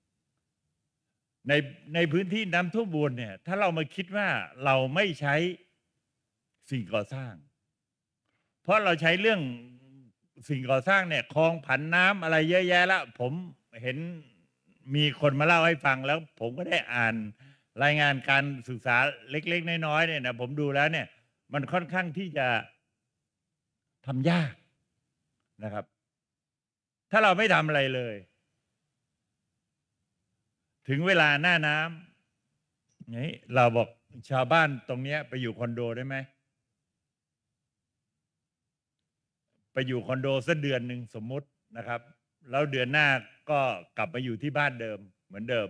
ในพื้นที่น้ำท่วมบนเนี่ยถ้าเรามาคิดว่าเราไม่ใช้สิ่งก่อสร้างเพราะเราใช้เรื่องสิ่งก่อสร้างเนี่ยคลองผันน้ำอะไรเยอะแยะแล้วผมเห็นมีคนมาเล่าให้ฟังแล้วผมก็ได้อ่านรายงานการศึกษาเล็กๆน้อยๆเนี่ยนะผมดูแล้วเนี่ยมันค่อนข้างที่จะทำยากนะครับถ้าเราไม่ทำอะไรเลยถึงเวลาหน้าน้ำนี่เราบอกชาวบ้านตรงนี้ไปอยู่คอนโดได้ไหมไปอยู่คอนโดสักเดือนหนึ่งสมมุตินะครับแล้วเดือนหน้าก็กลับมาอยู่ที่บ้านเดิมเหมือนเดิม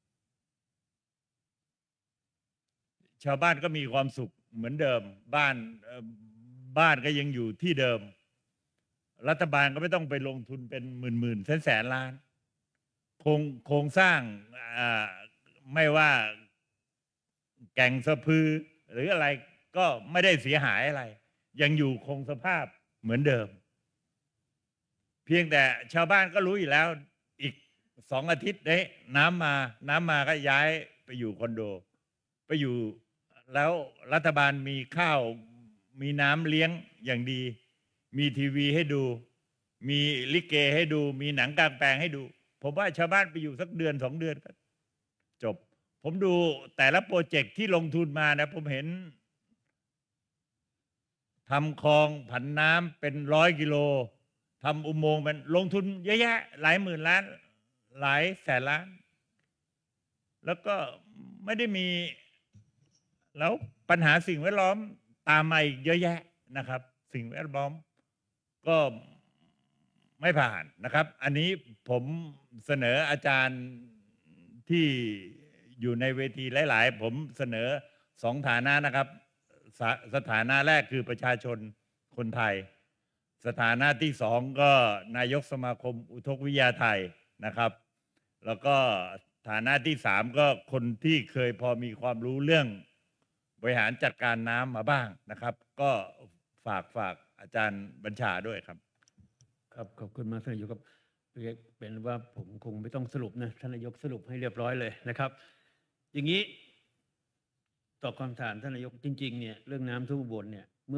ชาวบ้านก็มีความสุขเหมือนเดิมบ้านก็ยังอยู่ที่เดิมรัฐบาลก็ไม่ต้องไปลงทุนเป็นหมื่นแสนล้านโครงสร้างไม่ว่าแก่งสะพือหรืออะไรก็ไม่ได้เสียหายอะไรยังอยู่คงสภาพเหมือนเดิมเพียงแต่ชาวบ้านก็รู้อยู่แล้วอีก2 อาทิตย์น้ำมาก็ย้ายไปอยู่คอนโดไปอยู่แล้วรัฐบาลมีข้าวมีน้ำเลี้ยงอย่างดีมีทีวีให้ดูมีลิเกให้ดูมีหนังกลางแปลงให้ดูผมว่าชาวบ้านไปอยู่สักเดือน2 เดือนก็จบผมดูแต่ละโปรเจกต์ที่ลงทุนมานะผมเห็นทำคลองผันน้ำเป็น100 กิโลทำอุโมงค์เป็นลงทุนเยอะแยะหลายหมื่นล้านหลายแสนล้านแล้วก็ไม่ได้มีแล้วปัญหาสิ่งแวดล้อมตามมาอีกเยอะแยะนะครับสิ่งแวดล้อมก็ไม่ผ่านนะครับอันนี้ผมเสนออาจารย์ที่อยู่ในเวทีหลายๆผมเสนอ2 ฐานะนะครับสถานะแรกคือประชาชนคนไทยสถานะที่2ก็นายกสมาคมอุทกวิทยาไทยนะครับแล้วก็ฐานะที่3ก็คนที่เคยพอมีความรู้เรื่องบริหารจัดการน้ำมาบ้างนะครับก็ฝากอาจารย์บัญชาด้วยครับครับขอบคุณมากท่านนายกครับเป็นว่าผมคงไม่ต้องสรุปนะท่านนายกสรุปให้เรียบร้อยเลยนะครับอย่างนี้ตอบคำถามท่านนายกจริงๆเนี่ยเรื่องน้ำท่วมอุบลเนี่ยเมื่อ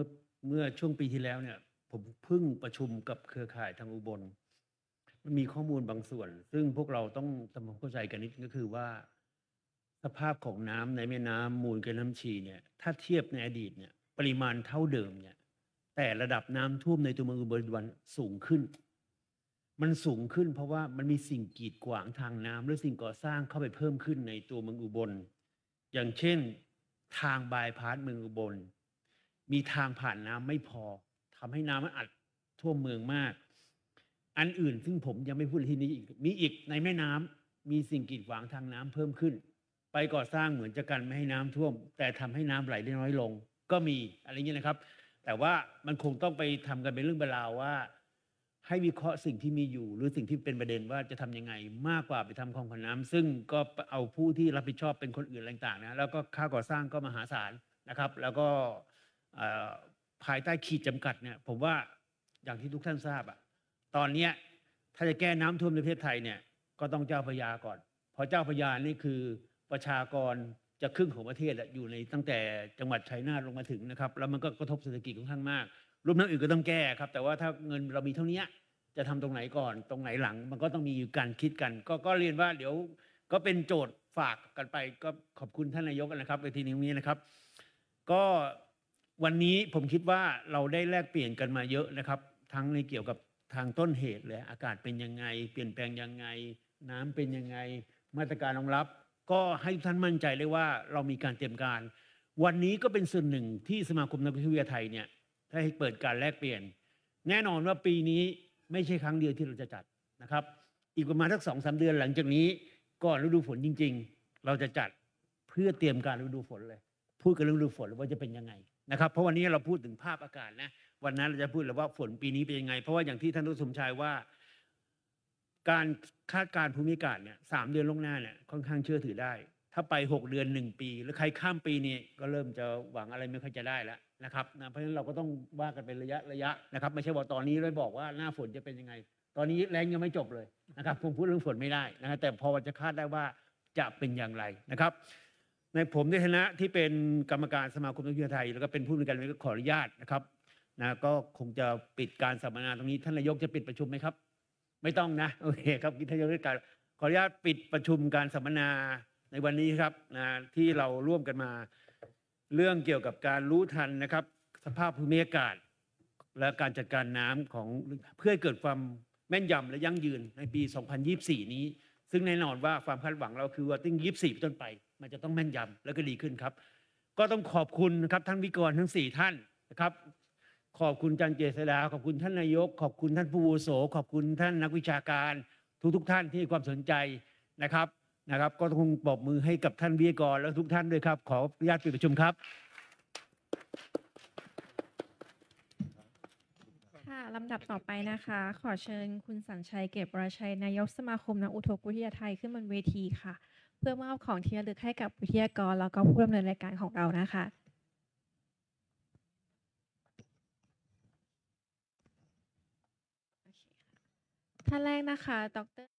เมื่อช่วงปีที่แล้วเนี่ย ผมเพิ่งประชุมกับเครือข่ายทางอุบลมันมีข้อมูลบางส่วน ซึ่งพวกเราต้องทำความเข้าใจกันนิดก็คือว่า สภาพของน้ำในแม่น้ำมูลกับน้ำชีเนี่ย ถ้าเทียบในอดีตเนี่ยปริมาณเท่าเดิมเนี่ย แต่ระดับน้ำท่วมในตัวเมืองอุบลราชธานีสูงขึ้น มันสูงขึ้นเพราะว่ามันมีสิ่งกีดขวางทางน้ำหรือสิ่งก่อสร้างเข้าไปเพิ่มขึ้นในตัวเมืองอุบล อย่างเช่น ทางบายพาสเมืองอุบล มีทางผ่านน้ำไม่พอทำให้น้ำมันอัดท่วมเมืองมาก อันอื่นซึ่งผมยังไม่พูดที่นี้อีกมีอีกในแม่น้ำมีสิ่งกีดขวางทางน้ำเพิ่มขึ้น ไปก่อสร้างเหมือนจะกันไม่ให้น้ำท่วม แต่ทำให้น้ำไหลได้น้อยลง ก็มีอะไรเงี้ยนะครับ แต่ว่ามันคงต้องไปทำกันเป็นเรื่องเป็นราวว่า ให้วิเคราะห์สิ่งที่มีอยู่ หรือสิ่งที่เป็นประเด็นว่าจะทำยังไงมากกว่าไปทำคลองผ่านน้ำซึ่งก็เอาผู้ที่รับผิดชอบเป็นคนอื่นอะไรต่างๆนะแล้วก็ค่าก่อสร้างก็มหาศาลนะครับ แล้วก็ภายใต้ขีดจำกัดเนี่ยผมว่าอย่างที่ทุกท่านทราบอะตอนเนี้ยถ้าจะแก้น้ำท่วมในประเทศไทยเนี่ยก็ต้องเจ้าพระยาก่อนเพราะเจ้าพระยานี่คือประชากรจะครึ่งของประเทศอยู่ในตั้งแต่จังหวัดชัยนาทลงมาถึงนะครับแล้วมันก็กระทบเศรษฐกิจค่อนข้างมากรวมทั้งอื่นก็ต้องแก้ครับแต่ว่าถ้าเงินเรามีเท่านี้จะทำตรงไหนก่อนตรงไหนหลังมันก็ต้องมีการคิดกันก็เรียนว่าเดี๋ยวก็เป็นโจทย์ฝากกันไปก็ขอบคุณท่านนายกนะครับในทีนี้นะครับก็วันนี้ผมคิดว่าเราได้แลกเปลี่ยนกันมาเยอะนะครับทั้งในเกี่ยวกับทางต้นเหตุเลยอากาศเป็นยังไงเปลี่ยนแปลงยังไงน้ำเป็นยังไงมาตรการรองรับก็ให้ทุกท่านมั่นใจเลยว่าเรามีการเตรียมการวันนี้ก็เป็นส่วนหนึ่งที่สมาคมนักวิทยาไทยเนี่ยได้ให้เปิดการแลกเปลี่ยนแน่นอนว่าปีนี้ไม่ใช่ครั้งเดียวที่เราจะจัดนะครับอีกประมาณสัก 2-3 เดือนหลังจากนี้ก่อนฤดูฝนจริงๆเราจะจัดเพื่อเตรียมการฤดูฝนเลยพูดกันเรื่องฤดูฝนว่าจะเป็นยังไงนะครับเพราะวันนี้เราพูดถึงภาพอากาศนะวันนั้นเราจะพูดเลยว่าฝนปีนี้เป็นยังไงเพราะว่าอย่างที่ท่านสมชายว่าการคาดการณ์ภูมิอากาศเนี่ย3 เดือนล่วงหน้าเนี่ยค่อนข้างเชื่อถือได้ถ้าไป6 เดือน1 ปีแล้วใครข้ามปีนี้ก็เริ่มจะหวังอะไรไม่ค่อยจะได้แล้วนะครับเพราะฉะนั้นเราก็ต้องว่ากันเป็นระยะนะครับไม่ใช่ว่าตอนนี้เลยบอกว่าหน้าฝนจะเป็นยังไงตอนนี้แรงยังไม่จบเลยนะครับผมพูดเรื่องฝนไม่ได้นะแต่พอจะคาดได้ว่าจะเป็นอย่างไรนะครับในผมในฐานะที่เป็นกรรมการสมาคมนักวิทยาไทยแล้วก็เป็นผู้ในการก็ขออนุญาตนะครับก็คงจะปิดการสัมมนาตรงนี้ท่านนายกจะปิดประชุมไหมครับไม่ต้องนะโอเคครับท่านนายกได้การขออนุญาตปิดประชุมการสัมมนาในวันนี้ครับที่เราร่วมกันมาเรื่องเกี่ยวกับการรู้ทันนะครับสภาพภูมิอากาศและการจัดการน้ำของเพื่อให้เกิดความแม่นยำและยั่งยืนในปี 2024 นี้ซึ่งแน่นอนว่าความคาดหวังเราคือว่าตั้ง24 เป็นต้นไปมันจะต้องแม่นยำและก็ดีขึ้นครับก็ต้องขอบคุณนะครับท่านวิกรทั้ง4 ท่านนะครับขอบคุณอาจารย์เจษฎาขอบคุณท่านนายกขอบคุณท่านผู้อาวุโสขอบคุณท่านนักวิชาการทุกท่านที่ให้ความสนใจนะครับก็ต้องปรบมือให้กับท่านวิกรและทุกท่านด้วยครับขออนุญาตปิดประชุมครับค่ะลำดับต่อไปนะคะขอเชิญคุณสัญชัยเก็บวรชัยนายกสมาคมนักอุทกวิทยาไทยขึ้นบนเวทีค่ะเพื่อมอบของที่ระลึกให้กับวิทยากรแล้วก็ผู้ดำเนินรายการของเรานะคะท่านแรกนะคะดร